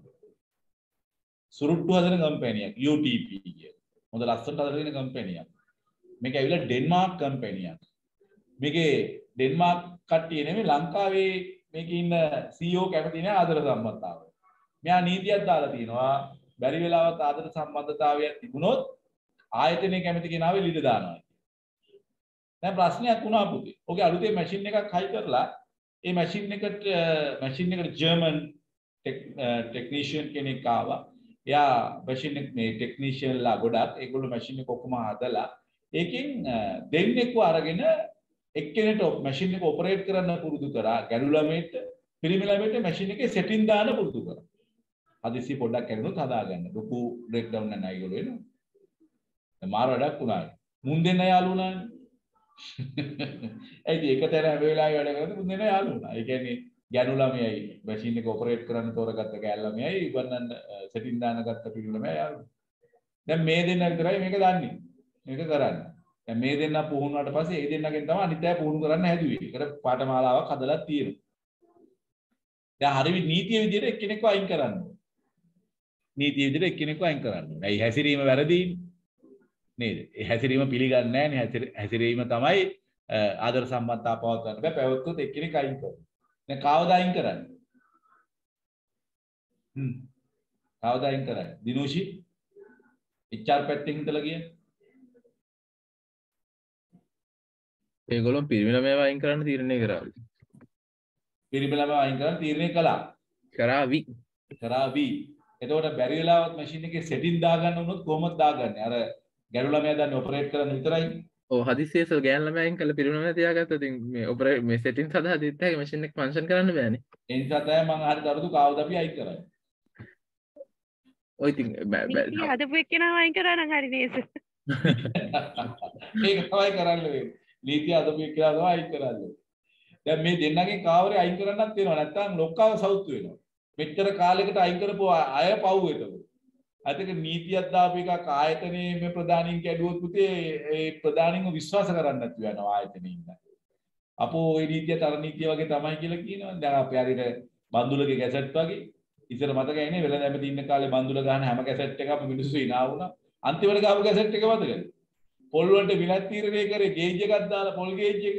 සුරුට්ටු හදන කම්පැනියක් UTP කිය. හොඳ ලස්සනට හදලා තියෙන කම්පැනියක්. මේක ඇවිල්ලා ඩෙන්මාර්ක් කම්පැනියක්. මේකේ ඩෙන්මාර්ක් කට්ටිය නෙමෙයි ලංකාවේ මේකේ ඉන්න CEO කැමති නෑ ආදර සම්බන්ධතාවය. මෙයා නීතියක් දාලා තියෙනවා බැරි වෙලාවත් ආදර සම්බන්ධතාවයක් තිබුණොත් ආයතනයේ කැමති කෙනාව එළියට දානවා. දැන් ප්‍රශ්නයක් වුණා පුතේ. ඔගේ අලුතේ මැෂින් එකක් හයි කරලා ඒ මැෂින් එකට ජර්මන් ටෙක්නීෂියන් කෙනෙක් ආවා. එයා මැෂින් එක මේ ටෙක්නීෂියන්ලා ගොඩක් ඒගොල්ලෝ මැෂින් එක ඔක්කොම හදලා ඒකෙන් දෙන්නෙක්ව අරගෙන එක්කෙනෙක්ට මැෂින් එක ඔපරේට් කරන්න පුරුදු කරා. ගැණු ළමයට පිරිමි ළමයට මැෂින් එකේ සෙටින් දාන්න පුරුදු කරා. හදිසි පොඩ්ඩක් කරුණොත් හදාගන්න. ලොකු බ්‍රේක් ඩවුන් නැණ ඒගොල්ලෝ එනවා. මාර වැඩක් වුණා. මුන් දෙන්න යාළු වුණානේ. ඒ ඉතින් එකතැන හැම වෙලාවෙම වැඩ කරද්දි මුන් දෙන්න යාළු වුණා. ඒ කියන්නේ ගැණු ළමයයි මැෂින් එක ඔපරේට් කරන්න තෝරගත්ත ගෑල් ළමයයි ඉවන්නන්න සෙටින් දාන්න ගත්ත පිරිමි ළමයා යාළු. දැන් මේ දෙන්න විතරයි මේක දන්නේ. මේක කරන්නේ. දැන් මේ දෙන්න පුහුණුවාට පස්සේ ඒ දෙන්නගෙන් තමයි අනිත් අය පුහුණු කරන්න හැදුවේ. ඒකට පාඨමාලාවක් හදලා තියෙනවා. දැන් හරි නීතිය විදිහට එක්කෙනෙක්ව අයින් කරන්න ඕනේ. නීතිය විදිහට එක්කෙනෙක්ව අයින් කරන්න ඕනේ. ඒ හැසිරීම වැරදීනේ. නේද? ඒ හැසිරීම පිළිගන්නේ නැහැ නේ. හැසිරීම තමයි ආදර සම්බන්ධතා පවත්වන්න බෑ. පැවතුනොත් එක්කෙනෙක් අයින් කරනවා. දැන් කවද අයින් කරන්නේ? කවද අයින් කරන්නේ? දිනෝෂි HR පැත්තෙන් ඉඳලා ගියේ. ඒගොල්ලෝ පිරිමි ළමයා අයින් කරන්න තීරණය කරා. පිරිමි ළමයා අයින් කරන්න තීරණය කළා. කරාවි. එතකොට බැරි වෙලාවත් මැෂින් එකේ සෙටින් දාගන්න උනොත් කොහොමද දාගන්නේ? අර ගැරු ළමයා දන්නේ ඔපරේට් කරන්න විතරයි. ඔව් හදිස්සියේ ගෑනු ළමයා අයින් කළා පිරිමි ළමයා තියාගත්තා. ඉතින් මේ ඔපරේට් මේ සෙටින් සදා දෙත් හැකි මැෂින් එක ෆන්ක්ෂන් කරන්න බෑනේ. ඒ නිසා තමයි මම හරි දරුදු කාවද අපි අයින් කරන්නේ. ඔය ඉතින් බෑ හදපු එක්කෙනාව අයින් කරා නම් හරි නේද? ඒක තමයි කරන්න වෙන්නේ. නීතිය හදපු එක්කෙනා තමයි අයින් කරන්නේ. දැන් මේ දෙන්නගෙන් කාවරේ අයින් කරන්නත් වෙනවා. නැත්නම් ලොක්කාව සවුත් වෙනවා. මෙච්චර කාලයකට අයින් කරපුව අය පව් එතකොට. අතක නීතියක් දාපු එකක් ආයතනයේ මේ ප්‍රධානීන් කැඩුවොත් පුතේ ඒ ප්‍රධානීන්ව විශ්වාස කරන්න නැති වෙනවා ආයතනයේ ඉන්න. අපෝ ওই නීතිය තර නීතිය වගේ තමයි කියලා කියනවා. දැන් අපි හරියට බන්දුලගේ ගැසට් වගේ ඉතර මතකයි නේ වෙලඳැමති ඉන්න කාලේ බන්දුල ගහන හැම ගැසට් එකක්ම මිනිස්සු ඉනා වුණා. අන්තිමට ගාපු ගැසට් එක මතකද? පොල් වලට විලක් තීරණය කරේ ගේජ් එකක් දාලා පොල් ගේජ් එක.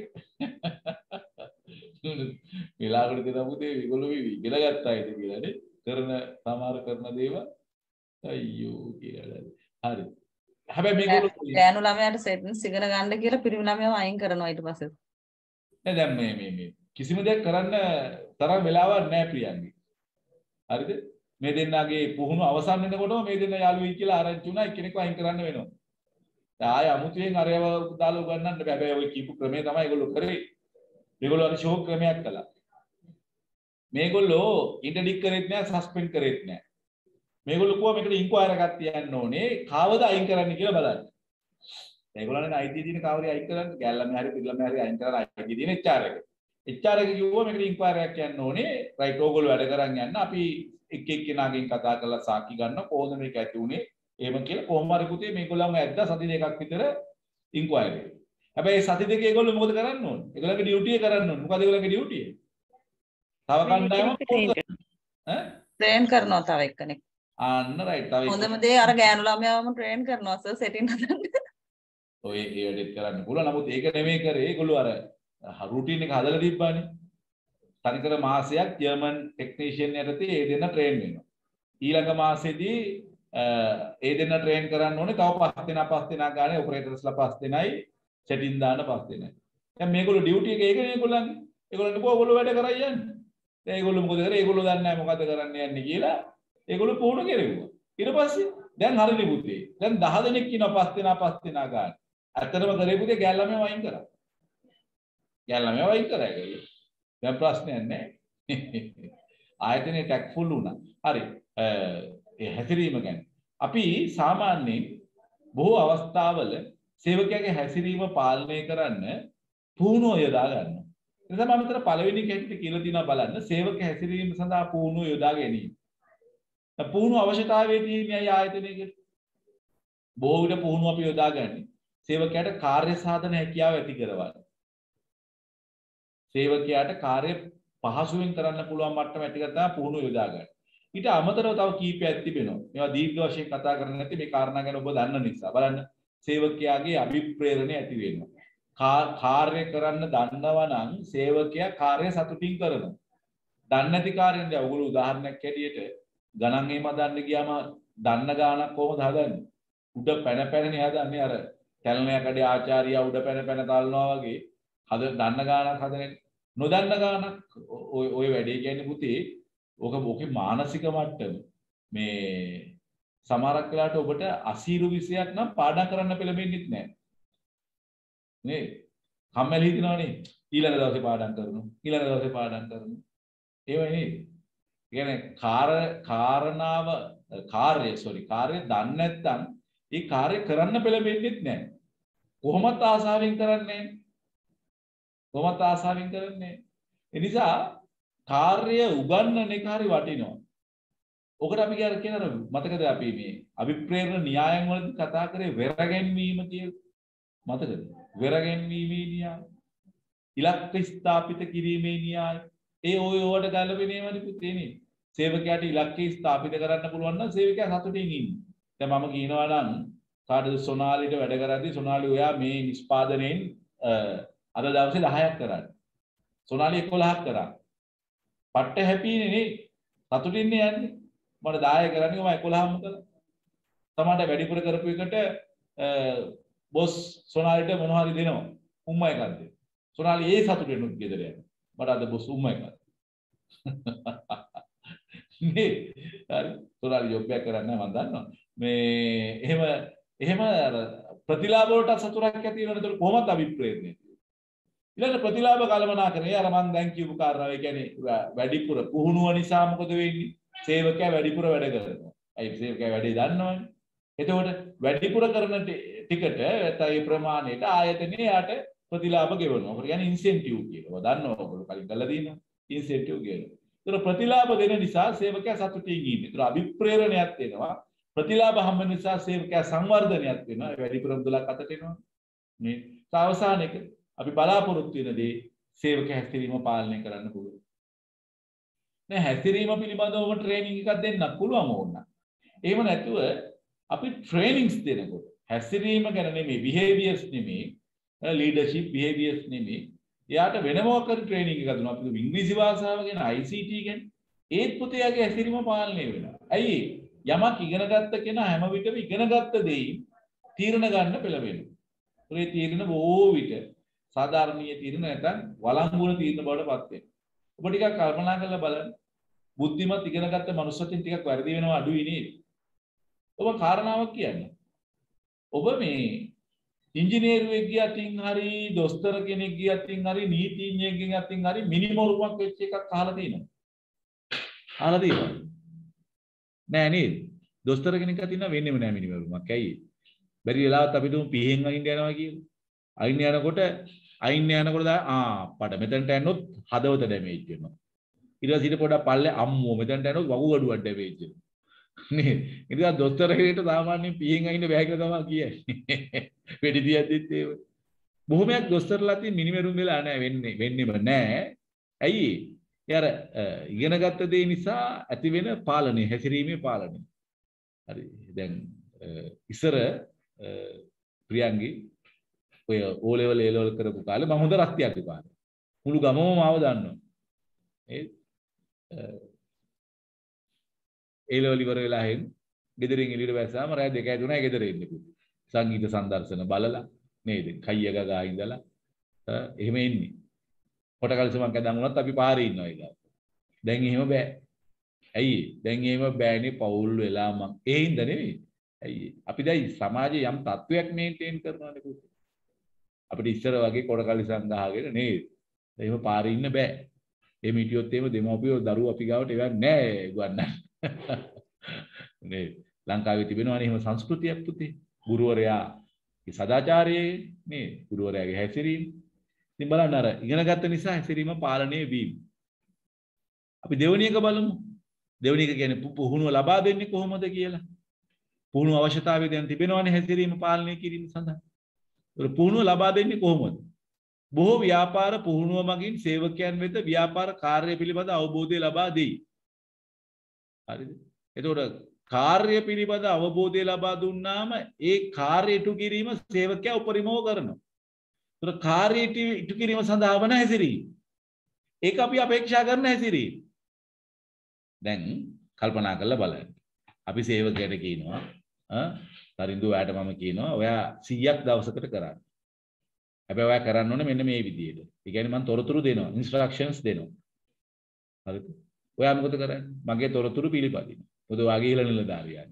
වෙලාවකට දෙන පුතේ ඒගොල්ලෝ ඉගෙන ගත්තා ඒක කියලා නේ. කරන සමහර කරන දේවල් අයියෝ කියලා. හරි. හැබැයි මේගොල්ලෝ ගෑනු ළමයාට සෙට්ස් ඉගෙන ගන්න කියලා පිරිමි ළමයාව අයින් කරනවා ඊට පස්සේ. නෑ දැන් මේ කිසිම දෙයක් කරන්න තරම් වෙලාවක් නෑ ප්‍රියන්ගේ. හරිද? මේ දෙන්නාගේ පුහුණු අවසන් වෙනකොටම මේ දෙන්නා යාළුවෙක් කියලා ආරංචි වුණා එක්කෙනෙක්ව අයින් කරන්න වෙනවා. දැන් ආය අමුතුවෙන් අරයව දාලා උගන්නන්න බෑ. හැබැයි ওই කීපු ක්‍රමය තමයි ඒගොල්ලෝ කරේ. මේගොල්ලෝ අර ෂෝක් ක්‍රමයක් කළා. මේගොල්ලෝ ඉන්ටර්ඩික් කරෙත් නෑ සස්පෙන්ඩ් කරෙත් නෑ. මේගොල්ලෝ කිව්වා මේකට ඉන්ක්වයර් එකක් තියන්න ඕනේ. කාවද අයින් කරන්න කියලා බලන්න. ඒගොල්ලන්ගේ අයිතිය තියෙන කාවරේ අයින් කරන්න ගැල්ලම හරි පිළම හරි අයින් කරලා අයිතිය තියෙන HR එක. HR එක කිව්වා මේකට ඉන්ක්වයර් එකක් යන්න ඕනේ. රයිට් ඕගොල්ලෝ වැඩ කරන් යන්න. අපි එක් එක්කෙනාගෙන් කතා කරලා සාකි ගන්න කොහොමද මේක ඇති උනේ. එහෙම කියලා කොහොම හරි පුතේ මේගොල්ලන්ව ඇද්දා සති දෙකක් විතර ඉන්ක්වයර් එක. හැබැයි සති දෙකේ ඒගොල්ලෝ මොකද කරන්න ඕනේ? ඒගොල්ලන්ගේ ඩියුටි එක කරන්න ඕනේ. මොකද ඒගොල්ලන්ගේ ඩියුටි එක? තව කණ්ඩායමක් ට්‍රේන් කරනවා තව එක්කෙනෙක්. අන්න රයිට් තව හොඳම දේ අර ගෑනු ළමයාවම ට්‍රේන් කරනවා සර් සෙටින් හදන්න. ඔය ඒ වැඩේත් කරන්න පුළුවන්. නමුත් ඒක නෙමෙයි කරේ. ඒගොල්ලෝ අර රුටින් එක හදලා තිබ්බානේ. තනිකර මාසයක් ජර්මන් ටෙක්නීෂියන් යටතේ ඒ දෙන්න ට්‍රේන් වෙනවා. ඊළඟ මාසෙදී ඒ දෙන්න ට්‍රේන් කරන්න ඕනේ. තව 5 දෙනා ගානේ ඔපරේටර්ස්ලා 5 දෙනයි සෙටින් දාන්න 5 දෙනයි. දැන් මේගොල්ලෝ ඩියුටි එක ඒකනේ ඒගොල්ලන්ගේ. ඒගොල්ලන්ට කිව්වා ඔයගොල්ලෝ වැඩ කරයි යන්න. දැන් ඒගොල්ලෝ මොකද කරේ? ඒගොල්ලෝ දන්නේ නැහැ මොකද කරන්න යන්නේ කියලා. ඒගොල්ලෝ පුහුණු කෙරෙව්වා. ඊට පස්සේ දැන් හරිනේ පුතේ. දැන් 10 දෙනෙක් ඉන්නවා 5 දෙනා ගානේ. ඇත්තටම කරේ පුතේ ගැල්ලමෙන් වයින් කරා. ගැල්ලමෙන් වයින් කරා ඒගොල්ලෝ. දැන් ප්‍රශ්නයක් නැහැ. ආයතනේ ටැක් ෆුල් වුණා. හරි. ඒ හැසිරීම ගැන. අපි සාමාන්‍යයෙන් බොහෝ අවස්ථාවල සේවකයාගේ හැසිරීම පාලනය කරන්න පුහුණුව යොදා ගන්නවා. ඒ නිසා මම මෙතන පළවෙනි කැටට කියලා දිනවා බලන්න සේවක හැසිරීම සඳහා පුහුණුව යොදා ගැනීම. පුහුණුව අවශ්‍යතාවයේ තියෙන ආයතනයකට බොහෝ විට පුහුණුව අපි යොදාගන්නේ සේවකයාට කාර්ය සාධන හැකියාව ඇති කරවන්න. සේවකයාට කාර්ය පහසුවෙන් කරන්න පුළුවන් මට්ටම ඇති කර තමයි පුහුණුව යොදාගන්නේ. ඊට අමතරව තව කීපයක් තිබෙනවා. මේවා දීර්ඝ වශයෙන් කතා කරන්නේ නැති මේ කාරණා ගැන ඔබ දන්න නිසා. බලන්න සේවකයාගේ අභිප්‍රේරණය ඇති වෙනවා. කාර්ය කරන්න දන්නවා නම් සේවකයා කාර්ය සතුටින් කරනවා. දන්නේ නැති කාර්යෙන් දැන් ඔයගොල්ලෝ උදාහරණයක් ඇටියට ගණන් එහෙම හදන්න ගියාම දන්න ගාණක් කොහොමද හදන්නේ? උඩ පැනපැනනේ හදන්නේ අර කැලණිය කඩේ ආචාර්යයා උඩ පැනපැන තල්නවා වගේ දන්න ගාණක් හදන්නේ. නොදන්න ගාණක් ඔය වැඩේ කියන්නේ පුතේ ඕකේ මානසික මට්ටම මේ සමහරක් වෙලාවට ඔබට අසීරු විෂයක් නම් පාඩම් කරන්න පෙළඹෙන්නෙත් නැහැ. නේ? කම්මැලි හිතනවනේ. ඊළඟ දවසේ පාඩම් කරනවා. ඊළඟ දවසේ පාඩම් කරනවා. ඒවයි නේද? කියන්නේ කාර්ය දන්නේ නැත්නම් ඒ කාර්ය කරන්න පෙළඹෙන්නෙත් නැහැ. කොහොමත් ආසාවෙන් කරන්නේ ඒ නිසා කාර්ය උගන්නන එක හරි වටිනවා. ඔකට අපි කියන මතකද අපි මේ අභිප්‍රේරණ න්‍යායන් වලදී කතා කරේ වෙරගැන්වීම කියලා. මතකද? වෙරගැන්වීමේ න්‍යාය. ඉලක්ක ස්ථාපිත කිරීමේ න්‍යාය. ඒ ඔයට ගැළපෙනේමනේ පුතේනේ. සේවකයාට ඉලක්කය ස්ථාපිත කරන්න පුළුවන් නම් සේවකයා සතුටින් ඉන්න. දැන් මම කියනවා නම් කාටද සොනාලිට වැඩ කරද්දී සොනාලි ඔයා මේ නිෂ්පාදනයෙන් අද දවසේ 10ක් කරන්න. සොනාලි 11ක් කරා. පට්ට හැපීනේ නේ. සතුටින්නේ යන්නේ. මට 10 කරන්නේ මම 11ම කළා. තමාට වැඩිපුර කරපු එකට බොස් සොනාලිට මොනවා හරි දෙනවා. උම්මා එකක් දෙන්න. සොනාලි ඒ සතුටෙනුත් ගෙදර යනවා. මට අද බොස් උම්මා එකක්. නේ. හරි. සොනාලි ජොබ් එකක් කරන්නේ මම දන්නවා. මේ එහෙම ප්‍රතිලාභ වලට සතුටක් ඇති වෙනවනේ. ඒක කොහොමද අභිප්‍රේරණය? ඊළඟ ප්‍රතිලාභ කළමනාකරණය අර මම දැන් කියපු කාරණාව. ඒ කියන්නේ වැඩිපුර පුහුණුව නිසා මොකද වෙන්නේ? සේවකයා වැඩිපුර වැඩ කරනවා. අයි සේවකයා වැඩේ දන්නවනේ. එතකොට වැඩිපුර කරන ටිකට ඒ ප්‍රමාණයට ආයතනයේ යාට ප්‍රතිලාභ ගෙවනවා. ඔකට කියන්නේ ඉන්සෙන්ටිව් කියලා. දන්නවා ඔයගොල්ලෝ කලින් කරලා දිනවා. ඉන්සෙන්ටිව් ගෙවනවා. ඒතර ප්‍රතිලාභ දෙන නිසා සේවකයා සතුටින් ඉන්නේ. ඒතර අභිප්‍රේරණයක් වෙනවා. ප්‍රතිලාභ හම්බ නිසා සේවකයා සංවර්ධනයක් වෙනවා. වැඩිපුර මුදලක් අතට එනවා. මේ අවසානයේක අපි බලාපොරොත්තු වෙන දේ සේවක හැසිරීම පාලනය කරන්න පුළුවන්. දැන් හැසිරීම පිළිබඳව ට්‍රේනින් එකක් දෙන්නත් පුළුවන් ඕන. එහෙම නැතුව අපි ට්‍රේනින්ග්ස් දෙනකොට හැසිරීම ගැන නෙමෙයි බිහේවියර්ස් නෙමෙයි ලීඩර්ෂිප් බිහේවියර්ස් නෙමෙයි එයාට වෙනම මොකක්ද ට්‍රේනින්ග් එකක් දුන්නා. අපි ඉංග්‍රීසි භාෂාව ගැන ICT ගැන ඒත් පුතේගේ හැසිරීම පාලනය වෙනවා. ඇයි යමක් ඉගෙන ගත්ත කෙනා හැම විටම ඉගෙන ගත්ත දෙයින් තීරණ ගන්න පෙළඹෙනවා. ඒ තීරණ බොහෝ විට සාධාරණීය තීරණ නැත්නම් වළංගුන තීරණ බවට පත් වෙනවා. ඔබ ටිකක් කල්පනා කරලා බලන්න. බුද්ධිමත් ඉගෙන ගත්ත මනුස්සයන් ටිකක් වැරදි වෙනවා අඩුයි නේද? ඔබ කාරණාවක් කියන්නේ. ඔබ මේ ඉංජිනේරුවෙක් ගියටින් හරි දොස්තර කෙනෙක් ගියටින් හරි නීතිඥයෙක් ගියටින් හරි මිනිමරුවක් වෙච්ච එකක් අහලා තියෙනවා. අහලා තියෙනවා. නෑ නේද? දොස්තර කෙනෙක් අතින්න වෙන්නේම නෑ මිනිමරුවක්. ඇයි? බැරි වෙලාවත් අපිට පිහෙන් අයින් යනවා කියලා. අයින් යනකොට පඩ මෙතනට යනොත් හදවත ඩැමේජ් වෙනවා. ඊට පස්සේ ඊට පොඩක් පල්ලේ අම්මෝ මෙතනට යනොත් වකුගඩුවක් ඩැමේජ් වෙනවා. නේ. ඉතින් දොස්තර කෙනෙක්ට සාමාන්‍යයෙන් පිහෙන් අයින්න බෑ කියලා තමයි කියන්නේ. වෙඩි දියද්දිත් ඒ බොහොමයක් දොස්තරලා තියෙන මිනිමරුන් වෙලා නෑ වෙන්නේම නෑ. ඇයි? ඒ අර ඉගෙන ගත්ත දේ නිසා ඇති වෙන පාලනය හැසිරීමේ පාලනය. හරි. දැන් ඉස්සර ප්‍රියංගි ඔය O level A level කරපු කාලේ මම හොඳ රස්තියක් තිබානේ. මුළු ගමම මාව දන්නවා. ඒ A level ඉවර වෙලා හෙන් ගෙදරින් එළියට වැස්සාම රාත්‍රී 2යි 3යි ගෙදර එන්නේ පුතේ. සංගීත සංදර්ශන බලලා නේද? කයිය ගගා ඉඳලා එහෙම එන්නේ. කොට කල්සමක් ඇදන් වුණත් අපි පාරේ ඉන්නවා ඒක. දැන් එහෙම බෑ. ඇයි? දැන් එහෙම බෑනේ පවුල් වෙලා මං. ඒ හින්දා නෙවෙයි. ඇයි? අපි දැන් සමාජයේ යම් තත්වයක් මේන්ටේන් කරනවානේ පුතේ. අපිට ඉස්සර වගේ කොඩකලි සංගහගෙන නේද? එහෙම පාරේ ඉන්න බෑ. එහෙම හිටියොත් එහෙම දෙමව්පියෝ දරුවෝ අපි ගාවට එවන්නේ නැහැ ගුවන්නන්. නේද? ලංකාවේ තිබෙනවානේ එහෙම සංස්කෘතියක් පුතේ. ගුරුවරයා සදාචාරයේ නේද? ගුරුවරයාගේ හැසිරීම. ඉතින් බලන්න අර ඉගෙන ගත්ත නිසා හැසිරීම පාලනය වීම. අපි දෙවෙනි එක බලමු. දෙවෙනි එක කියන්නේ පුහුණුව ලබා දෙන්නේ කොහොමද කියලා. පුහුණුව අවශ්‍යතාවය දැන් තිබෙනවානේ හැසිරීම පාලනය කිරීම සඳහා. පුහුණුව ලබා දෙන්නේ කොහොමද? බොහෝ ව්‍යාපාර පුහුණුව මගින් සේවකයන් වෙත ව්‍යාපාර කාර්ය පිළිබඳ අවබෝධය ලබා දෙයි. හරිද? එතකොට කාර්ය පිළිබඳ අවබෝධය ලබා දුන්නාම ඒ කාර්ය ඉටු කිරීම සේවකයා උපරිමව කරනවා. එතකොට කාර්ය ඉටු කිරීම සඳහා වන හැසිරීම. ඒක අපි අපේක්ෂා කරන හැසිරීම. දැන් කල්පනා කරලා බලන්න. අපි සේවකයට කියනවා තරින්දු ඔයාට මම කියනවා ඔයා 100ක් දවසකට කරන්න. හැබැයි ඔයා කරන්න ඕනේ මෙන්න මේ විදිහට. ඒ කියන්නේ මම තොරතුරු දෙනවා, ඉන්ස්ට්‍රක්ෂන්ස් දෙනවා. හරිද? ඔයා මොකද කරන්නේ? මගේ තොරතුරු පිළිපදින්න. මොකද ඔයාගේ ඉහළ නිලධාරියා.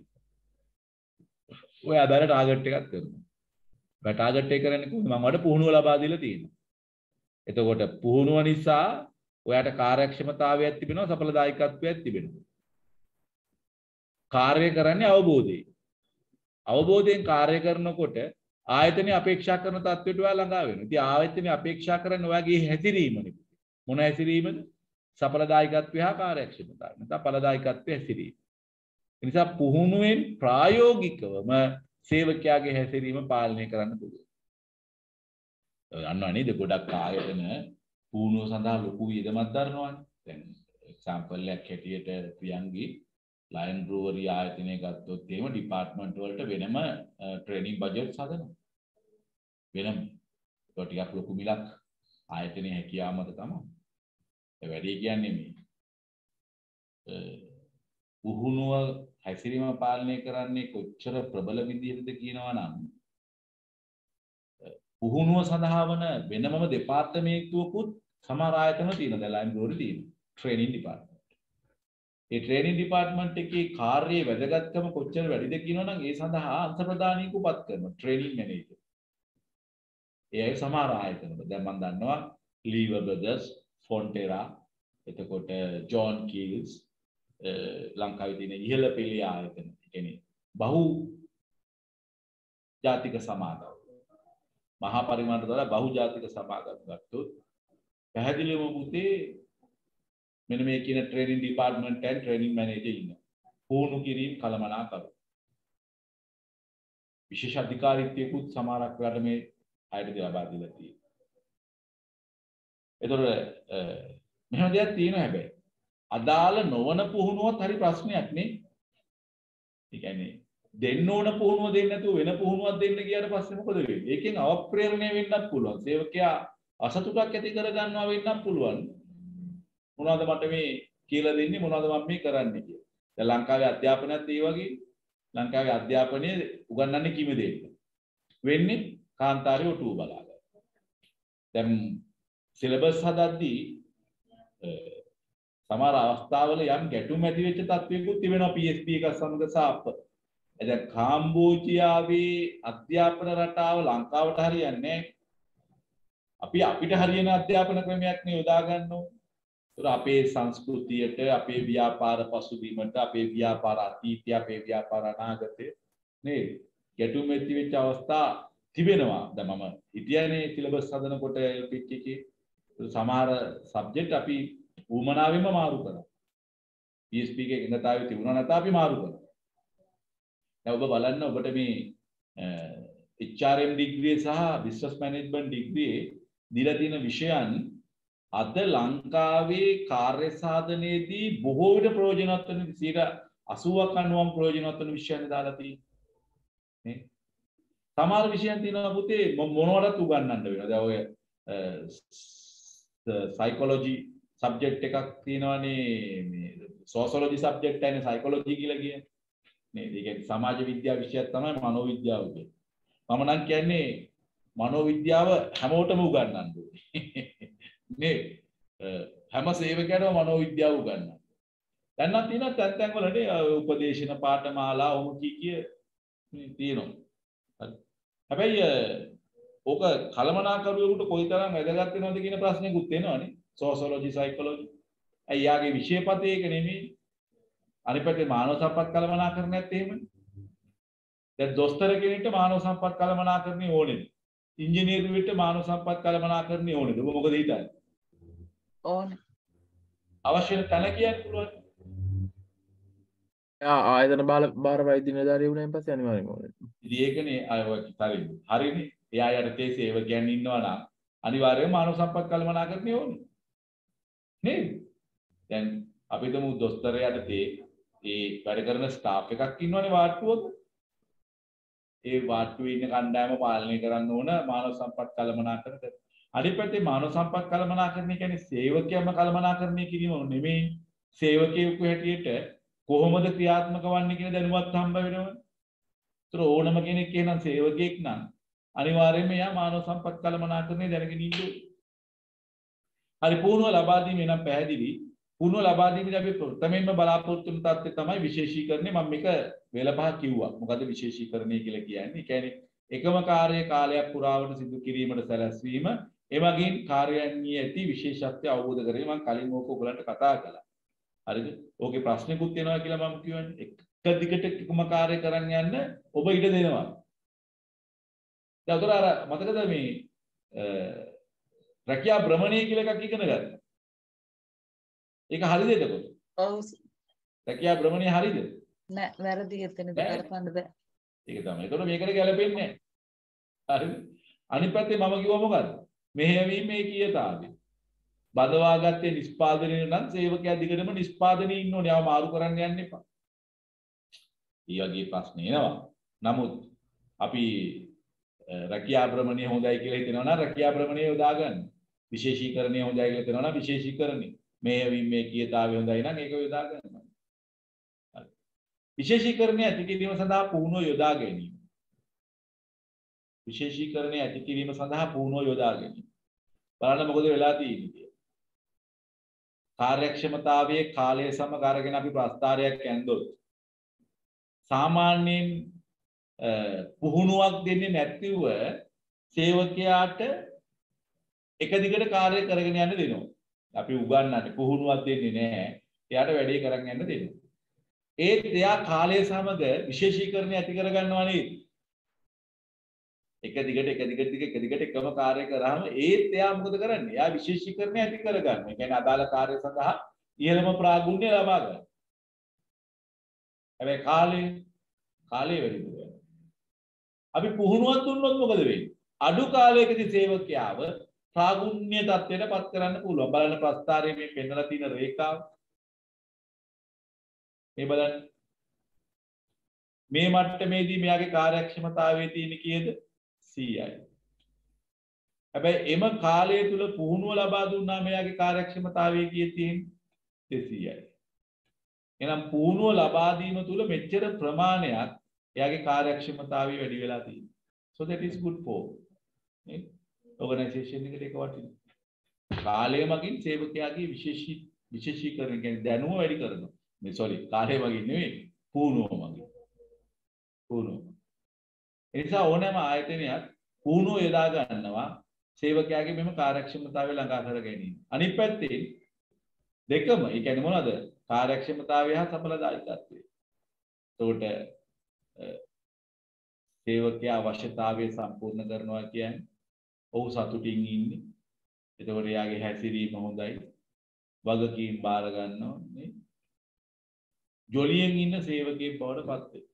ඔයා අදාළ ටාගට් එකක් කරනවා. ඔයා ටාගට් එක කරන්නේ කොහොමද? මම වඩ පුහුණුව ලබා දීලා තියෙනවා. එතකොට පුහුණුව නිසා ඔයාට කාර්යක්ෂමතාවයක් තිබෙනවා, සඵලදායකත්වයක් තිබෙනවා. කාර්ය කරන්නේ අවබෝධයෙන්. අවබෝධයෙන් කාර්ය කරනකොට ආයතනයේ අපේක්ෂා කරන තත්ත්වයට ඔයා ළඟා වෙනවා. ඉතින් ආයතනයේ අපේක්ෂා කරන්නේ ඔයාගේ හැසිරීමනේ. මොන හැසිරීමද? සඵලදායකත්වය හා කාර්යක්ෂමතාවය. නැත්නම් ඵලදායකත්වය හැසිරීම. ඒ නිසා පුහුණුවෙන් ප්‍රායෝගිකවම සේවකයාගේ හැසිරීම පාලනය කරන්න පුළුවන්. අන්නව නේද? ගොඩක් ආයතන පුහුණුව සඳහා ලොකු වියදමක් දරනවානේ. දැන් එක්සැම්පල් එකක් හැටියට ප්‍රියංගි ලයන් බ්‍රූවරි ආයතනය ගත්තොත් එහෙම ඩිපාර්ට්මන්ට් වලට වෙනම ට්‍රේනින් බජට්ස් හදනවා. වෙනම ඒක ටිකක් ලොකු මිලක් ආයතනයේ හැකියාව මත තමයි. ඒ වැඩි කියන්නේ මේ පුහුණුව හැසිරීම පාලනය කරන්නේ කොච්චර ප්‍රබල විදිහටද කියනවා නම් පුහුණුව සඳහා වන වෙනමම දෙපාර්තමේන්තුවකුත් සමහර ආයතන තියෙනවා. දැන් ලයින් බ්‍රෝරි තියෙනවා. Training department. ඒ ට්‍රේනින් ඩිපාර්ට්මන්ට් එකේ කාර්යයේ වැදගත්කම කොච්චර වැඩිද කියනවා නම් ඒ සඳහා අන්තර්ප්‍රදානියෙකු පත් කරනවා. Training manager. ඒ අය සමහර ආයතනවල දැන් මම දන්නවා ලීවර් බ්‍රදර්ස්, ෆොන්ටෙරා, එතකොට ජෝන් කීල්ස් ලංකාවේ තියෙන ඉහළ පෙළේ ආයතන. ඒ කියන්නේ බහු ජාතික සමාගම්. මහා පරිමාණයට වඩා බහු ජාතික සමාගම් ගත්තොත් පැහැදිලිවම පුතේ මෙන්න මේ කියන training department and training manager ඉන්නවා. පුහුණු කිරීම කළමනාකරු. විශේෂ අධිකාරීත්වයකුත් සමහරක් වෙලාවට මේ අයට ලබා දීලා තියෙනවා. ඒතර මෙහෙම දෙයක් තියෙනවා හැබැයි. අදාළ නොවන පුහුණුවත් හරි ප්‍රශ්නයක් නේ. ඒ කියන්නේ දෙන්න ඕන පුහුණුව දෙන්නේ නැතුව වෙන පුහුණුවක් දෙන්න ගියාට පස්සේ මොකද වෙන්නේ? ඒකෙන් අවප්‍රේරණය වෙන්නත් පුළුවන්. සේවකයා අසතුටක් ඇති කර ගන්නවා වෙන්නත් පුළුවන්. මොනවද මට මේ කියලා දෙන්නේ මොනවද මම මේ කරන්නේ කියලා. දැන් ලංකාවේ අධ්‍යාපනයත් ඒ වගේ. ලංකාවේ අධ්‍යාපනය උගන්වන්නේ කිම දෙයක්. වෙන්නේ කාන්තාරේ ඔටුව බලාගන්න. දැන් සිලබස් හදද්දී සමහර අවස්ථාවල යම් ගැටුම් ඇති වෙච්ච තත්ත්වයකුත් තිබෙනවා PSP එක සමග සාප්ප. දැන් කාම්බෝජියාවේ අධ්‍යාපන රටාව ලංකාවට හරියන්නේ අපිට හරියන අධ්‍යාපන ක්‍රමයක් නේ යොදා ගන්න ඕනේ. ඒතර අපේ සංස්කෘතියට, අපේ ව්‍යාපාර පසුබිමට, අපේ ව්‍යාපාර අතීතය, අපේ ව්‍යාපාර අනාගතය නේද? ගැටුම් ඇති වෙච්ච අවස්ථා තිබෙනවා. දැන් මම ඉතියනේ සිලබස් හදනකොට LPH එකේ සමහර සබ්ජෙක්ට් අපි උමනාවෙම මාරු කරා. PSP එකේ එකඟතාවය තිබුණා නැත්නම් අපි මාරු කරා. දැන් ඔබ බලන්න ඔබට මේ HRM ඩිග්‍රිය සහ බිස්නස් මැනේජ්මන්ට් ඩිග්‍රියේ දීලා තියෙන විෂයන් අද ලංකාවේ කාර්ය සාධනයේදී බොහෝ විට ප්‍රයෝජනවත් වෙන 80ක් 90ක් ප්‍රයෝජනවත් වෙන විෂයන් දාලා තියෙන්නේ නේ. සමහර විෂයන් තියෙනවා පුතේ මොනවටත් උගන්වන්න වෙනවා. දැන් ඔය සයිකොලොජි සබ්ජෙක්ට් එකක් තියෙනවානේ මේ සෝෂියොලොජි සබ්ජෙක්ට් එකනේ සයිකොලොජි කියලා කියන්නේ. නේද? ඒ කියන්නේ සමාජ විද්‍යාව විෂයක් තමයි මනෝවිද්‍යාව කියන්නේ. මම නම් කියන්නේ මනෝවිද්‍යාව හැමෝටම උගන්වන්න ඕනේ. නේ? හැම සේවකයටම මනෝවිද්‍යාව උගන්වන්න. දැන් නම් තියෙනවා තැන් තැන් වලදී උපදේශන පාඨමාලා ඔහොම කී තියෙනවා. හැබැයි ඕක කලමනාකරුවෙකුට කොයිතරම් වැදගත් වෙනවද කියන ප්‍රශ්නයකුත් එනවනේ. සෝෂියොලොජි සයිකොලොජි. අයියාගේ විෂයපතේ ඒක නෙමෙයි. අනිත් පැත්තේ මානව සම්පත් කළමනාකරණයත් එහෙමනේ. දැන් දොස්තර කෙනෙක්ට මානව සම්පත් කළමනාකරණය ඕනේද? ඉංජිනේරුවෙක්ට මානව සම්පත් කළමනාකරණය ඕනේද? ඔබ මොකද හිතන්නේ? ඕනේ. අවශ්‍ය තැන කියන්න පුළුවන්. ආයතන බාර වෛද්‍ය නිලධාරියෙක් වුණාන් පස්සේ අනිවාර්යෙන්ම ඕනේ. ඉතින් ඒකනේ අය ඔය හරිනේ. එයා යටතේ සේවකයන් ඉන්නවා නම් අනිවාර්යයෙන්ම මානව සම්පත් කළමනාකරණය ඕනේ. නේද? දැන් අපි හිතමු දොස්තරයාට ඒ වැඩ කරන ස්ටාෆ් එකක් ඉන්නවනේ වාට්ටුවක. ඒ වාට්ටුවේ ඉන්න කණ්ඩායම පාලනය කරන්න ඕන මානව සම්පත් කළමනාකරණය. අනිත් පැත්තේ මානව සම්පත් කළමනාකරණය කියන්නේ සේවකයන්ම කළමනාකරණය කිරීම නෙමෙයි. සේවකයෙකු හැටියට කොහොමද ක්‍රියාත්මක වන්නේ කියන දැනුවත් හම්බ වෙනවනේ. ඒතර ඕනම කෙනෙක් එහෙනම් සේවකයෙක් නම් අනිවාර්යයෙන්ම එයා මානව සම්පත් කළමනාකරණය දැනගෙන ඉන්න ඕනේ. හරි පුහුණුව ලබා දීම නම් පැහැදිලි. පුහුණුව ලබා දීමේදී අපි ප්‍රථමයෙන්ම බලාපොරොත්තු වන තත්ත්වය තමයි විශේෂීකරණය. මම මේක වේල පහ කිව්වා. මොකද විශේෂීකරණය කියලා කියන්නේ? ඒ කියන්නේ එකම කාර්ය කාලයක් පුරාවට සිදු කිරීමට සැලැස්වීම, එමගින් කාර්යයන්හි ඇති විශේෂත්වය අවබෝධ කරගෙන මම කලින් ඕක ඔයගලන්ට කතා කළා. හරිද? ඕකේ ප්‍රශ්නකුත් එනවා කියලා මම කියවනේ. එක දිගට එකම කාර්ය කරන්න යන්න ඔබ ඉඩ දෙනවා. දැන් උතර අර මතකද මේ රැකියා භ්‍රමණය කියලා එකක් ඉගෙන ගත්තා. ඒක හරිද එතකොට? ඔව්. රැකියා භ්‍රමණය හරිද? නෑ වැරදි එතනද කරපන්න බෑ. ඒක තමයි. ඒතකොට මේකට ගැලපෙන්නේ නෑ. හරිද? අනිත් පැත්තේ මම කිව්වා මොකද්ද? මෙහෙයවීම මේ කීයතාවය. බදවාගත්තේ නිෂ්පාදනයේ නම් සේවකයා දිගටම නිෂ්පාදනයේ ඉන්න ඕනේ. ආව මාරු කරන්න යන්න එපා. මේ වගේ ප්‍රශ්න එනවා. නමුත් අපි රැකියා ප්‍රමණය හොඳයි කියලා හිතනවා නම් රැකියා ප්‍රමණය යොදා ගන්න. විශේෂීකරණය හොඳයි කියලා හිතනවා නම් විශේෂීකරණය. මේ කීයතාවය හොඳයි නම් ඒක යොදා ගන්න. හරි. විශේෂීකරණය ඇති කිරීම සඳහා පුහුණුව යොදා ගැනීම. විශේෂීකරණය ඇති කිරීම සඳහා පුහුණුව යොදා ගැනීම. බලන්න මොකද වෙලා තියෙන්නේ. කාර්යක්ෂමතාවයේ කාලය සමග අරගෙන අපි ප්‍රස්තාරයක් ඇන්දොත් සාමාන්‍යයෙන් පුහුණුවක් දෙන්නේ නැතිව සේවකයාට එක දිගට කාර්ය කරගෙන යන්න දෙනවා. අපි උගන්වන්නේ පුහුණුවක් දෙන්නේ නැහැ. එයාට වැඩේ කරන් යන්න දෙනවා. ඒත් එයා කාලය සමග විශේෂීකරණය ඇති කරගන්නවා නේද? එක දිගට එකම කාර්ය කරාම ඒත් එයා මොකද කරන්නේ? එයා විශේෂීකරණය ඇති කරගන්නවා. ඒ කියන්නේ අදාළ කාර්ය සඳහා ඉහළම ප්‍රාගුණ්‍ය ලබා ගන්න. හැබැයි කාලේ වැඩි දුර. අපි පුහුණුවක් දුන්නොත් මොකද වෙන්නේ? අඩු කාලයකදී සේවකයාව ප්‍රාගුණ්‍ය තත්ත්වයට පත් කරන්න පුළුවන්. බලන්න ප්‍රස්තාරයේ මේ පෙන්නලා තියෙන රේඛාව. මේ බලන්න. මේ මට්ටමේදී මෙයාගේ කාර්යක්ෂමතාවයේ තියෙන කීයද? 100යි. හැබැයි එම කාලය තුල පුහුණුව ලබා දුන්නා මෙයාගේ කාර්යක්ෂමතාවයේ කීය තියෙන්නේ? 200යි. එහෙනම් පුහුණුව ලබා දීම තුල මෙච්චර ප්‍රමාණයක් එයාගේ කාර්යක්ෂමතාවය වැඩි වෙලා තියෙනවා. So that is good for organization එකට ඒක වටිනවා. කාලය මගින් සේවකයාගේ විශේෂීකරණ කියන්නේ දැනුම වැඩි කරනවා. මේ sorry කාලය මගින් නෙවෙයි පුහුණුව මගින්. පුහුණුව. ඒ නිසා ඕනෑම ආයතනයක් පුහුණුව යොදා ගන්නවා සේවකයාගේ මෙම කාර්යක්ෂමතාවය ළඟා කර ගැනීම. අනිත් පැත්තේ දෙකම ඒ කියන්නේ මොනවද? කාර්යක්ෂමතාවය හා සඵලදායකත්වය. එතකොට සේවකයා අවශ්‍යතාවය සම්පූර්ණ කරනවා කියන්නේ ඔහු සතුටින් ඉන්නේ. එතකොට එයාගේ හැසිරීම හොඳයි. වගකීම් බාර ගන්නවා නේ. ජොලියෙන් ඉන්න සේවකයෙක් බවට පත් වෙනවා.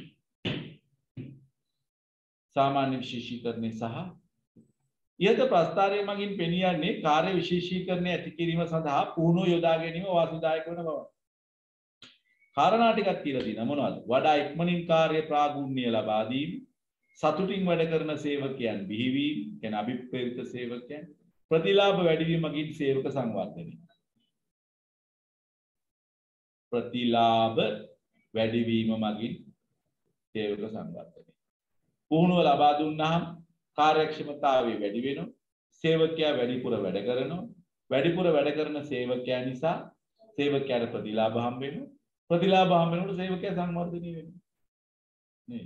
සාමාන්‍ය විශේෂීකරණය සහ ඉහත ප්‍රස්තාරයේ මගින් පෙනියන්නේ කාර්ය විශේෂීකරණය ඇති කිරීම සඳහා පුහුණුව යොදා ගැනීම වාසිදායක වන බව. කාරණා ටිකක් කියලා තියෙනවා මොනවද? වඩා ඉක්මනින් කාර්ය ප්‍රාගුණ්‍ය ලබා දීම, සතුටින් වැඩ කරන සේවකයන් බිහිවීම, කියන අභිප්‍රේරිත සේවකයන්, ප්‍රතිලාභ වැඩි වීම මගින් සේවක සංවර්ධනය. ප්‍රතිලාභ වැඩි වීම මගින් සේවක සංවර්ධනය. පුහුණුව ලබා දුන්නාම කාර්යක්ෂමතාවය වැඩි වෙනවා. සේවකයා වැඩිපුර වැඩ කරනවා. වැඩිපුර වැඩ කරන සේවකයා නිසා සේවකයාට ප්‍රතිලාභ හම්බ වෙනවා. ප්‍රතිලාභ හම්බ වෙනකොට සේවකයා සංවර්ධනය වෙනවා. නේ.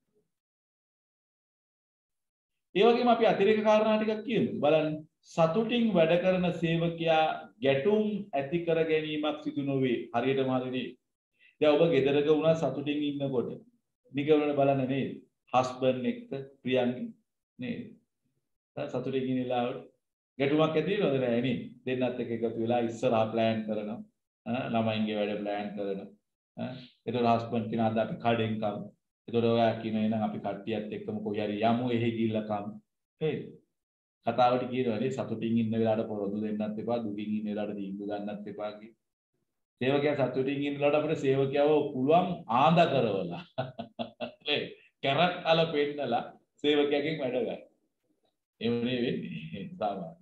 ඒ වගේම අපි අතිරේක කාරණා ටිකක් කියමු. බලන්න. සතුටින් වැඩ කරන සේවකයා ගැටුම් ඇති කර ගැනීමක් සිදු නොවේ. හරියටම හරිනේ. දැන් ඔබ ගෙදරක වුණා සතුටින් ඉන්නකොට නිකවන බලන්න නේද? හස්බන්ඩ් එක්ක ප්‍රියංගි නේද? සතුටින් ඉන්න වෙලාවට ගැටුමක් ඇති වෙනවද නැහැ නේ? දෙන්නත් එක්ක එකතු වෙලා ඉස්සරහා ප්ලෑන් කරනවා. ළමයින්ගේ වැඩ ප්ලෑන් කරනවා. එතකොට හස්බන්ඩ් කෙනා අද අපි කඩෙන් කමු. එතකොට ඔයා කියන එහෙනම් අපි කට්ටියත් එක්කම කොහේ හරි යමු එහෙ ගිහිල්ලා කමු. හරිද? කතාවට කියනවානේ සතුටින් ඉන්න වෙලාවට පොරොන්දු දෙන්නත් එපා, දුකින් ඉන්න වෙලාවට දීංගු ගන්නත් එපා කිය. සේවකයා සතුටින් ඉන්න වෙලාවට අපිට සේවකයව පුළුවන් ආඳ කරවලා නේ කැරක් අල පෙන්නලා සේවකයාගෙන් වැඩ ගන්න. එහෙම වෙන්නේ සාමාන්‍ය.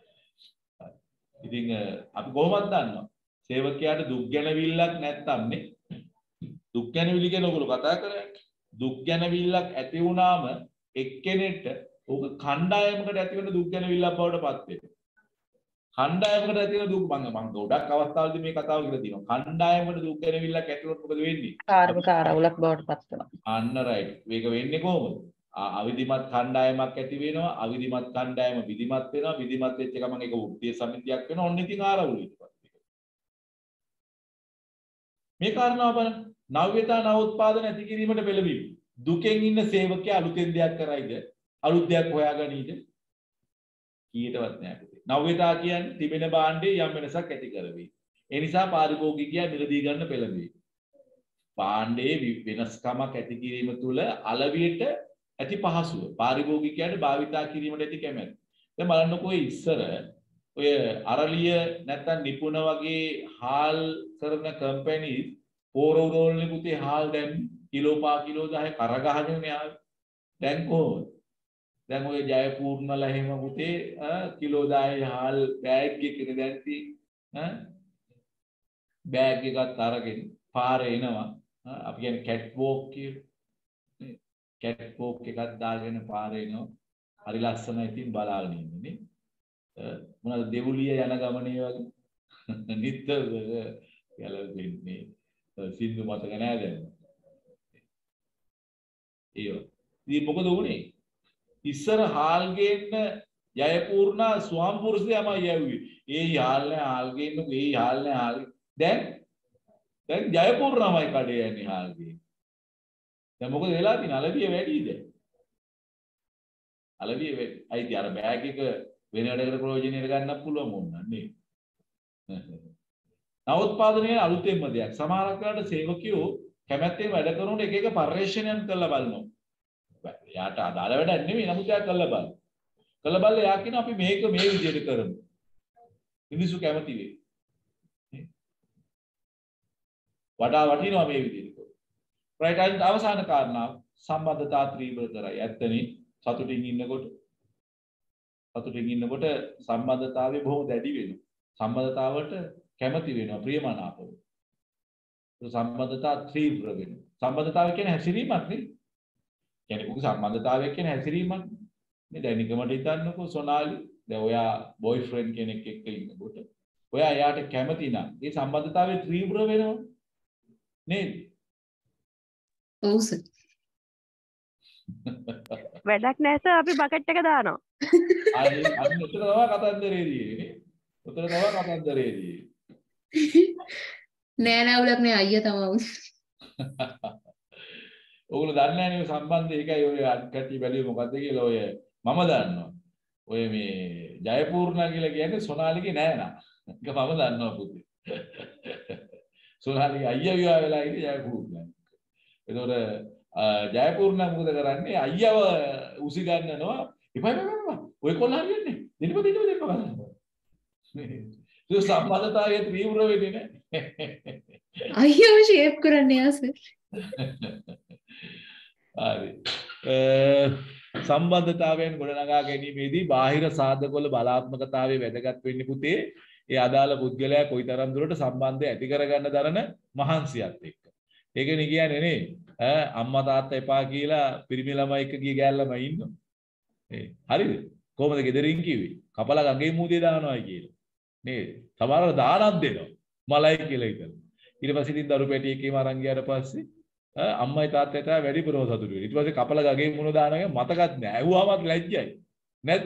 ඉතින් අපි කොහොමද දන්නවා? සේවකයාට දුක් ගැනවිල්ලක් නැත්තම් නේ දුක් ගැනවිලි ගැන ඔයගොල්ලෝ කතා කරන්නේ. දුක් ගැනවිල්ලක් ඇති වුණාම එක්කෙනෙක්ට ඕක කණ්ඩායමකට ඇති වෙන දුක් ගැනවිල්ලක් බවට පත් වෙනවා. කණ්ඩායමකට ඇති වෙන දුක් මම ගොඩක් අවස්ථාවලදී මේ කතාව කියලා තියෙනවා. කණ්ඩායමකට දුක් ගැනවිල්ලක් ඇති වුණොත් මොකද වෙන්නේ? කාර්මික ආරවුලක් බවට පත් වෙනවා. අන්න රයිට්. මේක වෙන්නේ කොහොමද? අවිධිමත් කණ්ඩායමක් ඇති වෙනවා. අවිධිමත් කණ්ඩායම විධිමත් වෙනවා. විධිමත් වෙච්ච ගමන් ඒක වෘත්තීය සමිතියක් වෙනවා. ඔන්න ඉතින් ආරවුල ඊට පස්සේ. මේ කාරණාව බලන්න. නව්‍යතා නවෝත්පාදන ඇති කිරීමට පෙළඹීම. දුකෙන් ඉන්න සේවකයා අලුතෙන් දෙයක් කරයිද? අලුත් දෙයක් හොයාගනීද? කීයටවත් නෑ පුතේ. නව්‍යතා කියන්නේ තිබෙන භාණ්ඩේ යම් වෙනසක් ඇති කරවීම. ඒ නිසා පාරිභෝගිකයා මිලදී ගන්න පෙළඹීම. භාණ්ඩේ වෙනස්කමක් ඇති කිරීම තුළ අලවියට ඇති පහසුව පාරිභෝගිකයාට භාවිතා කිරීමට ඇති කැමැත්ත. දැන් බලන්නකෝ ඉස්සර ඔය අරලිය නැත්තම් නිපුණ වගේ හාල් කරන කම්පැනිස් පෝරවලනේ පුතේ හාල් දැන් කිලෝ පා කිලෝ 10 කරගහගෙන යාවි. දැන් කොහොමද? දැන් ඔය ජයපූර්ණලා එහෙම පුතේ කිලෝ 10 හාල් බෑග් එකකට දැන් තියෙන්නේ බෑග් එකත් අරගෙන පාරේ එනවා. අපි කියන්නේ කැට් වෝක් කියලා. කැට් වෝක් එකක් දාගෙන පාරේ එනවා. හරි ලස්සනයි ඉතින් බලාගෙන ඉන්නේ නේ. මොනවාද දෙවුලිය යන ගමනේ වගේ නිතර ගැලවෙන්නේ. සින්දු මතක නෑ දැන්. ඉතින් මොකද උනේ? ඉස්සර හාල් ගේන්න ජයපූර්ණ ස්වාම්පුරුෂයමයි යවුවේ. ඒ හාල් නෑ හාල් ගේන්න ඒ හාල් නෑ හාල්. දැන් ජයපූර්ණමයි කඩේ යන්නේ හාල් ගේන්න. දැන් මොකද වෙලා තියෙන්නේ? අලවිය වැඩි දැන්. අලවිය වැඩි. අයිති අර බෑග් එක වෙන වැඩකට ප්‍රයෝජනෙට ගන්නත් පුළුවන් මොන්නා නේ. නවෝත්පාදනයේ අලුතෙන්ම දෙයක්. සමහරක් වෙලාවට සේවකයෝ කැමැත්තෙන් වැඩ කරනකොට එක එක පරිශ්‍රණයන් කරලා බලනවා. යාට අදාළ වැඩක් නෙමෙයි නමුත් එයා කරලා බලන. කරලා බලලා එයා කියන අපි මේක මේ විදිහට කරමු. මිනිස්සු කැමති වෙයි. වඩා වටිනවා මේ විදිහට. රයිට් අවසාන කාරණාව සම්බන්ධතා ත්‍රිබ්‍ර කරයි. ඇත්තනේ සතුටින් ඉන්නකොට සම්බන්ධතාවය බොහොම දැඩි වෙනවා. සම්බන්ධතාවට කැමති වෙනවා ප්‍රියමනාපව. සම්බන්ධතා ත්‍රිබ්‍ර වෙනවා. සම්බන්ධතාවය කියන්නේ හැසිරීමක් නේ. කෙනෙකුගේ සම්බන්ධතාවය කියන්නේ හැසිරීමක් නේ. දැන් නිකමට හිතන්නකෝ සොනාලි දැන් ඔයා බොයිෆ්‍රෙන්ඩ් කෙනෙක් එක්ක ඉන්නකොට ඔයා එයාට කැමති නම් ඒ සම්බන්ධතාවය ත්‍රිබ්‍ර වෙනවා නේද? ඔව් සර්. වැඩක් නැහැ සර් අපි බකට් එක දානවා. අන්න උතර තමයි කතන්දරේ තියෙන්නේ. උතර තමයි කතන්දරේ තියෙන්නේ. නෑ නෑ උලක් නෑ අයියා තමයි. ඔයගොල්ලෝ දන්නේ නැහැ නේ සම්බන්ධය ඒකයි ඔය අඩකටි බැලුවේ මොකද්ද කියලා ඔය මම දන්නවා. ඔය මේ ජයපූර්ණ කියලා කියන්නේ සොනාලිගේ නෑ නා. ඒක මම දන්නවා පුතේ. සොනාලිගේ අයියා විවාහ වෙලා ඉන්නේ ජයපූර්ණ. ඒතකොට ජයපූර්ණ මොකද කරන්නේ අයියව උසි ගන්නනවා. එපා ඔය කොල්ල හරියන්නේ. දෙන්නප ගන්න. ඒ සම්බන්ධතාවය තීව්‍ර වෙන්නේ නැහැ. අයියව ෂේප් කරන්න යා සර්. හරි. සම්බන්ධතාවයන් ගොඩනගා ගැනීමේදී බාහිර සාධකවල බලාත්මකතාවය වැදගත් වෙන්නේ පුතේ. ඒ අදාළ පුද්ගලයා කොයිතරම් දුරට සම්බන්ධය ඇති කරගන්න දරන මහන්සියත් එක්ක. ඒකනේ කියන්නේ නේ. අම්මා තාත්තා එපා කියලා පිරිමි ළමයි එක්ක ගිය ගෑල් ළමයි ඉන්නවා. හරිද? කොහොමද ගෙදරින් කිව්වේ? කපලා ගඟේ මූදේ දානවා කියලා. නේද? සමහරව දානක් දෙනවා. මලයි කියලා හිතලා. ඊට පස්සේ ඉතින් දරු පැටි එකේම අරන් ගියාට පස්සේ අම්මයි තාත්තයි තමයි වැඩිපුරම සතුටු වෙන්නේ. ඊට පස්සේ කපලා ගඟේ මුණ දානවා මතකත් නෑ. ඇහුවාමත් ලැජ්ජයි. නැද්ද?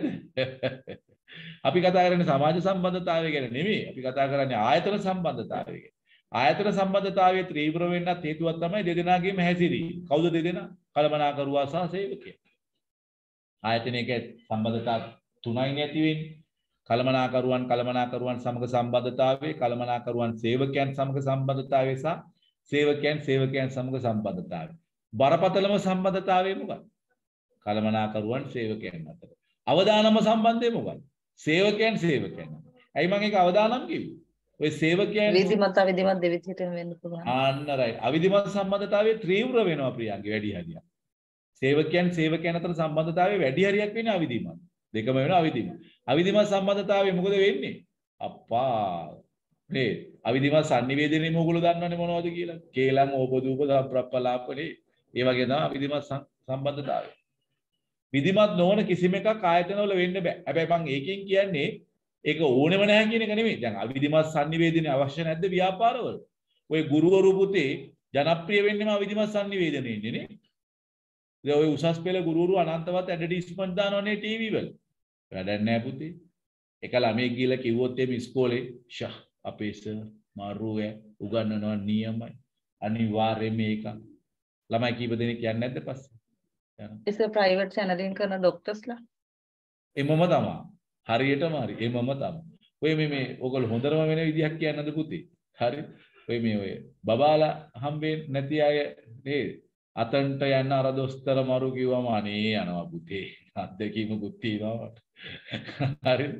අපි කතා කරන්නේ සමාජ සම්බන්ධතාවය ගැන නෙමෙයි. අපි කතා කරන්නේ ආයතන සම්බන්ධතාවය ගැන. ආයතන සම්බන්ධතාවයේ තීව්‍ර වෙන්නත් හේතුවක් තමයි දෙදෙනාගේම හැසිරීම. කවුද දෙදෙනා? කළමනාකරුවා සහ සේවකයා. ආයතනයක සම්බන්ධතා තුනයි නැති වෙන්නේ. කළමනාකරුවන් සමග සම්බන්ධතාවය, කළමනාකරුවන් සේවකයන් සමග සම්බන්ධතාවය සහ සේවකයන් සමග සම්බන්ධතාවය. බරපතලම සම්බන්ධතාවය මොකක්ද? කළමනාකරුවන් සේවකයන් අතර. අවදානම සම්බන්ධය මොකක්ද? සේවකයන් අතර. ඇයි මම ඒක අවදානම් කිව්වේ? ඔය සේවකයන් විධිමත් අවිධිමත් දෙවිදිහටම වෙන්න පුළුවන්. ආන්න රයිට්. අවිධිමත් සම්බන්ධතාවයේ තීව්‍ර වෙනවා ප්‍රියංගේ වැඩි හරියක්. සේවකයන් අතර සම්බන්ධතාවයේ වැඩි හරියක් වෙන්නේ අවිධිමත්. දෙකම වෙනවා අවිධිමත්. අවිධිමත් සම්බන්ධතාවයේ මොකද වෙන්නේ? අප්පා නේ අවිධිමත් sannivedanaye මොගොල්ලෝ දන්නවනේ මොනවද කියලා. කේලම් ඕපදූප සම්ප්‍රප්පලාපනේ. ඒ වගේ තමයි අවිධිමත් සම්බන්ධතාවය. විධිමත් නොවන කිසිම එකක් ආයතනවල වෙන්න බෑ. හැබැයි මම ඒකෙන් කියන්නේ ඒක ඕනෙම නැහැ කියන එක නෙමෙයි. දැන් අවිධිමත් sannivedanaye අවශ්‍ය නැද්ද ව්‍යාපාරවල? ඔය ගුරුවරු පුතේ ජනප්‍රිය වෙන්නේම අවිධිමත් sannivedanaye ඉන්නේ නේ. දැන් ඔය උසස් පෙළ ගුරුවරු අනන්තවත් ඇඩ්වර්ටයිස්මන්ට් දානවනේ ටීවී වල. වැඩක් නැහැ පුතේ. එක ළමයි කියලා කිව්වොත් එමේ ඉස්කෝලේ ෂා අපේ සර් මාරුවේ උගන්වනවා නියමයි. අනිවාර්යයෙන් මේක. ළමයි කීප දෙනෙක් යන්නේ නැද්ද පස්සේ? ඒක ප්‍රයිවට් චැනලින් කරන ડોක්ටර්ස්ලා. එමම තමයි. හරියටම හරි. එමම තමයි. ඔය මේ ඔයගොල්ලෝ හොඳම වෙන විදිහක් කියන්නද පුතේ? හරි. ඔය බබාලා හම්බෙන්නේ නැති අය නේද? අතන්ට යන්න අර දොස්තර මරු කිව්වම අනේ යනවා පුතේ. අත්දැකීමකුත් තියෙනවා. හරි.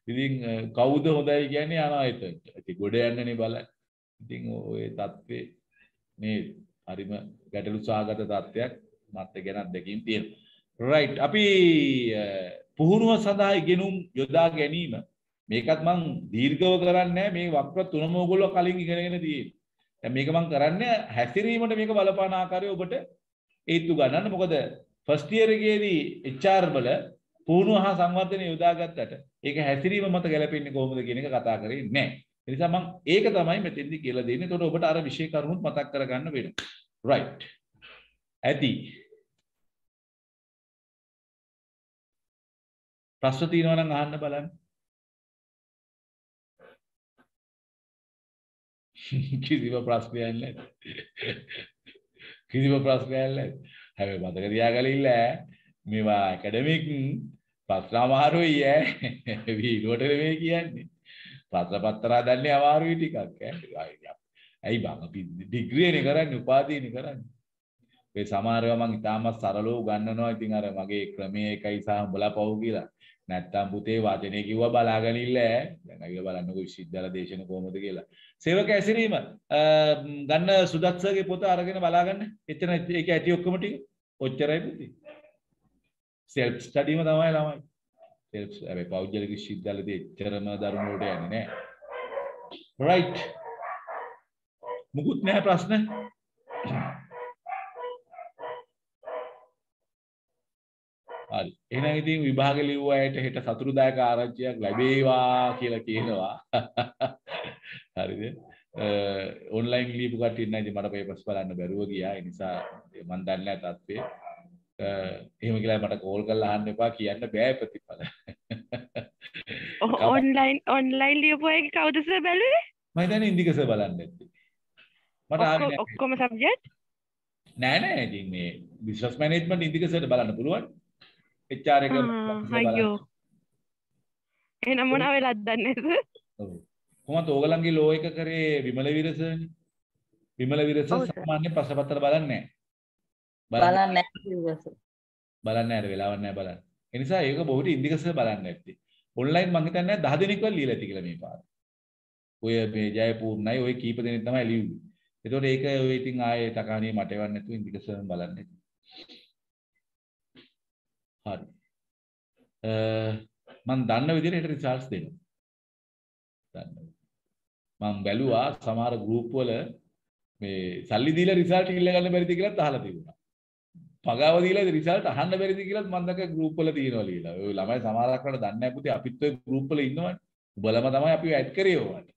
ඉතින් කවුද හොඳයි කියන්නේ යනවා එතනට. ඉතින් ගොඩ යන්නනේ බලන්න. ඉතින් ඔය தත්ත්වේ මේ හරිම ගැටලු සහගත තත්ත්වයක් මත් ගැන අත්දැකීම් තියෙනවා. right අපි පුහුණුව සඳහා ඉගෙනුම් යොදා ගැනීම මේකත් මං දීර්ඝව කරන්නේ නැහැ මේ වක්‍ර තුනම ඔයගොල්ලෝ කලින් ඉගෙනගෙන තියෙන්නේ. දැන් මේක මං කරන්නේ හැසිරීමට මේක බලපාන ආකාරය ඔබට ඒත්තු ගන්නන්න. මොකද ෆස්ට් ඉයර් එකේදී HR වල පුහුණුව හා සංවර්ධනය යොදාගත්තට ඒක හැසිරීම මත ගැලපෙන්නේ කොහොමද කියන එක කතා කරේ නැහැ. ඒ නිසා මං ඒක තමයි මෙතෙන්දී කියලා දෙන්නේ. එතකොට ඔබට අර විශේෂ කරුණුත් මතක් කරගන්න වෙනවා. right ඇති ප්‍රශ්න තියෙනවා නම් අහන්න බලන්න. කිසිම ප්‍රශ්නයක් නැහැ. කිසිම ප්‍රශ්නයක් නැහැ. හැබැයි මතක තියාගන්න ඉල්ල මේවා ඇකඩමික් ප්‍රශ්න අමාරුයි ඈ. වීඩියෝට නෙමෙයි කියන්නේ. පත්‍ර පත්‍රා දන්නේ අමාරුයි ටිකක් ඈ. ඇයි බං අපි ඩිග්‍රීනේ කරන්නේ උපාධියනේ කරන්නේ. ඒ සමහරව මම ඉතාමත් සරලව උගන්වනවා. ඉතින් අර මගේ ක්‍රමයේ එකයි සහ උඹලා පව් කියලා. නැත්තම් පුතේ වචනේ කිව්වා බලාගෙන ඉල්ල ඈ. දැන් අයියලා බලන්නකෝ විශ්වවිද්‍යාල දේශන කොහොමද කියලා. සේවක ඇසිරීම ගන්න සුදත්සගේ පොත අරගෙන බලාගන්න. එතන ඒක ඇති ඔක්කොම ටික. ඔච්චරයි පුතේ. self studyම තමයි ළමයි. self හැබැයි පෞද්ගලික විශ්වවිද්‍යාලෙදී එච්චරම දරුණු වලට යන්නේ නැහැ. right. මුකුත් නැහැ ප්‍රශ්න. හරි. එහෙනම් ඉතින් විභාග ලිව්ව අයට හෙට සතුටුදායක ආරංචියක් ලැබේවා කියලා කියනවා. හරිද? ඔන්ලයින් ලියපු කට්ටිය නම් ඉතින් මට පේපර්ස් බලන්න බැරුව ගියා. ඒ නිසා මම දන්නේ නැහැ තත්ත්වය. එහෙම කියලා මට කෝල් කරලා අහන්න එපා කියන්න බෑ ප්‍රතිඵල. ඔන්ලයින් ලියපු එක කවුද සර් බැලුවේ? මම හිතන්නේ ඉන්දික සර් බලන්න ඇත්තේ. මට ආවේ නැහැ. ඔක්කොම සබ්ජෙක්ට්? නෑ ඉතින් මේ බිස්නස් මැනේජ්මන්ට් ඉන්දික සර්ට බලන්න පුළුවන්. HR එක අයියෝ. එහෙනම් මොනවා වෙලාද දන්නේ සර්? ඔව්. කොහොමද ඕගලන්ගේ ලෝ එක කරේ විමල විරසනේ? විමල විරස සාමාන්‍ය ප්‍රශ්න පත්‍ර බලන්නේ නැහැ. බලන්නේ නැහැ වෙලාවක් නැහැ බලන්න. ඒ නිසා ඒක බොහෝට ඉන්දික සර් බලන්න ඇත්තේ. ඔන්ලයින් මම හිතන්නේ 10 දෙනෙක්වත් ලියලා ඇති කියලා මේ පාර. ඔය මේ ජයපූර්ණයි ඔය කීප දෙනෙක් තමයි ලියුවේ. ඒතකොට ඒක ඔය ඉතින් ආයේ තකාණිය මට එවන්න නැතුව ඉන්දික සර් බලන්න. හරි. මම දන්න විදිහට රිසල්ට්ස් දෙනවා. දන්නවා. මම බැලුවා සමහර ගෲප් වල මේ සල්ලි දීලා රිසල්ට් ඉල්ල ගන්න බැරිද කියලාත් අහලා තිබුණා. පගාව දීලා රිසල්ට් අහන්න බැරිද කියලාත් මම දැක්ක ගෲප් වල තියෙනවා ලියලා. ඔය ළමයි සමහරක් වල දන්නේ නැහැ පුතේ අපිත් ඔය ගෲප් වල ඉන්නවනේ. උඹලම තමයි අපිව ඇඩ් කරේ ඕවට.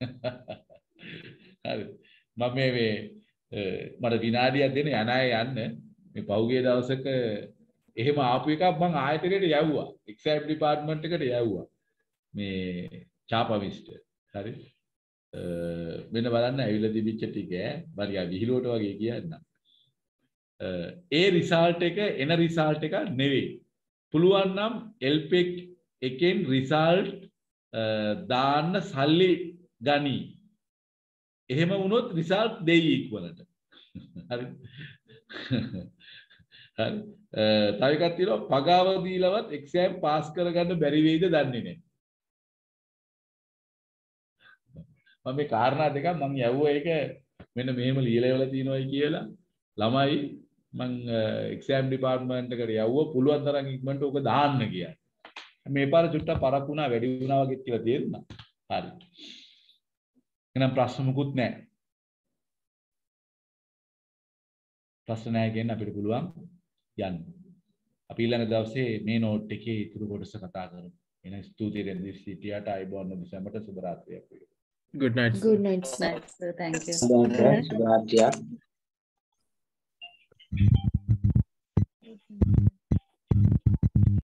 හරි. මම මේ මට විනාඩියක් දෙන්න යන අය යන්න මේ පහුගිය දවසක එහෙම ආපු එකක් මම ආයතනයට යවුවා. එක්සෑම් ඩිපාර්ට්මන්ට් එකට යවුවා. මේ චාපවිස්ට. හරි. මෙන්න බලන්න ඇවිල්ලා තිබිච්ච ටික බරියා විහිළුවට වගේ කියන්න. ඒ රිසල්ට් එක එන රිසල්ට් එක නෙවෙයි. පුළුවන් නම් එල්පෙක් එකෙන් රිසල්ට් දාන්න සල්ලි ගනි. එහෙම වුණොත් රිසල්ට් දෙයි ඉක්වලට. හරි. හරි. තව එකක් තියෙනවා පගාව දීලවත් එක්සෑම් පාස් කරගන්න බැරි වෙයිද දන්නේ නැහැ. මම මේ කාරණා දෙකක් මම යවුවා ඒක මෙන්න මෙහෙම ලියලා ඉවලා තියෙනවායි කියලා ළමයි මම එක්සෑම් ඩිපාර්ට්මන්ට් එකට යවුවා පුළුවන් තරම් ඉක්මනට ඕක දාන්න කියලා. මේ පාර චුට්ටක් පරක් වුණා වැඩි වුණා වගේ කියලා තේරුණා. හරි. එහෙනම් ප්‍රශ්න මුකුත් නැහැ. ප්‍රශ්න නැහැ කියන්න අපිට පුළුවන් යන්න. අපි ඊළඟ දවසේ මේ නෝට් එකේ ඉතුරු කොටස කතා කරමු. එහෙනම් ස්තුතියි රෙන්දි සිටියට අයබෝන් දෙසැම්බරට සුබ රාත්‍රියක් වේවා. Good night. Good night, sir. Thank you. සුබ රාත්‍රියක්.